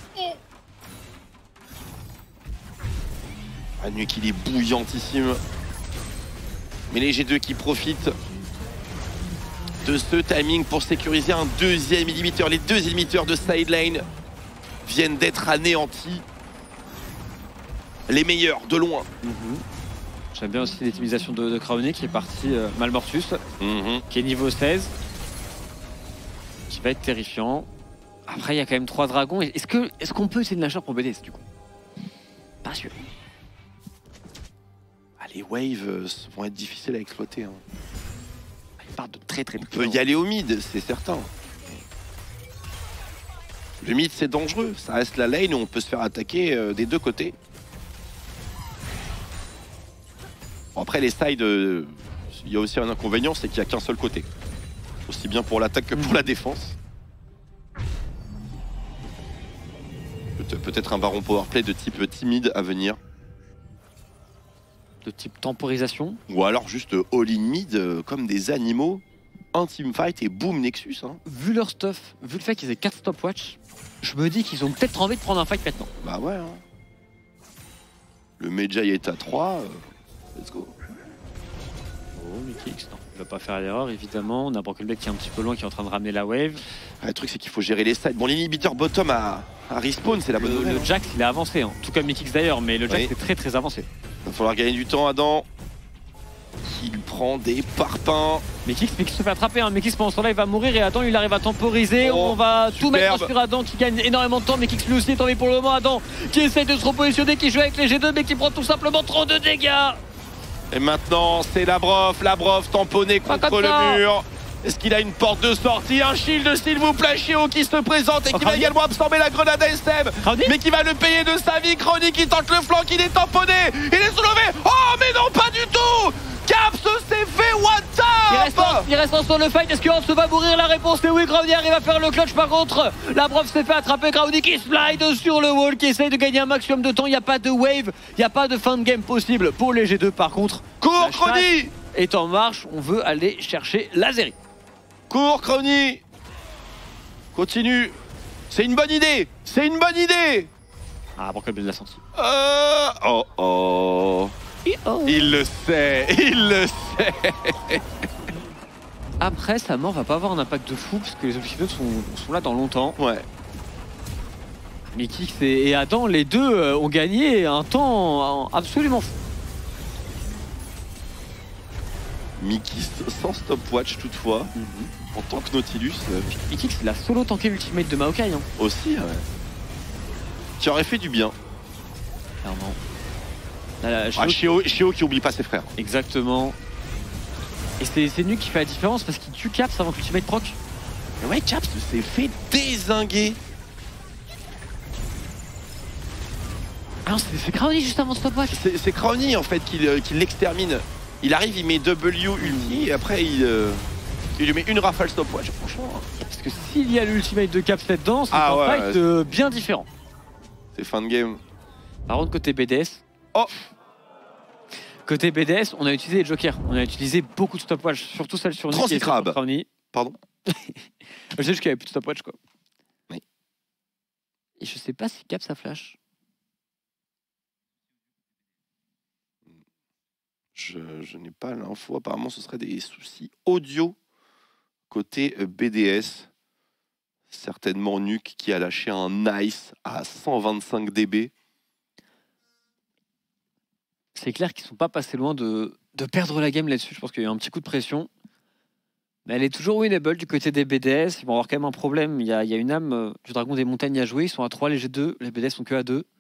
Ah, Nuke il est bouillantissime. Mais les G deux qui profitent de ce timing pour sécuriser un deuxième inhibiteur. Les deux inhibiteurs de sideline viennent d'être anéantis. Les meilleurs de loin. Mm-hmm. J'aime bien aussi l'utilisation de, de Crowny qui est parti euh, Malmortus, mm-hmm. qui est niveau seize. Qui va être terrifiant. Après, il y a quand même trois dragons. Est-ce que est-ce qu'on peut essayer de lâcher pour B D S du coup? Pas sûr. Ah, les waves euh, vont être difficiles à exploiter. Hein. Il part de très très On peut y aller au mid, c'est certain. Le mid, c'est dangereux. Ça reste la lane où on peut se faire attaquer euh, des deux côtés. Bon, après, les sides, euh, il y a aussi un inconvénient, c'est qu'il n'y a qu'un seul côté. Aussi bien pour l'attaque que pour la défense. Peut- Peut-être un baron powerplay de type timide à venir. De type temporisation. Ou alors juste all-in mid, euh, comme des animaux. Un teamfight et boum Nexus. Hein. Vu leur stuff, vu le fait qu'ils aient quatre stopwatch, je me dis qu'ils ont peut-être envie de prendre un fight maintenant. Bah ouais. Hein. Le Medjay est à trois. Euh, let's go. Oh, Mythix, non. Il va pas faire l'erreur, évidemment. On a Broken Blade qui est un petit peu loin, qui est en train de ramener la wave. Ah, le truc, c'est qu'il faut gérer les sides. Bon, l'inhibiteur bottom à, à respawn, c'est la bonne Le, nouvelle. le Jax, il est avancé, hein. Tout comme Mythix d'ailleurs, mais le Jax Oui. est très très avancé. Il va falloir gagner du temps, Adam. Il prend des parpaings. Mythix, Mythix se fait attraper, hein. Mythix pendant ce temps-là, il va mourir et Adam, il arrive à temporiser. Oh, On va tout superbe. mettre sur Adam qui gagne énormément de temps. Mythix lui aussi est tombé pour le moment. Adam qui essaye de se repositionner, qui joue avec les G deux, mais qui prend tout simplement trop de dégâts. Et maintenant, c'est Labrov. Labrov tamponné contre comme le ça. mur. Est-ce qu'il a une porte de sortie? Un shield, s'il vous plaît, Chio qui se présente et qui Oh, va Crowny. également absorber la grenade A S M. Crowny. Mais qui va le payer de sa vie. Crowny qui tente le flanc, il est tamponné. Il est soulevé. Oh, mais non, pas du tout. Caps s'est fait one Il reste tap. Il reste un sur le fight. Est-ce que Hans va mourir? La réponse est oui. Groundy arrive à faire le clutch. Par contre, la prof s'est fait attraper. Groundy qui slide sur le wall, qui essaye de gagner un maximum de temps. Il n'y a pas de wave, il n'y a pas de fin de game possible pour les G deux. Par contre, cours Crony est en marche. On veut aller chercher la série. Cours Crony. Continue. C'est une bonne idée. C'est une bonne idée. Ah, Broken Blade l'a senti. Euh... Oh oh. Oh. Il le sait, il le sait. Après, sa mort va pas avoir un impact de fou parce que les objectifs sont, sont là dans longtemps. Ouais. Mikix et Adam, les deux ont gagné un temps absolument fou. Mikix sans stopwatch toutefois, mm-hmm. en tant que Nautilus. Euh... Mikix, il a solo tanké l'ultimate de Maokai. Hein. Aussi, ouais. Qui aurait fait du bien. Clairement. Là, ah, Shio, Shio qui oublie pas ses frères. Exactement. Et c'est Nuke qui fait la différence parce qu'il tue Caps avant que l'ultimate proc. Mais ouais, Caps s'est fait dézinguer. Ah non, c'est Crowny juste avant stopwatch. C'est Crowny en fait qui, euh, qui l'extermine. Il arrive, il met W ulti et après il, euh, il lui met une rafale stopwatch. Franchement. Parce que s'il y a l'ultimate de Caps là-dedans, c'est ah, un ouais, fight euh, bien différent. C'est fin de game. Par contre, côté B D S. Oh! Côté B D S, on a utilisé les jokers. On a utilisé beaucoup de stopwatch, surtout celle sur Nuke. Transicrab. Pardon. Je sais juste qu'il n'y avait plus de stopwatch quoi. Oui. Et je sais pas si Caps a flash. Je, je n'ai pas l'info. Apparemment, ce serait des soucis audio côté B D S. Certainement Nuke qui a lâché un nice à cent vingt-cinq décibels. C'est clair qu'ils ne sont pas passés loin de, de perdre la game là-dessus. Je pense qu'il y a eu un petit coup de pression. Mais elle est toujours winnable du côté des B D S. Ils vont avoir quand même un problème. Il y a, il y a une âme euh, du Dragon des Montagnes à jouer. Ils sont à trois, les G deux. Les B D S sont que à deux.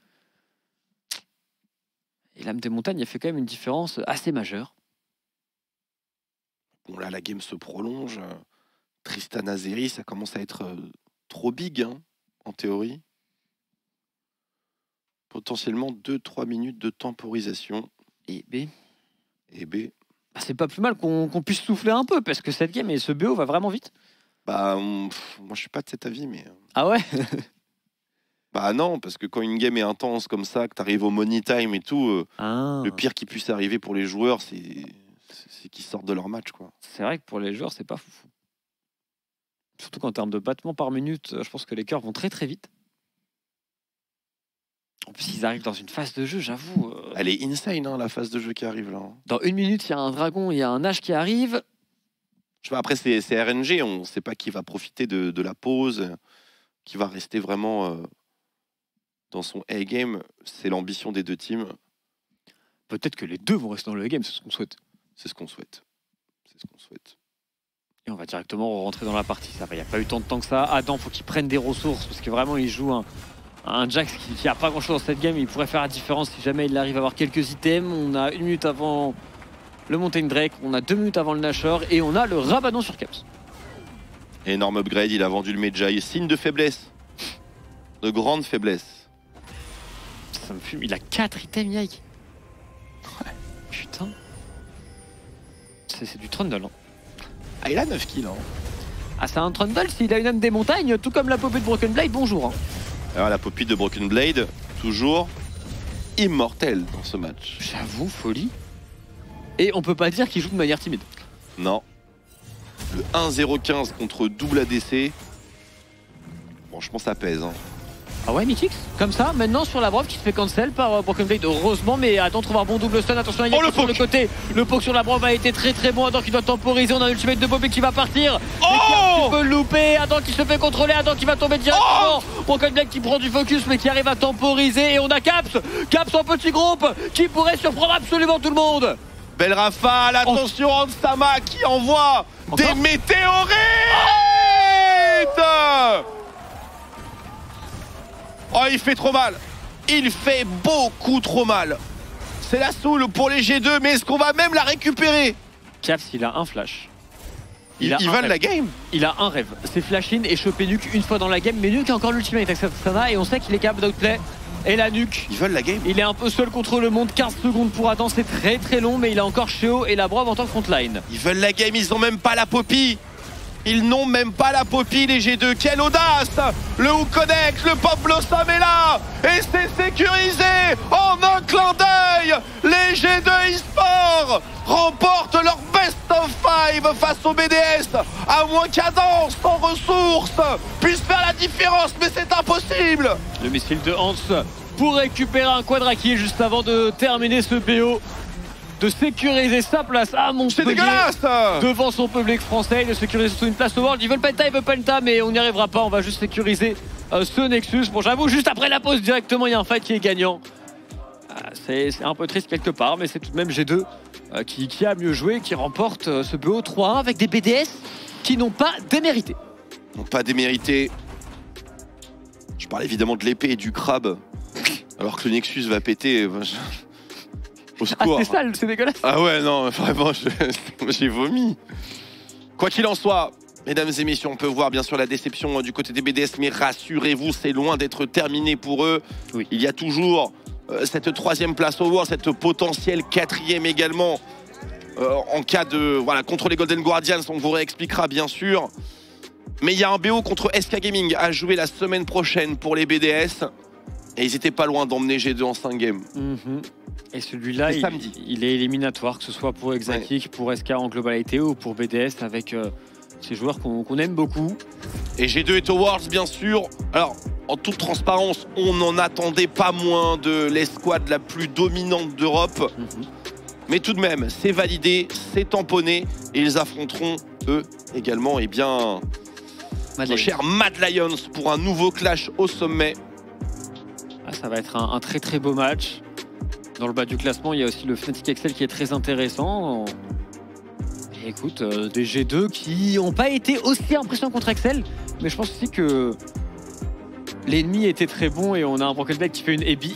Et l'âme des Montagnes a fait quand même une différence assez majeure. Bon, là, la game se prolonge. Tristan Azeri, ça commence à être euh, trop big, hein, en théorie. Potentiellement deux trois minutes de temporisation. Et B. Et B. Bah, c'est pas plus mal qu'on qu'on puisse souffler un peu, parce que cette game et ce B O va vraiment vite. Bah, pff, moi je suis pas de cet avis, mais... Ah ouais. Bah non, parce que quand une game est intense comme ça, que t'arrives au money time et tout, euh, ah. le pire qui puisse arriver pour les joueurs, c'est qu'ils sortent de leur match, quoi. C'est vrai que pour les joueurs, c'est pas fou. Surtout qu'en termes de battements par minute, je pense que les cœurs vont très très vite. En plus, ils arrivent dans une phase de jeu, j'avoue. Euh... Elle est insane, hein, la phase de jeu qui arrive là. Hein. Dans une minute, il y a un dragon, il y a un H qui arrive. Je sais pas, après, c'est R N G, on ne sait pas qui va profiter de, de la pause, qui va rester vraiment euh, dans son A-game. C'est l'ambition des deux teams. Peut-être que les deux vont rester dans le A-game, c'est ce qu'on souhaite. C'est ce qu'on souhaite. C'est ce qu'on souhaite. Et on va directement rentrer dans la partie. Ça va, il n'y a pas eu tant de temps que ça. Adam, faut qu'il prenne des ressources parce que vraiment, il joue un, un Jax qui n'a pas grand-chose dans cette game. Il pourrait faire la différence si jamais il arrive à avoir quelques items. On a une minute avant le Mountain Drake, on a deux minutes avant le Nashor et on a le Rabadon sur Caps. Énorme upgrade, il a vendu le Medjay. Signe de faiblesse. De grande faiblesse. Ça me fume. Il a quatre items, Yike. Ouais. Putain. C'est du Trundle. Hein. Ah, il a neuf kills. Hein. Ah, c'est un Trundle s'il a une âme des montagnes, tout comme la popée de Broken Blade, bonjour. Hein. Alors, la popée de Broken Blade, toujours immortelle dans ce match. J'avoue, folie. Et on peut pas dire qu'il joue de manière timide. Non. Le un zéro quinze contre double A D C. Franchement, ça pèse. Hein. Ah ouais, Mythix. Comme ça, maintenant sur la Brov qui se fait cancel par euh, Broken Blade, heureusement, mais Adam trouve un bon double stun. Attention, il y a oh, le sur le côté. Le poke sur la Brov a été très très bon. Adam qui doit temporiser. On a un ultimate de Bobby qui va partir. Oh, qui peut louper. Adam qui se fait contrôler. Adam qui va tomber directement. Oh, Broken Blade qui prend du focus, mais qui arrive à temporiser. Et on a Caps. Caps en petit groupe qui pourrait surprendre absolument tout le monde. Belle rafale. Attention, oh. Ansama qui envoie encore des météorites. Oh, oh, il fait trop mal. Il fait beaucoup trop mal. C'est la soul pour les G deux, mais est-ce qu'on va même la récupérer? Caps, il a un flash. Il, il, il va de la game. Il a un rêve. C'est flash in et choper Nuke une fois dans la game. Mais Nuke a encore l'ultimate avec Sana et on sait qu'il est capable d'outplay. et la nuque. Ils veulent la game. Il est un peu seul contre le monde, quinze secondes pour Adam, c'est très très long, mais il a encore Sheo et la Brave en tant que frontline. Ils veulent la game, ils ont même pas la Poppy. Ils n'ont même pas la Poppy, les G deux. Quelle audace! Le Hook Connect, le Pop Blossom est là! Et c'est sécurisé en un clin d'œil! Les G deux eSports remportent leur best of five face au B D S. À moins qu'Adam, sans ressources, puisse faire la différence, mais c'est impossible! Le missile de Hans pour récupérer un Quadraki juste avant de terminer ce P O. De sécuriser sa place à Montpellier. C'est dégueulasse! Devant son public français, de sécuriser surtout une place au World. Ils veulent penta, ils veulent penta, mais on n'y arrivera pas. On va juste sécuriser euh, ce Nexus. Bon, j'avoue, juste après la pause, directement, il y a un fight qui est gagnant. Euh, c'est un peu triste quelque part, mais c'est tout de même G deux euh, qui, qui a mieux joué, qui remporte euh, ce B O trois un avec des B D S qui n'ont pas démérité. N'ont pas démérité. Je parle évidemment de l'épée et du crabe. Alors que le Nexus va péter. Ben, je... Ah, c'est sale, c'est dégueulasse. Ah ouais, non, vraiment, j'ai vomi. Quoi qu'il en soit, mesdames et messieurs, on peut voir bien sûr la déception du côté des B D S, mais rassurez-vous, c'est loin d'être terminé pour eux. Oui. Il y a toujours euh, cette troisième place au World, cette potentielle quatrième également, euh, en cas de, voilà, contre les Golden Guardians, on vous réexpliquera bien sûr. Mais il y a un B O contre S K Gaming à jouer la semaine prochaine pour les B D S. Et ils étaient pas loin d'emmener G deux en cinq games. Mm-hmm. Et celui-là, il, il est éliminatoire, que ce soit pour Exatic, ouais. pour S K en globalité ou pour B D S avec euh, ces joueurs qu'on qu'on aime beaucoup. Et G deux est au Worlds, bien sûr. Alors, en toute transparence, on n'en attendait pas moins de l'escouade la plus dominante d'Europe. Mm-hmm. Mais tout de même, c'est validé, c'est tamponné. Et ils affronteront, eux, également, et eh bien, nos chers Mad Lions pour un nouveau clash au sommet. Ah, ça va être un, un très très beau match. Dans le bas du classement, il y a aussi le Fnatic Excel qui est très intéressant. Et écoute, euh, des G deux qui n'ont pas été aussi impressionnants contre Excel. Mais je pense aussi que l'ennemi était très bon et on a un Broken Blade qui fait une Ebi.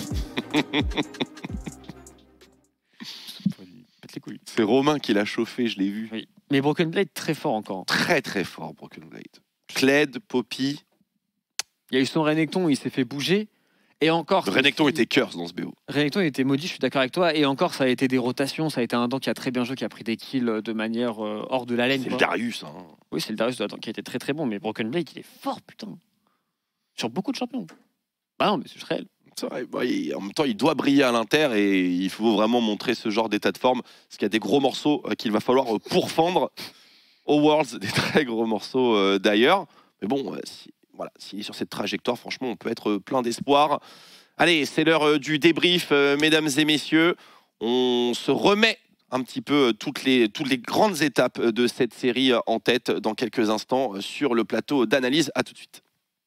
C'est Romain qui l'a chauffé, je l'ai vu. Oui. Mais Broken Blade très fort encore. Très très fort Broken Blade. Kled, Poppy. Il y a eu son Renekton, il s'est fait bouger. Et encore. Renekton était curse dans ce B O. Renekton était maudit, je suis d'accord avec toi. Et encore, ça a été des rotations. Ça a été un Adam qui a très bien joué, qui a pris des kills de manière euh, hors de la laine. C'est le Darius. Hein. Oui, c'est le Darius de Adam qui a été très très bon. Mais Broken Blade, il est fort, putain. Sur beaucoup de champions. Bah non, mais c'est réel. C'est vrai. Bah, il, en même temps, il doit briller à l'Inter et il faut vraiment montrer ce genre d'état de forme. Parce qu'il y a des gros morceaux euh, qu'il va falloir euh, pourfendre au Worlds. Des très gros morceaux euh, d'ailleurs. Mais bon, euh, si. Voilà, s'il est sur cette trajectoire, franchement, on peut être plein d'espoir. Allez, c'est l'heure du débrief, euh, mesdames et messieurs. On se remet un petit peu toutes les, toutes les grandes étapes de cette série en tête dans quelques instants sur le plateau d'analyse. À tout de suite.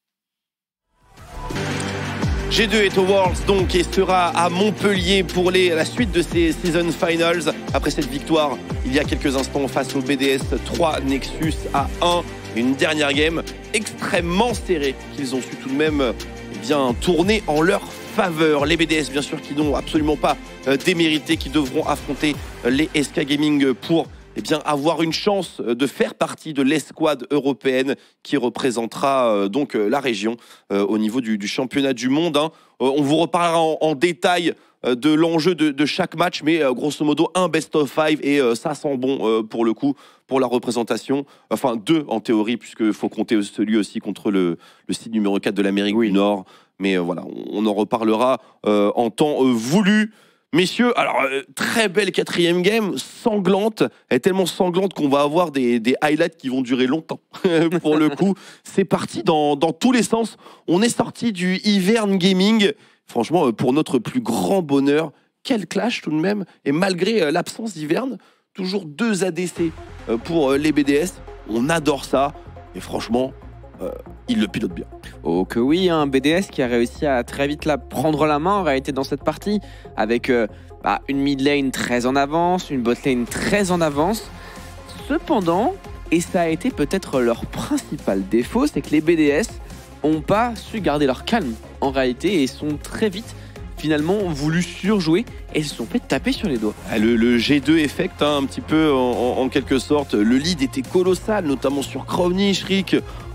G deux est au Worlds donc et sera à Montpellier pour les, la suite de ces Season Finals. Après cette victoire, il y a quelques instants face au B D S, trois Nexus à un. Une dernière game extrêmement serrée qu'ils ont su tout de même eh bien, tourner en leur faveur. Les B D S, bien sûr, qui n'ont absolument pas euh, démérité, qui devront affronter euh, les S K Gaming pour eh bien, avoir une chance de faire partie de l'escouade européenne qui représentera euh, donc euh, la région euh, au niveau du, du championnat du monde. Hein. Euh, on vous reparlera en, en détail euh, de l'enjeu de, de chaque match, mais euh, grosso modo un best of five et euh, ça sent bon euh, pour le coup. Pour la représentation, enfin deux en théorie, puisqu'il faut compter celui aussi contre le, le site numéro quatre de l'Amérique oui. du Nord. Mais euh, voilà, on, on en reparlera euh, en temps euh, voulu. Messieurs, alors euh, très belle quatrième game, sanglante. Elle est tellement sanglante qu'on va avoir des, des highlights qui vont durer longtemps. Pour le coup, c'est parti dans, dans tous les sens. On est sorti du Ivern Gaming. Franchement, euh, pour notre plus grand bonheur, quel clash tout de même. Et malgré euh, l'absence d'Ivern, toujours deux A D C pour les B D S. On adore ça. Et franchement, euh, il le pilote bien. Oh que oui, un hein, B D S qui a réussi à très vite la prendre la main en réalité dans cette partie. Avec euh, bah, une mid lane très en avance, une bot lane très en avance. Cependant, et ça a été peut-être leur principal défaut, c'est que les B D S n'ont pas su garder leur calme en réalité et sont très vite finalement voulu surjouer et se sont fait taper sur les doigts. Le, le G deux effect, hein, un petit peu en, en, en quelque sorte. Le lead était colossal, notamment sur Crowny, Shriek.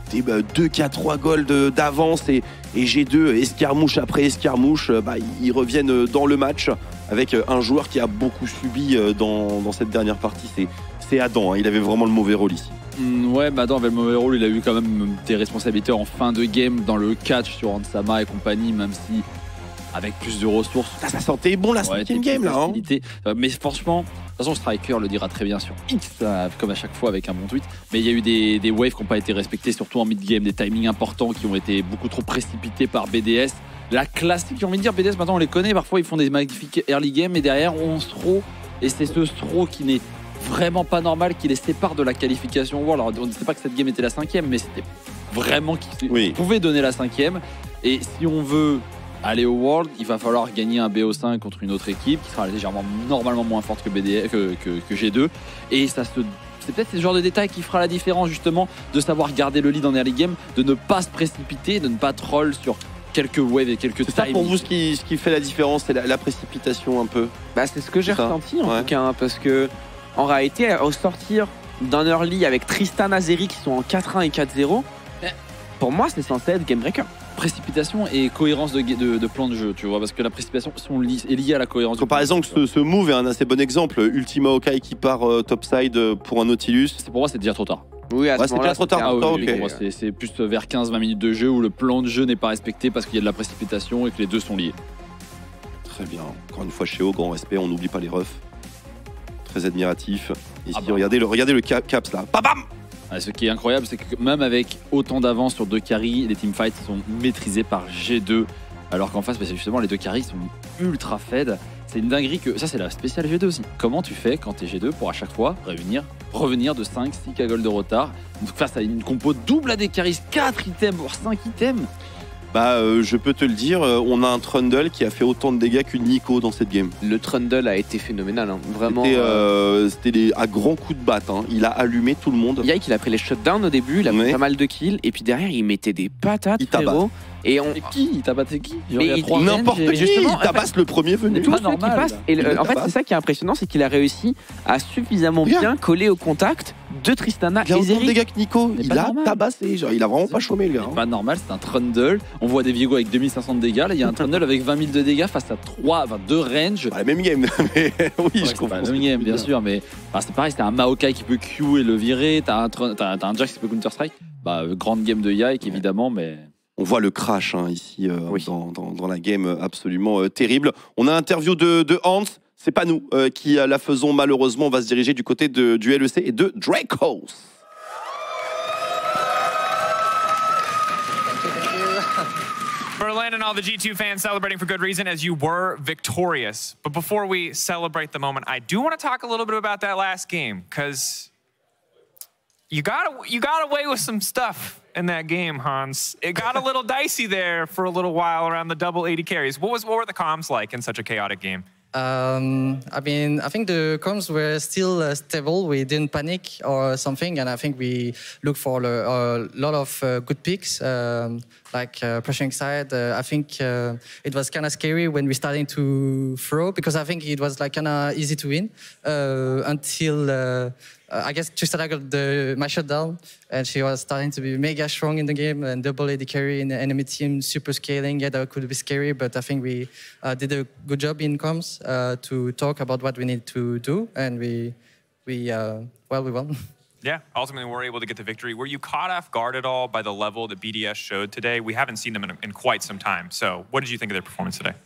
des bah, deux quatre trois goals d'avance et, et G deux, escarmouche après escarmouche, bah, ils reviennent dans le match avec un joueur qui a beaucoup subi dans, dans cette dernière partie. C'est Adam, hein, il avait vraiment le mauvais rôle ici. Mmh, ouais, mais Adam avait le mauvais rôle, il a eu quand même des responsabilités en fin de game dans le catch sur Hansama et compagnie, même si avec plus de ressources. Ça, ça sentait bon la cinquième ouais, game là. Hein. Mais franchement, de toute façon, Striker le dira très bien sur X, comme à chaque fois avec un bon tweet. Mais il y a eu des, des waves qui n'ont pas été respectés, surtout en mid-game, des timings importants qui ont été beaucoup trop précipités par B D S. La classique, j'ai envie de dire, B D S maintenant on les connaît, parfois ils font des magnifiques early game et derrière on throw. Et c'est ce throw qui n'est vraiment pas normal, qui les sépare de la qualification. Alors on ne sait pas que cette game était la cinquième, mais c'était vraiment qui oui. pouvait donner la cinquième. Et si on veut aller au World, il va falloir gagner un B O cinq contre une autre équipe qui sera légèrement normalement moins forte que, B D S, que, que, que G deux. Et ça se c'est peut-être ce genre de détail qui fera la différence justement, de savoir garder le lead en early game, de ne pas se précipiter, de ne pas troll sur quelques waves et quelques c'est ça pour vous ce qui, ce qui fait la différence, c'est la, la précipitation un peu. Bah c'est ce que j'ai ressenti en ouais. tout cas, hein, parce que en réalité au sortir d'un early avec Tristan Azeri qui sont en quatre un et quatre zéro, pour moi c'est censé être game breaker. Précipitation et cohérence de, de, de plan de jeu, tu vois, parce que la précipitation est liée à la cohérence. Donc, par exemple, ce, ce move est un assez bon exemple. Ultima Okai qui part euh, topside pour un Nautilus. Pour moi, c'est déjà trop tard. Oui, à ouais, c'est déjà trop tard. Ah, oui, okay. Pour moi, c'est plus vers quinze vingt minutes de jeu où le plan de jeu n'est pas respecté parce qu'il y a de la précipitation et que les deux sont liés. Très bien. Encore une fois, chez O, grand respect, on n'oublie pas les refs. Très admiratif. Ici, ah bah. regardez, le, regardez le cap, caps là. Bam bam. Ce qui est incroyable, c'est que même avec autant d'avance sur deux carries, les teamfights sont maîtrisés par G deux. Alors qu'en face, bah, justement, les deux carries sont ultra fed. C'est une dinguerie que... Ça, c'est la spéciale G deux aussi. Comment tu fais quand t'es G deux pour à chaque fois réunir, revenir de cinq six cagoles de retard face à une compo double à des carries, quatre items, voire cinq items? Bah, euh, je peux te le dire, euh, on a un Trundle qui a fait autant de dégâts qu'une Nico dans cette game. Le Trundle a été phénoménal, hein. Vraiment. C'était euh, euh, à grands coups de batte, hein. Il a allumé tout le monde. Yike, il a pris les shutdowns au début, il a pris pas mal de kills, et puis derrière, il mettait des patates, il frérot. Et on... qui Il tabassait qui N'importe qui, il tabasse le premier venu. Tout ce qui passe. Et le, en fait, c'est ça qui est impressionnant, c'est qu'il a réussi à suffisamment bien, bien coller au contact de Tristana il a et Zeri. Autant de dégâts que Nico, il a normal. tabassé, genre, il a vraiment pas chômé le gars. C'est pas normal, c'est un Trundle. On voit des Viego avec deux mille cinq cents de dégâts, là il y a un Trundle avec vingt mille de dégâts face à trois, enfin deux range. Pas la même game, mais oui, ouais, je comprends. Pas la même game, bien sûr, mais enfin, c'est pareil, c'est un Maokai qui peut Q et le virer, t'as un, t'as un Jax qui peut Counter Strike. Bah, grande game de Yike évidemment, mais. On voit le crash hein, ici euh, oui. dans, dans, dans la game, absolument euh, terrible. On a un interview de, de Hans, c'est pas nous euh, qui la faisons malheureusement. On va se diriger du côté de, du L E C et de Dracos. Berlin and all the G two fans celebrating for good reason as you were victorious. But before we celebrate the moment, I do want to talk a little bit about that last game because you got you got away with some stuff in that game, Hans. It got a little dicey there for a little while around the double eighty carries. What was what were the comms like in such a chaotic game? Um, I mean, I think the comms were still uh, stable. We didn't panic or something, and I think we looked for a, a lot of uh, good picks, um, like uh, pressuring side. Uh, I think uh, it was kind of scary when we started to throw because I think it was like kind of easy to win uh, until. Uh, Uh, I guess Tristana got the, my shutdown, and she was starting to be mega strong in the game and double A D carry in the enemy team, super scaling. Yeah, that could be scary, but I think we uh, did a good job in comms uh, to talk about what we need to do, and we, we uh, well, we won. Yeah, ultimately we were able to get the victory. Were you caught off guard at all by the level that B D S showed today? We haven't seen them in, in quite some time. So what did you think of their performance today?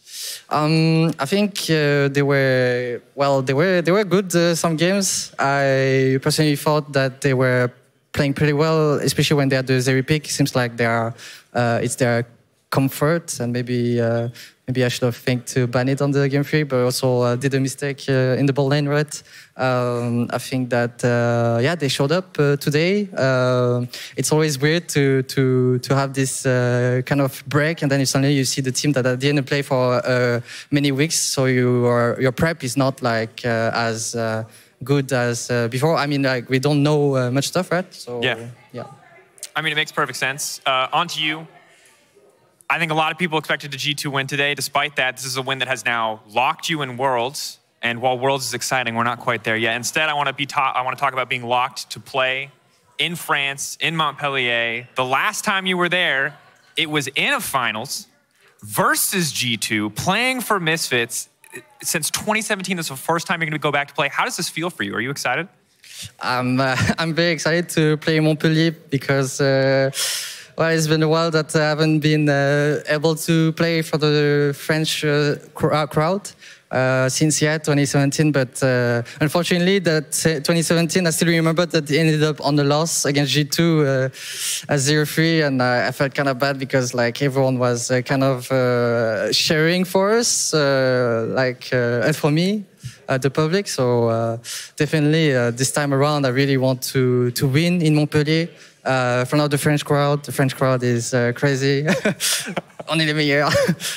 Um, I think uh, they were well. They were they were good. Uh, some games. I personally thought that they were playing pretty well, especially when they had the Zeri pick. Seems like they are. Uh, it's their comfort, and maybe uh, maybe I should have think to ban it on the game three, but also uh, did a mistake uh, in the ball lane, right? Um, I think that uh, yeah, they showed up uh, today. Uh, it's always weird to to to have this uh, kind of break, and then suddenly you see the team that didn't play for uh, many weeks, so you are, your prep is not like uh, as uh, good as uh, before. I mean, like we don't know uh, much stuff, right? So yeah, yeah. I mean, it makes perfect sense. Uh, on to you. I think a lot of people expected the G two win today. Despite that, this is a win that has now locked you in Worlds. And while Worlds is exciting, we're not quite there yet. Instead, I want to be ta I want to talk about being locked to play in France, in Montpellier. The last time you were there, it was in a finals versus G two, playing for Misfits. Since twenty seventeen, this is the first time you're going to go back to play. How does this feel for you? Are you excited? I'm, uh, I'm very excited to play Montpellier because, uh, well, it's been a while that I haven't been uh, able to play for the French uh, crowd. Uh, since yeah twenty seventeen, but uh, unfortunately that uh, twenty seventeen I still remember that it ended up on the loss against G two uh, at zero three, and uh, I felt kind of bad because like everyone was uh, kind of uh, sharing for us, uh, like uh, and for me, uh, the public. So uh, definitely uh, this time around I really want to to win in Montpellier. Uh, from the French crowd, the French crowd is uh, crazy. On est les meilleurs.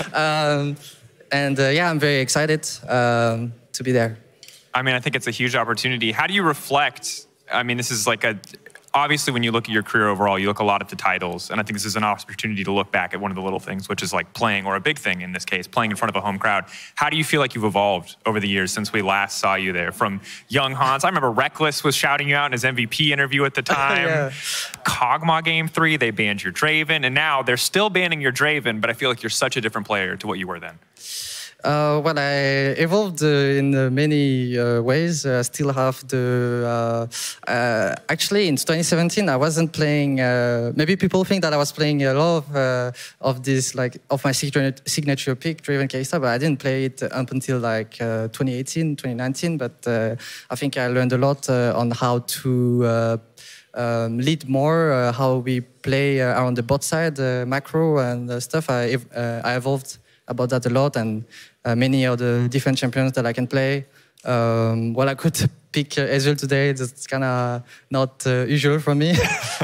um, And uh, yeah, I'm very excited um, to be there. I mean, I think it's a huge opportunity. How do you reflect? I mean, this is like a, obviously when you look at your career overall, you look a lot at the titles. And I think this is an opportunity to look back at one of the little things, which is like playing, or a big thing in this case, playing in front of a home crowd. How do you feel like you've evolved over the years since we last saw you there? From young Hans, I remember Reckless was shouting you out in his M V P interview at the time. Yeah. Kog'Maw Game three, they banned your Draven. And now they're still banning your Draven, but I feel like you're such a different player to what you were then. Uh, well, I evolved uh, in uh, many uh, ways. I still have the... Uh, uh, actually, in twenty seventeen, I wasn't playing... Uh, maybe people think that I was playing a lot of, uh, of this, like, of my signature, signature pick, Draven Kalista, but I didn't play it up until, like, uh, twenty eighteen, twenty nineteen. But uh, I think I learned a lot uh, on how to... Uh, Um, lead more, uh, how we play uh, around the bot side, uh, macro and uh, stuff. I, uh, I evolved about that a lot, and uh, many of the different champions that I can play. Um, well, I could pick uh, Ezreal today. That's kind of not uh, usual for me.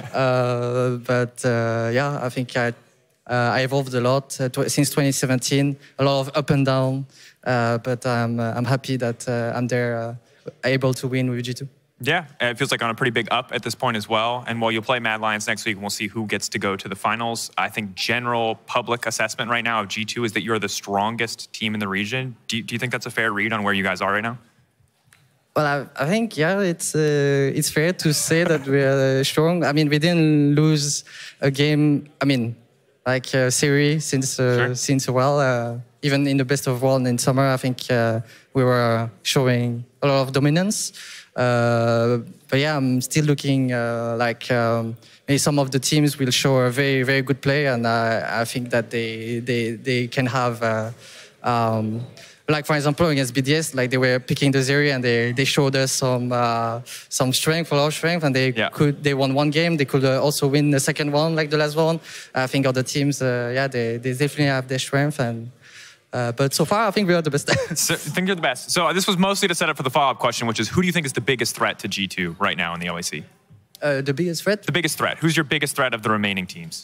uh, but uh, yeah, I think I, uh, I evolved a lot uh, tw since twenty seventeen. A lot of up and down, uh, but I'm, uh, I'm happy that uh, I'm there, uh, able to win with G two. Yeah, it feels like on a pretty big up at this point as well. And while you'll play Mad Lions next week, we'll see who gets to go to the finals. I think general public assessment right now of G two is that you're the strongest team in the region. Do you, do you think that's a fair read on where you guys are right now? Well, I, I think, yeah, it's uh, it's fair to say that we're uh, strong. I mean, we didn't lose a game, I mean, like a series since, uh, sure. since a while. Uh, even in the best of one in summer, I think uh, we were showing a lot of dominance. Uh, but yeah, I'm still looking uh, like um, maybe some of the teams will show a very, very good play, and I, I think that they they they can have, uh, um, like for example against B D S, like they were picking the Zeri and they they showed us some uh, some strength, a lot of strength, and they yeah. could they won one game, they could uh, also win the second one like the last one. I think other teams, uh, yeah, they they definitely have their strength and. Uh, but so far, I think we are the best. So, I think you're the best. So this was mostly to set up for the follow-up question, which is, who do you think is the biggest threat to G two right now in the O A C? Uh, the biggest threat? The biggest threat. Who's your biggest threat of the remaining teams?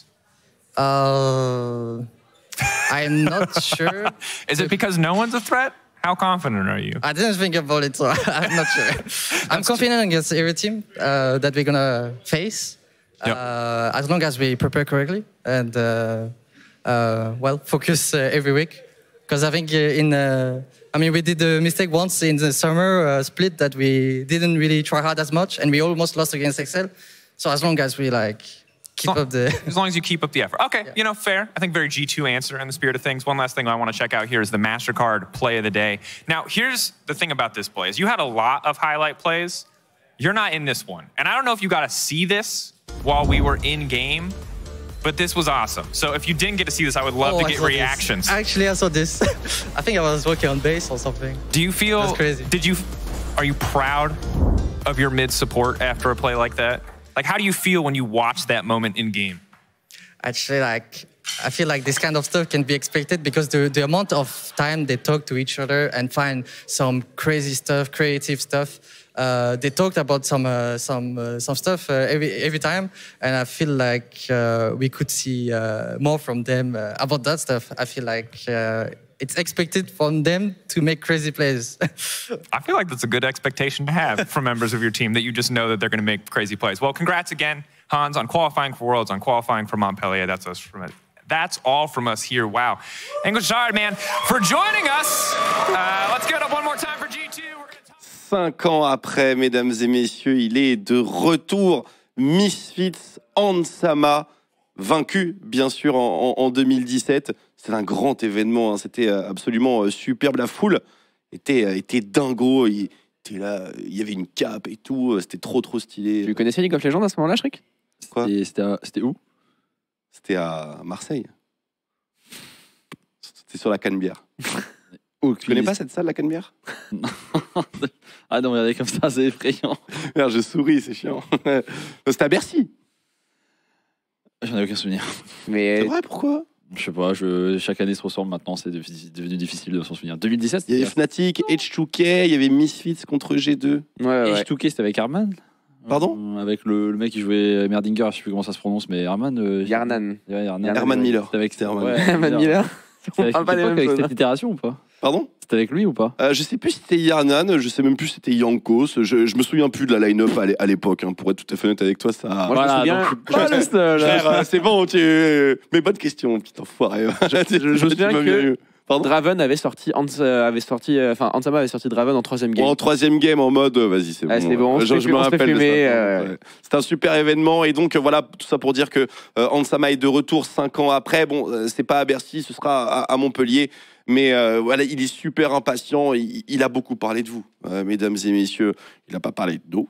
Uh, I'm not sure. Is it because no one's a threat? How confident are you? I didn't think about it, so I'm not sure. I'm confident against every team uh, that we're going to face, yep. uh, as long as we prepare correctly and, uh, uh, well, focus uh, every week. Because I think in, uh, I mean, we did a mistake once in the summer uh, split that we didn't really try hard as much, and we almost lost against Excel. So as long as we like keep long, up the, as long as you keep up the effort. Okay, yeah. You know, fair. I think very G two answer in the spirit of things. One last thing I want to check out here is the MasterCard play of the day. Now, here's the thing about this play: is you had a lot of highlight plays. You're not in this one, and I don't know if you got to see this while we were in game. But this was awesome. So if you didn't get to see this, I would love oh, to get reactions. This. Actually, I saw this. I think I was working on base or something. Do you feel... That's crazy. Did you... Are you proud of your mid support after a play like that? Like, how do you feel when you watch that moment in game? Actually, like... I feel like this kind of stuff can be expected because the, the amount of time they talk to each other and find some crazy stuff, creative stuff. Uh, they talked about some uh, some uh, some stuff uh, every every time, and I feel like uh, we could see uh, more from them uh, about that stuff. I feel like uh, it's expected from them to make crazy plays. I feel like that's a good expectation to have from members of your team, that you just know that they're going to make crazy plays. Well, congrats again, Hans, on qualifying for Worlds, on qualifying for Montpellier. That's us from it. That's all from us here. Wow. Englishard, man, for joining us. Uh, let's get up one more time for G two. Cinq ans après, mesdames et messieurs, il est de retour Misfits, Hanzama, vaincu bien sûr en, en, en deux mille dix-sept. C'était un grand événement, hein. C'était absolument euh, superbe. La foule était, euh, était dingo. Il, était là, il y avait une cape et tout. C'était trop trop stylé. Tu connaissais League of Legends à ce moment-là, Shriek? Quoi? C'était où? C'était à Marseille. C'était sur la Canebière. Oh, tu connais pas cette salle, la Canebière? Ah non, regardez comme ça, c'est effrayant. Merde, je souris, c'est chiant. C'était à Bercy. J'en ai aucun souvenir. Mais... C'est vrai, pourquoi? Je sais pas, je... chaque année se ressemble maintenant, c'est devenu difficile de s'en souvenir. deux mille dix-sept, il y avait Fnatic, H deux K, il y avait Misfits contre G deux. Ouais, ouais. H deux K, c'était avec Arman? Pardon? euh, Avec le, le mec qui jouait Merdinger, je sais plus comment ça se prononce, mais Arman. Euh, Yarnan. Ouais, Yarnan. Herman Miller. C'était avec Herman ouais, Herman Miller. C'était avec, On parle pas des mêmes avec choses. cette itération ou pas? Pardon? C'était avec lui ou pas? euh, Je sais plus si c'était Yarnan, je sais même plus si c'était Yankos. Je, je me souviens plus de la line-up à l'é- à l'époque, hein, pour être tout à fait honnête avec toi. Ça... Moi, Voilà, je me souviens. donc, Pas le seul. Frère, euh, c'est bon, tu... mais bonne question, petit enfoiré. Je, je, je me souviens que Pardon Draven avait sorti, Hans, euh, avait sorti, euh, enfin Hanzama avait sorti Draven en troisième game. En troisième game, en mode, euh, vas-y, c'est Ah, bon. c'est bon, on je, se fait je fu- me on se fait rappelle de fumer, ça. euh, Ouais. C'était un super événement. Et donc, euh, voilà, tout ça pour dire que euh, Hanzama est de retour cinq ans après. Bon, euh, c'est pas à Bercy, ce sera à, à Montpellier. Mais euh, voilà, il est super impatient. Il, il a beaucoup parlé de vous, euh, mesdames et messieurs. Il n'a pas parlé de nous.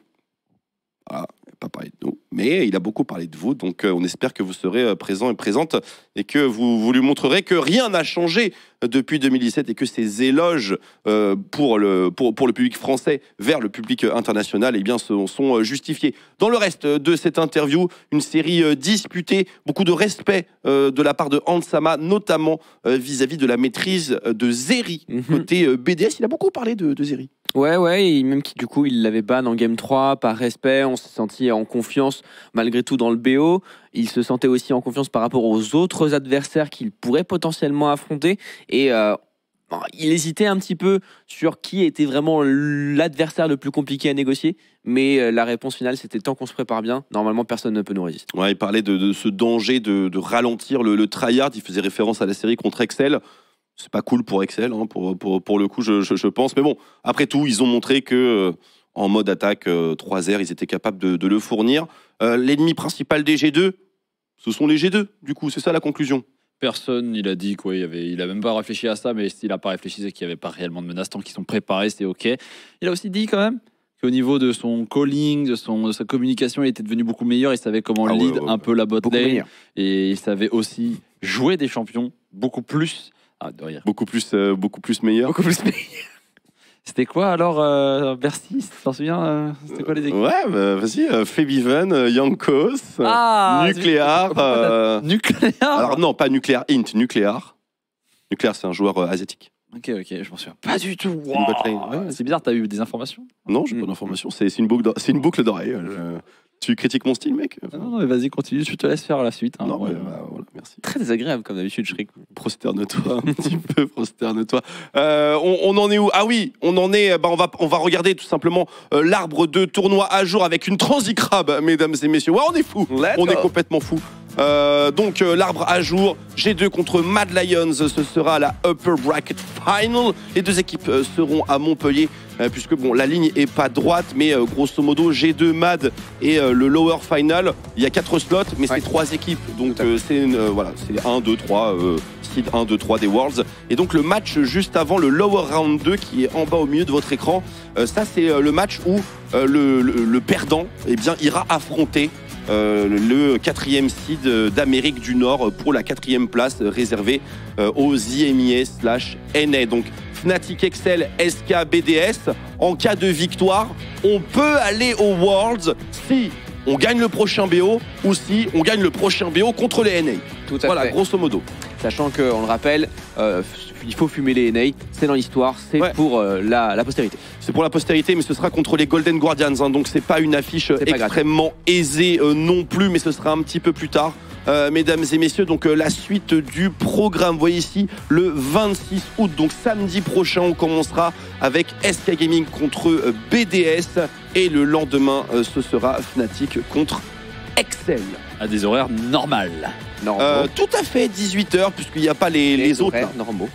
Voilà, il n'a pas parlé de nous. Mais il a beaucoup parlé de vous. Donc, euh, on espère que vous serez euh, présents et présentes et que vous, vous lui montrerez que rien n'a changé depuis deux mille dix-sept et que ces éloges euh, pour, le, pour, pour le public français vers le public international eh bien, sont, sont justifiés. Dans le reste de cette interview, une série euh, disputée, beaucoup de respect euh, de la part de Hanzama, notamment euh, vis-à-vis de la maîtrise de Zeri. Mhm. Côté euh, B D S, il a beaucoup parlé de, de Zeri. Ouais, ouais, et même qui du coup il l'avait ban en game trois par respect, on s'est senti en confiance malgré tout dans le B O. Il se sentait aussi en confiance par rapport aux autres adversaires qu'il pourrait potentiellement affronter. Et euh, bon, il hésitait un petit peu sur qui était vraiment l'adversaire le plus compliqué à négocier. Mais euh, la réponse finale, c'était tant qu'on se prépare bien, normalement personne ne peut nous résister. Ouais, il parlait de, de ce danger de, de ralentir le, le tryhard. Il faisait référence à la série contre Excel. C'est pas cool pour Excel, hein, pour, pour, pour le coup, je, je, je pense. Mais bon, après tout, ils ont montré que euh, en mode attaque euh, trois R, ils étaient capables de, de le fournir. Euh, L'ennemi principal des G deux, ce sont les G deux, du coup, c'est ça la conclusion. Personne, il a dit quoi, il, avait, il a même pas réfléchi à ça, mais s'il a pas réfléchi, c'est qu'il n'y avait pas réellement de menaces tant qu'ils sont préparés, c'est ok. Il a aussi dit quand même qu'au niveau de son calling, de, son, de sa communication, il était devenu beaucoup meilleur, il savait comment Ah ouais, lead ouais, ouais. un peu la bot Beaucoup lane, meilleur. et il savait aussi jouer des champions beaucoup plus. Ah, de rire. Beaucoup plus, euh, beaucoup plus meilleur. Beaucoup plus C'était quoi alors euh, Bercy, tu t'en souviens euh, C'était quoi les équipes? Ouais, bah, vas-y, euh, Febiven, euh, Yankos, Ah, Nucléar. Euh... Nucléar. Alors non, pas Nucléar, Int, Nucléar. Nucléar, c'est un joueur euh, asiatique. Ok, ok, je m'en souviens pas du tout. C'est une bot lane. Wow. Ouais, c'est bizarre, t'as eu des informations? Non, j'ai Mm. pas d'informations. C'est c'est une boucle, d'o- c'est une boucle d'oreille. Je- Tu critiques mon style, mec? Ah non, non, mais vas-y, continue, je te laisse faire la suite. hein. Non, Ouais. mais, bah, voilà, merci. Très désagréable comme d'habitude, Shriek. Prosterne-toi un petit peu, prosterne-toi. Euh, on, on en est où? Ah oui, on en est. Bah, on va, on va regarder tout simplement euh, l'arbre de tournoi à jour avec une Transicrab, mesdames et messieurs. Ouais, on est fou. On est complètement fou. Euh, donc euh, l'arbre à jour, G deux contre Mad Lions, ce sera la Upper Bracket Final. Les deux équipes euh, seront à Montpellier. Euh, puisque bon, la ligne est pas droite, mais euh, grosso modo G deux, Mad et euh, le Lower Final. Il y a quatre slots, mais Ouais. c'est trois équipes, donc euh, c'est une, euh, voilà, c'est un, deux, trois, euh, seed un, deux, trois des Worlds. Et donc le match juste avant le Lower Round deux qui est en bas au milieu de votre écran, euh, ça c'est euh, le match où euh, le, le, le perdant eh bien, ira affronter Euh, le quatrième seed d'Amérique du Nord pour la quatrième place réservée euh, aux I M I A slash N A. Donc Fnatic, Excel, S K, B D S. En cas de victoire, on peut aller aux Worlds si on gagne le prochain B O ou si on gagne le prochain B O contre les N A. Tout à Voilà, fait. grosso modo. Sachant qu'on le rappelle, euh, il faut fumer les N A, c'est dans l'histoire, c'est Ouais. pour euh, la, la postérité. C'est pour la postérité, mais ce sera contre les Golden Guardians, hein, donc c'est pas une affiche C'est pas extrêmement aisée euh, non plus, mais ce sera un petit peu plus tard. Euh, mesdames et messieurs, donc euh, la suite du programme, vous voyez ici le vingt-six août, donc samedi prochain, on commencera avec S K Gaming contre euh, B D S et le lendemain, euh, ce sera Fnatic contre Excel. À des horaires normales. Normaux. Euh, tout à fait, dix-huit heures, puisqu'il n'y a pas les, les autres. horaires là. normaux.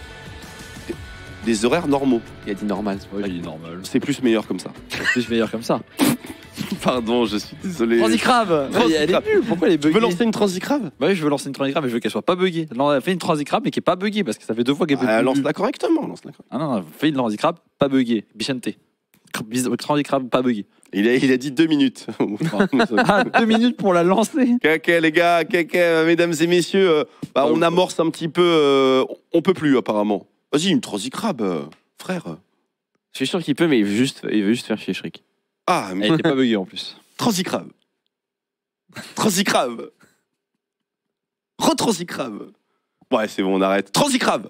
Des horaires normaux. Il a dit normal. c'est pas Ouais, vrai. il est normal. C'est plus meilleur comme ça. C'est plus meilleur comme ça. Pardon, je suis désolé. Transicrave. Elle est nulle. Pourquoi elle est buggée? Tu veux lancer une Transicrave? Bah oui, je veux lancer une Transicrave, mais je veux qu'elle soit pas buggée. Non, elle fait une Transicrave, mais qui est pas buggée parce que ça fait deux fois qu'elle est ah, buggée. Lance-la correctement. Lance-la correctement. Ah non, non, fais une Transicrave, pas buggée. Bichente. Transicrave, pas buggée. Il a, il a dit deux minutes. Ah, deux minutes pour la lancer. Caca, les gars, caca, mesdames et messieurs, euh, bah, on amorce un petit peu. Euh, on peut plus, apparemment. Vas-y, une Transicrave, euh, frère. Je suis sûr qu'il peut, mais il veut juste, il veut juste faire chier Shriek. Ah, mais. Elle était pas buggée en plus. Transicrave. Transicrave. Retransicrave. Ouais, c'est bon, on arrête. Transicrave.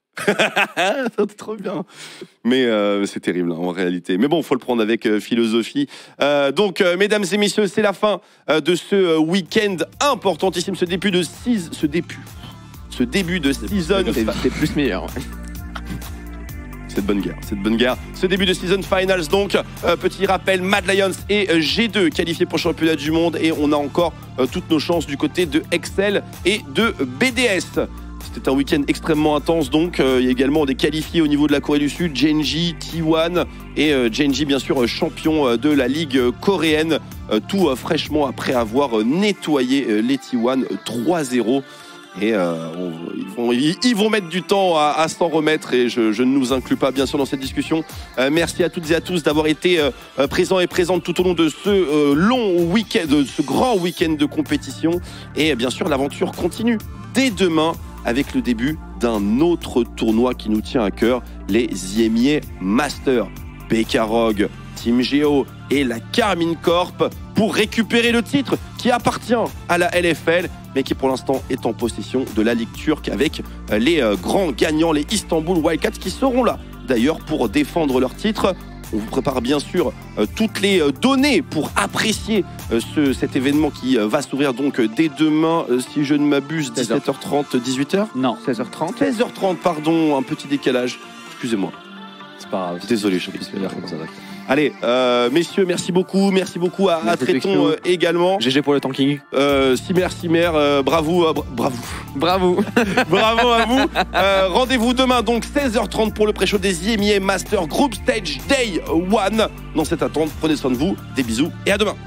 C'est trop bien. Mais euh, c'est terrible hein, en réalité. Mais bon, il faut le prendre avec euh, philosophie. Euh, donc, euh, mesdames et messieurs, c'est la fin euh, de ce euh, week-end importantissime, ce début de six, ce début, ce début de season. C'est plus meilleur. Ouais. Cette bonne guerre, cette bonne guerre. Ce début de season finals, donc, euh, petit rappel, Mad Lions et euh, G deux qualifiés pour le championnat du monde. Et on a encore euh, toutes nos chances du côté de Excel et de B D S. C'était un week-end extrêmement intense, donc euh, il y a également des qualifiés au niveau de la Corée du Sud, Genji, T un et euh, Genji bien sûr champion euh, de la ligue euh, coréenne, euh, tout euh, fraîchement après avoir euh, nettoyé euh, les T un euh, trois zéro. Et euh, on, ils, vont, ils, ils vont mettre du temps à, à s'en remettre et je, je ne nous inclus pas bien sûr dans cette discussion. Euh, merci à toutes et à tous d'avoir été euh, présents et présentes tout au long de ce euh, long week-end, de ce grand week-end de compétition. Et bien sûr l'aventure continue dès demain avec le début d'un autre tournoi qui nous tient à cœur, les I M I A Masters. Bekarog, Team Geo et la Karmine Corp pour récupérer le titre qui appartient à la L F L, mais qui pour l'instant est en possession de la Ligue turque avec les grands gagnants, les Istanbul Wildcats, qui seront là d'ailleurs pour défendre leur titre. On vous prépare bien sûr euh, toutes les euh, données pour apprécier euh, ce, cet événement qui euh, va s'ouvrir donc euh, dès demain, euh, si je ne m'abuse, dix-sept heures trente, dix-huit heures Non, seize heures trente. seize heures trente, pardon, un petit décalage. Excusez-moi. C'est pas grave. Désolé, je suis comme ça. Allez, euh, messieurs, merci beaucoup. Merci beaucoup à, à Tréton euh, également. G G pour le tanking. Euh, Simer, Simer, euh, bravo, euh, bra bravo. Bravo. Bravo à vous. Euh, Rendez-vous demain, donc seize heures trente pour le pré-show des I M I A Master Group Stage Day un. Dans cette attente, prenez soin de vous. Des bisous et à demain.